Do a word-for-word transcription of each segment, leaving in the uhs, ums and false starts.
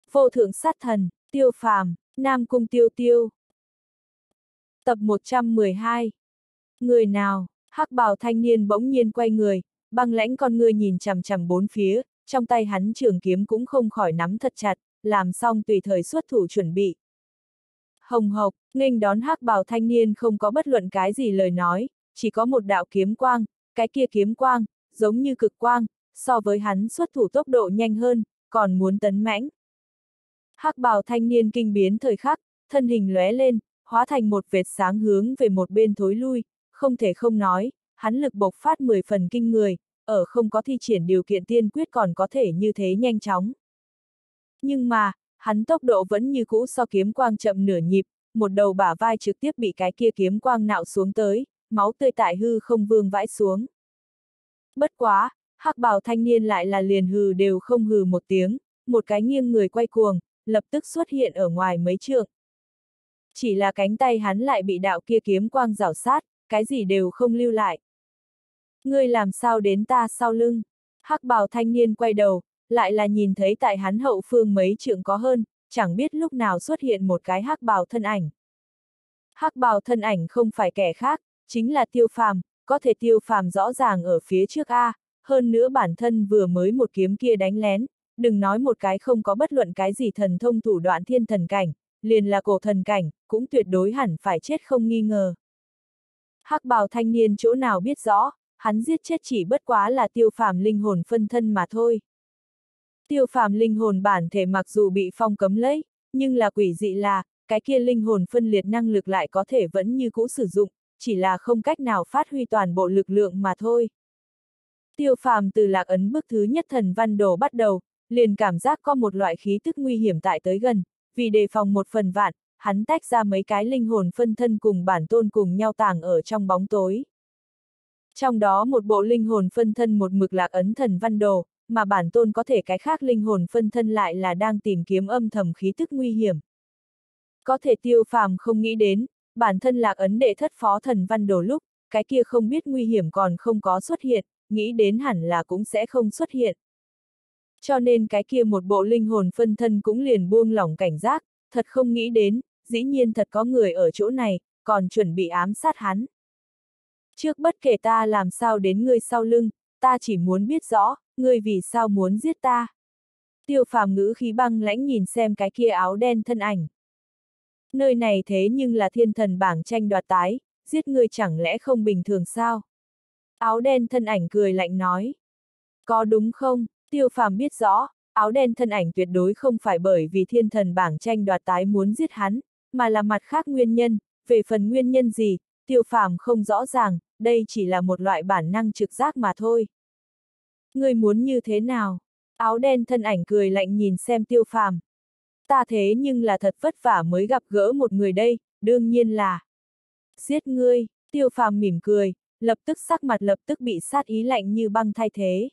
Vô thượng sát thần, Tiêu Phàm, Nam Cung Tiêu Tiêu. Tập một trăm mười hai. Người nào? Hắc bào thanh niên bỗng nhiên quay người, băng lãnh con ngươi nhìn chằm chằm bốn phía, trong tay hắn trường kiếm cũng không khỏi nắm thật chặt, làm xong tùy thời xuất thủ chuẩn bị. Hồng hộc, nghênh đón hắc bào thanh niên không có bất luận cái gì lời nói, chỉ có một đạo kiếm quang, cái kia kiếm quang, giống như cực quang, so với hắn xuất thủ tốc độ nhanh hơn, còn muốn tấn mãnh. Hắc bào thanh niên kinh biến thời khắc, thân hình lóe lên, hóa thành một vệt sáng hướng về một bên thối lui, không thể không nói, hắn lực bộc phát mười phần kinh người, ở không có thi triển điều kiện tiên quyết còn có thể như thế nhanh chóng. Nhưng mà, hắn tốc độ vẫn như cũ so kiếm quang chậm nửa nhịp, một đầu bả vai trực tiếp bị cái kia kiếm quang nạo xuống tới, máu tươi tại hư không vương vãi xuống. Bất quá, hắc bào thanh niên lại là liền hừ đều không hừ một tiếng, một cái nghiêng người quay cuồng, lập tức xuất hiện ở ngoài mấy trượng. Chỉ là cánh tay hắn lại bị đạo kia kiếm quang rảo sát, cái gì đều không lưu lại. Ngươi làm sao đến ta sau lưng? Hắc bào thanh niên quay đầu, lại là nhìn thấy tại hắn hậu phương mấy trượng có hơn, chẳng biết lúc nào xuất hiện một cái hắc bào thân ảnh. Hắc bào thân ảnh không phải kẻ khác, chính là Tiêu Phàm, có thể Tiêu Phàm rõ ràng ở phía trước A, hơn nữa bản thân vừa mới một kiếm kia đánh lén, đừng nói một cái không có bất luận cái gì thần thông thủ đoạn thiên thần cảnh, liền là cổ thần cảnh, cũng tuyệt đối hẳn phải chết không nghi ngờ. Hắc bào thanh niên chỗ nào biết rõ, hắn giết chết chỉ bất quá là Tiêu Phàm linh hồn phân thân mà thôi. Tiêu Phàm linh hồn bản thể mặc dù bị phong cấm lấy, nhưng là quỷ dị là, cái kia linh hồn phân liệt năng lực lại có thể vẫn như cũ sử dụng, chỉ là không cách nào phát huy toàn bộ lực lượng mà thôi. Tiêu Phàm từ lạc ấn bức thứ nhất thần văn đồ bắt đầu, liền cảm giác có một loại khí tức nguy hiểm tại tới gần, vì đề phòng một phần vạn, hắn tách ra mấy cái linh hồn phân thân cùng bản tôn cùng nhau tàng ở trong bóng tối. Trong đó một bộ linh hồn phân thân một mực lạc ấn thần văn đồ, mà bản tôn có thể cái khác linh hồn phân thân lại là đang tìm kiếm âm thầm khí tức nguy hiểm. Có thể Tiêu Phàm không nghĩ đến, bản thân lạc ấn đệ thất phó thần văn đồ lúc, cái kia không biết nguy hiểm còn không có xuất hiện, nghĩ đến hẳn là cũng sẽ không xuất hiện. Cho nên cái kia một bộ linh hồn phân thân cũng liền buông lỏng cảnh giác, thật không nghĩ đến, dĩ nhiên thật có người ở chỗ này, còn chuẩn bị ám sát hắn. Trước bất kể ta làm sao đến ngươi sau lưng, ta chỉ muốn biết rõ, ngươi vì sao muốn giết ta. Tiêu Phàm ngữ khí băng lãnh nhìn xem cái kia áo đen thân ảnh. Nơi này thế nhưng là thiên thần bảng tranh đoạt tái, giết ngươi chẳng lẽ không bình thường sao? Áo đen thân ảnh cười lạnh nói. Có đúng không? Tiêu Phàm biết rõ, áo đen thân ảnh tuyệt đối không phải bởi vì thiên thần bảng tranh đoạt tái muốn giết hắn, mà là mặt khác nguyên nhân, về phần nguyên nhân gì, Tiêu Phàm không rõ ràng, đây chỉ là một loại bản năng trực giác mà thôi. Ngươi muốn như thế nào? Áo đen thân ảnh cười lạnh nhìn xem Tiêu Phàm. Ta thế nhưng là thật vất vả mới gặp gỡ một người đây, đương nhiên là giết ngươi. Tiêu Phàm mỉm cười, lập tức sắc mặt lập tức bị sát ý lạnh như băng thay thế.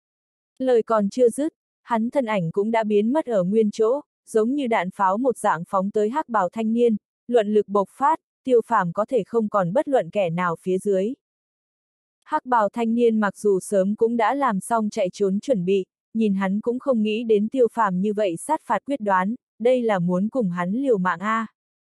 Lời còn chưa dứt, hắn thân ảnh cũng đã biến mất ở nguyên chỗ, giống như đạn pháo một dạng phóng tới hắc bào thanh niên, luận lực bộc phát, Tiêu Phàm có thể không còn bất luận kẻ nào phía dưới. Hắc bào thanh niên mặc dù sớm cũng đã làm xong chạy trốn chuẩn bị, nhìn hắn cũng không nghĩ đến Tiêu Phàm như vậy sát phạt quyết đoán, đây là muốn cùng hắn liều mạng a.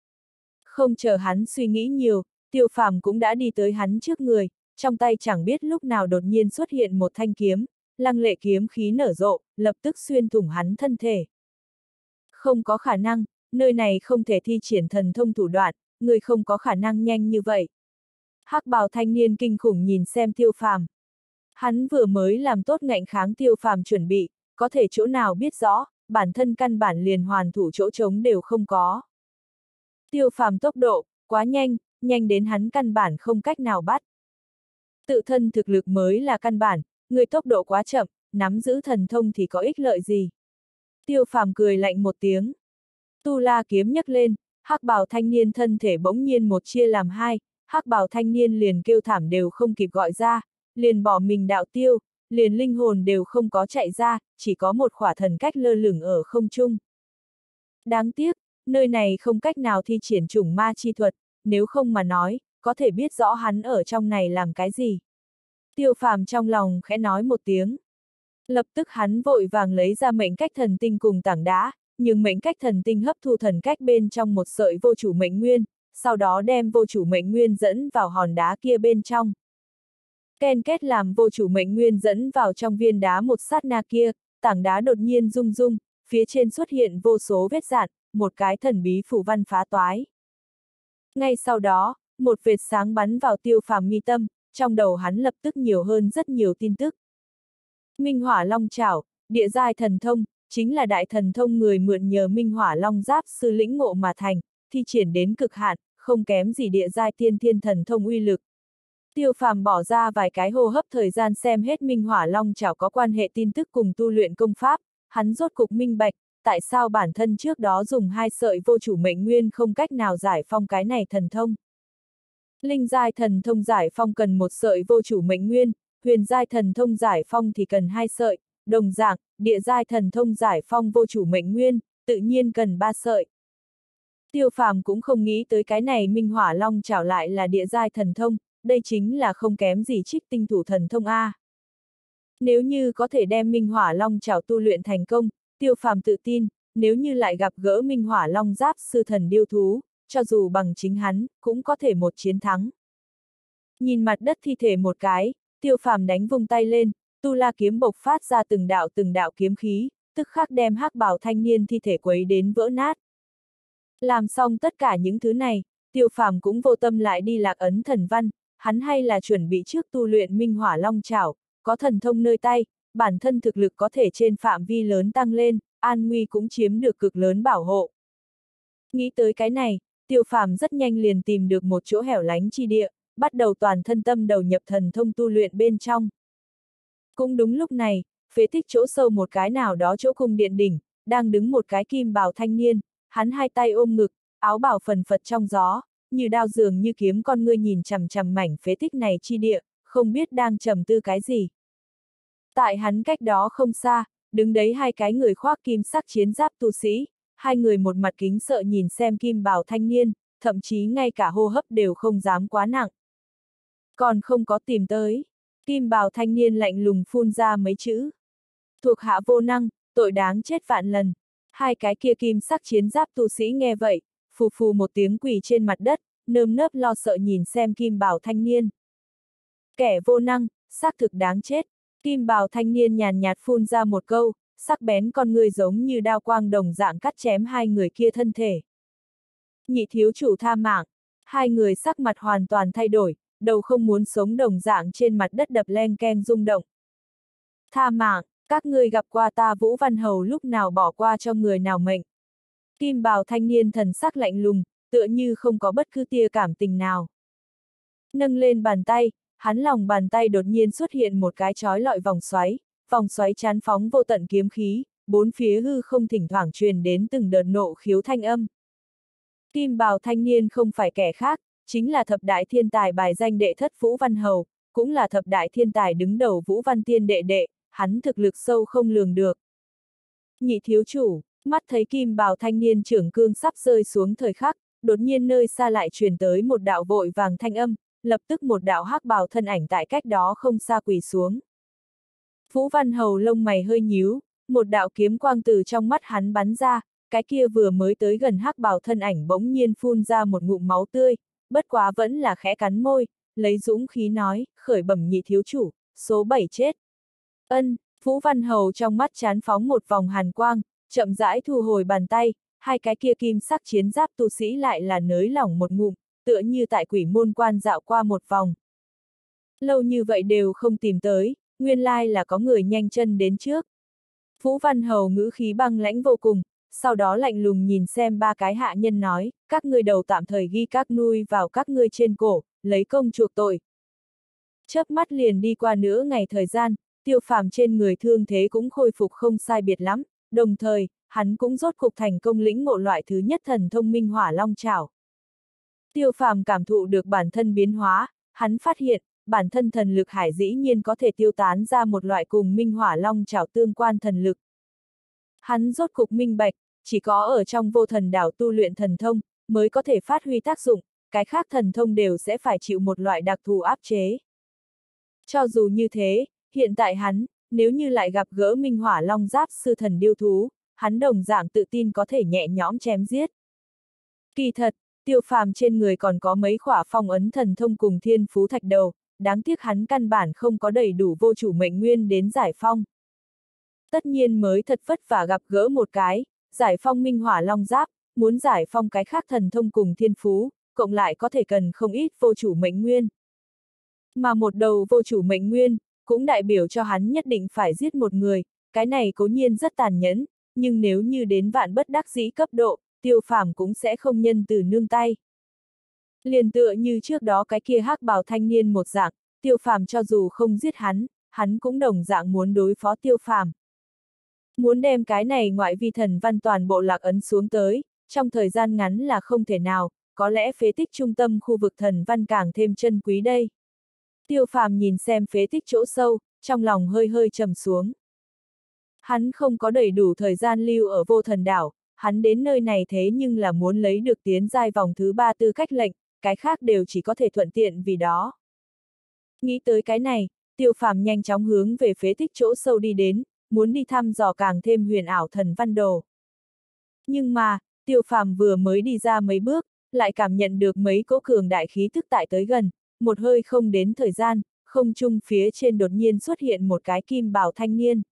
Không chờ hắn suy nghĩ nhiều, Tiêu Phàm cũng đã đi tới hắn trước người, trong tay chẳng biết lúc nào đột nhiên xuất hiện một thanh kiếm, lăng lệ kiếm khí nở rộ, lập tức xuyên thủng hắn thân thể. Không có khả năng, nơi này không thể thi triển thần thông thủ đoạn, người không có khả năng nhanh như vậy. Hắc bào thanh niên kinh khủng nhìn xem Tiêu Phàm. Hắn vừa mới làm tốt ngạnh kháng Tiêu Phàm chuẩn bị, có thể chỗ nào biết rõ, bản thân căn bản liền hoàn thủ chỗ trống đều không có. Tiêu Phàm tốc độ, quá nhanh, nhanh đến hắn căn bản không cách nào bắt. Tự thân thực lực mới là căn bản, người tốc độ quá chậm, nắm giữ thần thông thì có ích lợi gì. Tiêu Phàm cười lạnh một tiếng. Tu La kiếm nhấc lên, hắc bào thanh niên thân thể bỗng nhiên một chia làm hai, hắc bào thanh niên liền kêu thảm đều không kịp gọi ra, liền bỏ mình đạo tiêu, liền linh hồn đều không có chạy ra, chỉ có một khỏa thần cách lơ lửng ở không trung. Đáng tiếc, nơi này không cách nào thi triển chủng ma chi thuật, nếu không mà nói, có thể biết rõ hắn ở trong này làm cái gì. Tiêu Phàm trong lòng khẽ nói một tiếng. Lập tức hắn vội vàng lấy ra mệnh cách thần tinh cùng tảng đá, nhưng mệnh cách thần tinh hấp thu thần cách bên trong một sợi vô chủ mệnh nguyên, sau đó đem vô chủ mệnh nguyên dẫn vào hòn đá kia bên trong. Ken kết làm vô chủ mệnh nguyên dẫn vào trong viên đá một sát na kia, tảng đá đột nhiên rung rung, phía trên xuất hiện vô số vết dạn, một cái thần bí phù văn phá toái. Ngay sau đó, một vệt sáng bắn vào Tiêu Phàm mi tâm, trong đầu hắn lập tức nhiều hơn rất nhiều tin tức. Minh Hỏa Long Chảo, địa giai thần thông, chính là đại thần thông người mượn nhờ Minh Hỏa Long Giáp sư lĩnh ngộ mà thành, thi triển đến cực hạn, không kém gì địa giai tiên thiên thần thông uy lực. Tiêu Phàm bỏ ra vài cái hô hấp thời gian xem hết Minh Hỏa Long Chảo có quan hệ tin tức cùng tu luyện công pháp, hắn rốt cục minh bạch, tại sao bản thân trước đó dùng hai sợi vô chủ mệnh nguyên không cách nào giải phong cái này thần thông. Linh giai thần thông giải phong cần một sợi vô chủ mệnh nguyên, huyền giai thần thông giải phong thì cần hai sợi, đồng dạng, địa giai thần thông giải phong vô chủ mệnh nguyên, tự nhiên cần ba sợi. Tiêu Phàm cũng không nghĩ tới cái này Minh Hỏa Long Chảo lại là địa giai thần thông, đây chính là không kém gì Trích Tinh Thủ thần thông A. Nếu như có thể đem Minh Hỏa Long Chảo tu luyện thành công, Tiêu Phàm tự tin, nếu như lại gặp gỡ Minh Hỏa Long Giáp sư thần điêu thú, cho dù bằng chính hắn, cũng có thể một chiến thắng. Nhìn mặt đất thi thể một cái, Tiêu Phàm đánh vung tay lên, tu la kiếm bộc phát ra từng đạo từng đạo kiếm khí, tức khắc đem hắc bào thanh niên thi thể quấy đến vỡ nát. Làm xong tất cả những thứ này, Tiêu Phàm cũng vô tâm lại đi lạc ấn thần văn, hắn hay là chuẩn bị trước tu luyện Minh Hỏa Long Chảo, có thần thông nơi tay, bản thân thực lực có thể trên phạm vi lớn tăng lên, an nguy cũng chiếm được cực lớn bảo hộ. Nghĩ tới cái này, Tiêu Phàm rất nhanh liền tìm được một chỗ hẻo lánh chi địa, bắt đầu toàn thân tâm đầu nhập thần thông tu luyện bên trong. Cũng đúng lúc này, phế tích chỗ sâu một cái nào đó chỗ cung điện đỉnh, đang đứng một cái kim bào thanh niên, hắn hai tay ôm ngực, áo bào phần phật trong gió, như đao dường như kiếm con ngươi nhìn chằm chằm mảnh phế tích này chi địa, không biết đang trầm tư cái gì. Tại hắn cách đó không xa, đứng đấy hai cái người khoác kim sắc chiến giáp tu sĩ, hai người một mặt kính sợ nhìn xem kim bào thanh niên, thậm chí ngay cả hô hấp đều không dám quá nặng. Còn không có tìm tới, kim bào thanh niên lạnh lùng phun ra mấy chữ. Thuộc hạ vô năng, tội đáng chết vạn lần. Hai cái kia kim sắc chiến giáp tu sĩ nghe vậy, phù phù một tiếng quỳ trên mặt đất, nơm nớp lo sợ nhìn xem kim bào thanh niên. Kẻ vô năng, xác thực đáng chết. Kim bào thanh niên nhàn nhạt phun ra một câu, sắc bén con người giống như đao quang đồng dạng cắt chém hai người kia thân thể. Nhị thiếu chủ tha mạng, hai người sắc mặt hoàn toàn thay đổi, đầu không muốn sống đồng dạng trên mặt đất đập len keng rung động. Tha mạng, các ngươi gặp qua ta Vũ Văn Hầu lúc nào bỏ qua cho người nào mệnh. Kim bào thanh niên thần sắc lạnh lùng, tựa như không có bất cứ tia cảm tình nào. Nâng lên bàn tay, hắn lòng bàn tay đột nhiên xuất hiện một cái chói lọi vòng xoáy, vòng xoáy chán phóng vô tận kiếm khí, bốn phía hư không thỉnh thoảng truyền đến từng đợt nộ khiếu thanh âm. Kim bào thanh niên không phải kẻ khác, chính là thập đại thiên tài bài danh đệ thất Vũ Văn Hầu, cũng là thập đại thiên tài đứng đầu Vũ Văn Tiên đệ đệ, hắn thực lực sâu không lường được. Nhị thiếu chủ, mắt thấy kim bào thanh niên trưởng cương sắp rơi xuống thời khắc, đột nhiên nơi xa lại truyền tới một đạo vội vàng thanh âm, lập tức một đạo hắc bào thân ảnh tại cách đó không xa quỳ xuống. Vũ Văn Hầu lông mày hơi nhíu, một đạo kiếm quang từ trong mắt hắn bắn ra, cái kia vừa mới tới gần hắc bào thân ảnh bỗng nhiên phun ra một ngụm máu tươi, bất quá vẫn là khẽ cắn môi, lấy dũng khí nói, khởi bẩm nhị thiếu chủ, số bảy chết. Ân, Vũ Văn Hầu trong mắt chán phóng một vòng hàn quang, chậm rãi thu hồi bàn tay, hai cái kia kim sắc chiến giáp tu sĩ lại là nới lỏng một ngụm, tựa như tại quỷ môn quan dạo qua một vòng. Lâu như vậy đều không tìm tới, nguyên lai là có người nhanh chân đến trước. Vũ Văn Hầu ngữ khí băng lãnh vô cùng, sau đó lạnh lùng nhìn xem ba cái hạ nhân nói, các ngươi đầu tạm thời ghi các nuôi vào các ngươi trên cổ, lấy công chuộc tội. Chớp mắt liền đi qua nửa ngày thời gian, Tiêu Phàm trên người thương thế cũng khôi phục không sai biệt lắm, đồng thời, hắn cũng rốt cục thành công lĩnh ngộ loại thứ nhất thần thông Minh Hỏa Long Chảo. Tiêu Phàm cảm thụ được bản thân biến hóa, hắn phát hiện, bản thân thần lực hải dĩ nhiên có thể tiêu tán ra một loại cùng Minh Hỏa Long Chảo tương quan thần lực. Hắn rốt cục minh bạch, chỉ có ở trong vô thần đảo tu luyện thần thông, mới có thể phát huy tác dụng, cái khác thần thông đều sẽ phải chịu một loại đặc thù áp chế. Cho dù như thế, hiện tại hắn, nếu như lại gặp gỡ Minh Hỏa Long Giáp sư thần điêu thú, hắn đồng dạng tự tin có thể nhẹ nhõm chém giết. Kỳ thật, Tiêu Phàm trên người còn có mấy khỏa phong ấn thần thông cùng thiên phú thạch đầu, đáng tiếc hắn căn bản không có đầy đủ vô chủ mệnh nguyên đến giải phong. Tất nhiên mới thật vất vả gặp gỡ một cái, giải phong minh hỏa long giáp, muốn giải phong cái khác thần thông cùng thiên phú, cộng lại có thể cần không ít vô chủ mệnh nguyên. Mà một đầu vô chủ mệnh nguyên, cũng đại biểu cho hắn nhất định phải giết một người, cái này cố nhiên rất tàn nhẫn, nhưng nếu như đến vạn bất đắc dĩ cấp độ, Tiêu Phàm cũng sẽ không nhân từ nương tay. Liền tựa như trước đó cái kia hắc bào thanh niên một dạng, Tiêu Phàm cho dù không giết hắn, hắn cũng đồng dạng muốn đối phó Tiêu Phàm. Muốn đem cái này ngoại vi thần văn toàn bộ lạc ấn xuống tới, trong thời gian ngắn là không thể nào, có lẽ phế tích trung tâm khu vực thần văn càng thêm chân quý đây. Tiêu Phàm nhìn xem phế tích chỗ sâu, trong lòng hơi hơi trầm xuống. Hắn không có đầy đủ thời gian lưu ở vô thần đảo, hắn đến nơi này thế nhưng là muốn lấy được tiến giai vòng thứ ba tư cách lệnh, cái khác đều chỉ có thể thuận tiện vì đó. Nghĩ tới cái này, Tiêu Phàm nhanh chóng hướng về phế tích chỗ sâu đi đến, muốn đi thăm dò càng thêm huyền ảo thần văn đồ. Nhưng mà, Tiêu Phàm vừa mới đi ra mấy bước, lại cảm nhận được mấy cỗ cường đại khí tức tại tới gần, một hơi không đến thời gian, không trung phía trên đột nhiên xuất hiện một cái kim bào thanh niên.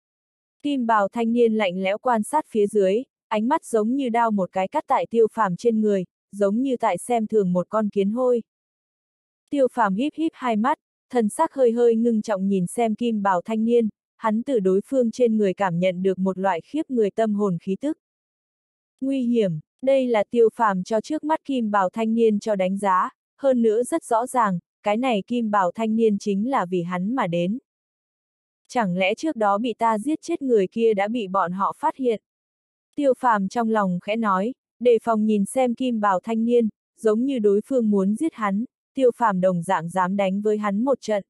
Kim bào thanh niên lạnh lẽo quan sát phía dưới, ánh mắt giống như đao một cái cắt tại Tiêu Phàm trên người, giống như tại xem thường một con kiến hôi. Tiêu Phàm híp híp hai mắt, thần sắc hơi hơi ngưng trọng nhìn xem kim bào thanh niên, hắn từ đối phương trên người cảm nhận được một loại khiếp người tâm hồn khí tức. Nguy hiểm, đây là Tiêu Phàm cho trước mắt kim bào thanh niên cho đánh giá, hơn nữa rất rõ ràng, cái này kim bào thanh niên chính là vì hắn mà đến. Chẳng lẽ trước đó bị ta giết chết người kia đã bị bọn họ phát hiện? Tiêu Phàm trong lòng khẽ nói, đề phòng nhìn xem kim bào thanh niên, giống như đối phương muốn giết hắn, Tiêu Phàm đồng dạng dám đánh với hắn một trận.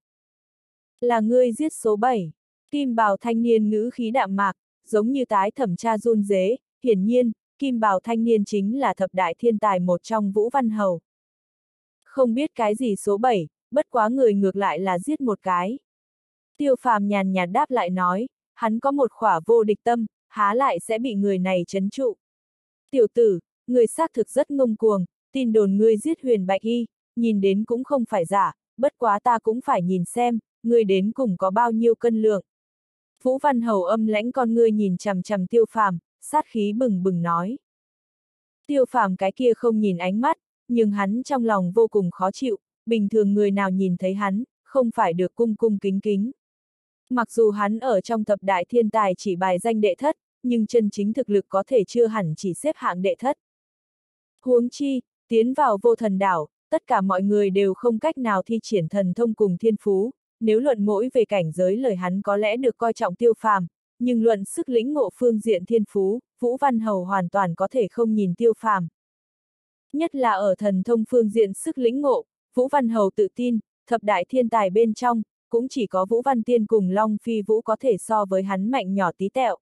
Là ngươi giết số bảy. Kim bào thanh niên ngữ khí đạm mạc, giống như tái thẩm tra run rế, hiển nhiên, kim bào thanh niên chính là thập đại thiên tài một trong Vũ Văn Hầu. Không biết cái gì số bảy, bất quá người ngược lại là giết một cái. Tiêu Phàm nhàn nhạt đáp lại nói, hắn có một khỏa vô địch tâm, há lại sẽ bị người này trấn trụ. Tiểu tử, người xác thực rất ngông cuồng, tin đồn ngươi giết Huyền Bạch Y, nhìn đến cũng không phải giả, bất quá ta cũng phải nhìn xem, ngươi đến cùng có bao nhiêu cân lượng. Vũ Văn Hầu âm lãnh con ngươi nhìn chằm chằm Tiêu Phàm, sát khí bừng bừng nói. Tiêu Phàm cái kia không nhìn ánh mắt, nhưng hắn trong lòng vô cùng khó chịu, bình thường người nào nhìn thấy hắn, không phải được cung cung kính kính. Mặc dù hắn ở trong thập đại thiên tài chỉ bài danh đệ thất, nhưng chân chính thực lực có thể chưa hẳn chỉ xếp hạng đệ thất. Huống chi, tiến vào vô thần đảo, tất cả mọi người đều không cách nào thi triển thần thông cùng thiên phú, nếu luận mỗi về cảnh giới lời hắn có lẽ được coi trọng Tiêu Phàm, nhưng luận sức lĩnh ngộ phương diện thiên phú, Vũ Văn Hầu hoàn toàn có thể không nhìn Tiêu Phàm. Nhất là ở thần thông phương diện sức lĩnh ngộ, Vũ Văn Hầu tự tin, thập đại thiên tài bên trong, cũng chỉ có Vũ Văn Tiên cùng Long Phi Vũ có thể so với hắn mạnh nhỏ tí tẹo.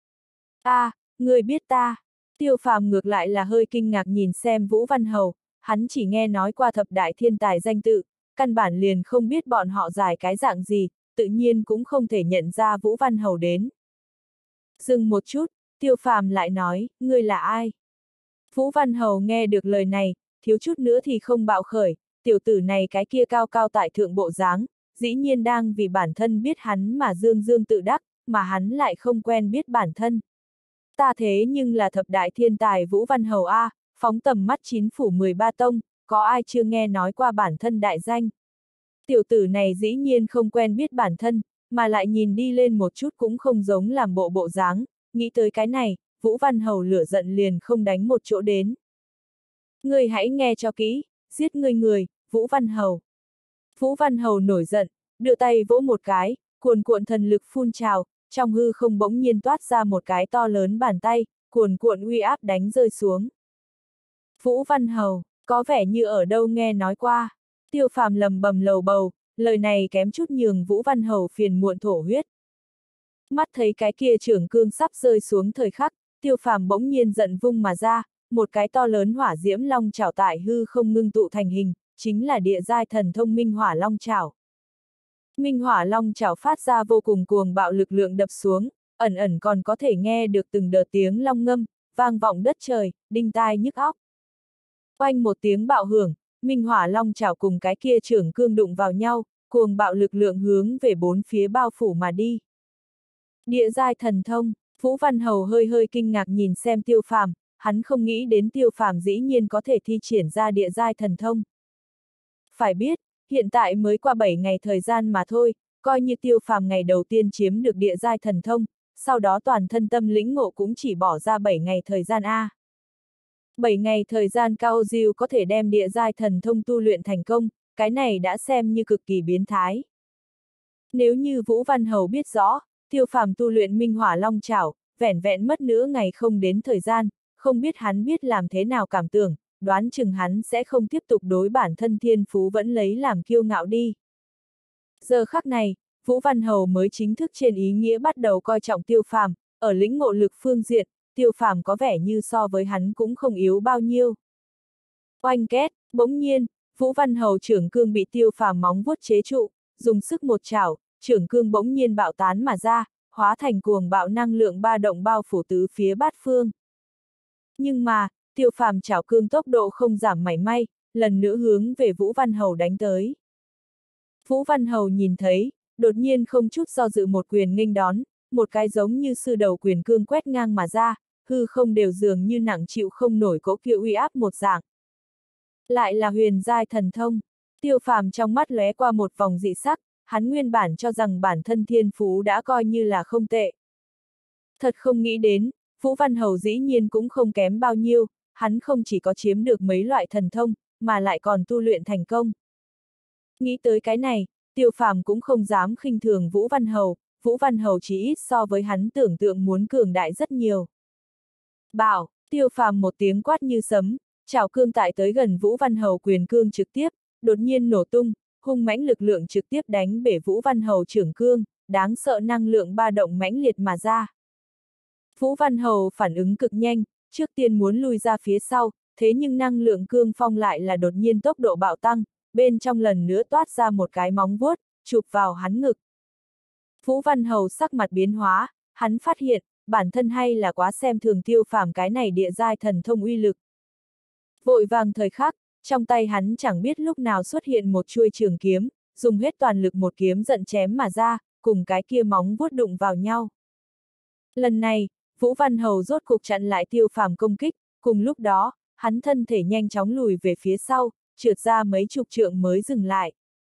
A, à, người biết ta. Tiêu Phàm ngược lại là hơi kinh ngạc nhìn xem Vũ Văn Hầu, hắn chỉ nghe nói qua thập đại thiên tài danh tự, căn bản liền không biết bọn họ giải cái dạng gì, tự nhiên cũng không thể nhận ra Vũ Văn Hầu đến. Dừng một chút, Tiêu Phàm lại nói, ngươi là ai? Vũ Văn Hầu nghe được lời này, thiếu chút nữa thì không bạo khởi, tiểu tử này cái kia cao cao tại thượng bộ dáng, dĩ nhiên đang vì bản thân biết hắn mà dương dương tự đắc, mà hắn lại không quen biết bản thân. Ta thế nhưng là thập đại thiên tài Vũ Văn Hầu A, phóng tầm mắt chín phủ mười ba tông, có ai chưa nghe nói qua bản thân đại danh. Tiểu tử này dĩ nhiên không quen biết bản thân, mà lại nhìn đi lên một chút cũng không giống làm bộ bộ dáng, nghĩ tới cái này, Vũ Văn Hầu lửa giận liền không đánh một chỗ đến. Ngươi hãy nghe cho kỹ, giết ngươi người, Vũ Văn Hầu. Vũ Văn Hầu nổi giận, đưa tay vỗ một cái, cuồn cuộn thần lực phun trào, trong hư không bỗng nhiên toát ra một cái to lớn bàn tay, cuồn cuộn uy áp đánh rơi xuống. Vũ Văn Hầu, có vẻ như ở đâu nghe nói qua. Tiêu Phàm lầm bầm lầu bầu, lời này kém chút nhường Vũ Văn Hầu phiền muộn thổ huyết. Mắt thấy cái kia trưởng cương sắp rơi xuống thời khắc, Tiêu Phàm bỗng nhiên giận vung mà ra, một cái to lớn hỏa diễm long chảo tại hư không ngưng tụ thành hình, chính là địa giai thần thông Minh Hỏa Long Chảo. Minh Hỏa Long Chảo phát ra vô cùng cuồng bạo lực lượng đập xuống, ẩn ẩn còn có thể nghe được từng đợt tiếng long ngâm, vang vọng đất trời, đinh tai nhức óc. Oanh một tiếng bạo hưởng, Minh Hỏa Long chảo cùng cái kia trưởng cương đụng vào nhau, cuồng bạo lực lượng hướng về bốn phía bao phủ mà đi. Địa giai thần thông, Vũ Văn Hầu hơi hơi kinh ngạc nhìn xem Tiêu Phàm, hắn không nghĩ đến Tiêu Phàm dĩ nhiên có thể thi triển ra địa giai thần thông. Phải biết, hiện tại mới qua bảy ngày thời gian mà thôi, coi như Tiêu Phàm ngày đầu tiên chiếm được địa giai thần thông, sau đó toàn thân tâm lĩnh ngộ cũng chỉ bỏ ra bảy ngày thời gian A. bảy ngày thời gian Cao Diêu có thể đem địa giai thần thông tu luyện thành công, cái này đã xem như cực kỳ biến thái. Nếu như Vũ Văn Hầu biết rõ, Tiêu Phàm tu luyện Minh Hỏa Long Chảo, vẻn vẹn mất nửa ngày không đến thời gian, không biết hắn biết làm thế nào cảm tưởng, đoán chừng hắn sẽ không tiếp tục đối bản thân thiên phú vẫn lấy làm kiêu ngạo đi. Giờ khắc này, Vũ Văn Hầu mới chính thức trên ý nghĩa bắt đầu coi trọng Tiêu Phàm, ở lĩnh ngộ lực phương diện, Tiêu Phàm có vẻ như so với hắn cũng không yếu bao nhiêu. Oanh két, bỗng nhiên, Vũ Văn Hầu trưởng cương bị Tiêu Phàm móng vuốt chế trụ, dùng sức một chảo, trưởng cương bỗng nhiên bạo tán mà ra, hóa thành cuồng bạo năng lượng ba động bao phủ tứ phía bát phương. Nhưng mà, Tiêu Phàm chảo cương tốc độ không giảm mảy may, lần nữa hướng về Vũ Văn Hầu đánh tới. Vũ Văn Hầu nhìn thấy, đột nhiên không chút do dự một quyền nghênh đón, một cái giống như sư đầu quyền cương quét ngang mà ra, hư không đều dường như nặng chịu không nổi cỗ kiệu uy áp một dạng. Lại là huyền giai thần thông, Tiêu Phàm trong mắt lóe qua một vòng dị sắc, hắn nguyên bản cho rằng bản thân thiên phú đã coi như là không tệ. Thật không nghĩ đến, Vũ Văn Hầu dĩ nhiên cũng không kém bao nhiêu, hắn không chỉ có chiếm được mấy loại thần thông, mà lại còn tu luyện thành công. Nghĩ tới cái này, Tiêu Phàm cũng không dám khinh thường Vũ Văn Hầu, Vũ Văn Hầu chỉ ít so với hắn tưởng tượng muốn cường đại rất nhiều. Bảo, Tiêu Phàm một tiếng quát như sấm, chảo cương tại tới gần Vũ Văn Hầu quyền cương trực tiếp, đột nhiên nổ tung, hung mãnh lực lượng trực tiếp đánh bể Vũ Văn Hầu trưởng cương, đáng sợ năng lượng ba động mãnh liệt mà ra. Vũ Văn Hầu phản ứng cực nhanh, trước tiên muốn lui ra phía sau, thế nhưng năng lượng cương phong lại là đột nhiên tốc độ bạo tăng, bên trong lần nữa toát ra một cái móng vuốt, chụp vào hắn ngực. Vũ Văn Hầu sắc mặt biến hóa, hắn phát hiện, bản thân hay là quá xem thường Tiêu Phàm cái này địa giai thần thông uy lực. Vội vàng thời khắc, trong tay hắn chẳng biết lúc nào xuất hiện một chuôi trường kiếm, dùng hết toàn lực một kiếm giận chém mà ra, cùng cái kia móng vuốt đụng vào nhau. Lần này, Vũ Văn Hầu rốt cục chặn lại Tiêu Phàm công kích, cùng lúc đó, hắn thân thể nhanh chóng lùi về phía sau, trượt ra mấy chục trượng mới dừng lại.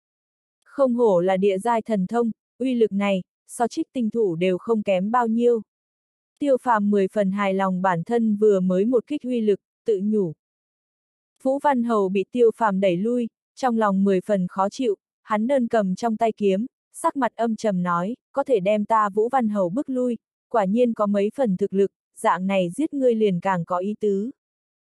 Không hổ là địa giai thần thông, uy lực này, so Trích Tinh thủ đều không kém bao nhiêu. Tiêu Phàm mười phần hài lòng bản thân vừa mới một kích uy lực, tự nhủ. Vũ Văn Hầu bị Tiêu Phàm đẩy lui, trong lòng mười phần khó chịu, hắn đơn cầm trong tay kiếm, sắc mặt âm trầm nói, có thể đem ta Vũ Văn Hầu bức lui, quả nhiên có mấy phần thực lực, dạng này giết ngươi liền càng có ý tứ.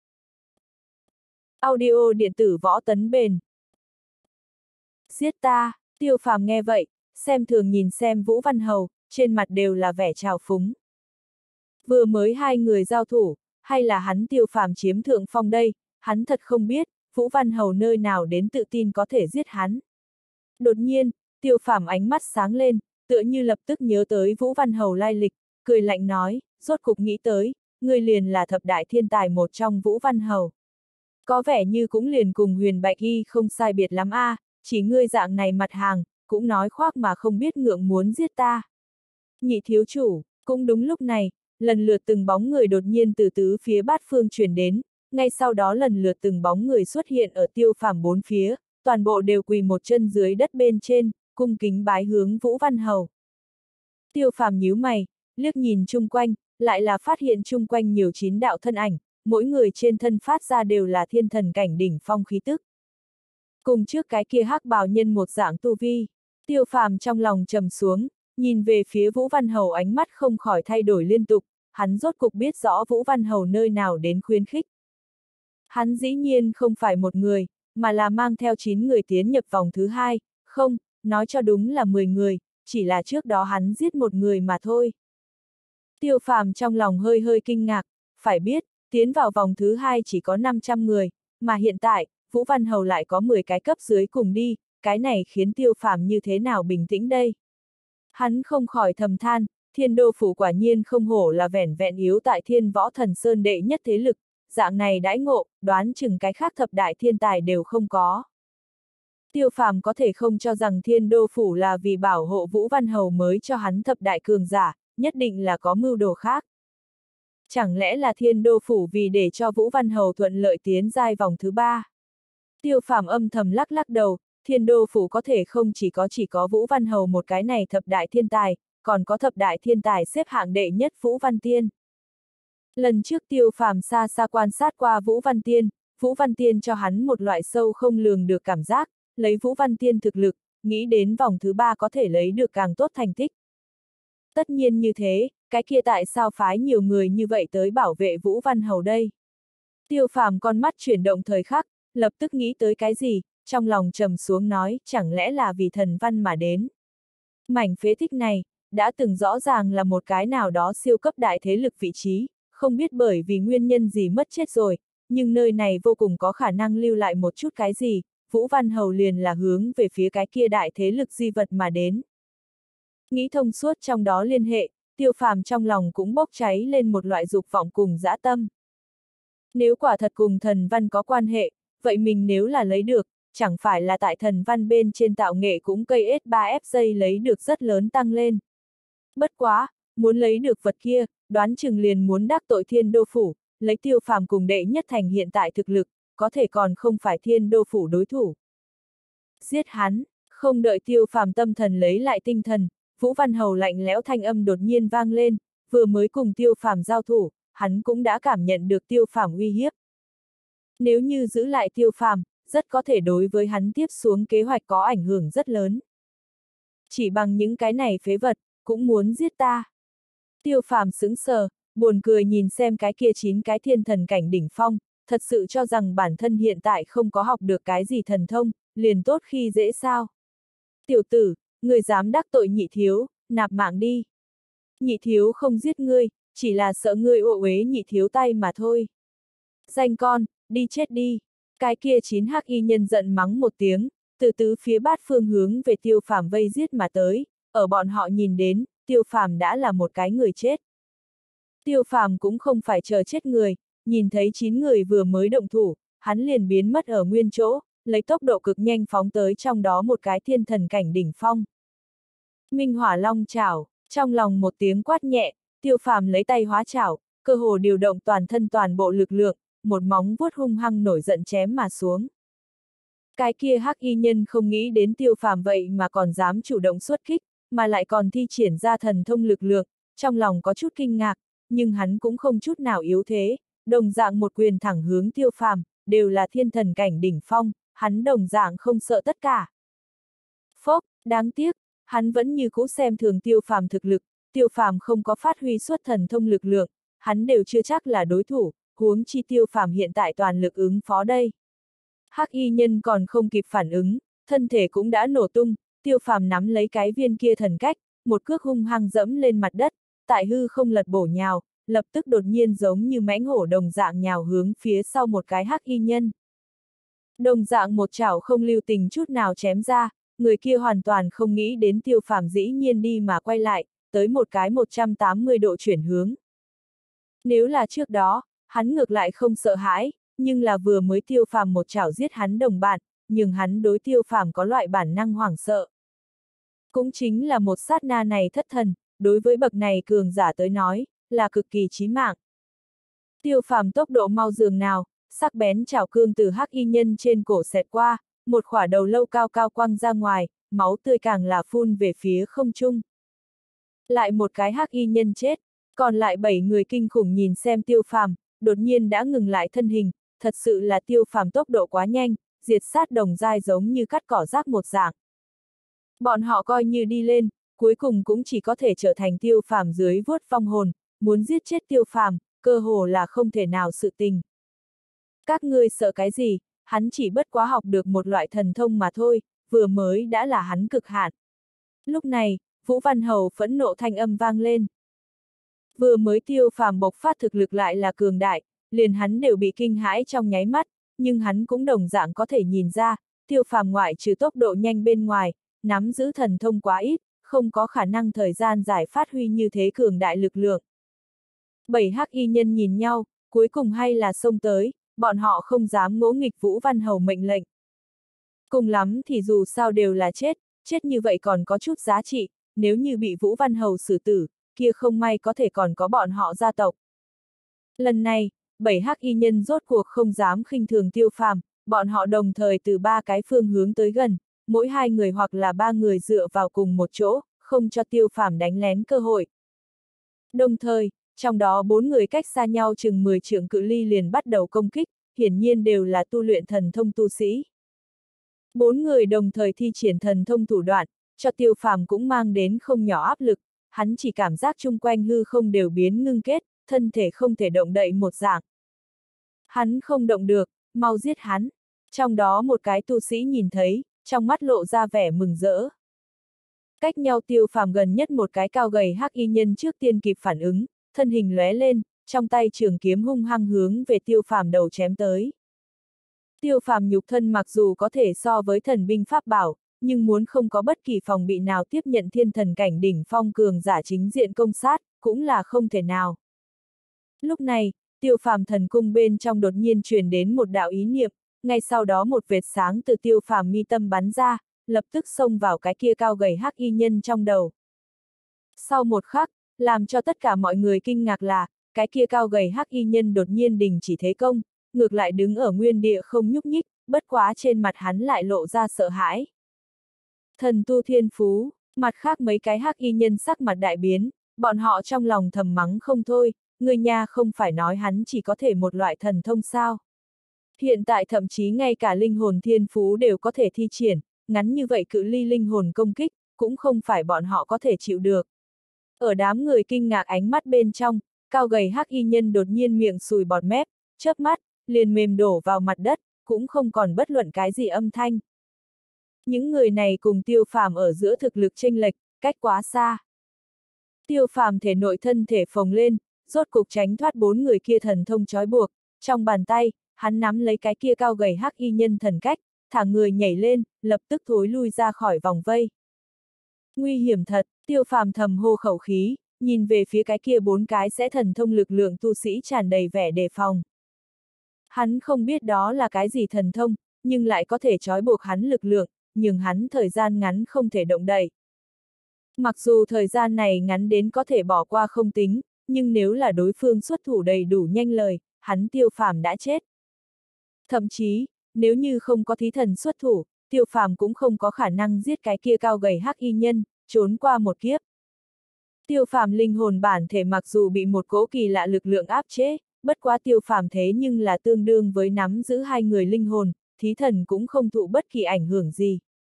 Audio điện tử võ tấn bền. Giết ta, Tiêu Phàm nghe vậy, xem thường nhìn xem Vũ Văn Hầu, trên mặt đều là vẻ trào phúng. Vừa mới hai người giao thủ, hay là hắn Tiêu Phàm chiếm thượng phong đây, hắn thật không biết, Vũ Văn Hầu nơi nào đến tự tin có thể giết hắn. Đột nhiên, Tiêu Phàm ánh mắt sáng lên, tựa như lập tức nhớ tới Vũ Văn Hầu lai lịch, cười lạnh nói, rốt cục nghĩ tới, ngươi liền là thập đại thiên tài một trong Vũ Văn Hầu. Có vẻ như cũng liền cùng Huyền Bạch Y không sai biệt lắm a, à, chỉ ngươi dạng này mặt hàng, cũng nói khoác mà không biết ngượng muốn giết ta. Nhị thiếu chủ, cũng đúng lúc này, lần lượt từng bóng người đột nhiên từ tứ phía bát phương truyền đến, ngay sau đó lần lượt từng bóng người xuất hiện ở Tiêu Phàm bốn phía, toàn bộ đều quỳ một chân dưới đất bên trên, cung kính bái hướng Vũ Văn Hầu. Tiêu Phàm nhíu mày, liếc nhìn chung quanh, lại là phát hiện chung quanh nhiều chín đạo thân ảnh, mỗi người trên thân phát ra đều là thiên thần cảnh đỉnh phong khí tức. Cùng trước cái kia hắc bào nhân một dạng tu vi, Tiêu Phàm trong lòng trầm xuống, nhìn về phía Vũ Văn Hầu ánh mắt không khỏi thay đổi liên tục, hắn rốt cục biết rõ Vũ Văn Hầu nơi nào đến khuyến khích. Hắn dĩ nhiên không phải một người, mà là mang theo chín người tiến nhập vòng thứ hai, không, nói cho đúng là mười người, chỉ là trước đó hắn giết một người mà thôi. Tiêu Phàm trong lòng hơi hơi kinh ngạc, phải biết, tiến vào vòng thứ hai chỉ có năm trăm người, mà hiện tại, Vũ Văn Hầu lại có mười cái cấp dưới cùng đi, cái này khiến Tiêu Phàm như thế nào bình tĩnh đây? Hắn không khỏi thầm than, Thiên Đô Phủ quả nhiên không hổ là vẻn vẹn yếu tại Thiên Võ Thần Sơn đệ nhất thế lực, dạng này đãi ngộ, đoán chừng cái khác thập đại thiên tài đều không có. Tiêu Phàm có thể không cho rằng Thiên Đô Phủ là vì bảo hộ Vũ Văn Hầu mới cho hắn thập đại cường giả, nhất định là có mưu đồ khác. Chẳng lẽ là Thiên Đô Phủ vì để cho Vũ Văn Hầu thuận lợi tiến giai vòng thứ ba? Tiêu Phàm âm thầm lắc lắc đầu, Thiên Đô Phủ có thể không chỉ có chỉ có Vũ Văn Hầu một cái này thập đại thiên tài, còn có thập đại thiên tài xếp hạng đệ nhất Vũ Văn Tiên. Lần trước Tiêu Phàm xa xa quan sát qua Vũ Văn Tiên, Vũ Văn Tiên cho hắn một loại sâu không lường được cảm giác, lấy Vũ Văn Tiên thực lực, nghĩ đến vòng thứ ba có thể lấy được càng tốt thành tích. Tất nhiên như thế, cái kia tại sao phái nhiều người như vậy tới bảo vệ Vũ Văn Hầu đây? Tiêu Phàm con mắt chuyển động thời khắc, lập tức nghĩ tới cái gì, trong lòng trầm xuống nói, chẳng lẽ là vì thần văn mà đến. Mảnh phế tích này, đã từng rõ ràng là một cái nào đó siêu cấp đại thế lực vị trí, không biết bởi vì nguyên nhân gì mất chết rồi, nhưng nơi này vô cùng có khả năng lưu lại một chút cái gì, Vũ Văn Hầu liền là hướng về phía cái kia đại thế lực di vật mà đến. Nghĩ thông suốt trong đó liên hệ, Tiêu Phàm trong lòng cũng bốc cháy lên một loại dục vọng cùng dã tâm. Nếu quả thật cùng thần văn có quan hệ, vậy mình nếu là lấy được, chẳng phải là tại thần văn bên trên tạo nghệ cũng cây S ba F giây lấy được rất lớn tăng lên. Bất quá, muốn lấy được vật kia, đoán chừng liền muốn đắc tội Thiên Đô Phủ, lấy Tiêu Phàm cùng đệ nhất thành hiện tại thực lực, có thể còn không phải Thiên Đô Phủ đối thủ. Giết hắn, không đợi Tiêu Phàm tâm thần lấy lại tinh thần, Vũ Văn Hầu lạnh lẽo thanh âm đột nhiên vang lên, vừa mới cùng Tiêu Phàm giao thủ, hắn cũng đã cảm nhận được Tiêu Phàm uy hiếp. Nếu như giữ lại Tiêu Phàm, rất có thể đối với hắn tiếp xuống kế hoạch có ảnh hưởng rất lớn. Chỉ bằng những cái này phế vật, cũng muốn giết ta. Tiêu Phàm sững sờ, buồn cười nhìn xem cái kia chín cái thiên thần cảnh đỉnh phong, thật sự cho rằng bản thân hiện tại không có học được cái gì thần thông, liền tốt khi dễ sao. Tiểu tử, người dám đắc tội nhị thiếu, nạp mạng đi. Nhị thiếu không giết ngươi, chỉ là sợ ngươi ô uế nhị thiếu tay mà thôi. Danh con, đi chết đi. Cái kia chín hắc y nhân giận mắng một tiếng, từ tứ phía bát phương hướng về Tiêu Phàm vây giết mà tới, ở bọn họ nhìn đến, Tiêu Phàm đã là một cái người chết. Tiêu Phàm cũng không phải chờ chết người, nhìn thấy chín người vừa mới động thủ, hắn liền biến mất ở nguyên chỗ, lấy tốc độ cực nhanh phóng tới trong đó một cái thiên thần cảnh đỉnh phong. Minh Hỏa Long chảo, trong lòng một tiếng quát nhẹ, Tiêu Phàm lấy tay hóa chảo, cơ hồ điều động toàn thân toàn bộ lực lượng, một móng vuốt hung hăng nổi giận chém mà xuống. Cái kia hắc y nhân không nghĩ đến Tiêu Phàm vậy mà còn dám chủ động xuất kích, mà lại còn thi triển ra thần thông lực lượng, trong lòng có chút kinh ngạc, nhưng hắn cũng không chút nào yếu thế, đồng dạng một quyền thẳng hướng Tiêu Phàm, đều là thiên thần cảnh đỉnh phong, hắn đồng dạng không sợ tất cả. Phốc, đáng tiếc, hắn vẫn như cũ xem thường Tiêu Phàm thực lực, Tiêu Phàm không có phát huy xuất thần thông lực lượng, hắn đều chưa chắc là đối thủ, huống chi Tiêu Phàm hiện tại toàn lực ứng phó đây. Hắc y nhân còn không kịp phản ứng, thân thể cũng đã nổ tung, Tiêu Phàm nắm lấy cái viên kia thần cách, một cước hung hăng dẫm lên mặt đất, tại hư không lật bổ nhào, lập tức đột nhiên giống như mãnh hổ đồng dạng nhào hướng phía sau một cái hắc y nhân. Đồng dạng một chảo không lưu tình chút nào chém ra, người kia hoàn toàn không nghĩ đến Tiêu Phàm dĩ nhiên đi mà quay lại, tới một cái một trăm tám mươi độ chuyển hướng. Nếu là trước đó, hắn ngược lại không sợ hãi, nhưng là vừa mới Tiêu Phàm một chảo giết hắn đồng bạn, nhưng hắn đối Tiêu Phàm có loại bản năng hoảng sợ. Cũng chính là một sát na này thất thần, đối với bậc này cường giả tới nói, là cực kỳ chí mạng. Tiêu Phàm tốc độ mau dường nào, sắc bén chảo cương từ hắc y nhân trên cổ xẹt qua, một khỏa đầu lâu cao cao quăng ra ngoài, máu tươi càng là phun về phía không trung. Lại một cái hắc y nhân chết, còn lại bảy người kinh khủng nhìn xem Tiêu Phàm, đột nhiên đã ngừng lại thân hình, thật sự là Tiêu Phàm tốc độ quá nhanh, diệt sát đồng giai giống như cắt cỏ rác một dạng. Bọn họ coi như đi lên, cuối cùng cũng chỉ có thể trở thành Tiêu Phàm dưới vuốt vong hồn, muốn giết chết Tiêu Phàm, cơ hồ là không thể nào sự tình. Các ngươi sợ cái gì, hắn chỉ bất quá học được một loại thần thông mà thôi, vừa mới đã là hắn cực hạn. Lúc này, Vũ Văn Hầu phẫn nộ thanh âm vang lên. Vừa mới Tiêu Phàm bộc phát thực lực lại là cường đại, liền hắn đều bị kinh hãi trong nháy mắt, nhưng hắn cũng đồng dạng có thể nhìn ra, Tiêu Phàm ngoại trừ tốc độ nhanh bên ngoài, nắm giữ thần thông quá ít, không có khả năng thời gian giải phát huy như thế cường đại lực lượng. Bảy hắc y nhân nhìn nhau, cuối cùng hay là xông tới, bọn họ không dám ngỗ nghịch Vũ Văn Hầu mệnh lệnh. Cùng lắm thì dù sao đều là chết, chết như vậy còn có chút giá trị, nếu như bị Vũ Văn Hầu xử tử, kia không may có thể còn có bọn họ gia tộc. Lần này, bảy hắc y nhân rốt cuộc không dám khinh thường Tiêu Phàm, bọn họ đồng thời từ ba cái phương hướng tới gần, mỗi hai người hoặc là ba người dựa vào cùng một chỗ, không cho Tiêu Phàm đánh lén cơ hội. Đồng thời, trong đó bốn người cách xa nhau chừng mười trượng cự ly liền bắt đầu công kích, hiển nhiên đều là tu luyện thần thông tu sĩ. Bốn người đồng thời thi triển thần thông thủ đoạn, cho Tiêu Phàm cũng mang đến không nhỏ áp lực, hắn chỉ cảm giác chung quanh hư không đều biến ngưng kết, thân thể không thể động đậy một dạng. Hắn không động được, mau giết hắn. Trong đó một cái tu sĩ nhìn thấy, trong mắt lộ ra vẻ mừng rỡ. Cách nhau Tiêu Phàm gần nhất một cái cao gầy hắc y nhân trước tiên kịp phản ứng, thân hình lóe lên, trong tay trường kiếm hung hăng hướng về Tiêu Phàm đầu chém tới. Tiêu Phàm nhục thân mặc dù có thể so với thần binh pháp bảo, nhưng muốn không có bất kỳ phòng bị nào tiếp nhận thiên thần cảnh đỉnh phong cường giả chính diện công sát, cũng là không thể nào. Lúc này, Tiêu Phàm thần cung bên trong đột nhiên truyền đến một đạo ý niệm, ngay sau đó một vệt sáng từ Tiêu Phàm mi tâm bắn ra, lập tức xông vào cái kia cao gầy hắc y nhân trong đầu. Sau một khắc, làm cho tất cả mọi người kinh ngạc là, cái kia cao gầy hắc y nhân đột nhiên đình chỉ thế công, ngược lại đứng ở nguyên địa không nhúc nhích, bất quá trên mặt hắn lại lộ ra sợ hãi. Thần tu thiên phú, mặt khác mấy cái hắc y nhân sắc mặt đại biến, bọn họ trong lòng thầm mắng không thôi, người nhà không phải nói hắn chỉ có thể một loại thần thông sao. Hiện tại thậm chí ngay cả linh hồn thiên phú đều có thể thi triển, ngắn như vậy cự ly linh hồn công kích, cũng không phải bọn họ có thể chịu được. Ở đám người kinh ngạc ánh mắt bên trong, cao gầy hắc y nhân đột nhiên miệng sùi bọt mép, chớp mắt, liền mềm đổ vào mặt đất, cũng không còn bất luận cái gì âm thanh. Những người này cùng Tiêu Phàm ở giữa thực lực chênh lệch, cách quá xa. Tiêu Phàm thể nội thân thể phồng lên, rốt cục tránh thoát bốn người kia thần thông trói buộc, trong bàn tay, hắn nắm lấy cái kia cao gầy hắc y nhân thần cách, thả người nhảy lên, lập tức thối lui ra khỏi vòng vây. Nguy hiểm thật, Tiêu Phàm thầm hô khẩu khí, nhìn về phía cái kia bốn cái sẽ thần thông lực lượng tu sĩ tràn đầy vẻ đề phòng. Hắn không biết đó là cái gì thần thông, nhưng lại có thể trói buộc hắn lực lượng, nhưng hắn thời gian ngắn không thể động đậy. Mặc dù thời gian này ngắn đến có thể bỏ qua không tính, nhưng nếu là đối phương xuất thủ đầy đủ nhanh lời, hắn Tiêu Phàm đã chết. Thậm chí, nếu như không có thí thần xuất thủ, Tiêu Phàm cũng không có khả năng giết cái kia cao gầy hắc y nhân, trốn qua một kiếp. Tiêu Phàm linh hồn bản thể mặc dù bị một cỗ kỳ lạ lực lượng áp chế, bất quá Tiêu Phàm thế nhưng là tương đương với nắm giữ hai người linh hồn, thí thần cũng không thụ bất kỳ ảnh hưởng gì.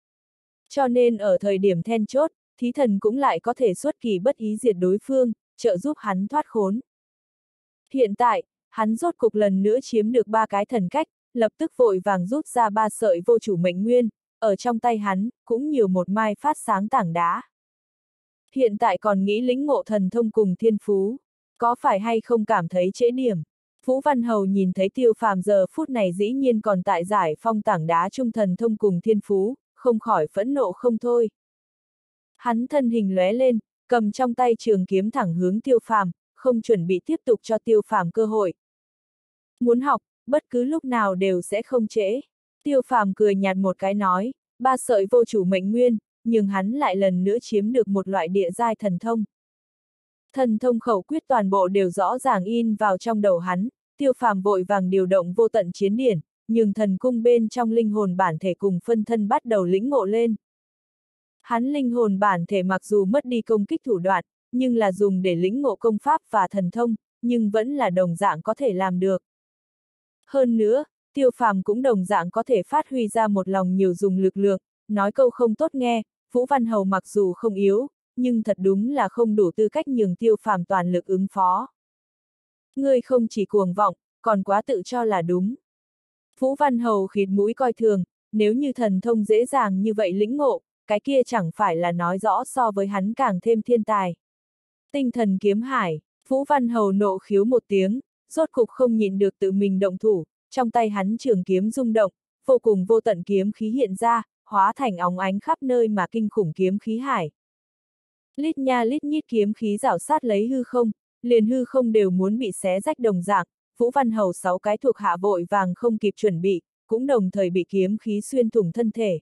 Cho nên ở thời điểm then chốt, thí thần cũng lại có thể xuất kỳ bất ý diệt đối phương, trợ giúp hắn thoát khốn. Hiện tại, hắn rốt cục lần nữa chiếm được ba cái thần cách, lập tức vội vàng rút ra ba sợi vô chủ mệnh nguyên, ở trong tay hắn, cũng nhiều một mai phát sáng tảng đá. Hiện tại còn nghĩ lĩnh ngộ thần thông cùng thiên phú, có phải hay không cảm thấy trễ điểm? Vũ Văn Hầu nhìn thấy Tiêu Phàm giờ phút này dĩ nhiên còn tại giải phong tảng đá trung thần thông cùng thiên phú, không khỏi phẫn nộ không thôi. Hắn thân hình lóe lên, cầm trong tay trường kiếm thẳng hướng Tiêu Phàm, không chuẩn bị tiếp tục cho Tiêu Phàm cơ hội. Muốn học, bất cứ lúc nào đều sẽ không trễ. Tiêu Phàm cười nhạt một cái nói, ba sợi vô chủ mệnh nguyên, nhưng hắn lại lần nữa chiếm được một loại địa giai thần thông. Thần thông khẩu quyết toàn bộ đều rõ ràng in vào trong đầu hắn, Tiêu Phàm vội vàng điều động vô tận chiến điển, nhưng thần cung bên trong linh hồn bản thể cùng phân thân bắt đầu lĩnh ngộ lên. Hắn linh hồn bản thể mặc dù mất đi công kích thủ đoạn, nhưng là dùng để lĩnh ngộ công pháp và thần thông, nhưng vẫn là đồng dạng có thể làm được. Hơn nữa, Tiêu Phàm cũng đồng dạng có thể phát huy ra một lòng nhiều dùng lực lượng, nói câu không tốt nghe, Vũ Văn Hầu mặc dù không yếu, nhưng thật đúng là không đủ tư cách nhường Tiêu Phàm toàn lực ứng phó. Ngươi không chỉ cuồng vọng, còn quá tự cho là đúng. Vũ Văn Hầu khịt mũi coi thường, nếu như thần thông dễ dàng như vậy lĩnh ngộ, cái kia chẳng phải là nói rõ so với hắn càng thêm thiên tài. Tinh thần kiếm hải, Vũ Văn Hầu nộ khiếu một tiếng, rốt cục không nhịn được tự mình động thủ, trong tay hắn trường kiếm rung động, vô cùng vô tận kiếm khí hiện ra, hóa thành óng ánh khắp nơi mà kinh khủng kiếm khí hải. Lít nha lít nhít kiếm khí rảo sát lấy hư không, liền hư không đều muốn bị xé rách đồng dạng, Vũ Văn Hầu sáu cái thuộc hạ vội vàng không kịp chuẩn bị, cũng đồng thời bị kiếm khí xuyên thủng thân thể.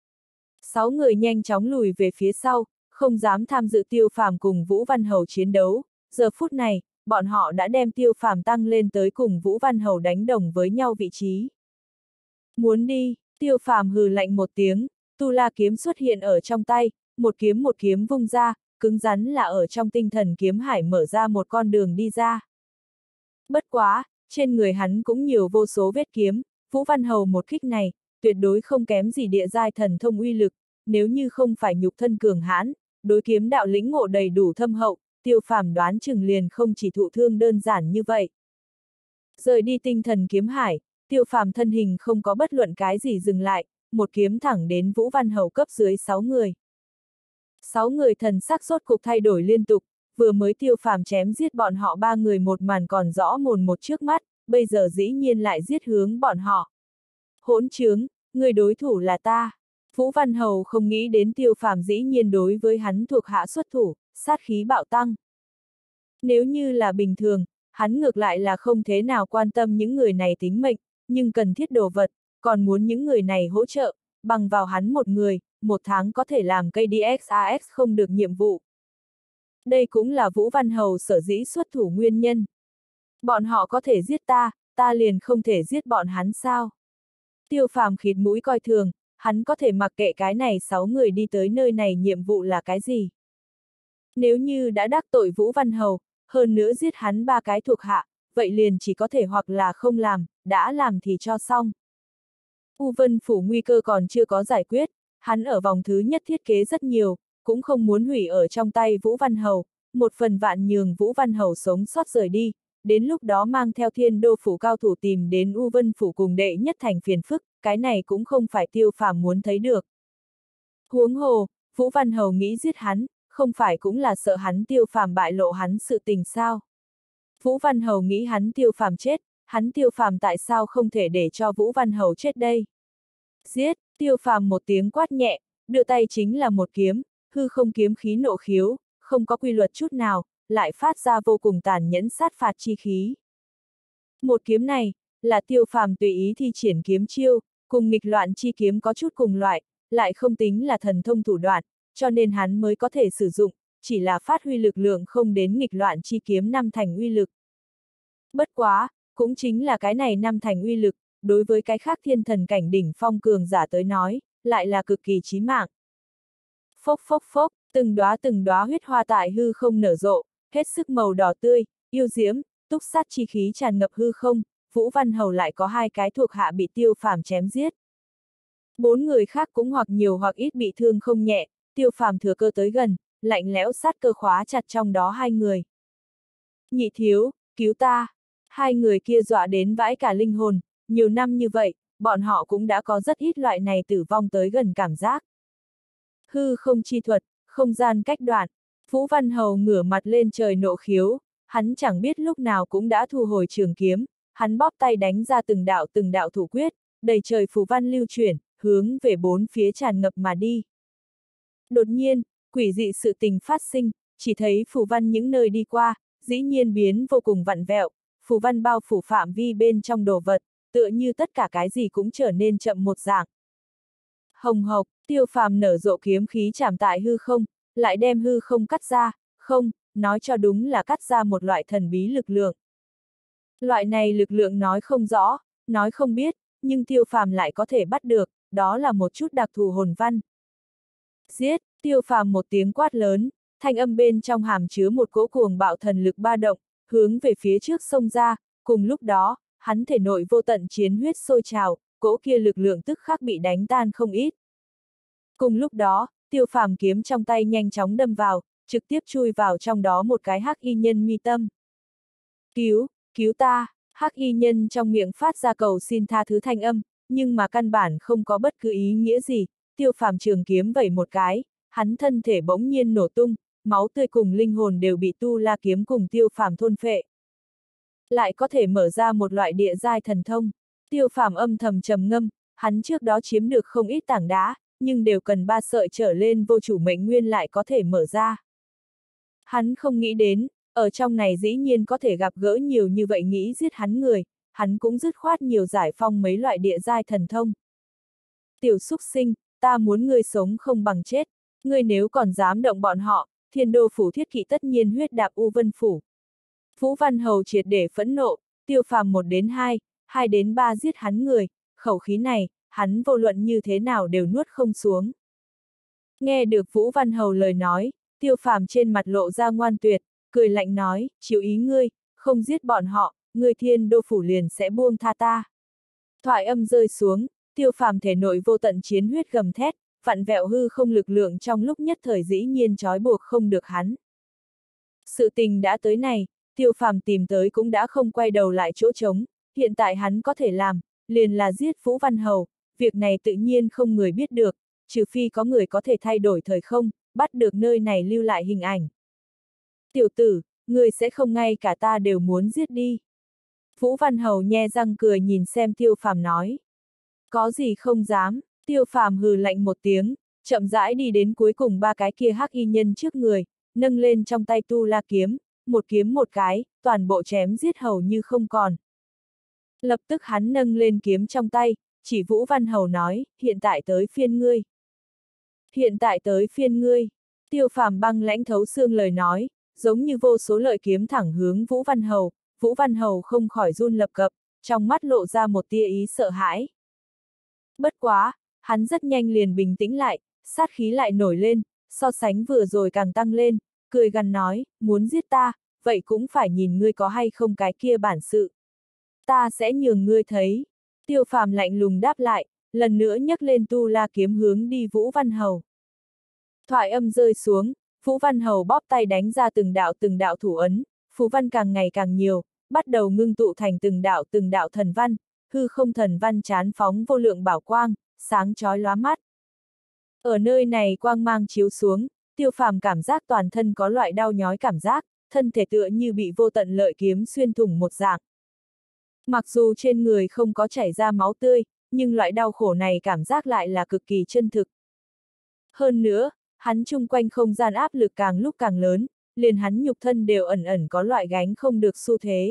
Sáu người nhanh chóng lùi về phía sau, không dám tham dự Tiêu Phàm cùng Vũ Văn Hầu chiến đấu, giờ phút này, bọn họ đã đem Tiêu Phàm tăng lên tới cùng Vũ Văn Hầu đánh đồng với nhau vị trí. Muốn đi, Tiêu Phàm hừ lạnh một tiếng, Tu La kiếm xuất hiện ở trong tay, một kiếm một kiếm vung ra, cứng rắn là ở trong tinh thần kiếm hải mở ra một con đường đi ra. Bất quá, trên người hắn cũng nhiều vô số vết kiếm, Vũ Văn Hầu một kích này, tuyệt đối không kém gì địa giai thần thông uy lực, nếu như không phải nhục thân cường hãn, đối kiếm đạo lĩnh ngộ đầy đủ thâm hậu, Tiêu Phàm đoán chừng liền không chỉ thụ thương đơn giản như vậy. Rời đi tinh thần kiếm hải, Tiêu Phàm thân hình không có bất luận cái gì dừng lại, một kiếm thẳng đến Vũ Văn Hầu cấp dưới sáu người. Sáu người thần sắc rốt cục thay đổi liên tục, vừa mới Tiêu Phàm chém giết bọn họ ba người một màn còn rõ mồn một trước mắt, bây giờ dĩ nhiên lại giết hướng bọn họ. Hỗn trướng, người đối thủ là ta. Vũ Văn Hầu không nghĩ đến Tiêu Phàm dĩ nhiên đối với hắn thuộc hạ xuất thủ, sát khí bạo tăng. Nếu như là bình thường, hắn ngược lại là không thế nào quan tâm những người này tính mệnh, nhưng cần thiết đồ vật, còn muốn những người này hỗ trợ, bằng vào hắn một người, một tháng có thể làm cây đê ích a ích không được nhiệm vụ. Đây cũng là Vũ Văn Hầu sở dĩ xuất thủ nguyên nhân. Bọn họ có thể giết ta, ta liền không thể giết bọn hắn sao? Tiêu Phàm khịt mũi coi thường, hắn có thể mặc kệ cái này sáu người đi tới nơi này nhiệm vụ là cái gì. Nếu như đã đắc tội Vũ Văn Hầu, hơn nữa giết hắn ba cái thuộc hạ, vậy liền chỉ có thể hoặc là không làm, đã làm thì cho xong. U Vân Phủ nguy cơ còn chưa có giải quyết, hắn ở vòng thứ nhất thiết kế rất nhiều, cũng không muốn hủy ở trong tay Vũ Văn Hầu, một phần vạn nhường Vũ Văn Hầu sống sót rời đi, đến lúc đó mang theo Thiên Đô Phủ cao thủ tìm đến U Vân Phủ cùng đệ nhất thành phiền phức, cái này cũng không phải Tiêu Phàm muốn thấy được. Huống hồ, Vũ Văn Hầu nghĩ giết hắn, không phải cũng là sợ hắn Tiêu Phàm bại lộ hắn sự tình sao? Vũ Văn Hầu nghĩ hắn Tiêu Phàm chết, hắn Tiêu Phàm tại sao không thể để cho Vũ Văn Hầu chết đây? Giết, Tiêu Phàm một tiếng quát nhẹ, đưa tay chính là một kiếm, hư không kiếm khí nộ khiếu, không có quy luật chút nào, lại phát ra vô cùng tàn nhẫn sát phạt chi khí. Một kiếm này, là Tiêu Phàm tùy ý thi triển kiếm chiêu, cùng nghịch loạn chi kiếm có chút cùng loại, lại không tính là thần thông thủ đoạn, cho nên hắn mới có thể sử dụng, chỉ là phát huy lực lượng không đến nghịch loạn chi kiếm năm thành uy lực. Bất quá, cũng chính là cái này năm thành uy lực, đối với cái khác thiên thần cảnh đỉnh phong cường giả tới nói, lại là cực kỳ chí mạng. Phốc phốc phốc, từng đóa từng đóa huyết hoa tại hư không nở rộ, hết sức màu đỏ tươi, yêu diễm, túc sát chi khí tràn ngập hư không, Vũ Văn Hầu lại có hai cái thuộc hạ bị Tiêu Phàm chém giết. Bốn người khác cũng hoặc nhiều hoặc ít bị thương không nhẹ, Tiêu Phàm thừa cơ tới gần, lạnh lẽo sát cơ khóa chặt trong đó hai người. Nhị thiếu, cứu ta! Hai người kia dọa đến vãi cả linh hồn, nhiều năm như vậy, bọn họ cũng đã có rất ít loại này tử vong tới gần cảm giác. Hư không chi thuật, không gian cách đoạn, Vũ Văn Hầu ngửa mặt lên trời nộ khiếu, hắn chẳng biết lúc nào cũng đã thu hồi trường kiếm, hắn bóp tay đánh ra từng đạo từng đạo thủ quyết, đầy trời phù văn lưu chuyển, hướng về bốn phía tràn ngập mà đi. Đột nhiên, quỷ dị sự tình phát sinh, chỉ thấy phù văn những nơi đi qua, dĩ nhiên biến vô cùng vặn vẹo, phù văn bao phủ phạm vi bên trong đồ vật, tựa như tất cả cái gì cũng trở nên chậm một dạng. Hồng hộc, Tiêu Phàm nở rộ kiếm khí chạm tại hư không, lại đem hư không cắt ra, không, nói cho đúng là cắt ra một loại thần bí lực lượng. Loại này lực lượng nói không rõ, nói không biết, nhưng Tiêu Phàm lại có thể bắt được, đó là một chút đặc thù hồn văn. Giết, Tiêu Phàm một tiếng quát lớn, thanh âm bên trong hàm chứa một cỗ cuồng bạo thần lực ba động, hướng về phía trước xông ra, cùng lúc đó, hắn thể nội vô tận chiến huyết sôi trào, cỗ kia lực lượng tức khắc bị đánh tan không ít. Cùng lúc đó, Tiêu Phàm kiếm trong tay nhanh chóng đâm vào, trực tiếp chui vào trong đó một cái hắc y nhân mi tâm. Cứu, cứu ta, hắc y nhân trong miệng phát ra cầu xin tha thứ thanh âm, nhưng mà căn bản không có bất cứ ý nghĩa gì, Tiêu Phàm trường kiếm vẩy một cái, hắn thân thể bỗng nhiên nổ tung, máu tươi cùng linh hồn đều bị Tu La kiếm cùng Tiêu Phàm thôn phệ. Lại có thể mở ra một loại địa giai thần thông. Tiêu Phàm âm thầm trầm ngâm, hắn trước đó chiếm được không ít tảng đá, nhưng đều cần ba sợi trở lên vô chủ mệnh nguyên lại có thể mở ra. Hắn không nghĩ đến, ở trong này dĩ nhiên có thể gặp gỡ nhiều như vậy nghĩ giết hắn người, hắn cũng dứt khoát nhiều giải phong mấy loại địa giai thần thông. Tiểu súc sinh, ta muốn ngươi sống không bằng chết, ngươi nếu còn dám động bọn họ, Thiên Đô phủ thiết kỵ tất nhiên huyết đạp U Vân phủ. Vũ Văn Hầu triệt để phẫn nộ, Tiêu Phàm một đến hai, hai đến ba giết hắn người, khẩu khí này, hắn vô luận như thế nào đều nuốt không xuống. Nghe được Vũ Văn Hầu lời nói, Tiêu Phàm trên mặt lộ ra ngoan tuyệt, cười lạnh nói, chiếu ý ngươi, không giết bọn họ, ngươi Thiên Đô phủ liền sẽ buông tha ta. Thoại âm rơi xuống, Tiêu Phàm thể nội vô tận chiến huyết gầm thét, vặn vẹo hư không lực lượng trong lúc nhất thời dĩ nhiên trói buộc không được hắn. Sự tình đã tới này, Tiêu Phàm tìm tới cũng đã không quay đầu lại chỗ trống, hiện tại hắn có thể làm, liền là giết Vũ Văn Hầu, việc này tự nhiên không người biết được, trừ phi có người có thể thay đổi thời không, bắt được nơi này lưu lại hình ảnh. Tiểu tử, người sẽ không ngay cả ta đều muốn giết đi. Vũ Văn Hầu nhe răng cười nhìn xem Tiêu Phàm nói. Có gì không dám, Tiêu Phàm hừ lạnh một tiếng, chậm rãi đi đến cuối cùng ba cái kia hắc y nhân trước người, nâng lên trong tay tu la kiếm, một kiếm một cái, toàn bộ chém giết hầu như không còn. Lập tức hắn nâng lên kiếm trong tay, chỉ Vũ Văn Hầu nói, hiện tại tới phiên ngươi. Hiện tại tới phiên ngươi. Tiêu Phàm băng lãnh thấu xương lời nói, giống như vô số lợi kiếm thẳng hướng Vũ Văn Hầu, Vũ Văn Hầu không khỏi run lập cập, trong mắt lộ ra một tia ý sợ hãi. Bất quá, hắn rất nhanh liền bình tĩnh lại, sát khí lại nổi lên, so sánh vừa rồi càng tăng lên, cười gằn nói, muốn giết ta, vậy cũng phải nhìn ngươi có hay không cái kia bản sự. Ta sẽ nhường ngươi thấy. Tiêu Phàm lạnh lùng đáp lại, lần nữa nhấc lên tu la kiếm hướng đi Vũ Văn Hầu. Thoại âm rơi xuống, Vũ Văn Hầu bóp tay đánh ra từng đạo từng đạo thủ ấn, phù văn càng ngày càng nhiều, bắt đầu ngưng tụ thành từng đạo từng đạo thần văn, hư không thần văn chán phóng vô lượng bảo quang, sáng chói lóa mắt. Ở nơi này quang mang chiếu xuống, Tiêu Phàm cảm giác toàn thân có loại đau nhói cảm giác, thân thể tựa như bị vô tận lợi kiếm xuyên thủng một dạng. Mặc dù trên người không có chảy ra máu tươi, nhưng loại đau khổ này cảm giác lại là cực kỳ chân thực. Hơn nữa, hắn chung quanh không gian áp lực càng lúc càng lớn, liền hắn nhục thân đều ẩn ẩn có loại gánh không được xu thế.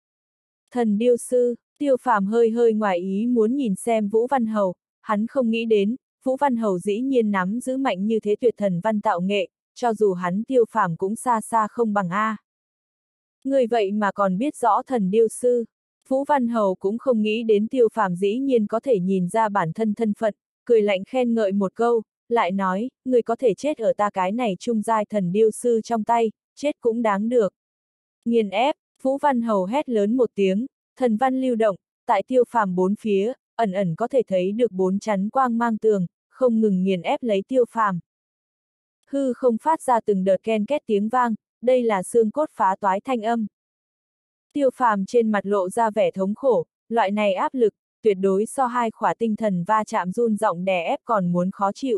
Thần điêu sư, Tiêu Phàm hơi hơi ngoài ý muốn nhìn xem Vũ Văn Hầu, hắn không nghĩ đến, Vũ Văn Hầu dĩ nhiên nắm giữ mạnh như thế tuyệt thần văn tạo nghệ, cho dù hắn Tiêu Phàm cũng xa xa không bằng A. Người vậy mà còn biết rõ thần điêu sư. Vũ Văn Hầu cũng không nghĩ đến Tiêu Phàm dĩ nhiên có thể nhìn ra bản thân thân phận, cười lạnh khen ngợi một câu, lại nói, người có thể chết ở ta cái này trung giai thần điêu sư trong tay, chết cũng đáng được. Nghiền ép, Vũ Văn Hầu hét lớn một tiếng, thần văn lưu động, tại Tiêu Phàm bốn phía, ẩn ẩn có thể thấy được bốn chắn quang mang tường, không ngừng nghiền ép lấy Tiêu Phàm. Hư không phát ra từng đợt ken két tiếng vang, đây là xương cốt phá toái thanh âm. Tiêu Phàm trên mặt lộ ra vẻ thống khổ, loại này áp lực, tuyệt đối so hai khỏa tinh thần va chạm run giọng đè ép còn muốn khó chịu.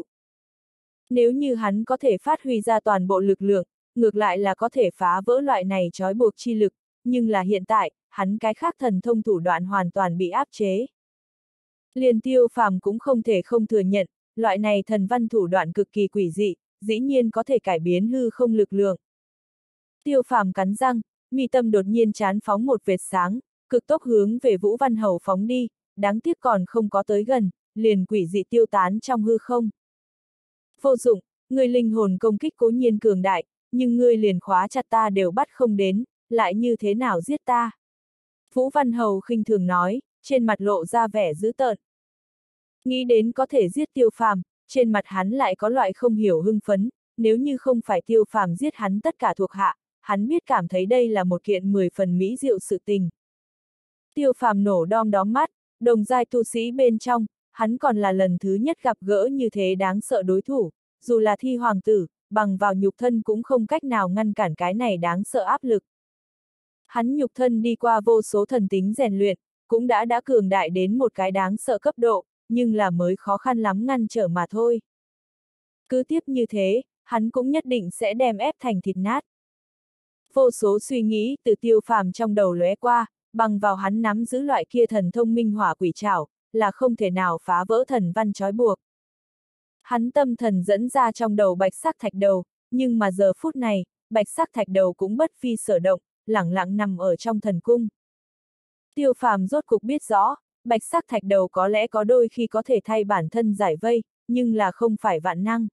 Nếu như hắn có thể phát huy ra toàn bộ lực lượng, ngược lại là có thể phá vỡ loại này trói buộc chi lực, nhưng là hiện tại, hắn cái khác thần thông thủ đoạn hoàn toàn bị áp chế. Liền Tiêu Phàm cũng không thể không thừa nhận, loại này thần văn thủ đoạn cực kỳ quỷ dị, dĩ nhiên có thể cải biến hư không lực lượng. Tiêu Phàm cắn răng, mi tâm đột nhiên chán phóng một vệt sáng, cực tốc hướng về Vũ Văn Hầu phóng đi, đáng tiếc còn không có tới gần, liền quỷ dị tiêu tán trong hư không. Vô dụng, người linh hồn công kích cố nhiên cường đại, nhưng ngươi liền khóa chặt ta đều bắt không đến, lại như thế nào giết ta? Vũ Văn Hầu khinh thường nói, trên mặt lộ ra vẻ dữ tợn. Nghĩ đến có thể giết Tiêu Phàm, trên mặt hắn lại có loại không hiểu hưng phấn, nếu như không phải Tiêu Phàm giết hắn tất cả thuộc hạ, hắn biết cảm thấy đây là một kiện mười phần mỹ diệu sự tình. Tiêu Phàm nổ đom đóm mắt, đồng giai tu sĩ bên trong, hắn còn là lần thứ nhất gặp gỡ như thế đáng sợ đối thủ, dù là thi hoàng tử, bằng vào nhục thân cũng không cách nào ngăn cản cái này đáng sợ áp lực. Hắn nhục thân đi qua vô số thần tính rèn luyện, cũng đã đã cường đại đến một cái đáng sợ cấp độ, nhưng là mới khó khăn lắm ngăn trở mà thôi. Cứ tiếp như thế, hắn cũng nhất định sẽ đem ép thành thịt nát. Vô số suy nghĩ từ Tiêu Phàm trong đầu lóe qua, bằng vào hắn nắm giữ loại kia thần thông minh hỏa quỷ trảo, là không thể nào phá vỡ thần văn trói buộc. Hắn tâm thần dẫn ra trong đầu bạch sắc thạch đầu, nhưng mà giờ phút này, bạch sắc thạch đầu cũng bất phi sở động, lẳng lặng nằm ở trong thần cung. Tiêu Phàm rốt cục biết rõ, bạch sắc thạch đầu có lẽ có đôi khi có thể thay bản thân giải vây, nhưng là không phải vạn năng.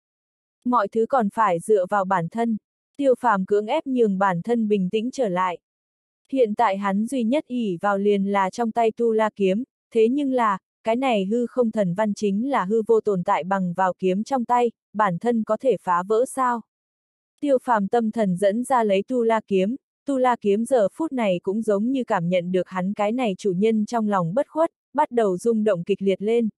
Mọi thứ còn phải dựa vào bản thân. Tiêu Phàm cưỡng ép nhường bản thân bình tĩnh trở lại. Hiện tại hắn duy nhất ỷ vào liền là trong tay Tu La kiếm, thế nhưng là, cái này hư không thần văn chính là hư vô tồn tại bằng vào kiếm trong tay, bản thân có thể phá vỡ sao? Tiêu Phàm tâm thần dẫn ra lấy Tu La kiếm, Tu La kiếm giờ phút này cũng giống như cảm nhận được hắn cái này chủ nhân trong lòng bất khuất, bắt đầu rung động kịch liệt lên.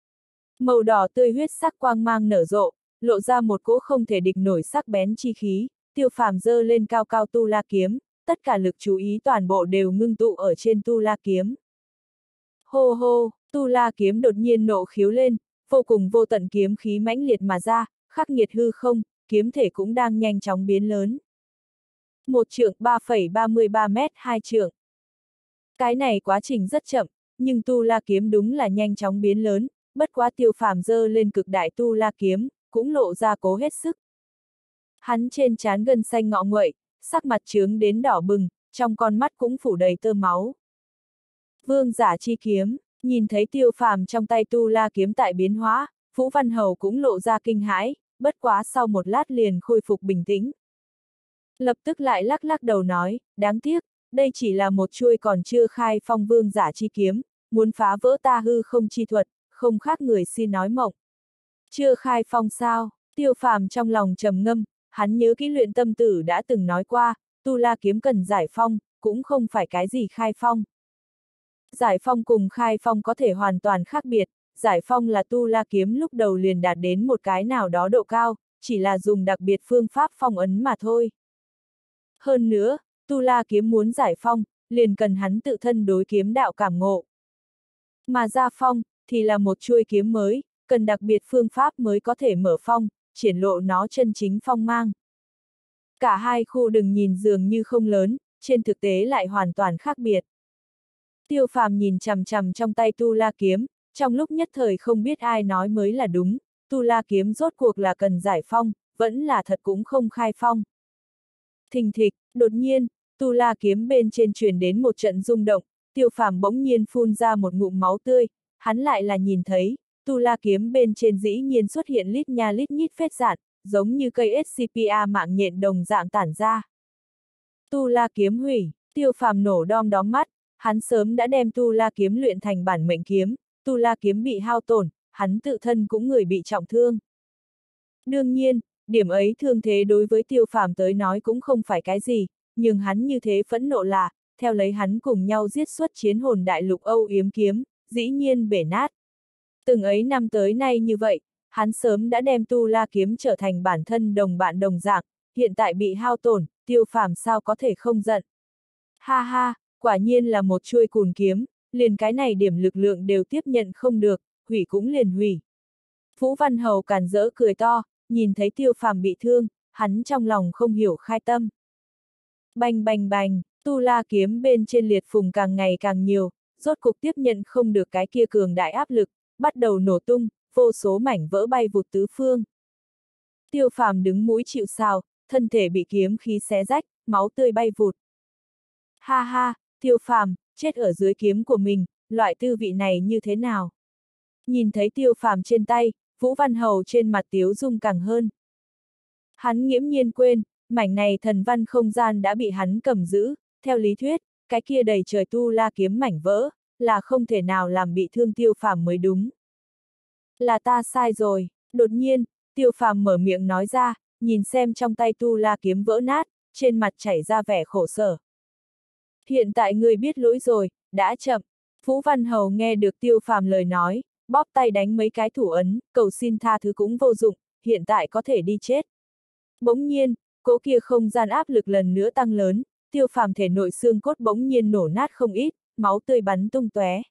Màu đỏ tươi huyết sắc quang mang nở rộ, lộ ra một cỗ không thể địch nổi sắc bén chi khí, Tiêu Phàm giơ lên cao cao Tu La kiếm, tất cả lực chú ý toàn bộ đều ngưng tụ ở trên Tu La kiếm. Hô hô, Tu La kiếm đột nhiên nộ khiếu lên, vô cùng vô tận kiếm khí mãnh liệt mà ra, khắc nghiệt hư không, kiếm thể cũng đang nhanh chóng biến lớn. Một trượng ba phẩy ba mươi ba mét hai trượng. Cái này quá trình rất chậm, nhưng Tu La kiếm đúng là nhanh chóng biến lớn, bất quá Tiêu Phàm giơ lên cực đại Tu La kiếm, cũng lộ ra cố hết sức. Hắn trên trán gân xanh ngọ nguậy, sắc mặt trướng đến đỏ bừng, trong con mắt cũng phủ đầy tơ máu. Vương giả chi kiếm, nhìn thấy Tiêu Phàm trong tay Tu La kiếm tại biến hóa, Vũ Văn Hầu cũng lộ ra kinh hãi, bất quá sau một lát liền khôi phục bình tĩnh. Lập tức lại lắc lắc đầu nói, đáng tiếc, đây chỉ là một chuôi còn chưa khai phong vương giả chi kiếm, muốn phá vỡ ta hư không chi thuật, không khác người xin nói mộng. Chưa khai phong sao? Tiêu Phàm trong lòng trầm ngâm, hắn nhớ kỹ Luyện Tâm Tử đã từng nói qua, Tu La kiếm cần giải phong, cũng không phải cái gì khai phong. Giải phong cùng khai phong có thể hoàn toàn khác biệt, giải phong là Tu La kiếm lúc đầu liền đạt đến một cái nào đó độ cao, chỉ là dùng đặc biệt phương pháp phong ấn mà thôi. Hơn nữa, Tu La kiếm muốn giải phong, liền cần hắn tự thân đối kiếm đạo cảm ngộ. Mà ra phong, thì là một chuôi kiếm mới, cần đặc biệt phương pháp mới có thể mở phong, triển lộ nó chân chính phong mang. Cả hai khu đừng nhìn dường như không lớn, trên thực tế lại hoàn toàn khác biệt. Tiêu Phàm nhìn chằm chằm trong tay Tu La kiếm, trong lúc nhất thời không biết ai nói mới là đúng, Tu La kiếm rốt cuộc là cần giải phong, vẫn là thật cũng không khai phong. Thình thịch, đột nhiên, Tu La kiếm bên trên truyền đến một trận rung động, Tiêu Phàm bỗng nhiên phun ra một ngụm máu tươi, hắn lại là nhìn thấy, Tu La kiếm bên trên dĩ nhiên xuất hiện lít nha lít nhít vết rạn, giống như cây ét xê pê a mạng nhện đồng dạng tản ra. Tu La kiếm hủy, Tiêu Phàm nổ đom đóm mắt, hắn sớm đã đem Tu La kiếm luyện thành bản mệnh kiếm, Tu La kiếm bị hao tổn, hắn tự thân cũng người bị trọng thương. Đương nhiên, điểm ấy thương thế đối với Tiêu Phàm tới nói cũng không phải cái gì, nhưng hắn như thế phẫn nộ là, theo lấy hắn cùng nhau giết xuất chiến hồn đại lục Âu Yếm kiếm, dĩ nhiên bể nát. Từng ấy năm tới nay như vậy, hắn sớm đã đem Tu La kiếm trở thành bản thân đồng bạn đồng dạng, hiện tại bị hao tổn, Tiêu Phàm sao có thể không giận. Ha ha, quả nhiên là một chuôi cùn kiếm, liền cái này điểm lực lượng đều tiếp nhận không được, hủy cũng liền hủy. Vũ Văn Hầu càn rỡ cười to, nhìn thấy Tiêu Phàm bị thương, hắn trong lòng không hiểu khai tâm. Bành bành bành, Tu La kiếm bên trên liệt phùng càng ngày càng nhiều, rốt cục tiếp nhận không được cái kia cường đại áp lực, bắt đầu nổ tung, vô số mảnh vỡ bay vụt tứ phương. Tiêu Phàm đứng mũi chịu sào, thân thể bị kiếm khí xé rách, máu tươi bay vụt. Ha ha, Tiêu Phàm, chết ở dưới kiếm của mình, loại tư vị này như thế nào? Nhìn thấy Tiêu Phàm trên tay, Vũ Văn Hầu trên mặt tiếu dung càng hơn. Hắn nghiễm nhiên quên, mảnh này thần văn không gian đã bị hắn cầm giữ, theo lý thuyết, cái kia đầy trời Tu La kiếm mảnh vỡ, là không thể nào làm bị thương Tiêu Phàm mới đúng. Là ta sai rồi, đột nhiên, Tiêu Phàm mở miệng nói ra, nhìn xem trong tay Tu La kiếm vỡ nát, trên mặt chảy ra vẻ khổ sở. Hiện tại ngươi biết lỗi rồi, đã chậm. Vũ Văn Hầu nghe được Tiêu Phàm lời nói, bóp tay đánh mấy cái thủ ấn, cầu xin tha thứ cũng vô dụng, hiện tại có thể đi chết. Bỗng nhiên, cỗ kia không gian áp lực lần nữa tăng lớn, Tiêu Phàm thể nội xương cốt bỗng nhiên nổ nát không ít, máu tươi bắn tung tóe.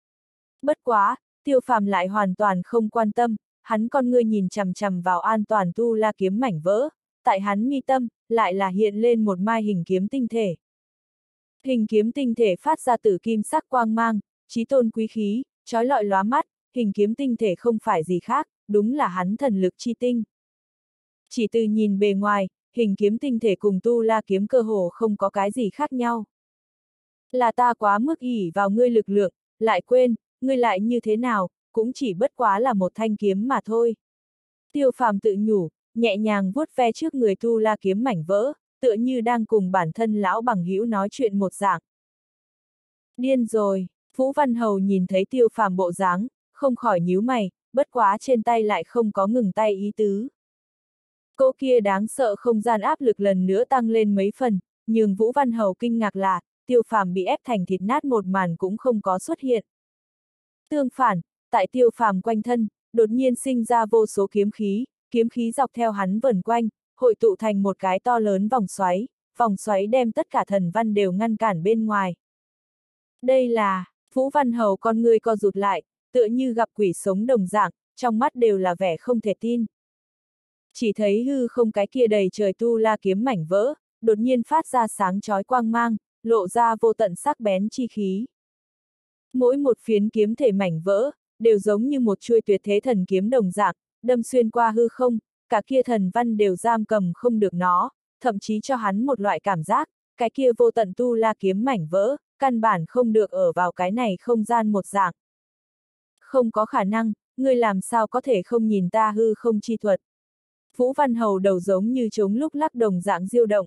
Bất quá, Tiêu Phàm lại hoàn toàn không quan tâm, hắn con ngươi nhìn chằm chằm vào an toàn Tu La kiếm mảnh vỡ, tại hắn mi tâm, lại là hiện lên một mai hình kiếm tinh thể. Hình kiếm tinh thể phát ra tử kim sắc quang mang, chí tôn quý khí, chói lọi lóa mắt, hình kiếm tinh thể không phải gì khác, đúng là hắn thần lực chi tinh. Chỉ từ nhìn bề ngoài, hình kiếm tinh thể cùng tu la kiếm cơ hồ không có cái gì khác nhau. Là ta quá mức ỷ vào ngươi lực lượng, lại quên, ngươi lại như thế nào, cũng chỉ bất quá là một thanh kiếm mà thôi. Tiêu Phàm tự nhủ, nhẹ nhàng vuốt ve trước người tu la kiếm mảnh vỡ, tựa như đang cùng bản thân lão bằng hữu nói chuyện một dạng. Điên rồi, Vũ Văn Hầu nhìn thấy Tiêu Phàm bộ dáng, không khỏi nhíu mày, bất quá trên tay lại không có ngừng tay ý tứ. Cỗ kia đáng sợ không gian áp lực lần nữa tăng lên mấy phần, nhưng Vũ Văn Hầu kinh ngạc là, Tiêu Phàm bị ép thành thịt nát một màn cũng không có xuất hiện. Tương phản, tại Tiêu Phàm quanh thân, đột nhiên sinh ra vô số kiếm khí, kiếm khí dọc theo hắn vần quanh, hội tụ thành một cái to lớn vòng xoáy, vòng xoáy đem tất cả thần văn đều ngăn cản bên ngoài. Đây là, Vũ Văn Hầu con người co rụt lại, tựa như gặp quỷ sống đồng dạng, trong mắt đều là vẻ không thể tin. Chỉ thấy hư không cái kia đầy trời tu la kiếm mảnh vỡ, đột nhiên phát ra sáng chói quang mang, lộ ra vô tận sắc bén chi khí. Mỗi một phiến kiếm thể mảnh vỡ, đều giống như một chuôi tuyệt thế thần kiếm đồng dạng, đâm xuyên qua hư không, cả kia thần văn đều giam cầm không được nó, thậm chí cho hắn một loại cảm giác, cái kia vô tận tu la kiếm mảnh vỡ, căn bản không được ở vào cái này không gian một dạng. Không có khả năng, ngươi làm sao có thể không nhìn ta hư không chi thuật. Vũ Văn Hầu đầu giống như trống lúc lắc đồng dạng diêu động.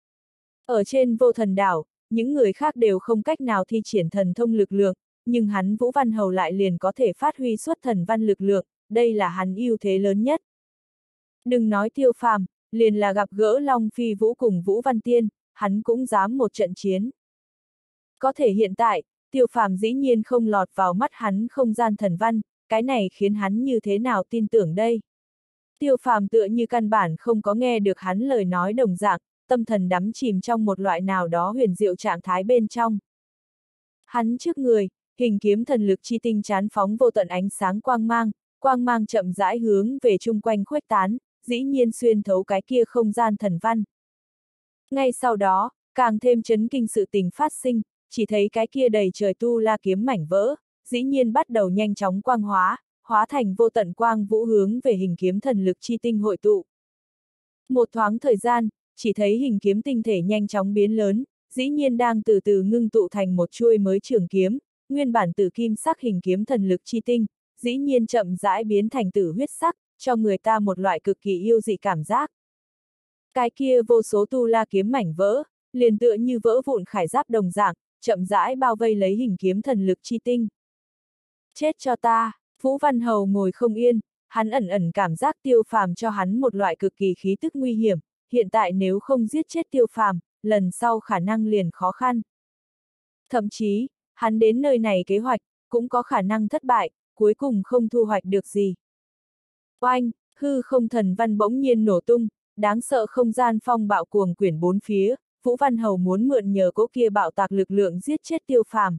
Ở trên vô thần đảo, những người khác đều không cách nào thi triển thần thông lực lượng, nhưng hắn Vũ Văn Hầu lại liền có thể phát huy xuất thần văn lực lượng, đây là hắn ưu thế lớn nhất. Đừng nói Tiêu Phàm, liền là gặp gỡ Long Phi Vũ cùng Vũ Văn Tiên, hắn cũng dám một trận chiến. Có thể hiện tại, Tiêu Phàm dĩ nhiên không lọt vào mắt hắn không gian thần văn, cái này khiến hắn như thế nào tin tưởng đây? Tiêu Phàm tựa như căn bản không có nghe được hắn lời nói đồng dạng, tâm thần đắm chìm trong một loại nào đó huyền diệu trạng thái bên trong. Hắn trước người, hình kiếm thần lực chi tinh chán phóng vô tận ánh sáng quang mang, quang mang chậm rãi hướng về chung quanh khuếch tán, dĩ nhiên xuyên thấu cái kia không gian thần văn. Ngay sau đó, càng thêm chấn kinh sự tình phát sinh, chỉ thấy cái kia đầy trời tu la kiếm mảnh vỡ, dĩ nhiên bắt đầu nhanh chóng quang hóa, hóa thành vô tận quang vũ hướng về hình kiếm thần lực chi tinh hội tụ. Một thoáng thời gian, chỉ thấy hình kiếm tinh thể nhanh chóng biến lớn, dĩ nhiên đang từ từ ngưng tụ thành một chuôi mới trường kiếm, nguyên bản tử kim sắc hình kiếm thần lực chi tinh, dĩ nhiên chậm rãi biến thành tử huyết sắc, cho người ta một loại cực kỳ yêu dị cảm giác. Cái kia vô số tu la kiếm mảnh vỡ, liền tựa như vỡ vụn khải giáp đồng dạng, chậm rãi bao vây lấy hình kiếm thần lực chi tinh. Chết cho ta, Vũ Văn Hầu ngồi không yên, hắn ẩn ẩn cảm giác Tiêu Phàm cho hắn một loại cực kỳ khí tức nguy hiểm, hiện tại nếu không giết chết Tiêu Phàm, lần sau khả năng liền khó khăn. Thậm chí, hắn đến nơi này kế hoạch, cũng có khả năng thất bại, cuối cùng không thu hoạch được gì. Oanh, hư không thần văn bỗng nhiên nổ tung, đáng sợ không gian phong bạo cuồng quyển bốn phía, Vũ Văn Hầu muốn mượn nhờ cỗ kia bạo tạc lực lượng giết chết Tiêu Phàm.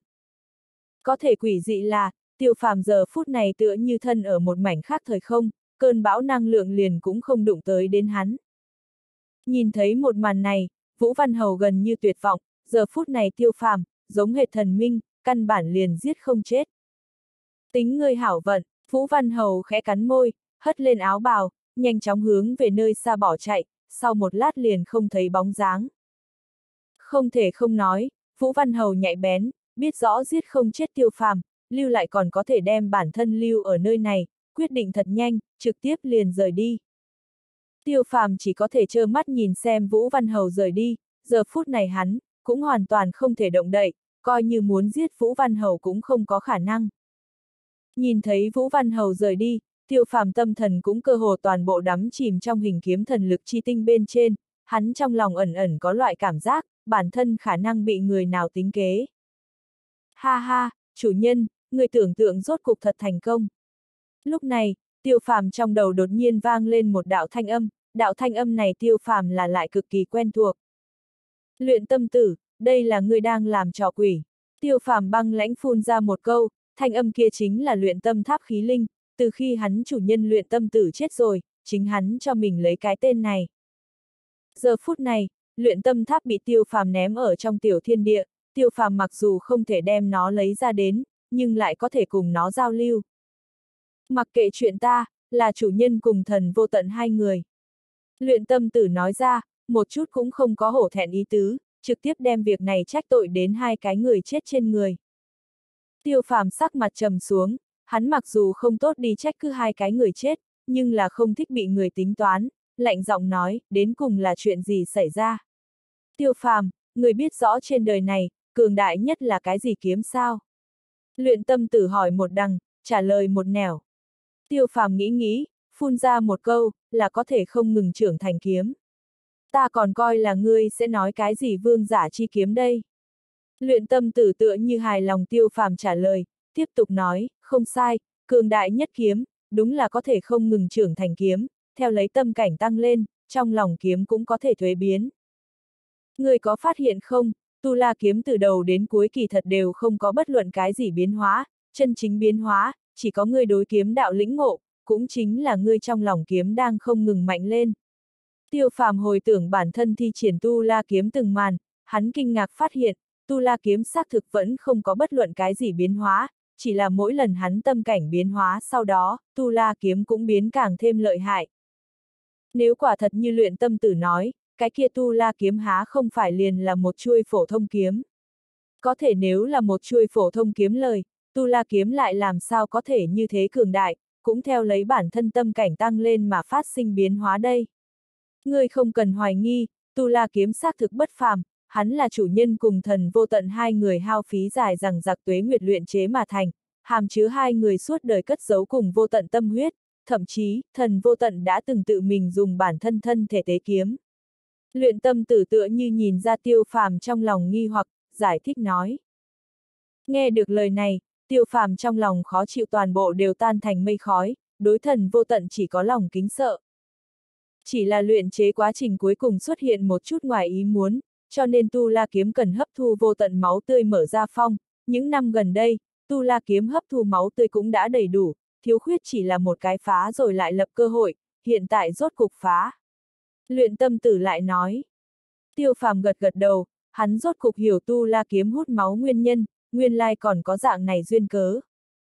Có thể quỷ dị là, Tiêu Phàm giờ phút này tựa như thân ở một mảnh khác thời không, cơn bão năng lượng liền cũng không đụng tới đến hắn. Nhìn thấy một màn này, Vũ Văn Hầu gần như tuyệt vọng, giờ phút này Tiêu Phàm, giống hệt thần minh, căn bản liền giết không chết. Tính ngươi hảo vận, Vũ Văn Hầu khẽ cắn môi, hất lên áo bào, nhanh chóng hướng về nơi xa bỏ chạy, sau một lát liền không thấy bóng dáng. Không thể không nói, Vũ Văn Hầu nhạy bén, biết rõ giết không chết Tiêu Phàm, lưu lại còn có thể đem bản thân lưu ở nơi này, quyết định thật nhanh, trực tiếp liền rời đi. Tiêu Phàm chỉ có thể trơ mắt nhìn xem Vũ Văn Hầu rời đi, giờ phút này hắn, cũng hoàn toàn không thể động đậy, coi như muốn giết Vũ Văn Hầu cũng không có khả năng. Nhìn thấy Vũ Văn Hầu rời đi, Tiêu Phàm tâm thần cũng cơ hồ toàn bộ đắm chìm trong hình kiếm thần lực chi tinh bên trên, hắn trong lòng ẩn ẩn có loại cảm giác, bản thân khả năng bị người nào tính kế. Ha ha, chủ nhân, người tưởng tượng rốt cục thật thành công. Lúc này, Tiêu Phàm trong đầu đột nhiên vang lên một đạo thanh âm, đạo thanh âm này Tiêu Phàm là lại cực kỳ quen thuộc. Luyện tâm tử, đây là người đang làm trò quỷ. Tiêu Phàm băng lãnh phun ra một câu, thanh âm kia chính là luyện tâm tháp khí linh, từ khi hắn chủ nhân luyện tâm tử chết rồi, chính hắn cho mình lấy cái tên này. Giờ phút này, luyện tâm tháp bị Tiêu Phàm ném ở trong tiểu thiên địa, Tiêu Phàm mặc dù không thể đem nó lấy ra đến, nhưng lại có thể cùng nó giao lưu. Mặc kệ chuyện ta, là chủ nhân cùng thần vô tận hai người. Luyện tâm tử nói ra, một chút cũng không có hổ thẹn ý tứ, trực tiếp đem việc này trách tội đến hai cái người chết trên người. Tiêu Phàm sắc mặt trầm xuống, hắn mặc dù không tốt đi trách cứ hai cái người chết, nhưng là không thích bị người tính toán, lạnh giọng nói, đến cùng là chuyện gì xảy ra. Tiêu Phàm, người biết rõ trên đời này, cường đại nhất là cái gì kiếm sao? Luyện Tâm Tử hỏi một đằng, trả lời một nẻo. Tiêu Phàm nghĩ nghĩ, phun ra một câu, là có thể không ngừng trưởng thành kiếm. Ta còn coi là ngươi sẽ nói cái gì vương giả chi kiếm đây. Luyện Tâm Tử tựa như hài lòng Tiêu Phàm trả lời, tiếp tục nói, không sai, cường đại nhất kiếm, đúng là có thể không ngừng trưởng thành kiếm, theo lấy tâm cảnh tăng lên, trong lòng kiếm cũng có thể thuế biến. Ngươi có phát hiện không, Tu La kiếm từ đầu đến cuối kỳ thật đều không có bất luận cái gì biến hóa, chân chính biến hóa, chỉ có ngươi đối kiếm đạo lĩnh ngộ, cũng chính là ngươi trong lòng kiếm đang không ngừng mạnh lên. Tiêu Phàm hồi tưởng bản thân thi triển Tu La kiếm từng màn, hắn kinh ngạc phát hiện, Tu La kiếm xác thực vẫn không có bất luận cái gì biến hóa, chỉ là mỗi lần hắn tâm cảnh biến hóa sau đó, Tu La kiếm cũng biến càng thêm lợi hại. Nếu quả thật như Luyện Tâm Tử nói, cái kia Tu La kiếm há không phải liền là một chuôi phổ thông kiếm. Có thể nếu là một chuôi phổ thông kiếm lời, Tu La kiếm lại làm sao có thể như thế cường đại, cũng theo lấy bản thân tâm cảnh tăng lên mà phát sinh biến hóa đây. Ngươi không cần hoài nghi, Tu La kiếm xác thực bất phàm, hắn là chủ nhân cùng Thần Vô Tận hai người hao phí dài rằng giặc tuế nguyệt luyện chế mà thành, hàm chứa hai người suốt đời cất giấu cùng vô tận tâm huyết, thậm chí, Thần Vô Tận đã từng tự mình dùng bản thân thân thể tế kiếm. Luyện Tâm Tử tựa như nhìn ra Tiêu Phàm trong lòng nghi hoặc, giải thích nói. Nghe được lời này, Tiêu Phàm trong lòng khó chịu toàn bộ đều tan thành mây khói, đối Thần Vô Tận chỉ có lòng kính sợ. Chỉ là luyện chế quá trình cuối cùng xuất hiện một chút ngoài ý muốn, cho nên Tu La kiếm cần hấp thu vô tận máu tươi mở ra phong, những năm gần đây, Tu La kiếm hấp thu máu tươi cũng đã đầy đủ, thiếu khuyết chỉ là một cái phá rồi lại lập cơ hội, hiện tại rốt cục phá. Luyện Tâm Tử lại nói. Tiêu Phàm gật gật đầu, hắn rốt cục hiểu Tu La kiếm hút máu nguyên nhân, nguyên lai còn có dạng này duyên cớ.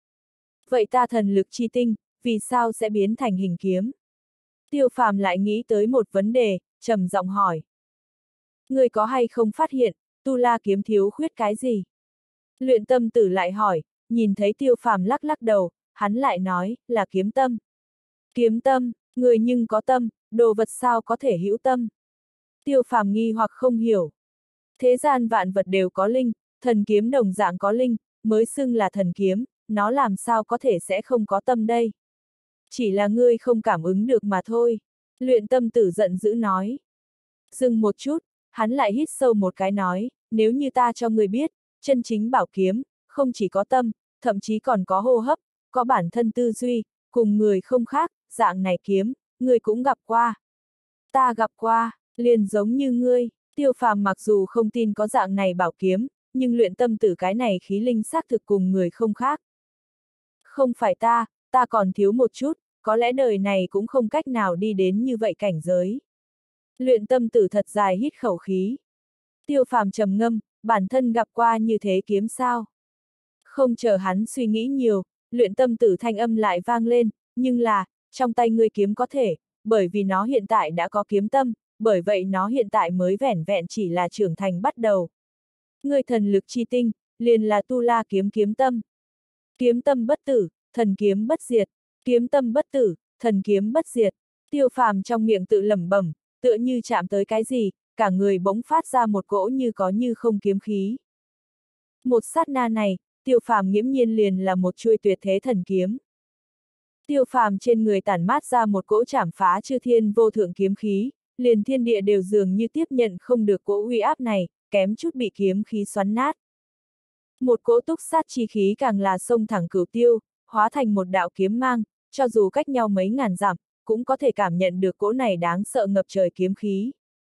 Vậy ta thần lực chi tinh, vì sao sẽ biến thành hình kiếm? Tiêu Phàm lại nghĩ tới một vấn đề, trầm giọng hỏi. Ngươi có hay không phát hiện, Tu La kiếm thiếu khuyết cái gì? Luyện Tâm Tử lại hỏi, nhìn thấy Tiêu Phàm lắc lắc đầu, hắn lại nói, là kiếm tâm. Kiếm tâm, người nhưng có tâm, đồ vật sao có thể hữu tâm? Tiêu Phàm nghi hoặc không hiểu. Thế gian vạn vật đều có linh, thần kiếm đồng dạng có linh, mới xưng là thần kiếm, nó làm sao có thể sẽ không có tâm đây? Chỉ là ngươi không cảm ứng được mà thôi. Luyện Tâm Tử giận dữ nói. Dừng một chút, hắn lại hít sâu một cái nói, nếu như ta cho ngươi biết, chân chính bảo kiếm, không chỉ có tâm, thậm chí còn có hô hấp, có bản thân tư duy, cùng người không khác, dạng này kiếm, ngươi cũng gặp qua. Ta gặp qua, liền giống như ngươi. Tiêu Phàm mặc dù không tin có dạng này bảo kiếm, nhưng Luyện Tâm Tử cái này khí linh xác thực cùng người không khác. Không phải ta, ta còn thiếu một chút, có lẽ đời này cũng không cách nào đi đến như vậy cảnh giới. Luyện Tâm Tử thật dài hít khẩu khí. Tiêu Phàm trầm ngâm, bản thân gặp qua như thế kiếm sao? Không chờ hắn suy nghĩ nhiều, Luyện Tâm Tử thanh âm lại vang lên, nhưng là, trong tay ngươi kiếm có thể, bởi vì nó hiện tại đã có kiếm tâm, bởi vậy nó hiện tại mới vẻn vẹn chỉ là trưởng thành bắt đầu. Ngươi thần lực chi tinh, liền là Tu La kiếm kiếm tâm. Kiếm tâm bất tử, thần kiếm bất diệt, kiếm tâm bất tử, thần kiếm bất diệt. Tiêu Phàm trong miệng tự lẩm bẩm, tựa như chạm tới cái gì, cả người bỗng phát ra một cỗ như có như không kiếm khí. Một sát na này, Tiêu Phàm nghiễm nhiên liền là một chuôi tuyệt thế thần kiếm. Tiêu Phàm trên người tản mát ra một cỗ chảm phá chư thiên vô thượng kiếm khí, liền thiên địa đều dường như tiếp nhận không được cỗ uy áp này, kém chút bị kiếm khí xoắn nát. Một cỗ túc sát chi khí càng là xông thẳng cửu tiêu, hóa thành một đạo kiếm mang, cho dù cách nhau mấy ngàn dặm, cũng có thể cảm nhận được cỗ này đáng sợ ngập trời kiếm khí.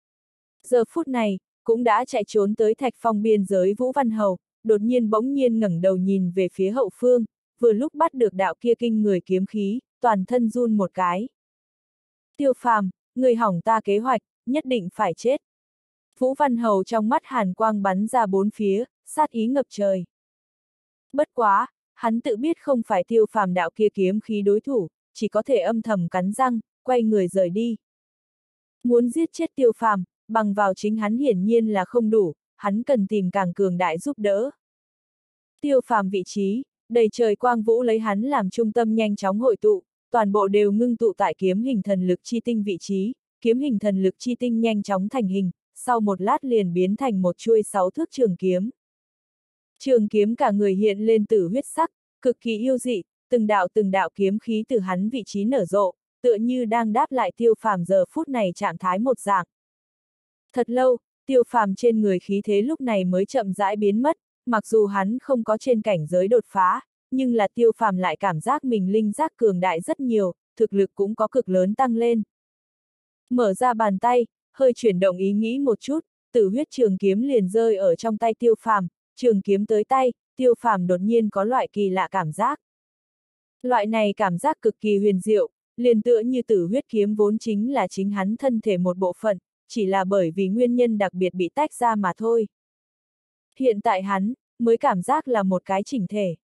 Giờ phút này, cũng đã chạy trốn tới Thạch Phong biên giới Vũ Văn Hầu, đột nhiên bỗng nhiên ngẩng đầu nhìn về phía hậu phương, vừa lúc bắt được đạo kia kinh người kiếm khí, toàn thân run một cái. Tiêu Phàm, người hỏng ta kế hoạch, nhất định phải chết. Vũ Văn Hầu trong mắt hàn quang bắn ra bốn phía, sát ý ngập trời. Bất quá, hắn tự biết không phải Tiêu Phàm đạo kia kiếm khí đối thủ, chỉ có thể âm thầm cắn răng, quay người rời đi. Muốn giết chết Tiêu Phàm, bằng vào chính hắn hiển nhiên là không đủ, hắn cần tìm càng cường đại giúp đỡ. Tiêu Phàm vị trí, đầy trời quang vũ lấy hắn làm trung tâm nhanh chóng hội tụ, toàn bộ đều ngưng tụ tại kiếm hình thần lực chi tinh vị trí, kiếm hình thần lực chi tinh nhanh chóng thành hình, sau một lát liền biến thành một chuôi sáu thước trường kiếm. Trường kiếm cả người hiện lên tử huyết sắc, cực kỳ yêu dị, từng đạo từng đạo kiếm khí từ hắn vị trí nở rộ, tựa như đang đáp lại Tiêu Phàm giờ phút này trạng thái một dạng. Thật lâu, Tiêu Phàm trên người khí thế lúc này mới chậm rãi biến mất, mặc dù hắn không có trên cảnh giới đột phá, nhưng là Tiêu Phàm lại cảm giác mình linh giác cường đại rất nhiều, thực lực cũng có cực lớn tăng lên. Mở ra bàn tay, hơi chuyển động ý nghĩ một chút, tử huyết trường kiếm liền rơi ở trong tay Tiêu Phàm, trường kiếm tới tay, Tiêu Phàm đột nhiên có loại kỳ lạ cảm giác. Loại này cảm giác cực kỳ huyền diệu, liền tựa như tử huyết kiếm vốn chính là chính hắn thân thể một bộ phận, chỉ là bởi vì nguyên nhân đặc biệt bị tách ra mà thôi. Hiện tại hắn, mới cảm giác là một cái chỉnh thể.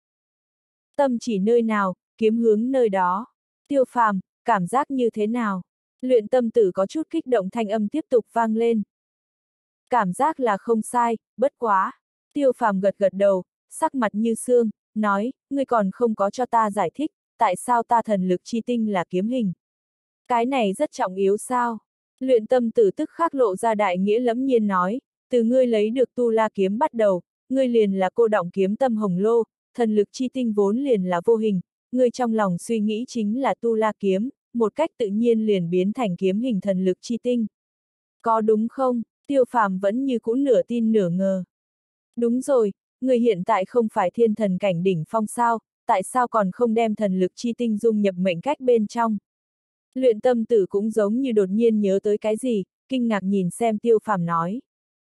Tâm chỉ nơi nào, kiếm hướng nơi đó. Tiêu Phàm, cảm giác như thế nào? Luyện tâm tử có chút kích động thanh âm tiếp tục vang lên. Cảm giác là không sai, bất quá. Tiêu Phàm gật gật đầu, sắc mặt như xương, nói, ngươi còn không có cho ta giải thích, tại sao ta thần lực chi tinh là kiếm hình. Cái này rất trọng yếu sao? Luyện tâm tử tức khắc lộ ra đại nghĩa lẫm nhiên nói, từ ngươi lấy được tu la kiếm bắt đầu, ngươi liền là cô đọng kiếm tâm hồng lô, thần lực chi tinh vốn liền là vô hình, ngươi trong lòng suy nghĩ chính là tu la kiếm, một cách tự nhiên liền biến thành kiếm hình thần lực chi tinh. Có đúng không? Tiêu Phàm vẫn như cũ nửa tin nửa ngờ. Đúng rồi, ngươi hiện tại không phải thiên thần cảnh đỉnh phong sao, tại sao còn không đem thần lực chi tinh dung nhập mệnh cách bên trong? Luyện tâm tử cũng giống như đột nhiên nhớ tới cái gì, kinh ngạc nhìn xem Tiêu Phàm nói.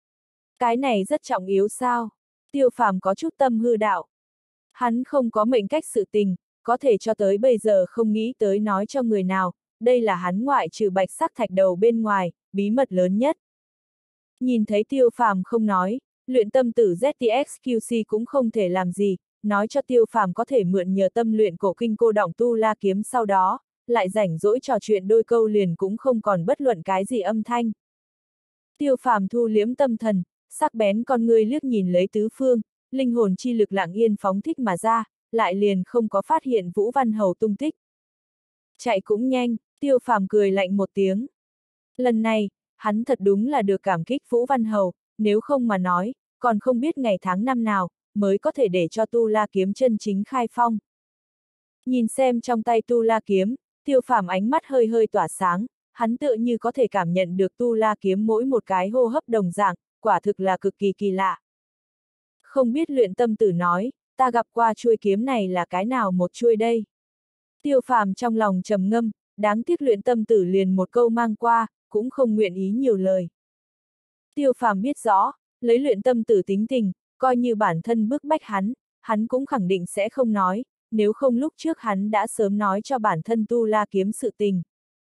Cái này rất trọng yếu sao? Tiêu Phàm có chút tâm hư đạo. Hắn không có mệnh cách sự tình, có thể cho tới bây giờ không nghĩ tới nói cho người nào, đây là hắn ngoại trừ bạch sắc thạch đầu bên ngoài, bí mật lớn nhất. Nhìn thấy Tiêu Phàm không nói, luyện tâm tử Z T X Q C cũng không thể làm gì, nói cho Tiêu Phàm có thể mượn nhờ tâm luyện cổ kinh cô đọng tu la kiếm sau đó, lại rảnh rỗi trò chuyện đôi câu liền cũng không còn bất luận cái gì âm thanh. Tiêu Phàm thu liếm tâm thần, sắc bén con ngươi liếc nhìn lấy tứ phương, linh hồn chi lực lặng yên phóng thích mà ra, lại liền không có phát hiện Vũ Văn Hầu tung tích. Chạy cũng nhanh, Tiêu Phàm cười lạnh một tiếng. Lần này, hắn thật đúng là được cảm kích Vũ Văn Hầu, nếu không mà nói, còn không biết ngày tháng năm nào, mới có thể để cho tu la kiếm chân chính khai phong. Nhìn xem trong tay tu la kiếm, Tiêu Phàm ánh mắt hơi hơi tỏa sáng, hắn tựa như có thể cảm nhận được tu la kiếm mỗi một cái hô hấp đồng dạng, quả thực là cực kỳ kỳ lạ. Không biết luyện tâm tử nói, ta gặp qua chuôi kiếm này là cái nào một chuôi đây? Tiêu Phàm trong lòng trầm ngâm, đáng tiếc luyện tâm tử liền một câu mang qua, cũng không nguyện ý nhiều lời. Tiêu Phàm biết rõ, lấy luyện tâm tử tính tình, coi như bản thân bức bách hắn, hắn cũng khẳng định sẽ không nói, nếu không lúc trước hắn đã sớm nói cho bản thân tu la kiếm sự tình.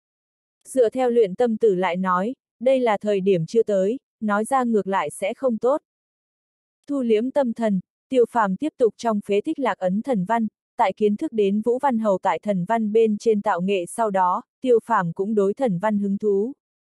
Dựa theo luyện tâm tử lại nói, đây là thời điểm chưa tới, nói ra ngược lại sẽ không tốt. Thu liếm tâm thần, Tiêu Phàm tiếp tục trong phế tích lạc ấn thần văn, tại kiến thức đến Vũ Văn Hầu tại thần văn bên trên tạo nghệ sau đó, Tiêu Phàm cũng đối thần văn hứng thú.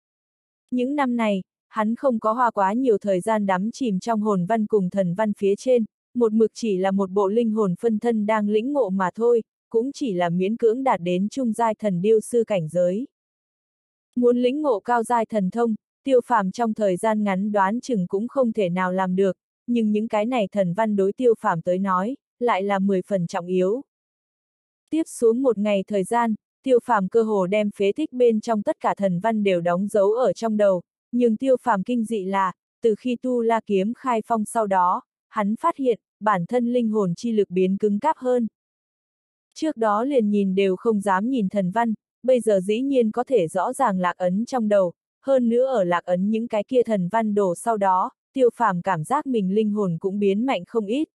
Những năm này, hắn không có hoa quá nhiều thời gian đắm chìm trong hồn văn cùng thần văn phía trên, một mực chỉ là một bộ linh hồn phân thân đang lĩnh ngộ mà thôi, cũng chỉ là miễn cưỡng đạt đến trung giai thần điêu sư cảnh giới. Muốn lĩnh ngộ cao giai thần thông, Tiêu Phàm trong thời gian ngắn đoán chừng cũng không thể nào làm được, nhưng những cái này thần văn đối Tiêu Phàm tới nói, lại là mười phần trọng yếu. Tiếp xuống một ngày thời gian, Tiêu Phàm cơ hồ đem phế tích bên trong tất cả thần văn đều đóng dấu ở trong đầu, nhưng Tiêu Phàm kinh dị là, từ khi tu la kiếm khai phong sau đó, hắn phát hiện, bản thân linh hồn chi lực biến cứng cáp hơn. Trước đó liền nhìn đều không dám nhìn thần văn, bây giờ dĩ nhiên có thể rõ ràng lạc ấn trong đầu, hơn nữa ở lạc ấn những cái kia thần văn đổ sau đó, Tiêu Phàm cảm giác mình linh hồn cũng biến mạnh không ít.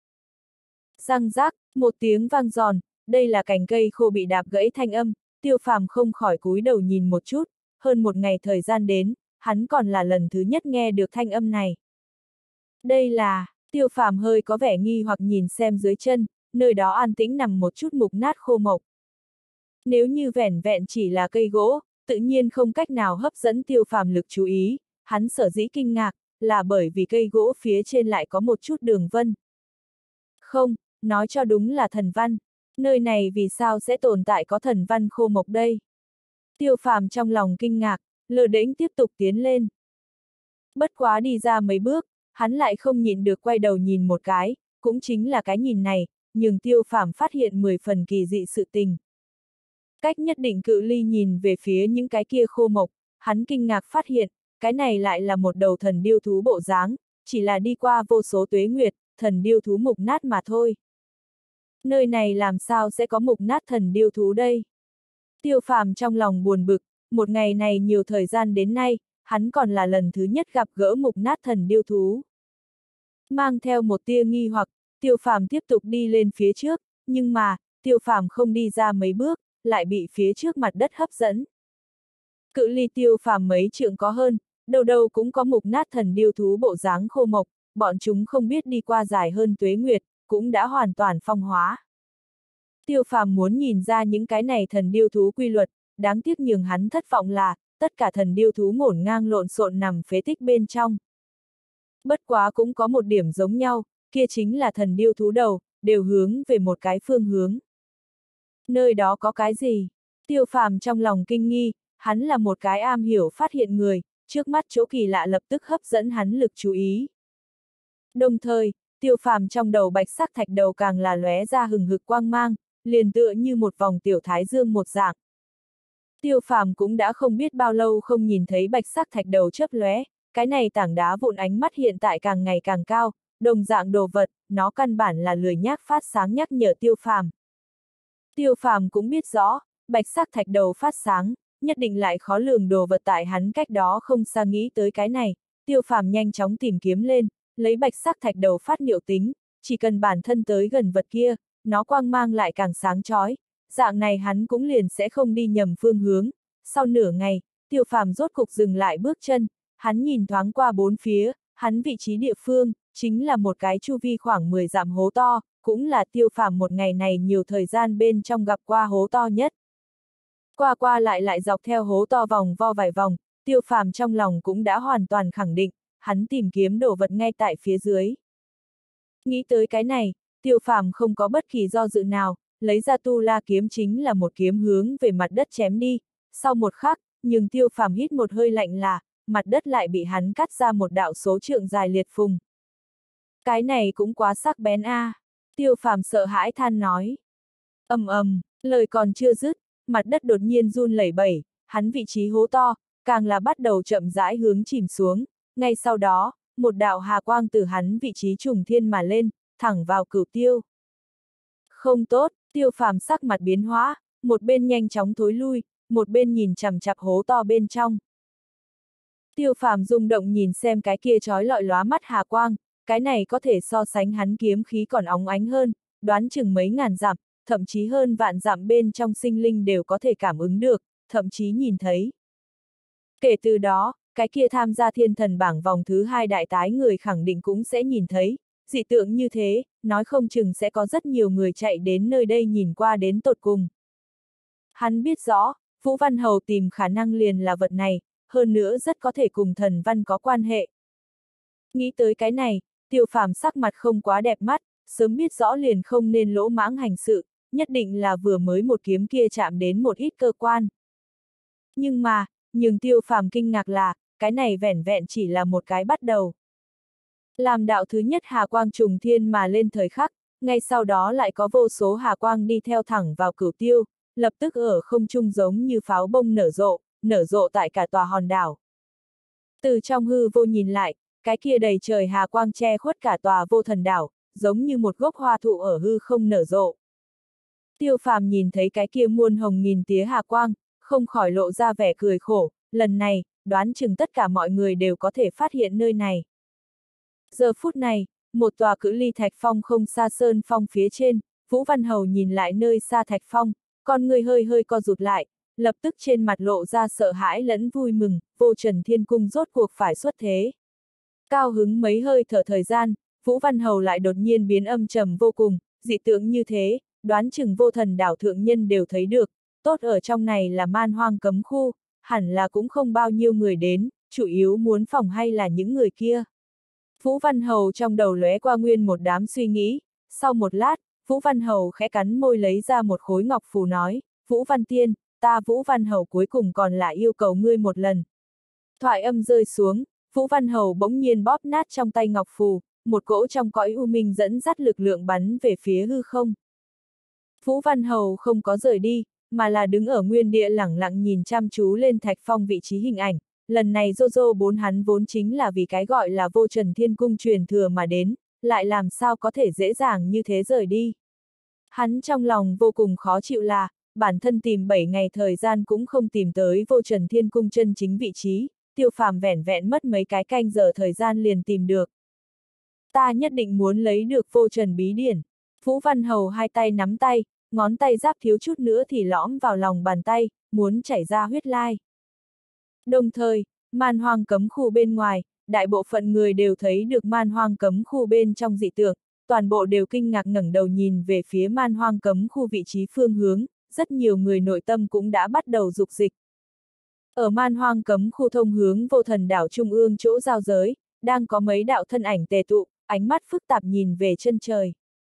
Răng rác, một tiếng vang giòn, đây là cành cây khô bị đạp gãy thanh âm, Tiêu Phàm không khỏi cúi đầu nhìn một chút, hơn một ngày thời gian đến, hắn còn là lần thứ nhất nghe được thanh âm này. Đây là, Tiêu Phàm hơi có vẻ nghi hoặc nhìn xem dưới chân, nơi đó an tĩnh nằm một chút mục nát khô mộc. Nếu như vẻn vẹn chỉ là cây gỗ, tự nhiên không cách nào hấp dẫn Tiêu Phàm lực chú ý, hắn sở dĩ kinh ngạc, là bởi vì cây gỗ phía trên lại có một chút đường vân. Không, nói cho đúng là thần văn. Nơi này vì sao sẽ tồn tại có thần văn khô mộc đây? Tiêu Phàm trong lòng kinh ngạc, lơ đễnh tiếp tục tiến lên. Bất quá đi ra mấy bước, hắn lại không nhịn được quay đầu nhìn một cái, cũng chính là cái nhìn này, nhưng Tiêu Phàm phát hiện mười phần kỳ dị sự tình. Cách nhất định cự ly nhìn về phía những cái kia khô mộc, hắn kinh ngạc phát hiện, cái này lại là một đầu thần điêu thú bộ dáng, chỉ là đi qua vô số tuế nguyệt, thần điêu thú mục nát mà thôi. Nơi này làm sao sẽ có mục nát thần điêu thú đây? Tiêu Phàm trong lòng buồn bực, một ngày này nhiều thời gian đến nay, hắn còn là lần thứ nhất gặp gỡ mục nát thần điêu thú. Mang theo một tia nghi hoặc, Tiêu Phàm tiếp tục đi lên phía trước, nhưng mà, Tiêu Phàm không đi ra mấy bước, lại bị phía trước mặt đất hấp dẫn. Cự ly Tiêu Phàm mấy trượng có hơn, đâu đâu cũng có mục nát thần điêu thú bộ dáng khô mộc, bọn chúng không biết đi qua dài hơn tuế nguyệt, cũng đã hoàn toàn phong hóa. Tiêu Phàm muốn nhìn ra những cái này thần điêu thú quy luật, đáng tiếc nhường hắn thất vọng là, tất cả thần điêu thú ngổn ngang lộn xộn nằm phế tích bên trong. Bất quá cũng có một điểm giống nhau, kia chính là thần điêu thú đầu, đều hướng về một cái phương hướng. Nơi đó có cái gì? Tiêu Phàm trong lòng kinh nghi, hắn là một cái am hiểu phát hiện người, trước mắt chỗ kỳ lạ lập tức hấp dẫn hắn lực chú ý. Đồng thời, Tiêu Phàm trong đầu bạch sắc thạch đầu càng là lóe ra hừng hực quang mang, liền tựa như một vòng tiểu thái dương một dạng. Tiêu Phàm cũng đã không biết bao lâu không nhìn thấy bạch sắc thạch đầu chớp lóe, cái này tảng đá vụn ánh mắt hiện tại càng ngày càng cao, đồng dạng đồ vật, nó căn bản là lười nhác phát sáng nhắc nhở Tiêu Phàm. Tiêu Phàm cũng biết rõ, bạch sắc thạch đầu phát sáng, nhất định lại khó lường đồ vật tại hắn cách đó không xa nghĩ tới cái này, Tiêu Phàm nhanh chóng tìm kiếm lên, lấy bạch sắc thạch đầu phát liệu tính, chỉ cần bản thân tới gần vật kia, nó quang mang lại càng sáng chói, dạng này hắn cũng liền sẽ không đi nhầm phương hướng. Sau nửa ngày, Tiêu Phàm rốt cục dừng lại bước chân, hắn nhìn thoáng qua bốn phía, hắn vị trí địa phương, chính là một cái chu vi khoảng mười dặm hố to, cũng là Tiêu Phàm một ngày này nhiều thời gian bên trong gặp qua hố to nhất. Qua qua lại lại dọc theo hố to vòng vo vài vòng, Tiêu Phàm trong lòng cũng đã hoàn toàn khẳng định, hắn tìm kiếm đồ vật ngay tại phía dưới. Nghĩ tới cái này, Tiêu Phàm không có bất kỳ do dự nào, lấy ra tu la kiếm chính là một kiếm hướng về mặt đất chém đi, sau một khắc, nhưng Tiêu Phàm hít một hơi lạnh là, mặt đất lại bị hắn cắt ra một đạo số trượng dài liệt phùng. Cái này cũng quá sắc bén a, à. Tiêu Phàm sợ hãi than nói. Ầm ầm, lời còn chưa dứt, mặt đất đột nhiên run lẩy bẩy, hắn vị trí hố to, càng là bắt đầu chậm rãi hướng chìm xuống, ngay sau đó, một đạo hà quang từ hắn vị trí trùng thiên mà lên, thẳng vào Cửu Tiêu. Không tốt, Tiêu Phàm sắc mặt biến hóa, một bên nhanh chóng thối lui, một bên nhìn chằm chằm hố to bên trong. Tiêu Phàm rung động nhìn xem cái kia chói lọi lóa mắt hà quang, cái này có thể so sánh hắn kiếm khí còn óng ánh hơn, đoán chừng mấy ngàn dặm, thậm chí hơn vạn dặm bên trong sinh linh đều có thể cảm ứng được, thậm chí nhìn thấy. Kể từ đó, cái kia tham gia thiên thần bảng vòng thứ hai đại tái người khẳng định cũng sẽ nhìn thấy, dị tượng như thế, nói không chừng sẽ có rất nhiều người chạy đến nơi đây nhìn qua đến tột cùng. Hắn biết rõ, Vũ Văn Hầu tìm khả năng liền là vật này, hơn nữa rất có thể cùng thần văn có quan hệ. Nghĩ tới cái này, Tiêu Phàm sắc mặt không quá đẹp mắt, sớm biết rõ liền không nên lỗ mãng hành sự, nhất định là vừa mới một kiếm kia chạm đến một ít cơ quan. Nhưng mà, nhưng Tiêu Phàm kinh ngạc là, cái này vẻn vẹn chỉ là một cái bắt đầu. Làm đạo thứ nhất hà quang trùng thiên mà lên thời khắc, ngay sau đó lại có vô số hà quang đi theo thẳng vào Cửu Tiêu, lập tức ở không trung giống như pháo bông nở rộ, nở rộ tại cả tòa hòn đảo. Từ trong hư vô nhìn lại, cái kia đầy trời hà quang che khuất cả tòa vô thần đảo, giống như một gốc hoa thụ ở hư không nở rộ. Tiêu Phàm nhìn thấy cái kia muôn hồng nghìn tía hà quang, không khỏi lộ ra vẻ cười khổ, lần này, đoán chừng tất cả mọi người đều có thể phát hiện nơi này. Giờ phút này, một tòa cự ly thạch phong không xa sơn phong phía trên, Vũ Văn Hầu nhìn lại nơi xa thạch phong, con người hơi hơi co rụt lại, lập tức trên mặt lộ ra sợ hãi lẫn vui mừng, Vô Trần Thiên Cung rốt cuộc phải xuất thế. Cao hứng mấy hơi thở thời gian, Vũ Văn Hầu lại đột nhiên biến âm trầm vô cùng, dị tượng như thế, đoán chừng vô thần đảo thượng nhân đều thấy được, tốt ở trong này là man hoang cấm khu, hẳn là cũng không bao nhiêu người đến, chủ yếu muốn phòng hay là những người kia. Vũ Văn Hầu trong đầu lóe qua nguyên một đám suy nghĩ, sau một lát, Vũ Văn Hầu khẽ cắn môi lấy ra một khối ngọc phù nói, Vũ Văn Tiên, ta Vũ Văn Hầu cuối cùng còn lại yêu cầu ngươi một lần. Thoại âm rơi xuống, Vũ Văn Hầu bỗng nhiên bóp nát trong tay ngọc phù, một cỗ trong cõi u minh dẫn dắt lực lượng bắn về phía hư không. Vũ Văn Hầu không có rời đi, mà là đứng ở nguyên địa lẳng lặng nhìn chăm chú lên Thạch Phong vị trí hình ảnh. Lần này Jojo bốn hắn vốn chính là vì cái gọi là Vô Trần Thiên Cung truyền thừa mà đến, lại làm sao có thể dễ dàng như thế rời đi. Hắn trong lòng vô cùng khó chịu là, bản thân tìm bảy ngày thời gian cũng không tìm tới Vô Trần Thiên Cung chân chính vị trí, Tiêu Phàm vẻn vẹn mất mấy cái canh giờ thời gian liền tìm được. Ta nhất định muốn lấy được Vô Trần bí điển. Vũ Văn Hầu hai tay nắm tay, ngón tay giáp thiếu chút nữa thì lõm vào lòng bàn tay, muốn chảy ra huyết lai. Đồng thời, man hoang cấm khu bên ngoài, đại bộ phận người đều thấy được man hoang cấm khu bên trong dị tượng, toàn bộ đều kinh ngạc ngẩng đầu nhìn về phía man hoang cấm khu vị trí phương hướng, rất nhiều người nội tâm cũng đã bắt đầu dục dịch. Ở man hoang cấm khu thông hướng Vô Thần đảo trung ương chỗ giao giới, đang có mấy đạo thân ảnh tề tụ, ánh mắt phức tạp nhìn về chân trời.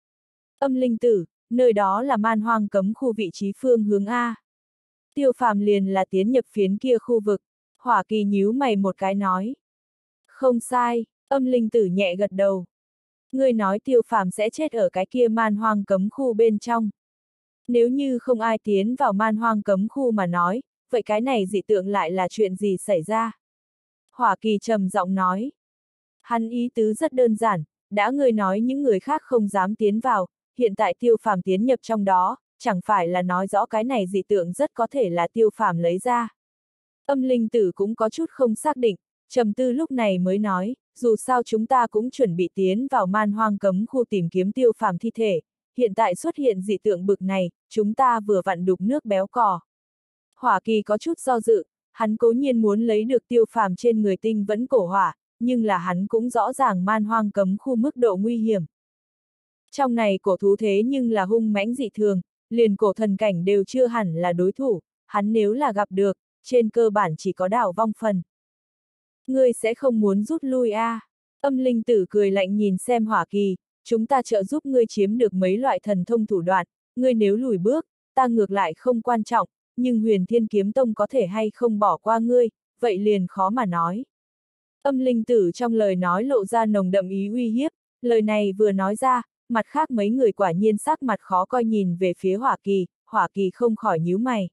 Âm linh tử, nơi đó là man hoang cấm khu vị trí phương hướng A. Tiêu Phàm liền là tiến nhập phiến kia khu vực. Hỏa Kỳ nhíu mày một cái nói. Không sai, âm linh tử nhẹ gật đầu. Ngươi nói Tiêu Phàm sẽ chết ở cái kia man hoang cấm khu bên trong. Nếu như không ai tiến vào man hoang cấm khu mà nói, vậy cái này dị tượng lại là chuyện gì xảy ra? Hỏa Kỳ trầm giọng nói. Hắn ý tứ rất đơn giản, đã ngươi nói những người khác không dám tiến vào, hiện tại Tiêu Phàm tiến nhập trong đó, chẳng phải là nói rõ cái này dị tượng rất có thể là Tiêu Phàm lấy ra. Âm linh tử cũng có chút không xác định, trầm tư lúc này mới nói, dù sao chúng ta cũng chuẩn bị tiến vào man hoang cấm khu tìm kiếm Tiêu Phàm thi thể, hiện tại xuất hiện dị tượng bực này, chúng ta vừa vặn đục nước béo cò. Hỏa Kỳ có chút do dự, hắn cố nhiên muốn lấy được Tiêu Phàm trên người tinh vẫn cổ hỏa, nhưng là hắn cũng rõ ràng man hoang cấm khu mức độ nguy hiểm. Trong này cổ thú thế nhưng là hung mãnh dị thường, liền cổ thần cảnh đều chưa hẳn là đối thủ, hắn nếu là gặp được, trên cơ bản chỉ có đảo vong phần. Ngươi sẽ không muốn rút lui a? À? Âm linh tử cười lạnh nhìn xem Hỏa Kỳ, chúng ta trợ giúp ngươi chiếm được mấy loại thần thông thủ đoạn, ngươi nếu lùi bước, ta ngược lại không quan trọng, nhưng Huyền Thiên Kiếm Tông có thể hay không bỏ qua ngươi, vậy liền khó mà nói. Âm linh tử trong lời nói lộ ra nồng đậm ý uy hiếp, lời này vừa nói ra, mặt khác mấy người quả nhiên sắc mặt khó coi nhìn về phía Hỏa Kỳ, Hỏa Kỳ không khỏi nhíu mày.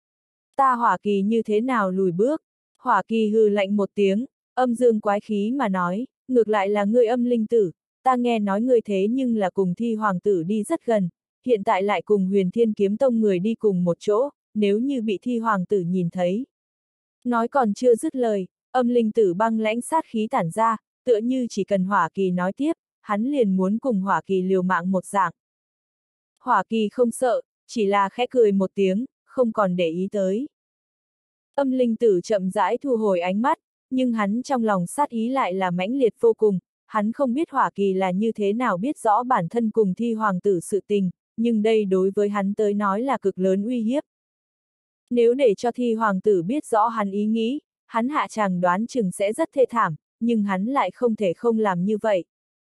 Ta Hỏa Kỳ như thế nào lùi bước? Hỏa Kỳ hừ lạnh một tiếng, âm dương quái khí mà nói, ngược lại là ngươi âm linh tử, ta nghe nói ngươi thế nhưng là cùng Thi Hoàng tử đi rất gần, hiện tại lại cùng Huyền Thiên Kiếm Tông người đi cùng một chỗ, nếu như bị Thi Hoàng tử nhìn thấy. Nói còn chưa dứt lời, âm linh tử băng lãnh sát khí tản ra, tựa như chỉ cần Hỏa Kỳ nói tiếp, hắn liền muốn cùng Hỏa Kỳ liều mạng một dạng. Hỏa Kỳ không sợ, chỉ là khẽ cười một tiếng, không còn để ý tới. Âm linh tử chậm rãi thu hồi ánh mắt, nhưng hắn trong lòng sát ý lại là mãnh liệt vô cùng, hắn không biết Hỏa Kỳ là như thế nào biết rõ bản thân cùng Thi Hoàng tử sự tình, nhưng đây đối với hắn tới nói là cực lớn uy hiếp. Nếu để cho Thi Hoàng tử biết rõ hắn ý nghĩ, hắn hạ chàng đoán chừng sẽ rất thê thảm, nhưng hắn lại không thể không làm như vậy.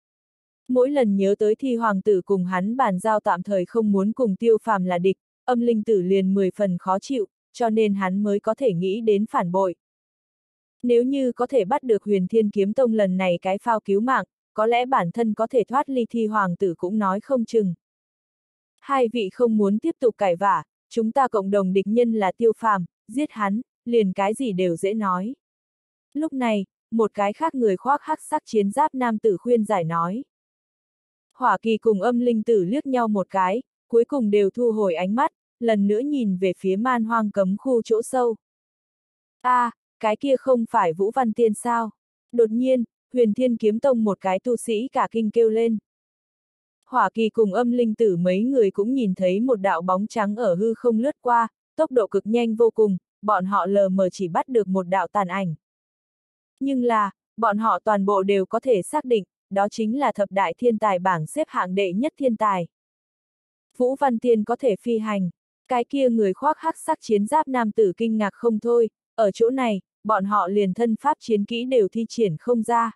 Mỗi lần nhớ tới Thi Hoàng tử cùng hắn bàn giao tạm thời không muốn cùng Tiêu Phàm là địch, âm linh tử liền mười phần khó chịu, cho nên hắn mới có thể nghĩ đến phản bội. Nếu như có thể bắt được Huyền Thiên Kiếm Tông lần này cái phao cứu mạng, có lẽ bản thân có thể thoát ly Thi Hoàng tử cũng nói không chừng. Hai vị không muốn tiếp tục cãi vã, chúng ta cộng đồng địch nhân là Tiêu Phàm, giết hắn, liền cái gì đều dễ nói. Lúc này, một cái khác người khoác hắc sắc chiến giáp nam tử khuyên giải nói. Hỏa Kỳ cùng âm linh tử liếc nhau một cái, cuối cùng đều thu hồi ánh mắt, lần nữa nhìn về phía man hoang cấm khu chỗ sâu. A, à, cái kia không phải Vũ Văn Tiên sao? Đột nhiên, Huyền Thiên Kiếm Tông một cái tu sĩ cả kinh kêu lên. Hỏa Kỳ cùng âm linh tử mấy người cũng nhìn thấy một đạo bóng trắng ở hư không lướt qua, tốc độ cực nhanh vô cùng, bọn họ lờ mờ chỉ bắt được một đạo tàn ảnh. Nhưng là, bọn họ toàn bộ đều có thể xác định, đó chính là thập đại thiên tài bảng xếp hạng đệ nhất thiên tài. Vũ Văn Tiên có thể phi hành, cái kia người khoác hắc sắc chiến giáp nam tử kinh ngạc không thôi, ở chỗ này, bọn họ liền thân pháp chiến kỹ đều thi triển không ra.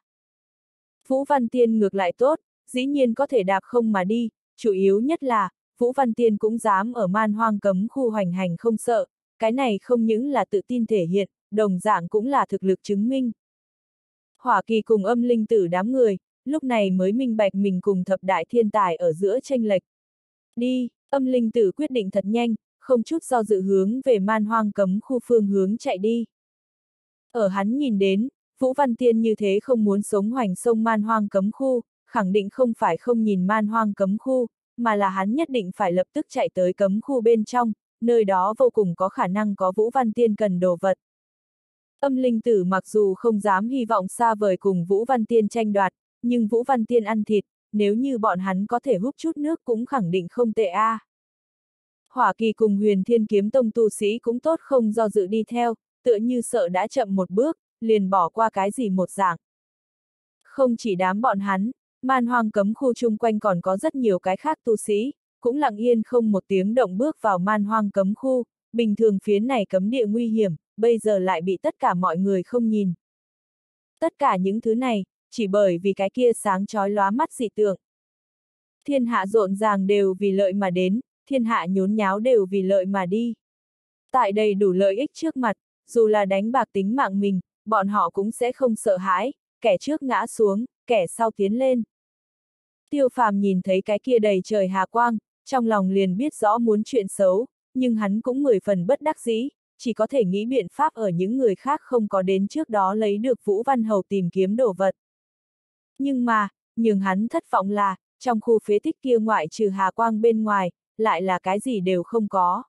Vũ Văn Tiên ngược lại tốt, dĩ nhiên có thể đạp không mà đi, chủ yếu nhất là, Vũ Văn Tiên cũng dám ở man hoang cấm khu hoành hành không sợ, cái này không những là tự tin thể hiện, đồng dạng cũng là thực lực chứng minh. Hỏa Kỳ cùng Âm Linh Tử đám người, lúc này mới minh bạch mình cùng thập đại thiên tài ở giữa chênh lệch. Đi, Âm Linh Tử quyết định thật nhanh, không chút do dự hướng về man hoang cấm khu phương hướng chạy đi. Ở hắn nhìn đến, Vũ Văn Tiên như thế không muốn sống hoành sông man hoang cấm khu, khẳng định không phải không nhìn man hoang cấm khu, mà là hắn nhất định phải lập tức chạy tới cấm khu bên trong, nơi đó vô cùng có khả năng có Vũ Văn Tiên cần đồ vật. Âm Linh Tử mặc dù không dám hy vọng xa vời cùng Vũ Văn Tiên tranh đoạt, nhưng Vũ Văn Tiên ăn thịt, nếu như bọn hắn có thể hút chút nước cũng khẳng định không tệ a. À. Hỏa Kỳ cùng Huyền Thiên Kiếm Tông tu sĩ cũng tốt không do dự đi theo, tựa như sợ đã chậm một bước, liền bỏ qua cái gì một dạng. Không chỉ đám bọn hắn, man hoang cấm khu chung quanh còn có rất nhiều cái khác tu sĩ, cũng lặng yên không một tiếng động bước vào man hoang cấm khu, bình thường phía này cấm địa nguy hiểm, bây giờ lại bị tất cả mọi người không nhìn. Tất cả những thứ này, chỉ bởi vì cái kia sáng chói lóa mắt dị tượng. Thiên hạ rộn ràng đều vì lợi mà đến, thiên hạ nhốn nháo đều vì lợi mà đi. Tại đầy đủ lợi ích trước mặt, dù là đánh bạc tính mạng mình, bọn họ cũng sẽ không sợ hãi, kẻ trước ngã xuống, kẻ sau tiến lên. Tiêu Phàm nhìn thấy cái kia đầy trời hà quang, trong lòng liền biết rõ muốn chuyện xấu, nhưng hắn cũng mười phần bất đắc dĩ, chỉ có thể nghĩ biện pháp ở những người khác không có đến trước đó lấy được Vũ Văn Hầu tìm kiếm đồ vật. Nhưng mà, nhường hắn thất vọng là, trong khu phế tích kia ngoại trừ hà quang bên ngoài, lại là cái gì đều không có.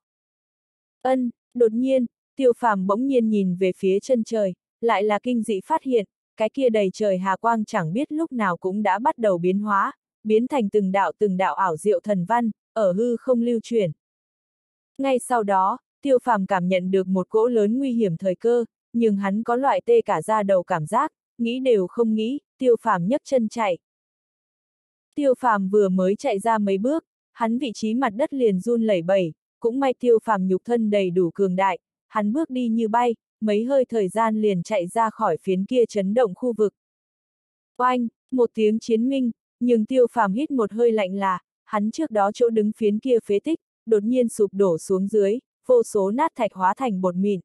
Ân, đột nhiên, Tiêu Phàm bỗng nhiên nhìn về phía chân trời, lại là kinh dị phát hiện, cái kia đầy trời hà quang chẳng biết lúc nào cũng đã bắt đầu biến hóa, biến thành từng đạo từng đạo ảo diệu thần văn, ở hư không lưu chuyển. Ngay sau đó, Tiêu Phàm cảm nhận được một cỗ lớn nguy hiểm thời cơ, nhưng hắn có loại tê cả da đầu cảm giác, nghĩ đều không nghĩ, Tiêu Phàm nhấc chân chạy. Tiêu Phàm vừa mới chạy ra mấy bước, hắn vị trí mặt đất liền run lẩy bẩy, cũng may Tiêu Phàm nhục thân đầy đủ cường đại, hắn bước đi như bay, mấy hơi thời gian liền chạy ra khỏi phiến kia chấn động khu vực. Oanh, một tiếng chiến minh, nhưng Tiêu Phàm hít một hơi lạnh là, hắn trước đó chỗ đứng phiến kia phế tích, đột nhiên sụp đổ xuống dưới, vô số nát thạch hóa thành bột mịn.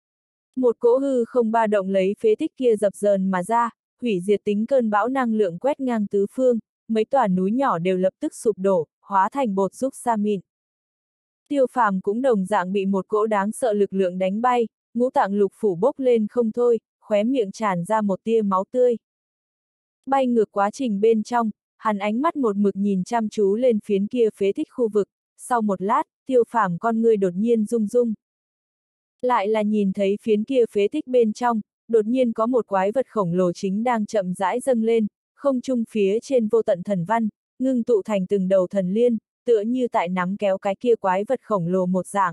Một cỗ hư không ba động lấy phế tích kia dập dờn mà ra, hủy diệt tính cơn bão năng lượng quét ngang tứ phương, mấy tòa núi nhỏ đều lập tức sụp đổ, hóa thành bột rúc sa mịn. Tiêu Phàm cũng đồng dạng bị một cỗ đáng sợ lực lượng đánh bay, ngũ tạng lục phủ bốc lên không thôi, khóe miệng tràn ra một tia máu tươi. Bay ngược quá trình bên trong, hắn ánh mắt một mực nhìn chăm chú lên phiến kia phế tích khu vực, sau một lát, Tiêu Phàm con ngươi đột nhiên rung rung. Lại là nhìn thấy phiến kia phế tích bên trong, đột nhiên có một quái vật khổng lồ chính đang chậm rãi dâng lên, không trung phía trên vô tận thần văn, ngưng tụ thành từng đầu thần liên, tựa như tại nắm kéo cái kia quái vật khổng lồ một dạng.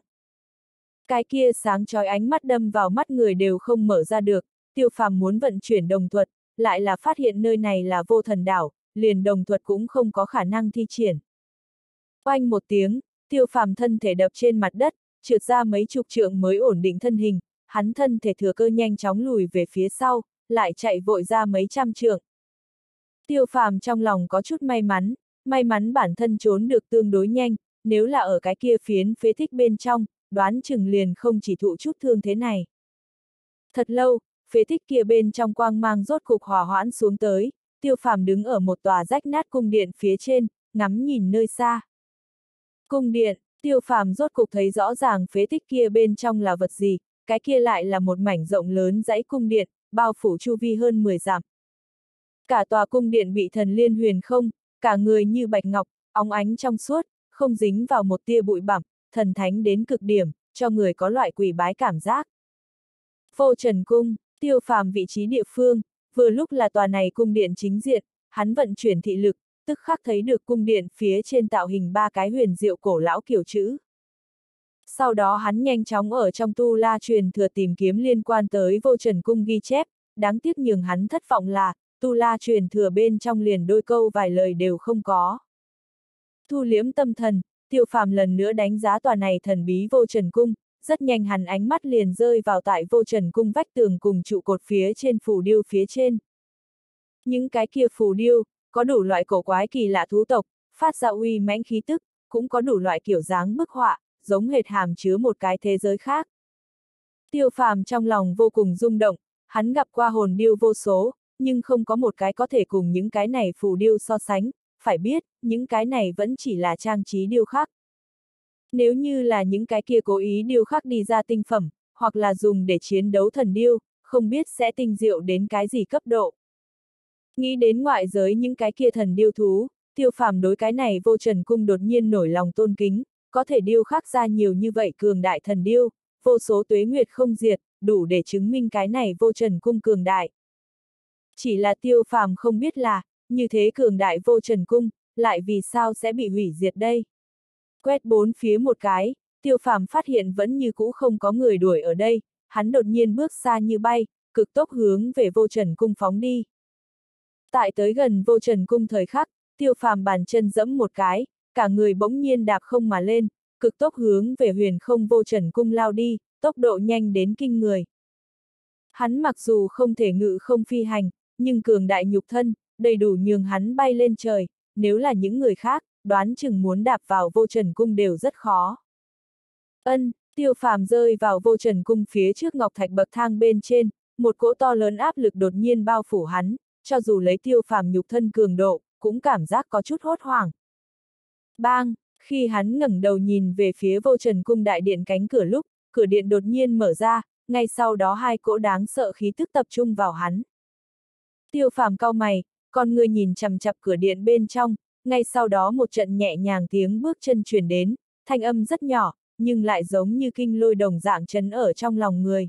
Cái kia sáng chói ánh mắt đâm vào mắt người đều không mở ra được, Tiêu Phàm muốn vận chuyển đồng thuật, lại là phát hiện nơi này là vô thần đảo, liền đồng thuật cũng không có khả năng thi triển. Oanh một tiếng, Tiêu Phàm thân thể đập trên mặt đất, trượt ra mấy chục trượng mới ổn định thân hình, hắn thân thể thừa cơ nhanh chóng lùi về phía sau, lại chạy vội ra mấy trăm trượng. Tiêu Phàm trong lòng có chút may mắn, may mắn bản thân trốn được tương đối nhanh, nếu là ở cái kia phiến phế tích bên trong, đoán chừng liền không chỉ thụ chút thương thế này. Thật lâu, phế tích kia bên trong quang mang rốt cục hòa hoãn xuống tới, Tiêu Phàm đứng ở một tòa rách nát cung điện phía trên, ngắm nhìn nơi xa. Cung điện, Tiêu Phàm rốt cục thấy rõ ràng phế tích kia bên trong là vật gì, cái kia lại là một mảnh rộng lớn dãy cung điện, bao phủ chu vi hơn mười dặm. Cả tòa cung điện bị thần liên huyền không, cả người như bạch ngọc, óng ánh trong suốt, không dính vào một tia bụi bặm, thần thánh đến cực điểm, cho người có loại quỳ bái cảm giác. Vô Trần Cung, Tiêu Phàm vị trí địa phương, vừa lúc là tòa này cung điện chính diện, hắn vận chuyển thị lực, tức khắc thấy được cung điện phía trên tạo hình ba cái huyền diệu cổ lão kiểu chữ. Sau đó hắn nhanh chóng ở trong tu la truyền thừa tìm kiếm liên quan tới Vô Trần Cung ghi chép, đáng tiếc nhường hắn thất vọng là, tu la truyền thừa bên trong liền đôi câu vài lời đều không có. Thu liễm tâm thần, Tiêu Phàm lần nữa đánh giá tòa này thần bí Vô Trần Cung, rất nhanh hắn ánh mắt liền rơi vào tại vô trần cung vách tường cùng trụ cột phía trên phù điêu phía trên. Những cái kia phù điêu, có đủ loại cổ quái kỳ lạ thú tộc, phát ra uy mãnh khí tức, cũng có đủ loại kiểu dáng bức họa, giống hệt hàm chứa một cái thế giới khác. Tiêu Phàm trong lòng vô cùng rung động, hắn gặp qua hồn điêu vô số, nhưng không có một cái có thể cùng những cái này phù điêu so sánh, phải biết, những cái này vẫn chỉ là trang trí điêu khắc. Nếu như là những cái kia cố ý điêu khắc đi ra tinh phẩm, hoặc là dùng để chiến đấu thần điêu, không biết sẽ tinh diệu đến cái gì cấp độ. Nghĩ đến ngoại giới những cái kia thần điêu thú, Tiêu Phàm đối cái này vô trần cung đột nhiên nổi lòng tôn kính, có thể điêu khắc ra nhiều như vậy cường đại thần điêu, vô số tuế nguyệt không diệt, đủ để chứng minh cái này vô trần cung cường đại. Chỉ là Tiêu Phàm không biết là, như thế cường đại vô trần cung, lại vì sao sẽ bị hủy diệt đây. Quét bốn phía một cái, Tiêu Phàm phát hiện vẫn như cũ không có người đuổi ở đây, hắn đột nhiên bước xa như bay, cực tốc hướng về vô trần cung phóng đi. Tại tới gần vô trần cung thời khắc, Tiêu Phàm bàn chân giẫm một cái, cả người bỗng nhiên đạp không mà lên, cực tốc hướng về huyền không vô trần cung lao đi, tốc độ nhanh đến kinh người. Hắn mặc dù không thể ngự không phi hành, nhưng cường đại nhục thân, đầy đủ nhường hắn bay lên trời, nếu là những người khác, đoán chừng muốn đạp vào vô trần cung đều rất khó. Ân, Tiêu Phàm rơi vào vô trần cung phía trước ngọc thạch bậc thang bên trên, một cỗ to lớn áp lực đột nhiên bao phủ hắn, cho dù lấy Tiêu Phàm nhục thân cường độ, cũng cảm giác có chút hốt hoảng. Bang, khi hắn ngẩng đầu nhìn về phía vô trần cung đại điện cánh cửa lúc, cửa điện đột nhiên mở ra, ngay sau đó hai cỗ đáng sợ khí tức tập trung vào hắn. Tiêu Phàm cau mày, con người nhìn chằm chằm cửa điện bên trong, ngay sau đó một trận nhẹ nhàng tiếng bước chân truyền đến, thanh âm rất nhỏ, nhưng lại giống như kinh lôi đồng dạng chấn ở trong lòng người.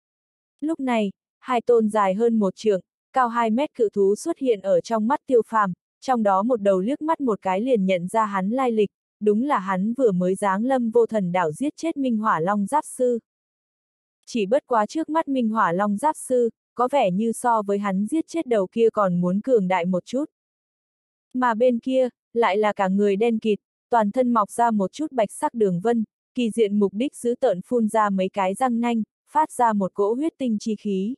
Lúc này, hai tôn dài hơn một trượng, cao hai mét cự thú xuất hiện ở trong mắt Tiêu Phàm, trong đó một đầu liếc mắt một cái liền nhận ra hắn lai lịch, đúng là hắn vừa mới giáng lâm vô thần đảo giết chết Minh Hỏa Long Giáp Sư. Chỉ bất quá trước mắt Minh Hỏa Long Giáp Sư, có vẻ như so với hắn giết chết đầu kia còn muốn cường đại một chút. Mà bên kia, lại là cả người đen kịt, toàn thân mọc ra một chút bạch sắc đường vân, kỳ diện mục đích giữ tợn phun ra mấy cái răng nanh, phát ra một cỗ huyết tinh chi khí.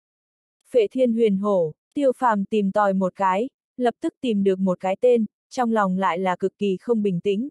Phệ Thiên Huyền Hổ, Tiêu Phàm tìm tòi một cái, lập tức tìm được một cái tên, trong lòng lại là cực kỳ không bình tĩnh.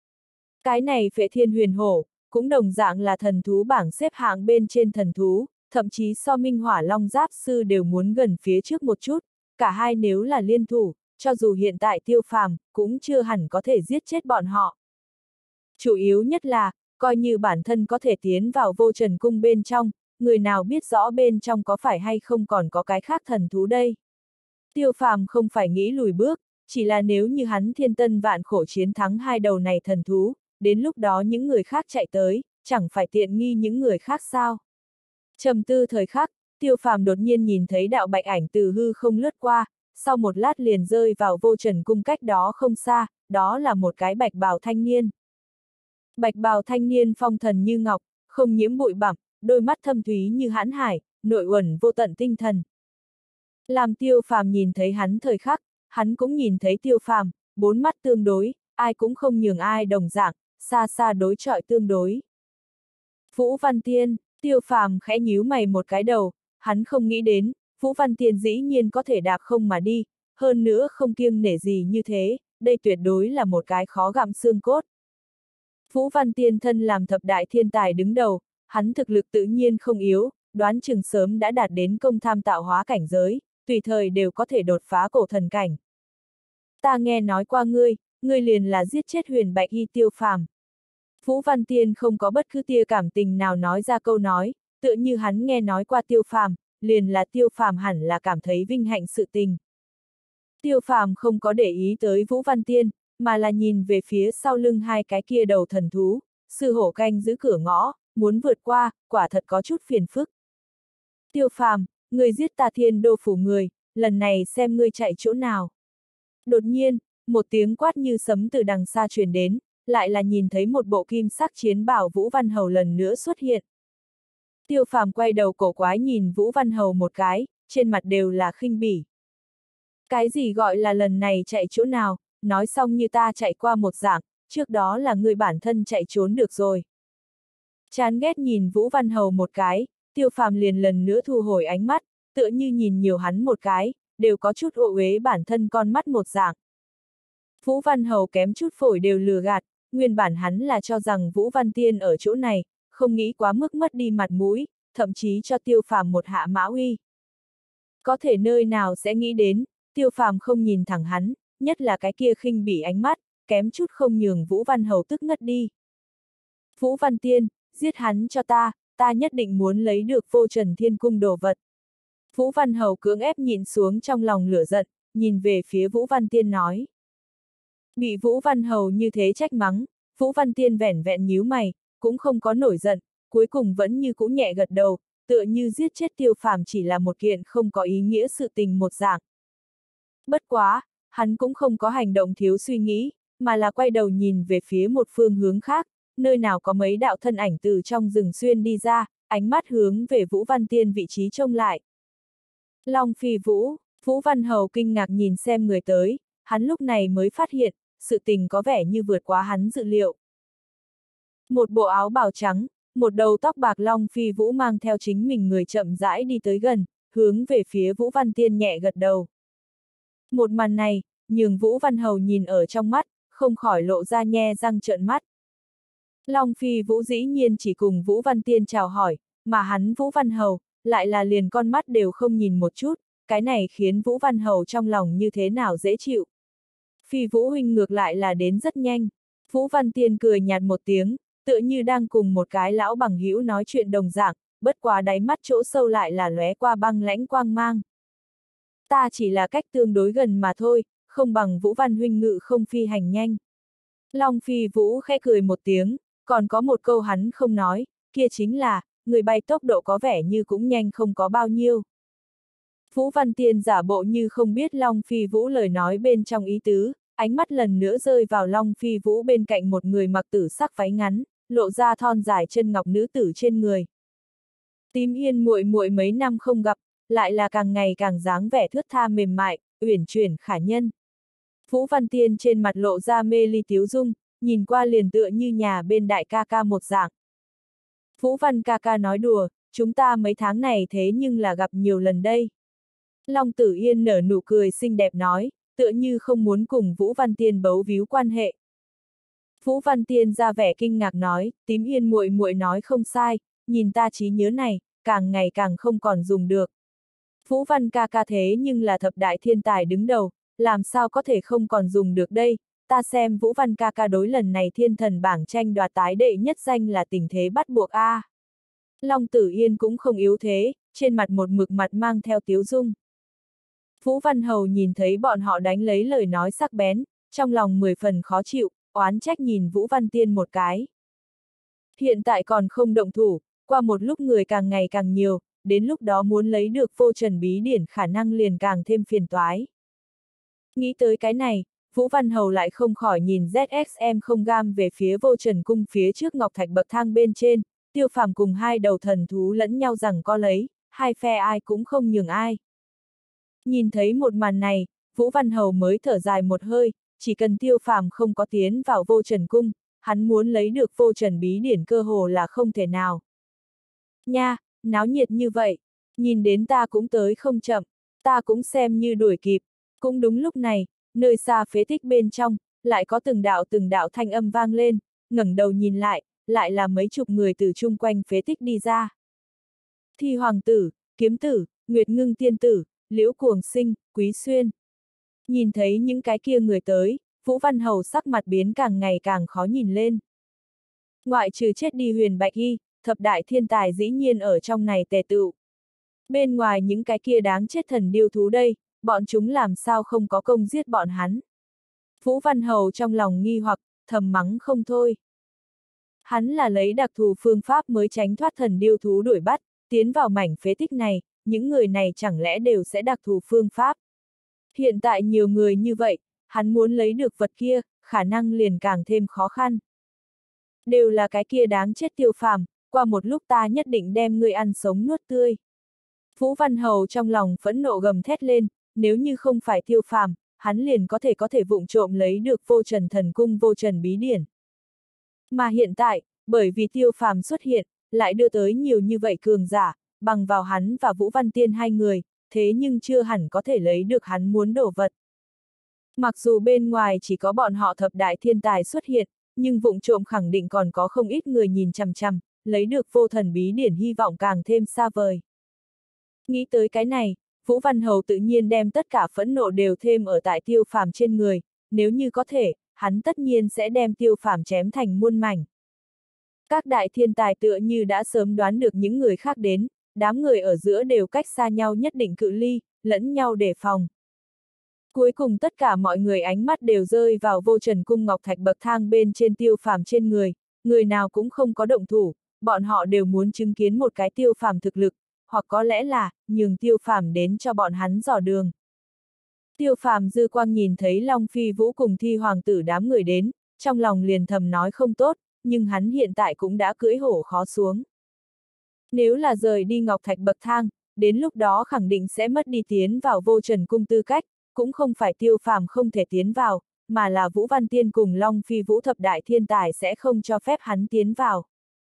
Cái này Phệ Thiên Huyền Hổ, cũng đồng dạng là thần thú bảng xếp hạng bên trên thần thú, thậm chí so Minh Hỏa Long Giáp Sư đều muốn gần phía trước một chút, cả hai nếu là liên thủ, cho dù hiện tại Tiêu Phàm cũng chưa hẳn có thể giết chết bọn họ. Chủ yếu nhất là, coi như bản thân có thể tiến vào vô trần cung bên trong, người nào biết rõ bên trong có phải hay không còn có cái khác thần thú đây. Tiêu Phàm không phải nghĩ lùi bước, chỉ là nếu như hắn thiên tân vạn khổ chiến thắng hai đầu này thần thú, đến lúc đó những người khác chạy tới, chẳng phải tiện nghi những người khác sao. Trầm tư thời khắc, Tiêu Phàm đột nhiên nhìn thấy đạo bạch ảnh từ hư không lướt qua, sau một lát liền rơi vào vô trần cung cách đó không xa, đó là một cái bạch bào thanh niên. Bạch bào thanh niên phong thần như ngọc, không nhiễm bụi bặm, đôi mắt thâm thúy như hãn hải, nội uẩn vô tận tinh thần. Làm Tiêu Phàm nhìn thấy hắn thời khắc, hắn cũng nhìn thấy Tiêu Phàm, bốn mắt tương đối, ai cũng không nhường ai đồng dạng, xa xa đối chọi tương đối. Vũ Văn Tiên, Tiêu Phàm khẽ nhíu mày một cái đầu, hắn không nghĩ đến, Vũ Văn Tiên dĩ nhiên có thể đạp không mà đi, hơn nữa không kiêng nể gì như thế, đây tuyệt đối là một cái khó gặm xương cốt. Vũ Văn Tiên thân làm thập đại thiên tài đứng đầu, hắn thực lực tự nhiên không yếu, đoán chừng sớm đã đạt đến công tham tạo hóa cảnh giới, tùy thời đều có thể đột phá cổ thần cảnh. Ta nghe nói qua ngươi, ngươi liền là giết chết Huyền Bạch Y Tiêu Phàm. Vũ Văn Tiên không có bất cứ tia cảm tình nào nói ra câu nói, tựa như hắn nghe nói qua Tiêu Phàm, liền là Tiêu Phàm hẳn là cảm thấy vinh hạnh sự tình. Tiêu Phàm không có để ý tới Vũ Văn Tiên, mà là nhìn về phía sau lưng hai cái kia đầu thần thú, sư hổ canh giữ cửa ngõ, muốn vượt qua, quả thật có chút phiền phức. Tiêu Phàm, ngươi giết ta Thiên Đô phủ người, lần này xem ngươi chạy chỗ nào. Đột nhiên, một tiếng quát như sấm từ đằng xa truyền đến, lại là nhìn thấy một bộ kim sắc chiến bào Vũ Văn Hầu lần nữa xuất hiện. Tiêu Phàm quay đầu cổ quái nhìn Vũ Văn Hầu một cái, trên mặt đều là khinh bỉ. Cái gì gọi là lần này chạy chỗ nào, nói xong như ta chạy qua một dạng, trước đó là người bản thân chạy trốn được rồi. Chán ghét nhìn Vũ Văn Hầu một cái, Tiêu Phàm liền lần nữa thu hồi ánh mắt, tựa như nhìn nhiều hắn một cái, đều có chút ô uế bản thân con mắt một dạng. Vũ Văn Hầu kém chút phổi đều lừa gạt, nguyên bản hắn là cho rằng Vũ Văn Tiên ở chỗ này, không nghĩ quá mức mất đi mặt mũi, thậm chí cho Tiêu Phàm một hạ mã uy. Có thể nơi nào sẽ nghĩ đến, Tiêu Phàm không nhìn thẳng hắn, nhất là cái kia khinh bỉ ánh mắt, kém chút không nhường Vũ Văn Hầu tức ngất đi. Vũ Văn Tiên, giết hắn cho ta, ta nhất định muốn lấy được Vô Trần Thiên Cung đồ vật. Vũ Văn Hầu cưỡng ép nhịn xuống trong lòng lửa giận, nhìn về phía Vũ Văn Tiên nói. Bị Vũ Văn Hầu như thế trách mắng, Vũ Văn Tiên vẻn vẹn nhíu mày, cũng không có nổi giận, cuối cùng vẫn như cũ nhẹ gật đầu, tựa như giết chết Tiêu Phàm chỉ là một kiện không có ý nghĩa sự tình một dạng. Bất quá, hắn cũng không có hành động thiếu suy nghĩ, mà là quay đầu nhìn về phía một phương hướng khác, nơi nào có mấy đạo thân ảnh từ trong rừng xuyên đi ra, ánh mắt hướng về Vũ Văn Tiên vị trí trông lại. Long Phi Vũ, Vũ Văn Hầu kinh ngạc nhìn xem người tới, hắn lúc này mới phát hiện, sự tình có vẻ như vượt quá hắn dự liệu. Một bộ áo bào trắng, một đầu tóc bạc Long Phi Vũ mang theo chính mình người chậm rãi đi tới gần, hướng về phía Vũ Văn Tiên nhẹ gật đầu. Một màn này, nhường Vũ Văn Hầu nhìn ở trong mắt, không khỏi lộ ra nhe răng trợn mắt. Long Phi Vũ dĩ nhiên chỉ cùng Vũ Văn Tiên chào hỏi, mà hắn Vũ Văn Hầu, lại là liền con mắt đều không nhìn một chút, cái này khiến Vũ Văn Hầu trong lòng như thế nào dễ chịu. Phi Vũ huynh ngược lại là đến rất nhanh. Vũ Văn Tiên cười nhạt một tiếng, tựa như đang cùng một cái lão bằng hữu nói chuyện đồng dạng, bất quá đáy mắt chỗ sâu lại là lóe qua băng lãnh quang mang. Ta chỉ là cách tương đối gần mà thôi, không bằng Vũ Văn huynh ngự không phi hành nhanh. Long Phi Vũ khẽ cười một tiếng, còn có một câu hắn không nói, kia chính là, người bay tốc độ có vẻ như cũng nhanh không có bao nhiêu. Vũ Văn Tiên giả bộ như không biết Long Phi Vũ lời nói bên trong ý tứ, ánh mắt lần nữa rơi vào Long Phi Vũ bên cạnh một người mặc tử sắc váy ngắn, lộ ra thon dài chân ngọc nữ tử trên người. Tím Yên muội muội mấy năm không gặp, lại là càng ngày càng dáng vẻ thướt tha mềm mại, uyển chuyển khả nhân. Vũ Văn Tiên trên mặt lộ ra mê ly tiếu dung, nhìn qua liền tựa như nhà bên đại ca ca một dạng. Vũ Văn ca ca nói đùa, chúng ta mấy tháng này thế nhưng là gặp nhiều lần đây. Long Tử Yên nở nụ cười xinh đẹp nói, tựa như không muốn cùng Vũ Văn Tiên bấu víu quan hệ. Vũ Văn Tiên ra vẻ kinh ngạc nói, Tím Yên muội muội nói không sai, nhìn ta trí nhớ này, càng ngày càng không còn dùng được. Vũ Văn ca ca thế nhưng là thập đại thiên tài đứng đầu, làm sao có thể không còn dùng được đây, ta xem Vũ Văn ca ca đối lần này thiên thần bảng tranh đoạt tái đệ nhất danh là tình thế bắt buộc a. À. Long Tử Yên cũng không yếu thế, trên mặt một mực mặt mang theo tiếu dung. Vũ Văn Hầu nhìn thấy bọn họ đánh lấy lời nói sắc bén, trong lòng mười phần khó chịu, oán trách nhìn Vũ Văn Tiên một cái. Hiện tại còn không động thủ, qua một lúc người càng ngày càng nhiều, đến lúc đó muốn lấy được Vô Trần bí điển khả năng liền càng thêm phiền toái. Nghĩ tới cái này, Vũ Văn Hầu lại không khỏi nhìn Z X M không gam về phía Vô Trần cung phía trước ngọc thạch bậc thang bên trên, Tiêu Phàm cùng hai đầu thần thú lẫn nhau rằng co lấy, hai phe ai cũng không nhường ai. Nhìn thấy một màn này, Vũ Văn Hầu mới thở dài một hơi, chỉ cần Tiêu Phàm không có tiến vào Vô Trần cung, hắn muốn lấy được Vô Trần bí điển cơ hồ là không thể nào. Nha, náo nhiệt như vậy, nhìn đến ta cũng tới không chậm, ta cũng xem như đuổi kịp. Cũng đúng lúc này, nơi xa phế tích bên trong, lại có từng đạo từng đạo thanh âm vang lên, ngẩng đầu nhìn lại, lại là mấy chục người từ chung quanh phế tích đi ra. Thi Hoàng tử, Kiếm tử, Nguyệt Ngưng tiên tử, Liễu Cuồng Sinh, Quý Xuyên. Nhìn thấy những cái kia người tới, Vũ Văn Hầu sắc mặt biến càng ngày càng khó nhìn lên. Ngoại trừ chết đi Huyền Bạch Hy, thập đại thiên tài dĩ nhiên ở trong này tề tựu. Bên ngoài những cái kia đáng chết thần điêu thú đây, bọn chúng làm sao không có công giết bọn hắn. Vũ Văn Hầu trong lòng nghi hoặc, thầm mắng không thôi. Hắn là lấy đặc thù phương pháp mới tránh thoát thần điêu thú đuổi bắt, tiến vào mảnh phế tích này, những người này chẳng lẽ đều sẽ đặc thù phương pháp. Hiện tại nhiều người như vậy, hắn muốn lấy được vật kia, khả năng liền càng thêm khó khăn. Đều là cái kia đáng chết Tiêu Phàm, qua một lúc ta nhất định đem ngươi ăn sống nuốt tươi. Vũ Văn Hầu trong lòng phẫn nộ gầm thét lên, nếu như không phải Tiêu Phàm, hắn liền có thể có thể vụng trộm lấy được Vô Trần thần cung Vô Trần bí điển. Mà hiện tại, bởi vì Tiêu Phàm xuất hiện, lại đưa tới nhiều như vậy cường giả, bằng vào hắn và Vũ Văn Tiên hai người, thế nhưng chưa hẳn có thể lấy được hắn muốn đồ vật. Mặc dù bên ngoài chỉ có bọn họ thập đại thiên tài xuất hiện, nhưng vụng trộm khẳng định còn có không ít người nhìn chằm chằm, lấy được vô thần bí điển hy vọng càng thêm xa vời. Nghĩ tới cái này, Vũ Văn Hầu tự nhiên đem tất cả phẫn nộ đều thêm ở tại Tiêu Phàm trên người, nếu như có thể, hắn tất nhiên sẽ đem Tiêu Phàm chém thành muôn mảnh. Các đại thiên tài tựa như đã sớm đoán được những người khác đến, đám người ở giữa đều cách xa nhau nhất định cự ly, lẫn nhau đề phòng. Cuối cùng tất cả mọi người ánh mắt đều rơi vào Vô Trần Cung ngọc thạch bậc thang bên trên Tiêu Phàm trên người, người nào cũng không có động thủ, bọn họ đều muốn chứng kiến một cái Tiêu Phàm thực lực, hoặc có lẽ là, nhường Tiêu Phàm đến cho bọn hắn dò đường. Tiêu Phàm dư quang nhìn thấy Long Phi Vũ cùng Thi Hoàng tử đám người đến, trong lòng liền thầm nói không tốt, nhưng hắn hiện tại cũng đã cưỡi hổ khó xuống. Nếu là rời đi ngọc thạch bậc thang, đến lúc đó khẳng định sẽ mất đi tiến vào Vô Trần Cung tư cách, cũng không phải Tiêu Phàm không thể tiến vào, mà là Vũ Văn Tiên cùng Long Phi Vũ thập đại thiên tài sẽ không cho phép hắn tiến vào.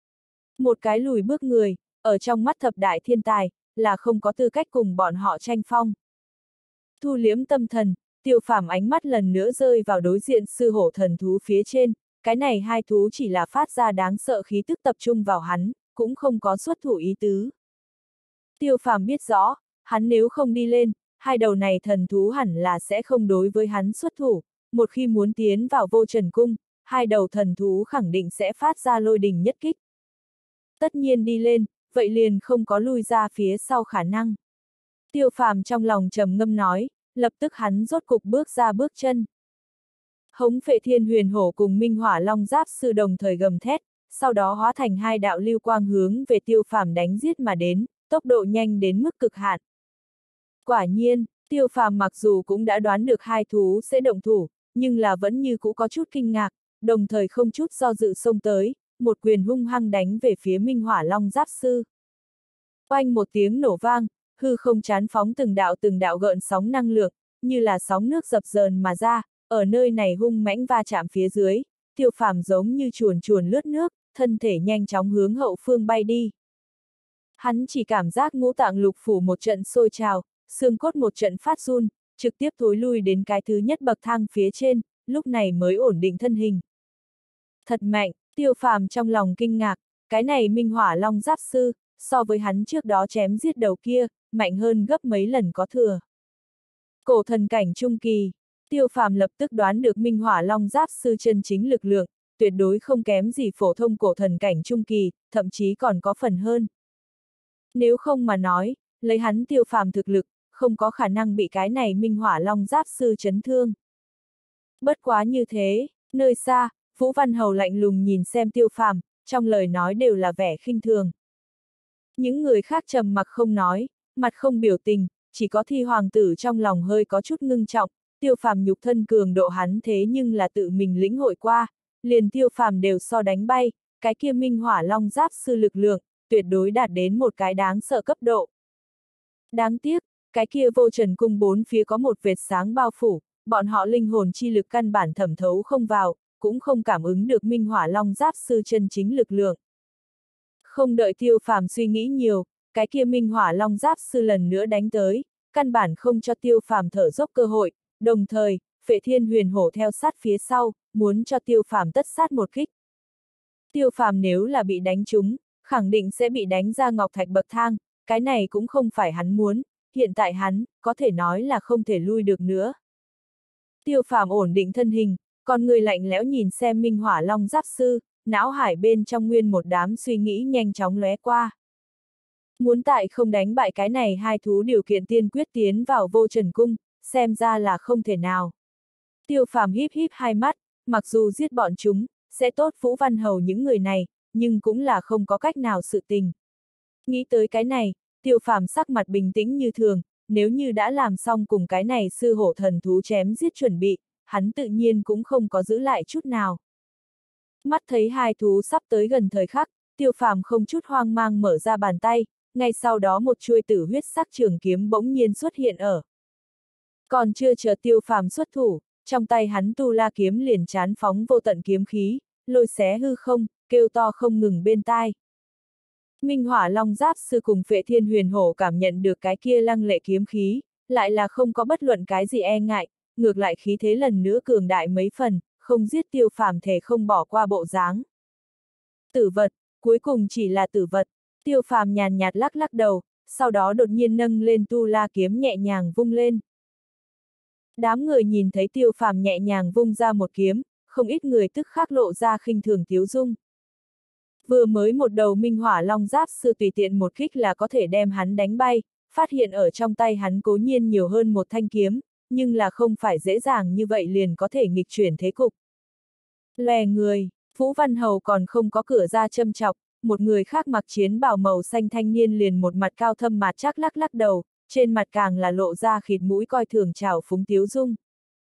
Một cái lùi bước người, ở trong mắt thập đại thiên tài, là không có tư cách cùng bọn họ tranh phong. Thu liếm tâm thần, Tiêu Phàm ánh mắt lần nữa rơi vào đối diện sư hổ thần thú phía trên, cái này hai thú chỉ là phát ra đáng sợ khí tức tập trung vào hắn, cũng không có xuất thủ ý tứ. Tiêu Phàm biết rõ, hắn nếu không đi lên, hai đầu này thần thú hẳn là sẽ không đối với hắn xuất thủ, một khi muốn tiến vào Vô Trần Cung, hai đầu thần thú khẳng định sẽ phát ra lôi đình nhất kích. Tất nhiên đi lên, vậy liền không có lui ra phía sau khả năng. Tiêu Phàm trong lòng trầm ngâm nói, lập tức hắn rốt cục bước ra bước chân. Hống Phệ Thiên Huyền Hổ cùng Minh Hỏa Long Giáp Sư đồng thời gầm thét, sau đó hóa thành hai đạo lưu quang hướng về Tiêu Phàm đánh giết mà đến, tốc độ nhanh đến mức cực hạn. Quả nhiên, Tiêu Phàm mặc dù cũng đã đoán được hai thú sẽ động thủ, nhưng là vẫn như cũ có chút kinh ngạc, đồng thời không chút do dự xông tới, một quyền hung hăng đánh về phía Minh Hỏa Long Giáp Sư. Oanh một tiếng nổ vang, hư không chán phóng từng đạo từng đạo gợn sóng năng lượng, như là sóng nước dập dờn mà ra, ở nơi này hung mãnh va chạm phía dưới, Tiêu Phàm giống như chuồn chuồn lướt nước, thân thể nhanh chóng hướng hậu phương bay đi. Hắn chỉ cảm giác ngũ tạng lục phủ một trận sôi trào, xương cốt một trận phát run, trực tiếp thối lui đến cái thứ nhất bậc thang phía trên, lúc này mới ổn định thân hình. Thật mạnh, Tiêu Phàm trong lòng kinh ngạc, cái này Minh Hỏa Long Giáp Sư, so với hắn trước đó chém giết đầu kia, mạnh hơn gấp mấy lần có thừa. Cổ thần cảnh trung kỳ, Tiêu Phàm lập tức đoán được Minh Hỏa Long Giáp Sư chân chính lực lượng, tuyệt đối không kém gì phổ thông cổ thần cảnh trung kỳ, thậm chí còn có phần hơn. Nếu không mà nói, lấy hắn Tiêu Phàm thực lực, không có khả năng bị cái này Minh Hỏa Long Giáp Sư chấn thương. Bất quá như thế, nơi xa, Vũ Văn Hầu lạnh lùng nhìn xem Tiêu Phàm, trong lời nói đều là vẻ khinh thường. Những người khác trầm mặc không nói, mặt không biểu tình, chỉ có Thi Hoàng tử trong lòng hơi có chút ngưng trọng, Tiêu Phàm nhục thân cường độ hắn thế nhưng là tự mình lĩnh hội qua, liền Tiêu Phàm đều so đánh bay, cái kia Minh Hỏa Long Giáp Sư lực lượng, tuyệt đối đạt đến một cái đáng sợ cấp độ. Đáng tiếc, cái kia Vô Trần Cung bốn phía có một vệt sáng bao phủ, bọn họ linh hồn chi lực căn bản thẩm thấu không vào, cũng không cảm ứng được Minh Hỏa Long Giáp Sư chân chính lực lượng. Không đợi Tiêu Phàm suy nghĩ nhiều, cái kia Minh Hỏa Long Giáp Sư lần nữa đánh tới, căn bản không cho Tiêu Phàm thở dốc cơ hội, đồng thời, Phệ Thiên Huyền Hổ theo sát phía sau, muốn cho Tiêu Phàm tất sát một kích. Tiêu Phàm nếu là bị đánh trúng, khẳng định sẽ bị đánh ra ngọc thạch bậc thang, cái này cũng không phải hắn muốn, hiện tại hắn, có thể nói là không thể lui được nữa. Tiêu Phàm ổn định thân hình, con người lạnh lẽo nhìn xem Minh Hỏa Long Giáp Sư, não hải bên trong nguyên một đám suy nghĩ nhanh chóng lóe qua. Muốn tại không đánh bại cái này hai thú điều kiện tiên quyết tiến vào Vô Trần Cung, xem ra là không thể nào. Tiêu Phàm híp híp hai mắt, mặc dù giết bọn chúng, sẽ tốt Vũ Văn Hầu những người này, nhưng cũng là không có cách nào sự tình. Nghĩ tới cái này, Tiêu Phàm sắc mặt bình tĩnh như thường, nếu như đã làm xong cùng cái này sư hổ thần thú chém giết chuẩn bị, hắn tự nhiên cũng không có giữ lại chút nào. Mắt thấy hai thú sắp tới gần thời khắc, Tiêu Phàm không chút hoang mang mở ra bàn tay, ngay sau đó một chuôi tử huyết sắc trường kiếm bỗng nhiên xuất hiện ở. Còn chưa chờ Tiêu Phàm xuất thủ, trong tay hắn tu la kiếm liền chán phóng vô tận kiếm khí, lôi xé hư không, kêu to không ngừng bên tai. Minh Hỏa Long Giáp Sư cùng Phệ Thiên Huyền Hổ cảm nhận được cái kia lăng lệ kiếm khí, lại là không có bất luận cái gì e ngại, ngược lại khí thế lần nữa cường đại mấy phần, không giết Tiêu Phàm thể không bỏ qua bộ dáng. Tử vật, cuối cùng chỉ là tử vật, Tiêu Phàm nhàn nhạt lắc lắc đầu, sau đó đột nhiên nâng lên tu la kiếm nhẹ nhàng vung lên. Đám người nhìn thấy Tiêu Phàm nhẹ nhàng vung ra một kiếm, không ít người tức khắc lộ ra khinh thường tiếu dung. Vừa mới một đầu Minh Hỏa Long Giáp Sư tùy tiện một kích là có thể đem hắn đánh bay, phát hiện ở trong tay hắn cố nhiên nhiều hơn một thanh kiếm, nhưng là không phải dễ dàng như vậy liền có thể nghịch chuyển thế cục. Lè người, Vũ Văn Hầu còn không có cửa ra châm chọc, một người khác mặc chiến bào màu xanh thanh niên liền một mặt cao thâm mạt chắc lắc lắc đầu, trên mặt càng là lộ ra khịt mũi coi thường trào phúng tiếu dung.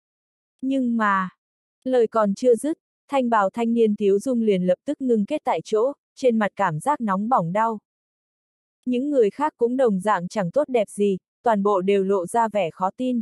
Nhưng mà, lời còn chưa dứt, thanh bào thanh niên tiếu dung liền lập tức ngưng kết tại chỗ, trên mặt cảm giác nóng bỏng đau. Những người khác cũng đồng dạng chẳng tốt đẹp gì, toàn bộ đều lộ ra vẻ khó tin.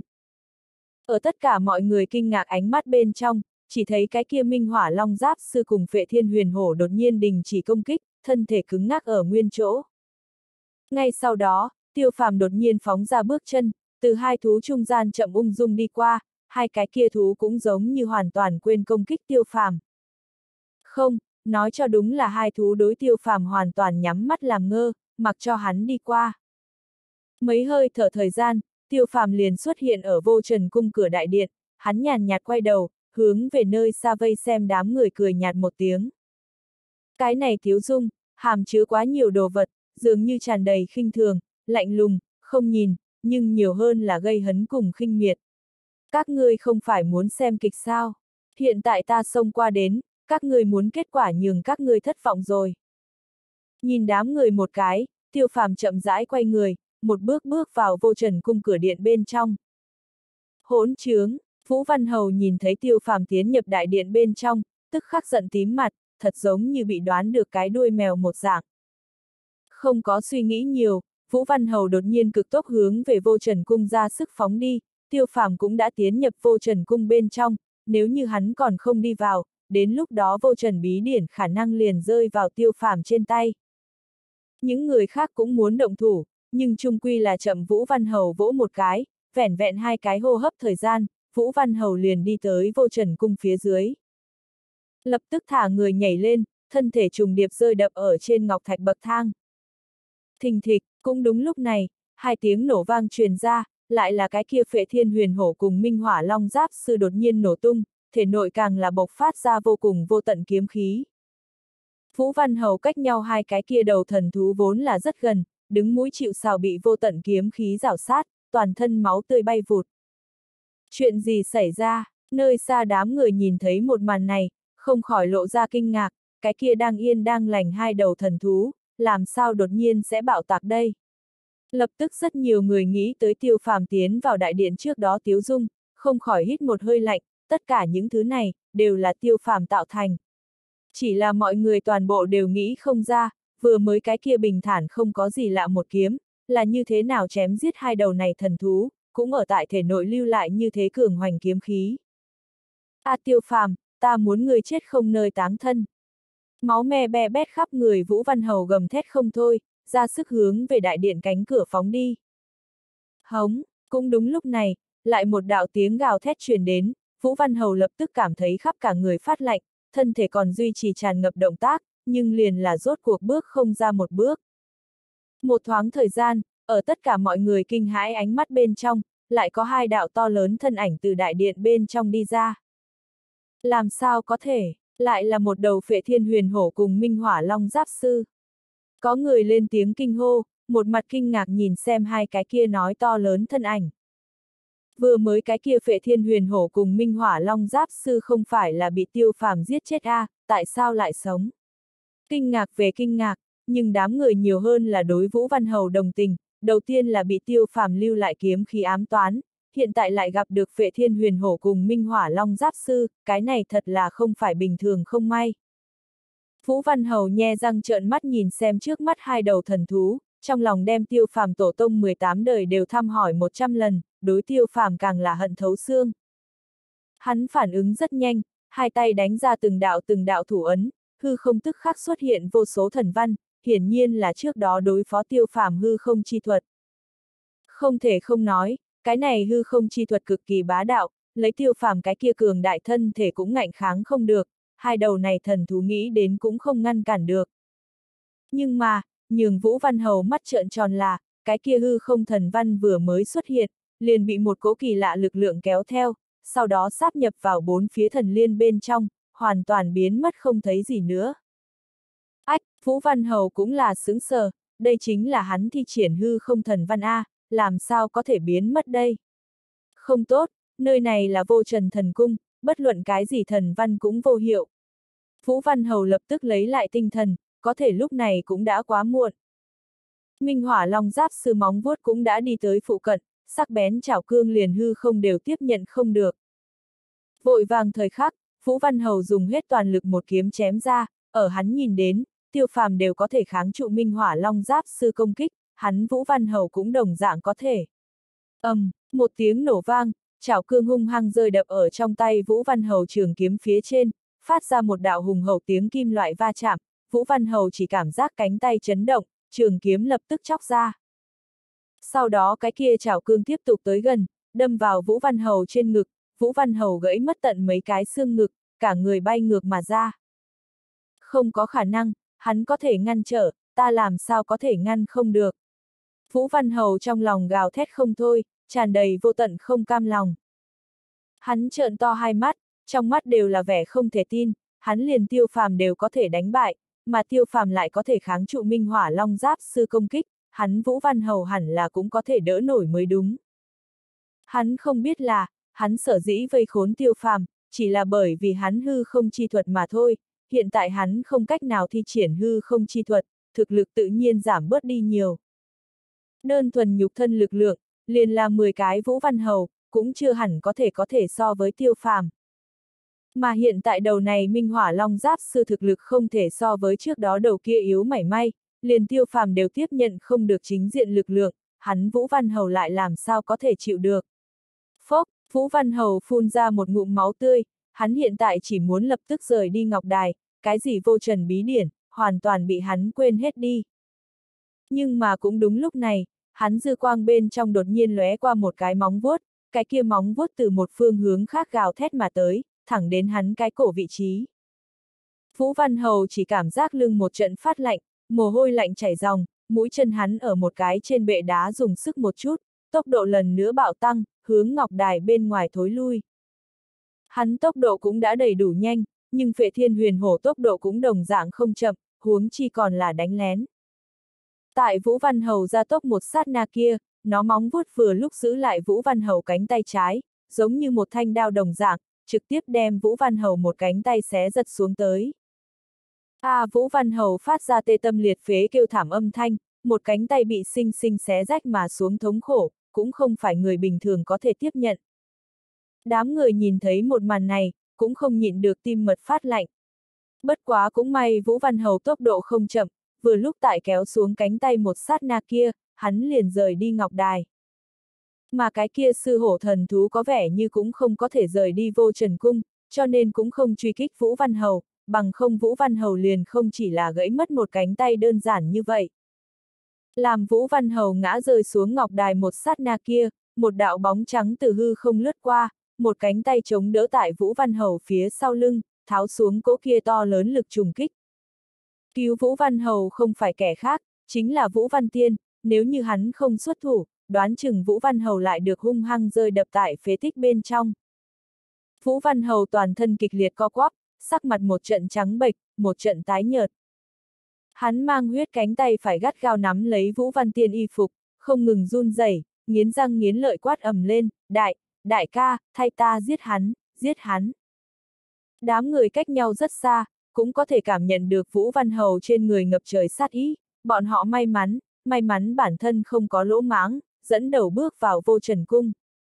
Ở tất cả mọi người kinh ngạc ánh mắt bên trong, chỉ thấy cái kia Minh Hỏa Long Giáp Sư cùng Phệ Thiên Huyền Hổ đột nhiên đình chỉ công kích, thân thể cứng ngắc ở nguyên chỗ. Ngay sau đó, Tiêu Phàm đột nhiên phóng ra bước chân, từ hai thú trung gian chậm ung dung đi qua, hai cái kia thú cũng giống như hoàn toàn quên công kích Tiêu Phàm. Không, nói cho đúng là hai thú đối Tiêu Phàm hoàn toàn nhắm mắt làm ngơ, mặc cho hắn đi qua. Mấy hơi thở thời gian, Tiêu Phàm liền xuất hiện ở Vô Trần Cung cửa đại điện, hắn nhàn nhạt quay đầu, hướng về nơi xa vây xem đám người cười nhạt một tiếng. Cái này tiếu dung, hàm chứa quá nhiều đồ vật, dường như tràn đầy khinh thường, lạnh lùng, không nhìn, nhưng nhiều hơn là gây hấn cùng khinh miệt. Các ngươi không phải muốn xem kịch sao? Hiện tại ta xông qua đến, các ngươi muốn kết quả nhường các ngươi thất vọng rồi. Nhìn đám người một cái, Tiêu Phàm chậm rãi quay người, một bước bước vào Vô Trần Cung cửa điện bên trong. Hỗn trướng, Vũ Văn Hầu nhìn thấy Tiêu Phàm tiến nhập đại điện bên trong, tức khắc giận tím mặt, thật giống như bị đoán được cái đuôi mèo một dạng. Không có suy nghĩ nhiều, Vũ Văn Hầu đột nhiên cực tốc hướng về Vô Trần Cung ra sức phóng đi, Tiêu Phàm cũng đã tiến nhập Vô Trần Cung bên trong, nếu như hắn còn không đi vào, đến lúc đó Vô Trần bí điển khả năng liền rơi vào Tiêu Phàm trên tay. Những người khác cũng muốn động thủ, nhưng chung quy là chậm Vũ Văn Hầu vỗ một cái, vẻn vẹn hai cái hô hấp thời gian, Vũ Văn Hầu liền đi tới Vô Trần Cung phía dưới. Lập tức thả người nhảy lên, thân thể trùng điệp rơi đập ở trên ngọc thạch bậc thang. Thình thịch, cũng đúng lúc này, hai tiếng nổ vang truyền ra, lại là cái kia Phệ Thiên Huyền Hổ cùng Minh Hỏa Long Giáp Sư đột nhiên nổ tung, thể nội càng là bộc phát ra vô cùng vô tận kiếm khí. Vũ Văn Hầu cách nhau hai cái kia đầu thần thú vốn là rất gần, đứng mũi chịu sào bị vô tận kiếm khí rảo sát, toàn thân máu tươi bay vụt. Chuyện gì xảy ra? Nơi xa đám người nhìn thấy một màn này, không khỏi lộ ra kinh ngạc, cái kia đang yên đang lành hai đầu thần thú, làm sao đột nhiên sẽ bạo tạc đây? Lập tức rất nhiều người nghĩ tới Tiêu Phàm tiến vào đại điện trước đó tiếu dung, không khỏi hít một hơi lạnh, tất cả những thứ này, đều là Tiêu Phàm tạo thành. Chỉ là mọi người toàn bộ đều nghĩ không ra, vừa mới cái kia bình thản không có gì lạ một kiếm, là như thế nào chém giết hai đầu này thần thú, cũng ở tại thể nội lưu lại như thế cường hoành kiếm khí. A à, Tiêu Phàm, ta muốn người chết không nơi táng thân. Máu me be bét khắp người Vũ Văn Hầu gầm thét không thôi, ra sức hướng về đại điện cánh cửa phóng đi. Hống, cũng đúng lúc này, lại một đạo tiếng gào thét truyền đến, Vũ Văn Hầu lập tức cảm thấy khắp cả người phát lạnh, thân thể còn duy trì tràn ngập động tác, nhưng liền là rốt cuộc bước không ra một bước. Một thoáng thời gian, ở tất cả mọi người kinh hãi ánh mắt bên trong, lại có hai đạo to lớn thân ảnh từ đại điện bên trong đi ra. Làm sao có thể, lại là một đầu Phệ Thiên Huyền Hổ cùng Minh Hỏa Long Giáp Sư. Có người lên tiếng kinh hô, một mặt kinh ngạc nhìn xem hai cái kia nói to lớn thân ảnh. Vừa mới cái kia Phệ Thiên Huyền Hổ cùng Minh Hỏa Long Giáp Sư không phải là bị Tiêu Phàm giết chết a, à, tại sao lại sống? Kinh ngạc về kinh ngạc, nhưng đám người nhiều hơn là đối Vũ Văn Hầu đồng tình, đầu tiên là bị Tiêu Phàm lưu lại kiếm khí ám toán, hiện tại lại gặp được Phệ Thiên Huyền Hổ cùng Minh Hỏa Long Giáp Sư, cái này thật là không phải bình thường không may. Vũ Văn Hầu nhe răng trợn mắt nhìn xem trước mắt hai đầu thần thú, trong lòng đem Tiêu Phàm tổ tông mười tám đời đều thăm hỏi một trăm lần, đối Tiêu Phàm càng là hận thấu xương. Hắn phản ứng rất nhanh, hai tay đánh ra từng đạo từng đạo thủ ấn, hư không tức khắc xuất hiện vô số thần văn, hiển nhiên là trước đó đối phó Tiêu Phàm hư không chi thuật. Không thể không nói, cái này hư không chi thuật cực kỳ bá đạo, lấy Tiêu Phàm cái kia cường đại thân thể cũng ngạnh kháng không được, hai đầu này thần thú nghĩ đến cũng không ngăn cản được. Nhưng mà, nhường Vũ Văn Hầu mắt trợn tròn là, cái kia hư không thần văn vừa mới xuất hiện, liền bị một cỗ kỳ lạ lực lượng kéo theo, sau đó sáp nhập vào bốn phía thần liên bên trong, hoàn toàn biến mất không thấy gì nữa. Ách, Vũ Văn Hầu cũng là sững sờ, đây chính là hắn thi triển hư không thần văn A, làm sao có thể biến mất đây? Không tốt, nơi này là Vô Trần Thần Cung, bất luận cái gì thần văn cũng vô hiệu. Vũ Văn Hầu lập tức lấy lại tinh thần, có thể lúc này cũng đã quá muộn. Minh Hỏa Long Giáp sư móng vuốt cũng đã đi tới phụ cận, sắc bén chảo cương liền hư không đều tiếp nhận không được. Vội vàng thời khắc, Vũ Văn Hầu dùng hết toàn lực một kiếm chém ra, ở hắn nhìn đến, Tiêu Phàm đều có thể kháng trụ Minh Hỏa Long Giáp sư công kích, hắn Vũ Văn Hầu cũng đồng dạng có thể. Ầm, um, một tiếng nổ vang, chảo cương hung hăng rơi đập ở trong tay Vũ Văn Hầu trường kiếm phía trên, phát ra một đạo hùng hậu tiếng kim loại va chạm, Vũ Văn Hầu chỉ cảm giác cánh tay chấn động, trường kiếm lập tức chóc ra. Sau đó cái kia chảo cương tiếp tục tới gần, đâm vào Vũ Văn Hầu trên ngực, Vũ Văn Hầu gãy mất tận mấy cái xương ngực, cả người bay ngược mà ra. Không có khả năng, hắn có thể ngăn trở, ta làm sao có thể ngăn không được. Vũ Văn Hầu trong lòng gào thét không thôi, tràn đầy vô tận không cam lòng. Hắn trợn to hai mắt, trong mắt đều là vẻ không thể tin, hắn liền Tiêu Phàm đều có thể đánh bại, mà Tiêu Phàm lại có thể kháng trụ Minh Hỏa Long Giáp sư công kích, hắn Vũ Văn Hầu hẳn là cũng có thể đỡ nổi mới đúng. Hắn không biết là, hắn sở dĩ vây khốn Tiêu Phàm, chỉ là bởi vì hắn hư không chi thuật mà thôi, hiện tại hắn không cách nào thi triển hư không chi thuật, thực lực tự nhiên giảm bớt đi nhiều. Đơn thuần nhục thân lực lượng, liền là mười cái Vũ Văn Hầu, cũng chưa hẳn có thể có thể so với Tiêu Phàm. Mà hiện tại đầu này Minh Hỏa Long Giáp sư thực lực không thể so với trước đó đầu kia yếu mảy may, liền Tiêu Phàm đều tiếp nhận không được chính diện lực lượng, hắn Vũ Văn Hầu lại làm sao có thể chịu được. Phốc, Vũ Văn Hầu phun ra một ngụm máu tươi, hắn hiện tại chỉ muốn lập tức rời đi Ngọc Đài, cái gì vô trần bí điển, hoàn toàn bị hắn quên hết đi. Nhưng mà cũng đúng lúc này, hắn dư quang bên trong đột nhiên lóe qua một cái móng vuốt, cái kia móng vuốt từ một phương hướng khác gào thét mà tới, thẳng đến hắn cái cổ vị trí. Vũ Văn Hầu chỉ cảm giác lưng một trận phát lạnh, mồ hôi lạnh chảy ròng, mũi chân hắn ở một cái trên bệ đá dùng sức một chút, tốc độ lần nữa bạo tăng, hướng Ngọc Đài bên ngoài thối lui. Hắn tốc độ cũng đã đầy đủ nhanh, nhưng Phệ Thiên Huyền Hổ tốc độ cũng đồng dạng không chậm, huống chi còn là đánh lén. Tại Vũ Văn Hầu ra tốc một sát na kia, nó móng vuốt vừa lúc giữ lại Vũ Văn Hầu cánh tay trái, giống như một thanh đao đồng dạng, trực tiếp đem Vũ Văn Hầu một cánh tay xé giật xuống tới. A à, Vũ Văn Hầu phát ra tê tâm liệt phế kêu thảm âm thanh, một cánh tay bị xinh xinh xé rách mà xuống thống khổ, cũng không phải người bình thường có thể tiếp nhận. Đám người nhìn thấy một màn này, cũng không nhịn được tim mật phát lạnh. Bất quá cũng may Vũ Văn Hầu tốc độ không chậm, vừa lúc tại kéo xuống cánh tay một sát na kia, hắn liền rời đi Ngọc Đài. Mà cái kia sư hổ thần thú có vẻ như cũng không có thể rời đi Vô Trần Cung, cho nên cũng không truy kích Vũ Văn Hầu, bằng không Vũ Văn Hầu liền không chỉ là gãy mất một cánh tay đơn giản như vậy. Làm Vũ Văn Hầu ngã rơi xuống Ngọc Đài một sát na kia, một đạo bóng trắng từ hư không lướt qua, một cánh tay chống đỡ tại Vũ Văn Hầu phía sau lưng, tháo xuống cỗ kia to lớn lực trùng kích. Cứu Vũ Văn Hầu không phải kẻ khác, chính là Vũ Văn Tiên, nếu như hắn không xuất thủ, đoán chừng Vũ Văn Hầu lại được hung hăng rơi đập tại phế tích bên trong. Vũ Văn Hầu toàn thân kịch liệt co quắp, sắc mặt một trận trắng bệch, một trận tái nhợt. Hắn mang huyết cánh tay phải gắt gao nắm lấy Vũ Văn Tiên y phục, không ngừng run rẩy, nghiến răng nghiến lợi quát ầm lên, đại, đại ca, thay ta giết hắn, giết hắn. Đám người cách nhau rất xa, cũng có thể cảm nhận được Vũ Văn Hầu trên người ngập trời sát ý, bọn họ may mắn, may mắn bản thân không có lỗ mãng, dẫn đầu bước vào Vô Trần Cung.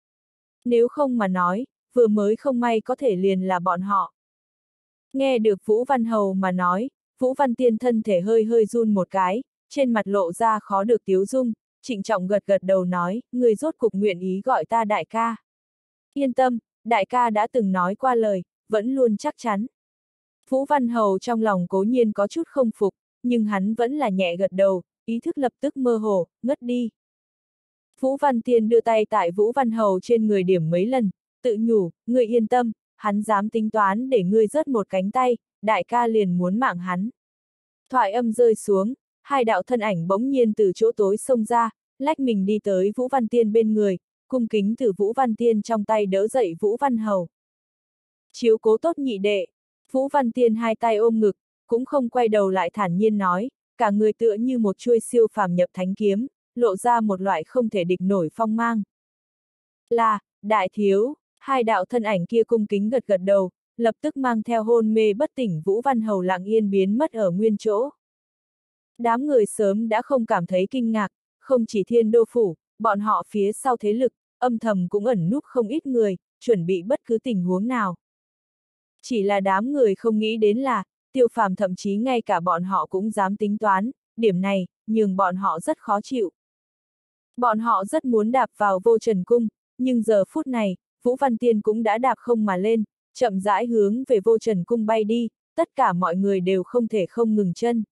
Nếu không mà nói, vừa mới không may có thể liền là bọn họ. Nghe được Vũ Văn Hầu mà nói, Vũ Văn Tiên thân thể hơi hơi run một cái, trên mặt lộ ra khó được tiếu dung, trịnh trọng gật gật đầu nói, người rốt cục nguyện ý gọi ta đại ca. Yên tâm, đại ca đã từng nói qua lời, vẫn luôn chắc chắn. Vũ Văn Hầu trong lòng cố nhiên có chút không phục, nhưng hắn vẫn là nhẹ gật đầu, ý thức lập tức mơ hồ, ngất đi. Vũ Văn Tiên đưa tay tại Vũ Văn Hầu trên người điểm mấy lần, tự nhủ, ngươi yên tâm, hắn dám tính toán để ngươi rớt một cánh tay, đại ca liền muốn mạng hắn. Thoại âm rơi xuống, hai đạo thân ảnh bỗng nhiên từ chỗ tối xông ra, lách mình đi tới Vũ Văn Tiên bên người, cung kính từ Vũ Văn Tiên trong tay đỡ dậy Vũ Văn Hầu. Chiếu cố tốt nhị đệ, Vũ Văn Tiên hai tay ôm ngực, cũng không quay đầu lại thản nhiên nói, cả người tựa như một chuôi siêu phàm nhập thánh kiếm, lộ ra một loại không thể địch nổi phong mang. Là, đại thiếu, hai đạo thân ảnh kia cung kính gật gật đầu, lập tức mang theo hôn mê bất tỉnh Vũ Văn Hầu lặng yên biến mất ở nguyên chỗ. Đám người sớm đã không cảm thấy kinh ngạc, không chỉ Thiên Đô Phủ, bọn họ phía sau thế lực, âm thầm cũng ẩn núp không ít người, chuẩn bị bất cứ tình huống nào. Chỉ là đám người không nghĩ đến là, Tiêu Phàm thậm chí ngay cả bọn họ cũng dám tính toán, điểm này, nhường bọn họ rất khó chịu. Bọn họ rất muốn đạp vào Vô Trần Cung, nhưng giờ phút này, Vũ Văn Tiên cũng đã đạp không mà lên, chậm rãi hướng về Vô Trần Cung bay đi, tất cả mọi người đều không thể không ngừng chân.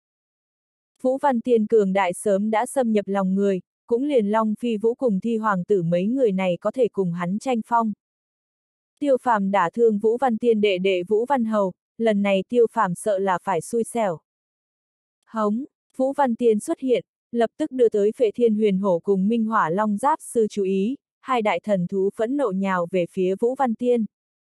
Vũ Văn Tiên cường đại sớm đã xâm nhập lòng người, cũng liền Long Phi Vũ cùng Thi Hoàng tử mấy người này có thể cùng hắn tranh phong. Tiêu Phàm đả thương Vũ Văn Tiên đệ đệ Vũ Văn Hầu, lần này Tiêu Phàm sợ là phải xui xẻo. Hống, Vũ Văn Tiên xuất hiện, lập tức đưa tới Phệ Thiên Huyền Hổ cùng Minh Hỏa Long Giáp sư chú ý, hai đại thần thú phẫn nộ nhào về phía Vũ Văn Tiên.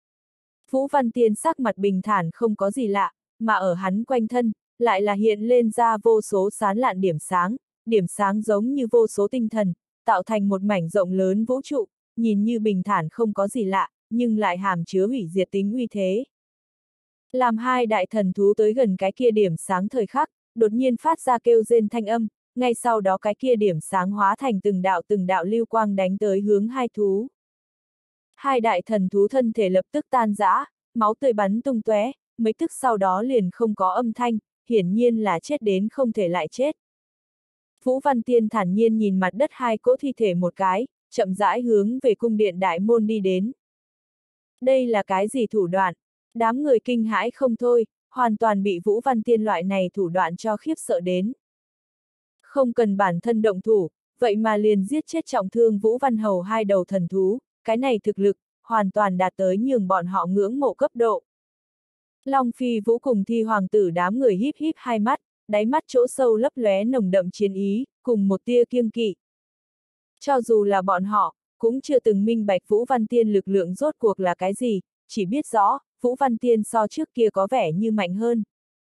Vũ Văn Tiên sắc mặt bình thản không có gì lạ, mà ở hắn quanh thân, lại là hiện lên ra vô số sán lạn điểm sáng, điểm sáng giống như vô số tinh thần, tạo thành một mảnh rộng lớn vũ trụ, nhìn như bình thản không có gì lạ, nhưng lại hàm chứa hủy diệt tính uy thế. Làm hai đại thần thú tới gần cái kia điểm sáng thời khắc, đột nhiên phát ra kêu rên thanh âm, ngay sau đó cái kia điểm sáng hóa thành từng đạo từng đạo lưu quang đánh tới hướng hai thú. Hai đại thần thú thân thể lập tức tan rã, máu tươi bắn tung tóe, mấy tức sau đó liền không có âm thanh, hiển nhiên là chết đến không thể lại chết. Vũ Văn Tiên thản nhiên nhìn mặt đất hai cỗ thi thể một cái, chậm rãi hướng về cung điện đại môn đi đến. Đây là cái gì thủ đoạn? Đám người kinh hãi không thôi, hoàn toàn bị Vũ Văn Tiên loại này thủ đoạn cho khiếp sợ đến. Không cần bản thân động thủ, vậy mà liền giết chết trọng thương Vũ Văn Hầu hai đầu thần thú, cái này thực lực, hoàn toàn đạt tới nhường bọn họ ngưỡng mộ cấp độ. Long Phi Vũ cùng Thi Hoàng tử đám người híp híp hai mắt, đáy mắt chỗ sâu lấp lóe nồng đậm chiến ý, cùng một tia kiêng kỵ. Cho dù là bọn họ, cũng chưa từng minh bạch Vũ Văn Tiên lực lượng rốt cuộc là cái gì, chỉ biết rõ, Vũ Văn Tiên so trước kia có vẻ như mạnh hơn.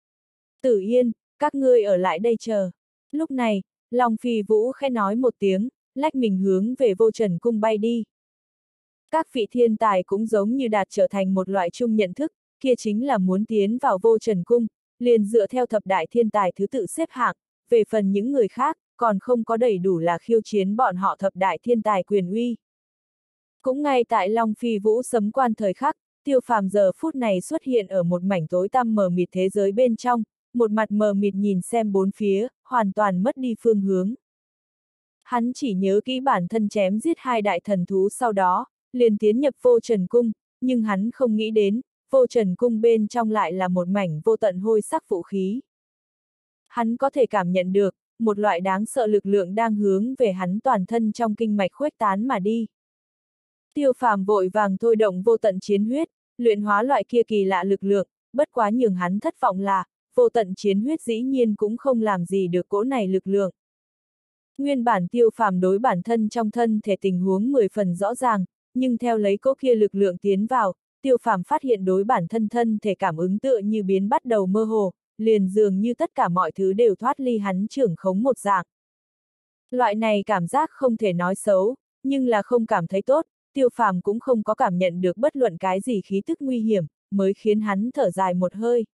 Tử Yên, các ngươi ở lại đây chờ. Lúc này, Long Phi Vũ khẽ nói một tiếng, lách mình hướng về Vô Trần Cung bay đi. Các vị thiên tài cũng giống như đạt trở thành một loại chung nhận thức, kia chính là muốn tiến vào Vô Trần Cung, liền dựa theo thập đại thiên tài thứ tự xếp hạng, về phần những người khác, còn không có đầy đủ là khiêu chiến bọn họ thập đại thiên tài quyền uy. Cũng ngay tại Long Phi Vũ sấm quan thời khắc, Tiêu Phàm giờ phút này xuất hiện ở một mảnh tối tăm mờ mịt thế giới bên trong, một mặt mờ mịt nhìn xem bốn phía, hoàn toàn mất đi phương hướng. Hắn chỉ nhớ kỹ bản thân chém giết hai đại thần thú sau đó, liền tiến nhập Vô Trần Cung, nhưng hắn không nghĩ đến, Vô Trần Cung bên trong lại là một mảnh vô tận hôi sắc vũ khí. Hắn có thể cảm nhận được, một loại đáng sợ lực lượng đang hướng về hắn toàn thân trong kinh mạch khuếch tán mà đi. Tiêu Phàm vội vàng thôi động vô tận chiến huyết, luyện hóa loại kia kỳ lạ lực lượng, bất quá nhường hắn thất vọng là, vô tận chiến huyết dĩ nhiên cũng không làm gì được cỗ này lực lượng. Nguyên bản Tiêu Phàm đối bản thân trong thân thể tình huống mười phần rõ ràng, nhưng theo lấy cỗ kia lực lượng tiến vào, Tiêu Phàm phát hiện đối bản thân thân thể cảm ứng tựa như biến bắt đầu mơ hồ, liền dường như tất cả mọi thứ đều thoát ly hắn trưởng khống một dạng. Loại này cảm giác không thể nói xấu, nhưng là không cảm thấy tốt, Tiêu Phàm cũng không có cảm nhận được bất luận cái gì khí tức nguy hiểm, mới khiến hắn thở dài một hơi.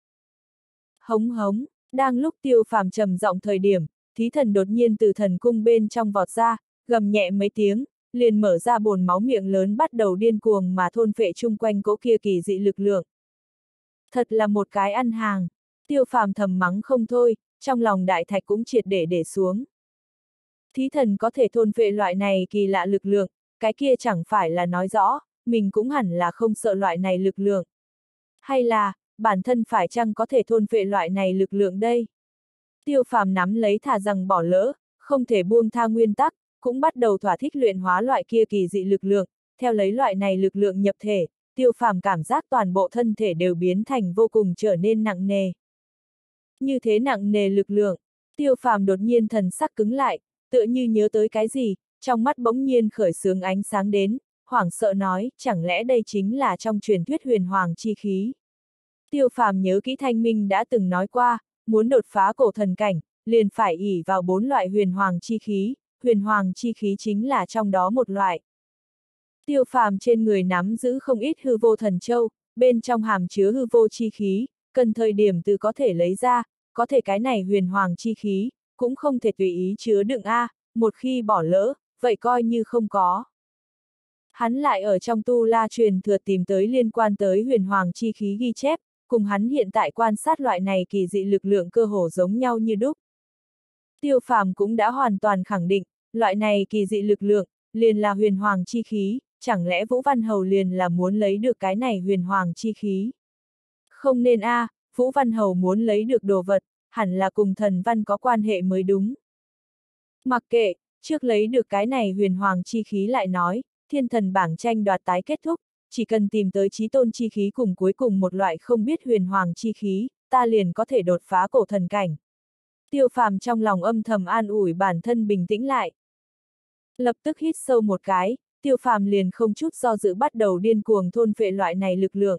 Hống hống, đang lúc Tiêu Phàm trầm giọng thời điểm, thí thần đột nhiên từ thần cung bên trong vọt ra, gầm nhẹ mấy tiếng, liền mở ra bồn máu miệng lớn bắt đầu điên cuồng mà thôn phệ chung quanh cỗ kia kỳ dị lực lượng. Thật là một cái ăn hàng, Tiêu Phàm thầm mắng không thôi, trong lòng đại thạch cũng triệt để để xuống. Thí thần có thể thôn phệ loại này kỳ lạ lực lượng, cái kia chẳng phải là nói rõ, mình cũng hẳn là không sợ loại này lực lượng. Hay là, bản thân phải chăng có thể thôn phệ loại này lực lượng đây? Tiêu Phàm nắm lấy thà rằng bỏ lỡ, không thể buông tha nguyên tắc, cũng bắt đầu thỏa thích luyện hóa loại kia kỳ dị lực lượng, theo lấy loại này lực lượng nhập thể, Tiêu Phàm cảm giác toàn bộ thân thể đều biến thành vô cùng trở nên nặng nề. Như thế nặng nề lực lượng, Tiêu Phàm đột nhiên thần sắc cứng lại, tựa như nhớ tới cái gì, trong mắt bỗng nhiên khởi xướng ánh sáng đến, hoảng sợ nói, chẳng lẽ đây chính là trong truyền thuyết huyền hoàng chi khí. Tiêu Phàm nhớ kỹ Thanh Minh đã từng nói qua, muốn đột phá cổ thần cảnh, liền phải ỷ vào bốn loại huyền hoàng chi khí, huyền hoàng chi khí chính là trong đó một loại. Tiêu Phàm trên người nắm giữ không ít hư vô thần châu, bên trong hàm chứa hư vô chi khí, cần thời điểm từ có thể lấy ra, có thể cái này huyền hoàng chi khí, cũng không thể tùy ý chứa đựng a, một khi bỏ lỡ, vậy coi như không có. Hắn lại ở trong tu la truyền thừa tìm tới liên quan tới huyền hoàng chi khí ghi chép, cùng hắn hiện tại quan sát loại này kỳ dị lực lượng cơ hồ giống nhau như đúc. Tiêu Phàm cũng đã hoàn toàn khẳng định, loại này kỳ dị lực lượng, liền là huyền hoàng chi khí, chẳng lẽ Vũ Văn Hầu liền là muốn lấy được cái này huyền hoàng chi khí? Không nên a, à, Vũ Văn Hầu muốn lấy được đồ vật, hẳn là cùng thần văn có quan hệ mới đúng. Mặc kệ, trước lấy được cái này huyền hoàng chi khí lại nói, thiên thần bảng tranh đoạt tái kết thúc, chỉ cần tìm tới chí tôn chi khí cùng cuối cùng một loại không biết huyền hoàng chi khí, ta liền có thể đột phá cổ thần cảnh. Tiêu Phàm trong lòng âm thầm an ủi bản thân bình tĩnh lại. Lập tức hít sâu một cái, Tiêu Phàm liền không chút do dự bắt đầu điên cuồng thôn phệ loại này lực lượng.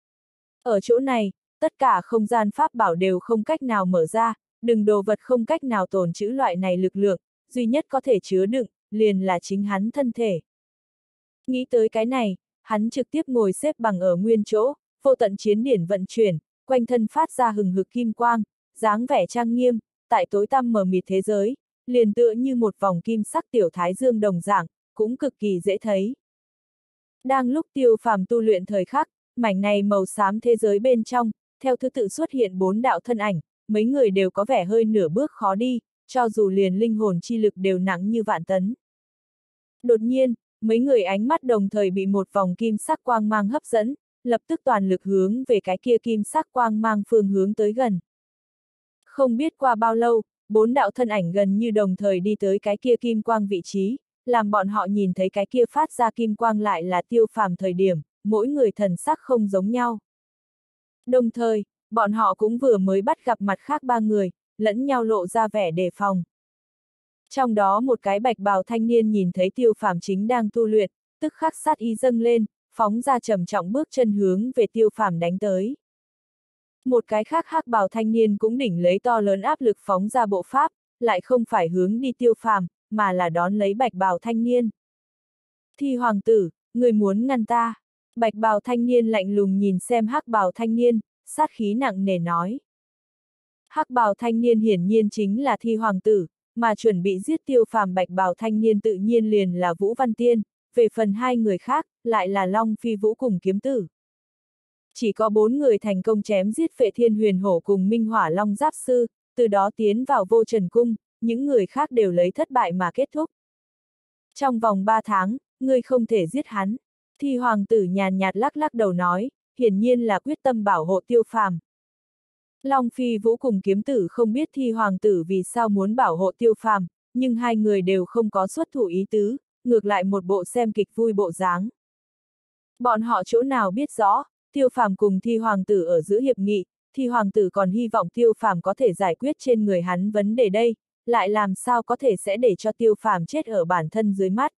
Ở chỗ này, tất cả không gian pháp bảo đều không cách nào mở ra, đừng đồ vật không cách nào tồn trữ loại này lực lượng, duy nhất có thể chứa đựng, liền là chính hắn thân thể. Nghĩ tới cái này, hắn trực tiếp ngồi xếp bằng ở nguyên chỗ, vô tận chiến điển vận chuyển, quanh thân phát ra hừng hực kim quang, dáng vẻ trang nghiêm, tại tối tăm mờ mịt thế giới, liền tựa như một vòng kim sắc tiểu thái dương đồng dạng, cũng cực kỳ dễ thấy. Đang lúc Tiêu Phàm tu luyện thời khắc, mảnh này màu xám thế giới bên trong, theo thứ tự xuất hiện bốn đạo thân ảnh, mấy người đều có vẻ hơi nửa bước khó đi, cho dù liền linh hồn chi lực đều nặng như vạn tấn. Đột nhiên, mấy người ánh mắt đồng thời bị một vòng kim sắc quang mang hấp dẫn, lập tức toàn lực hướng về cái kia kim sắc quang mang phương hướng tới gần. Không biết qua bao lâu, bốn đạo thân ảnh gần như đồng thời đi tới cái kia kim quang vị trí, làm bọn họ nhìn thấy cái kia phát ra kim quang lại là Tiêu Phàm thời điểm, mỗi người thần sắc không giống nhau. Đồng thời, bọn họ cũng vừa mới bắt gặp mặt khác ba người, lẫn nhau lộ ra vẻ đề phòng. Trong đó một cái bạch bào thanh niên nhìn thấy Tiêu Phàm chính đang tu luyện, tức khắc sát ý dâng lên, phóng ra trầm trọng bước chân hướng về Tiêu Phàm đánh tới. Một cái khác hắc bào thanh niên cũng đỉnh lấy to lớn áp lực phóng ra bộ pháp, lại không phải hướng đi Tiêu Phàm, mà là đón lấy bạch bào thanh niên. Thi hoàng tử, người muốn ngăn ta? Bạch bào thanh niên lạnh lùng nhìn xem hắc bào thanh niên, sát khí nặng nề nói. Hắc bào thanh niên hiển nhiên chính là Thi hoàng tử, mà chuẩn bị giết Tiêu Phàm bạch bào thanh niên tự nhiên liền là Vũ Văn Tiên, về phần hai người khác, lại là Long Phi Vũ cùng kiếm tử. Chỉ có bốn người thành công chém giết Phệ Thiên Huyền Hổ cùng Minh Hỏa Long Giáp Sư, từ đó tiến vào Vô Trần Cung, những người khác đều lấy thất bại mà kết thúc. Trong vòng ba tháng, ngươi không thể giết hắn. Thi hoàng tử nhàn nhạt lắc lắc đầu nói, hiển nhiên là quyết tâm bảo hộ Tiêu Phàm. Long Phi Vũ cùng kiếm tử không biết Thi hoàng tử vì sao muốn bảo hộ Tiêu Phàm, nhưng hai người đều không có xuất thủ ý tứ, ngược lại một bộ xem kịch vui bộ dáng. Bọn họ chỗ nào biết rõ, Tiêu Phàm cùng Thi hoàng tử ở giữa hiệp nghị, Thi hoàng tử còn hy vọng Tiêu Phàm có thể giải quyết trên người hắn vấn đề đây, lại làm sao có thể sẽ để cho Tiêu Phàm chết ở bản thân dưới mắt.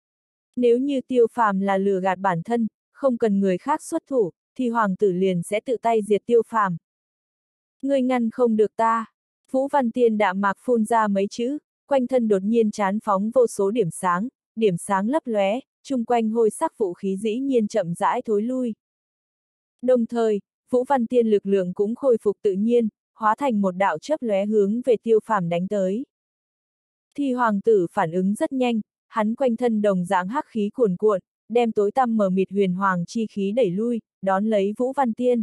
Nếu như Tiêu Phàm là lừa gạt bản thân, không cần người khác xuất thủ, thì hoàng tử liền sẽ tự tay diệt Tiêu Phàm. Ngươi ngăn không được ta. Vũ Văn Tiên đạm mạc phun ra mấy chữ, quanh thân đột nhiên chán phóng vô số điểm sáng, điểm sáng lấp lóe, chung quanh hôi sắc vũ khí dĩ nhiên chậm rãi thối lui. Đồng thời, Vũ Văn Tiên lực lượng cũng khôi phục tự nhiên, hóa thành một đạo chớp lóe hướng về Tiêu Phàm đánh tới. Thì hoàng tử phản ứng rất nhanh, hắn quanh thân đồng dạng hắc khí cuồn cuộn, đem tối tăm mờ mịt huyền hoàng chi khí đẩy lui, đón lấy Vũ Văn Tiên.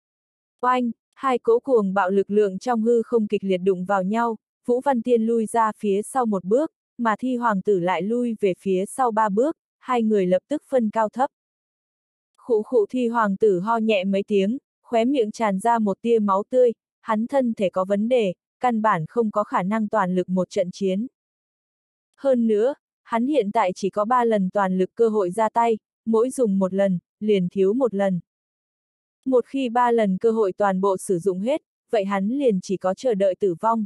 Oanh, hai cỗ cuồng bạo lực lượng trong hư không kịch liệt đụng vào nhau, Vũ Văn Tiên lui ra phía sau một bước, mà Thi hoàng tử lại lui về phía sau ba bước, hai người lập tức phân cao thấp. Khụ khụ Thi hoàng tử ho nhẹ mấy tiếng, khóe miệng tràn ra một tia máu tươi, hắn thân thể có vấn đề, căn bản không có khả năng toàn lực một trận chiến. Hơn nữa, hắn hiện tại chỉ có ba lần toàn lực cơ hội ra tay, mỗi dùng một lần, liền thiếu một lần. Một khi ba lần cơ hội toàn bộ sử dụng hết, vậy hắn liền chỉ có chờ đợi tử vong.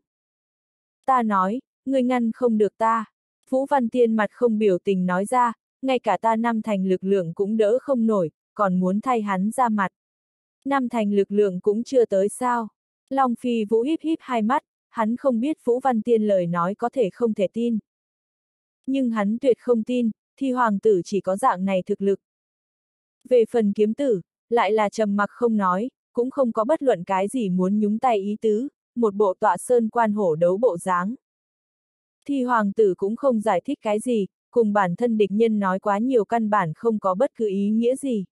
Ta nói, ngươi ngăn không được ta. Vũ Văn Tiên mặt không biểu tình nói ra, ngay cả ta năm thành lực lượng cũng đỡ không nổi, còn muốn thay hắn ra mặt. Năm thành lực lượng cũng chưa tới sao. Long Phi Vũ híp híp hai mắt, hắn không biết Vũ Văn Tiên lời nói có thể không thể tin. Nhưng hắn tuyệt không tin, Thi hoàng tử chỉ có dạng này thực lực. Về phần kiếm tử, lại là trầm mặc không nói, cũng không có bất luận cái gì muốn nhúng tay ý tứ, một bộ tọa sơn quan hổ đấu bộ dáng. Thi hoàng tử cũng không giải thích cái gì, cùng bản thân địch nhân nói quá nhiều căn bản không có bất cứ ý nghĩa gì.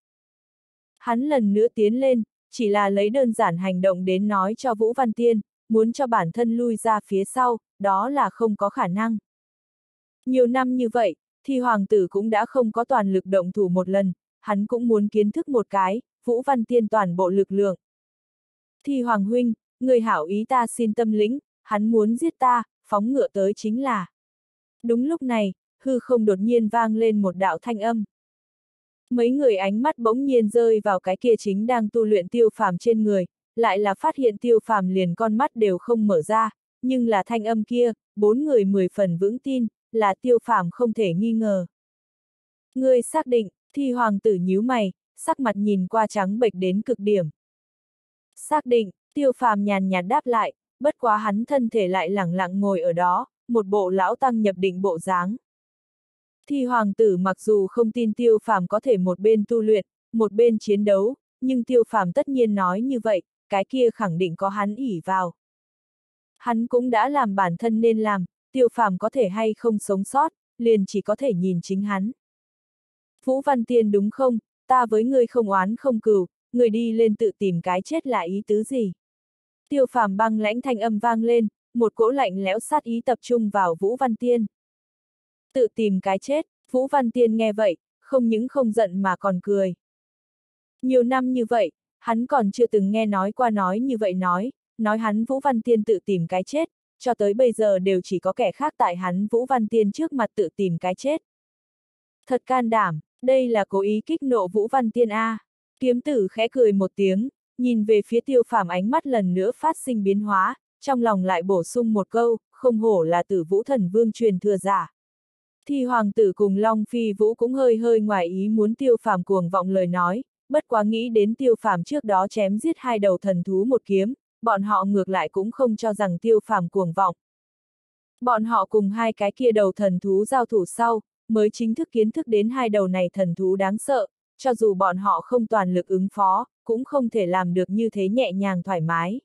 Hắn lần nữa tiến lên, chỉ là lấy đơn giản hành động đến nói cho Vũ Văn Tiên, muốn cho bản thân lui ra phía sau, đó là không có khả năng. Nhiều năm như vậy, Thi hoàng tử cũng đã không có toàn lực động thủ một lần, hắn cũng muốn kiến thức một cái, Vũ Văn Tiên toàn bộ lực lượng. Thi hoàng huynh, người hảo ý ta xin tâm lĩnh, hắn muốn giết ta, phóng ngựa tới chính là. Đúng lúc này, hư không đột nhiên vang lên một đạo thanh âm. Mấy người ánh mắt bỗng nhiên rơi vào cái kia chính đang tu luyện Tiêu Phàm trên người, lại là phát hiện Tiêu Phàm liền con mắt đều không mở ra, nhưng là thanh âm kia, bốn người mười phần vững tin, là Tiêu Phàm không thể nghi ngờ. Ngươi xác định, Thi hoàng tử nhíu mày, sắc mặt nhìn qua trắng bệch đến cực điểm. Xác định, Tiêu Phàm nhàn nhạt đáp lại, bất quá hắn thân thể lại lẳng lặng ngồi ở đó, một bộ lão tăng nhập định bộ dáng. Thi hoàng tử mặc dù không tin Tiêu Phàm có thể một bên tu luyện, một bên chiến đấu, nhưng Tiêu Phàm tất nhiên nói như vậy, cái kia khẳng định có hắn ỷ vào. Hắn cũng đã làm bản thân nên làm, Tiêu Phàm có thể hay không sống sót, liền chỉ có thể nhìn chính hắn. Vũ Văn Tiên đúng không, ta với ngươi không oán không cừu, ngươi đi lên tự tìm cái chết là ý tứ gì? Tiêu Phàm băng lãnh thanh âm vang lên, một cỗ lạnh lẽo sát ý tập trung vào Vũ Văn Tiên. Tự tìm cái chết, Vũ Văn Tiên nghe vậy, không những không giận mà còn cười. Nhiều năm như vậy, hắn còn chưa từng nghe nói qua nói như vậy nói, nói hắn Vũ Văn Tiên tự tìm cái chết, cho tới bây giờ đều chỉ có kẻ khác tại hắn Vũ Văn Tiên trước mặt tự tìm cái chết. Thật can đảm, đây là cố ý kích nộ Vũ Văn Tiên A. Kiếm tử khẽ cười một tiếng, nhìn về phía Tiêu Phàm ánh mắt lần nữa phát sinh biến hóa, trong lòng lại bổ sung một câu, không hổ là Tử Vũ Thần Vương truyền thừa giả. Thi hoàng tử cùng Long Phi Vũ cũng hơi hơi ngoài ý muốn Tiêu Phàm cuồng vọng lời nói, bất quá nghĩ đến Tiêu Phàm trước đó chém giết hai đầu thần thú một kiếm, bọn họ ngược lại cũng không cho rằng Tiêu Phàm cuồng vọng. Bọn họ cùng hai cái kia đầu thần thú giao thủ sau, mới chính thức kiến thức đến hai đầu này thần thú đáng sợ, cho dù bọn họ không toàn lực ứng phó, cũng không thể làm được như thế nhẹ nhàng thoải mái.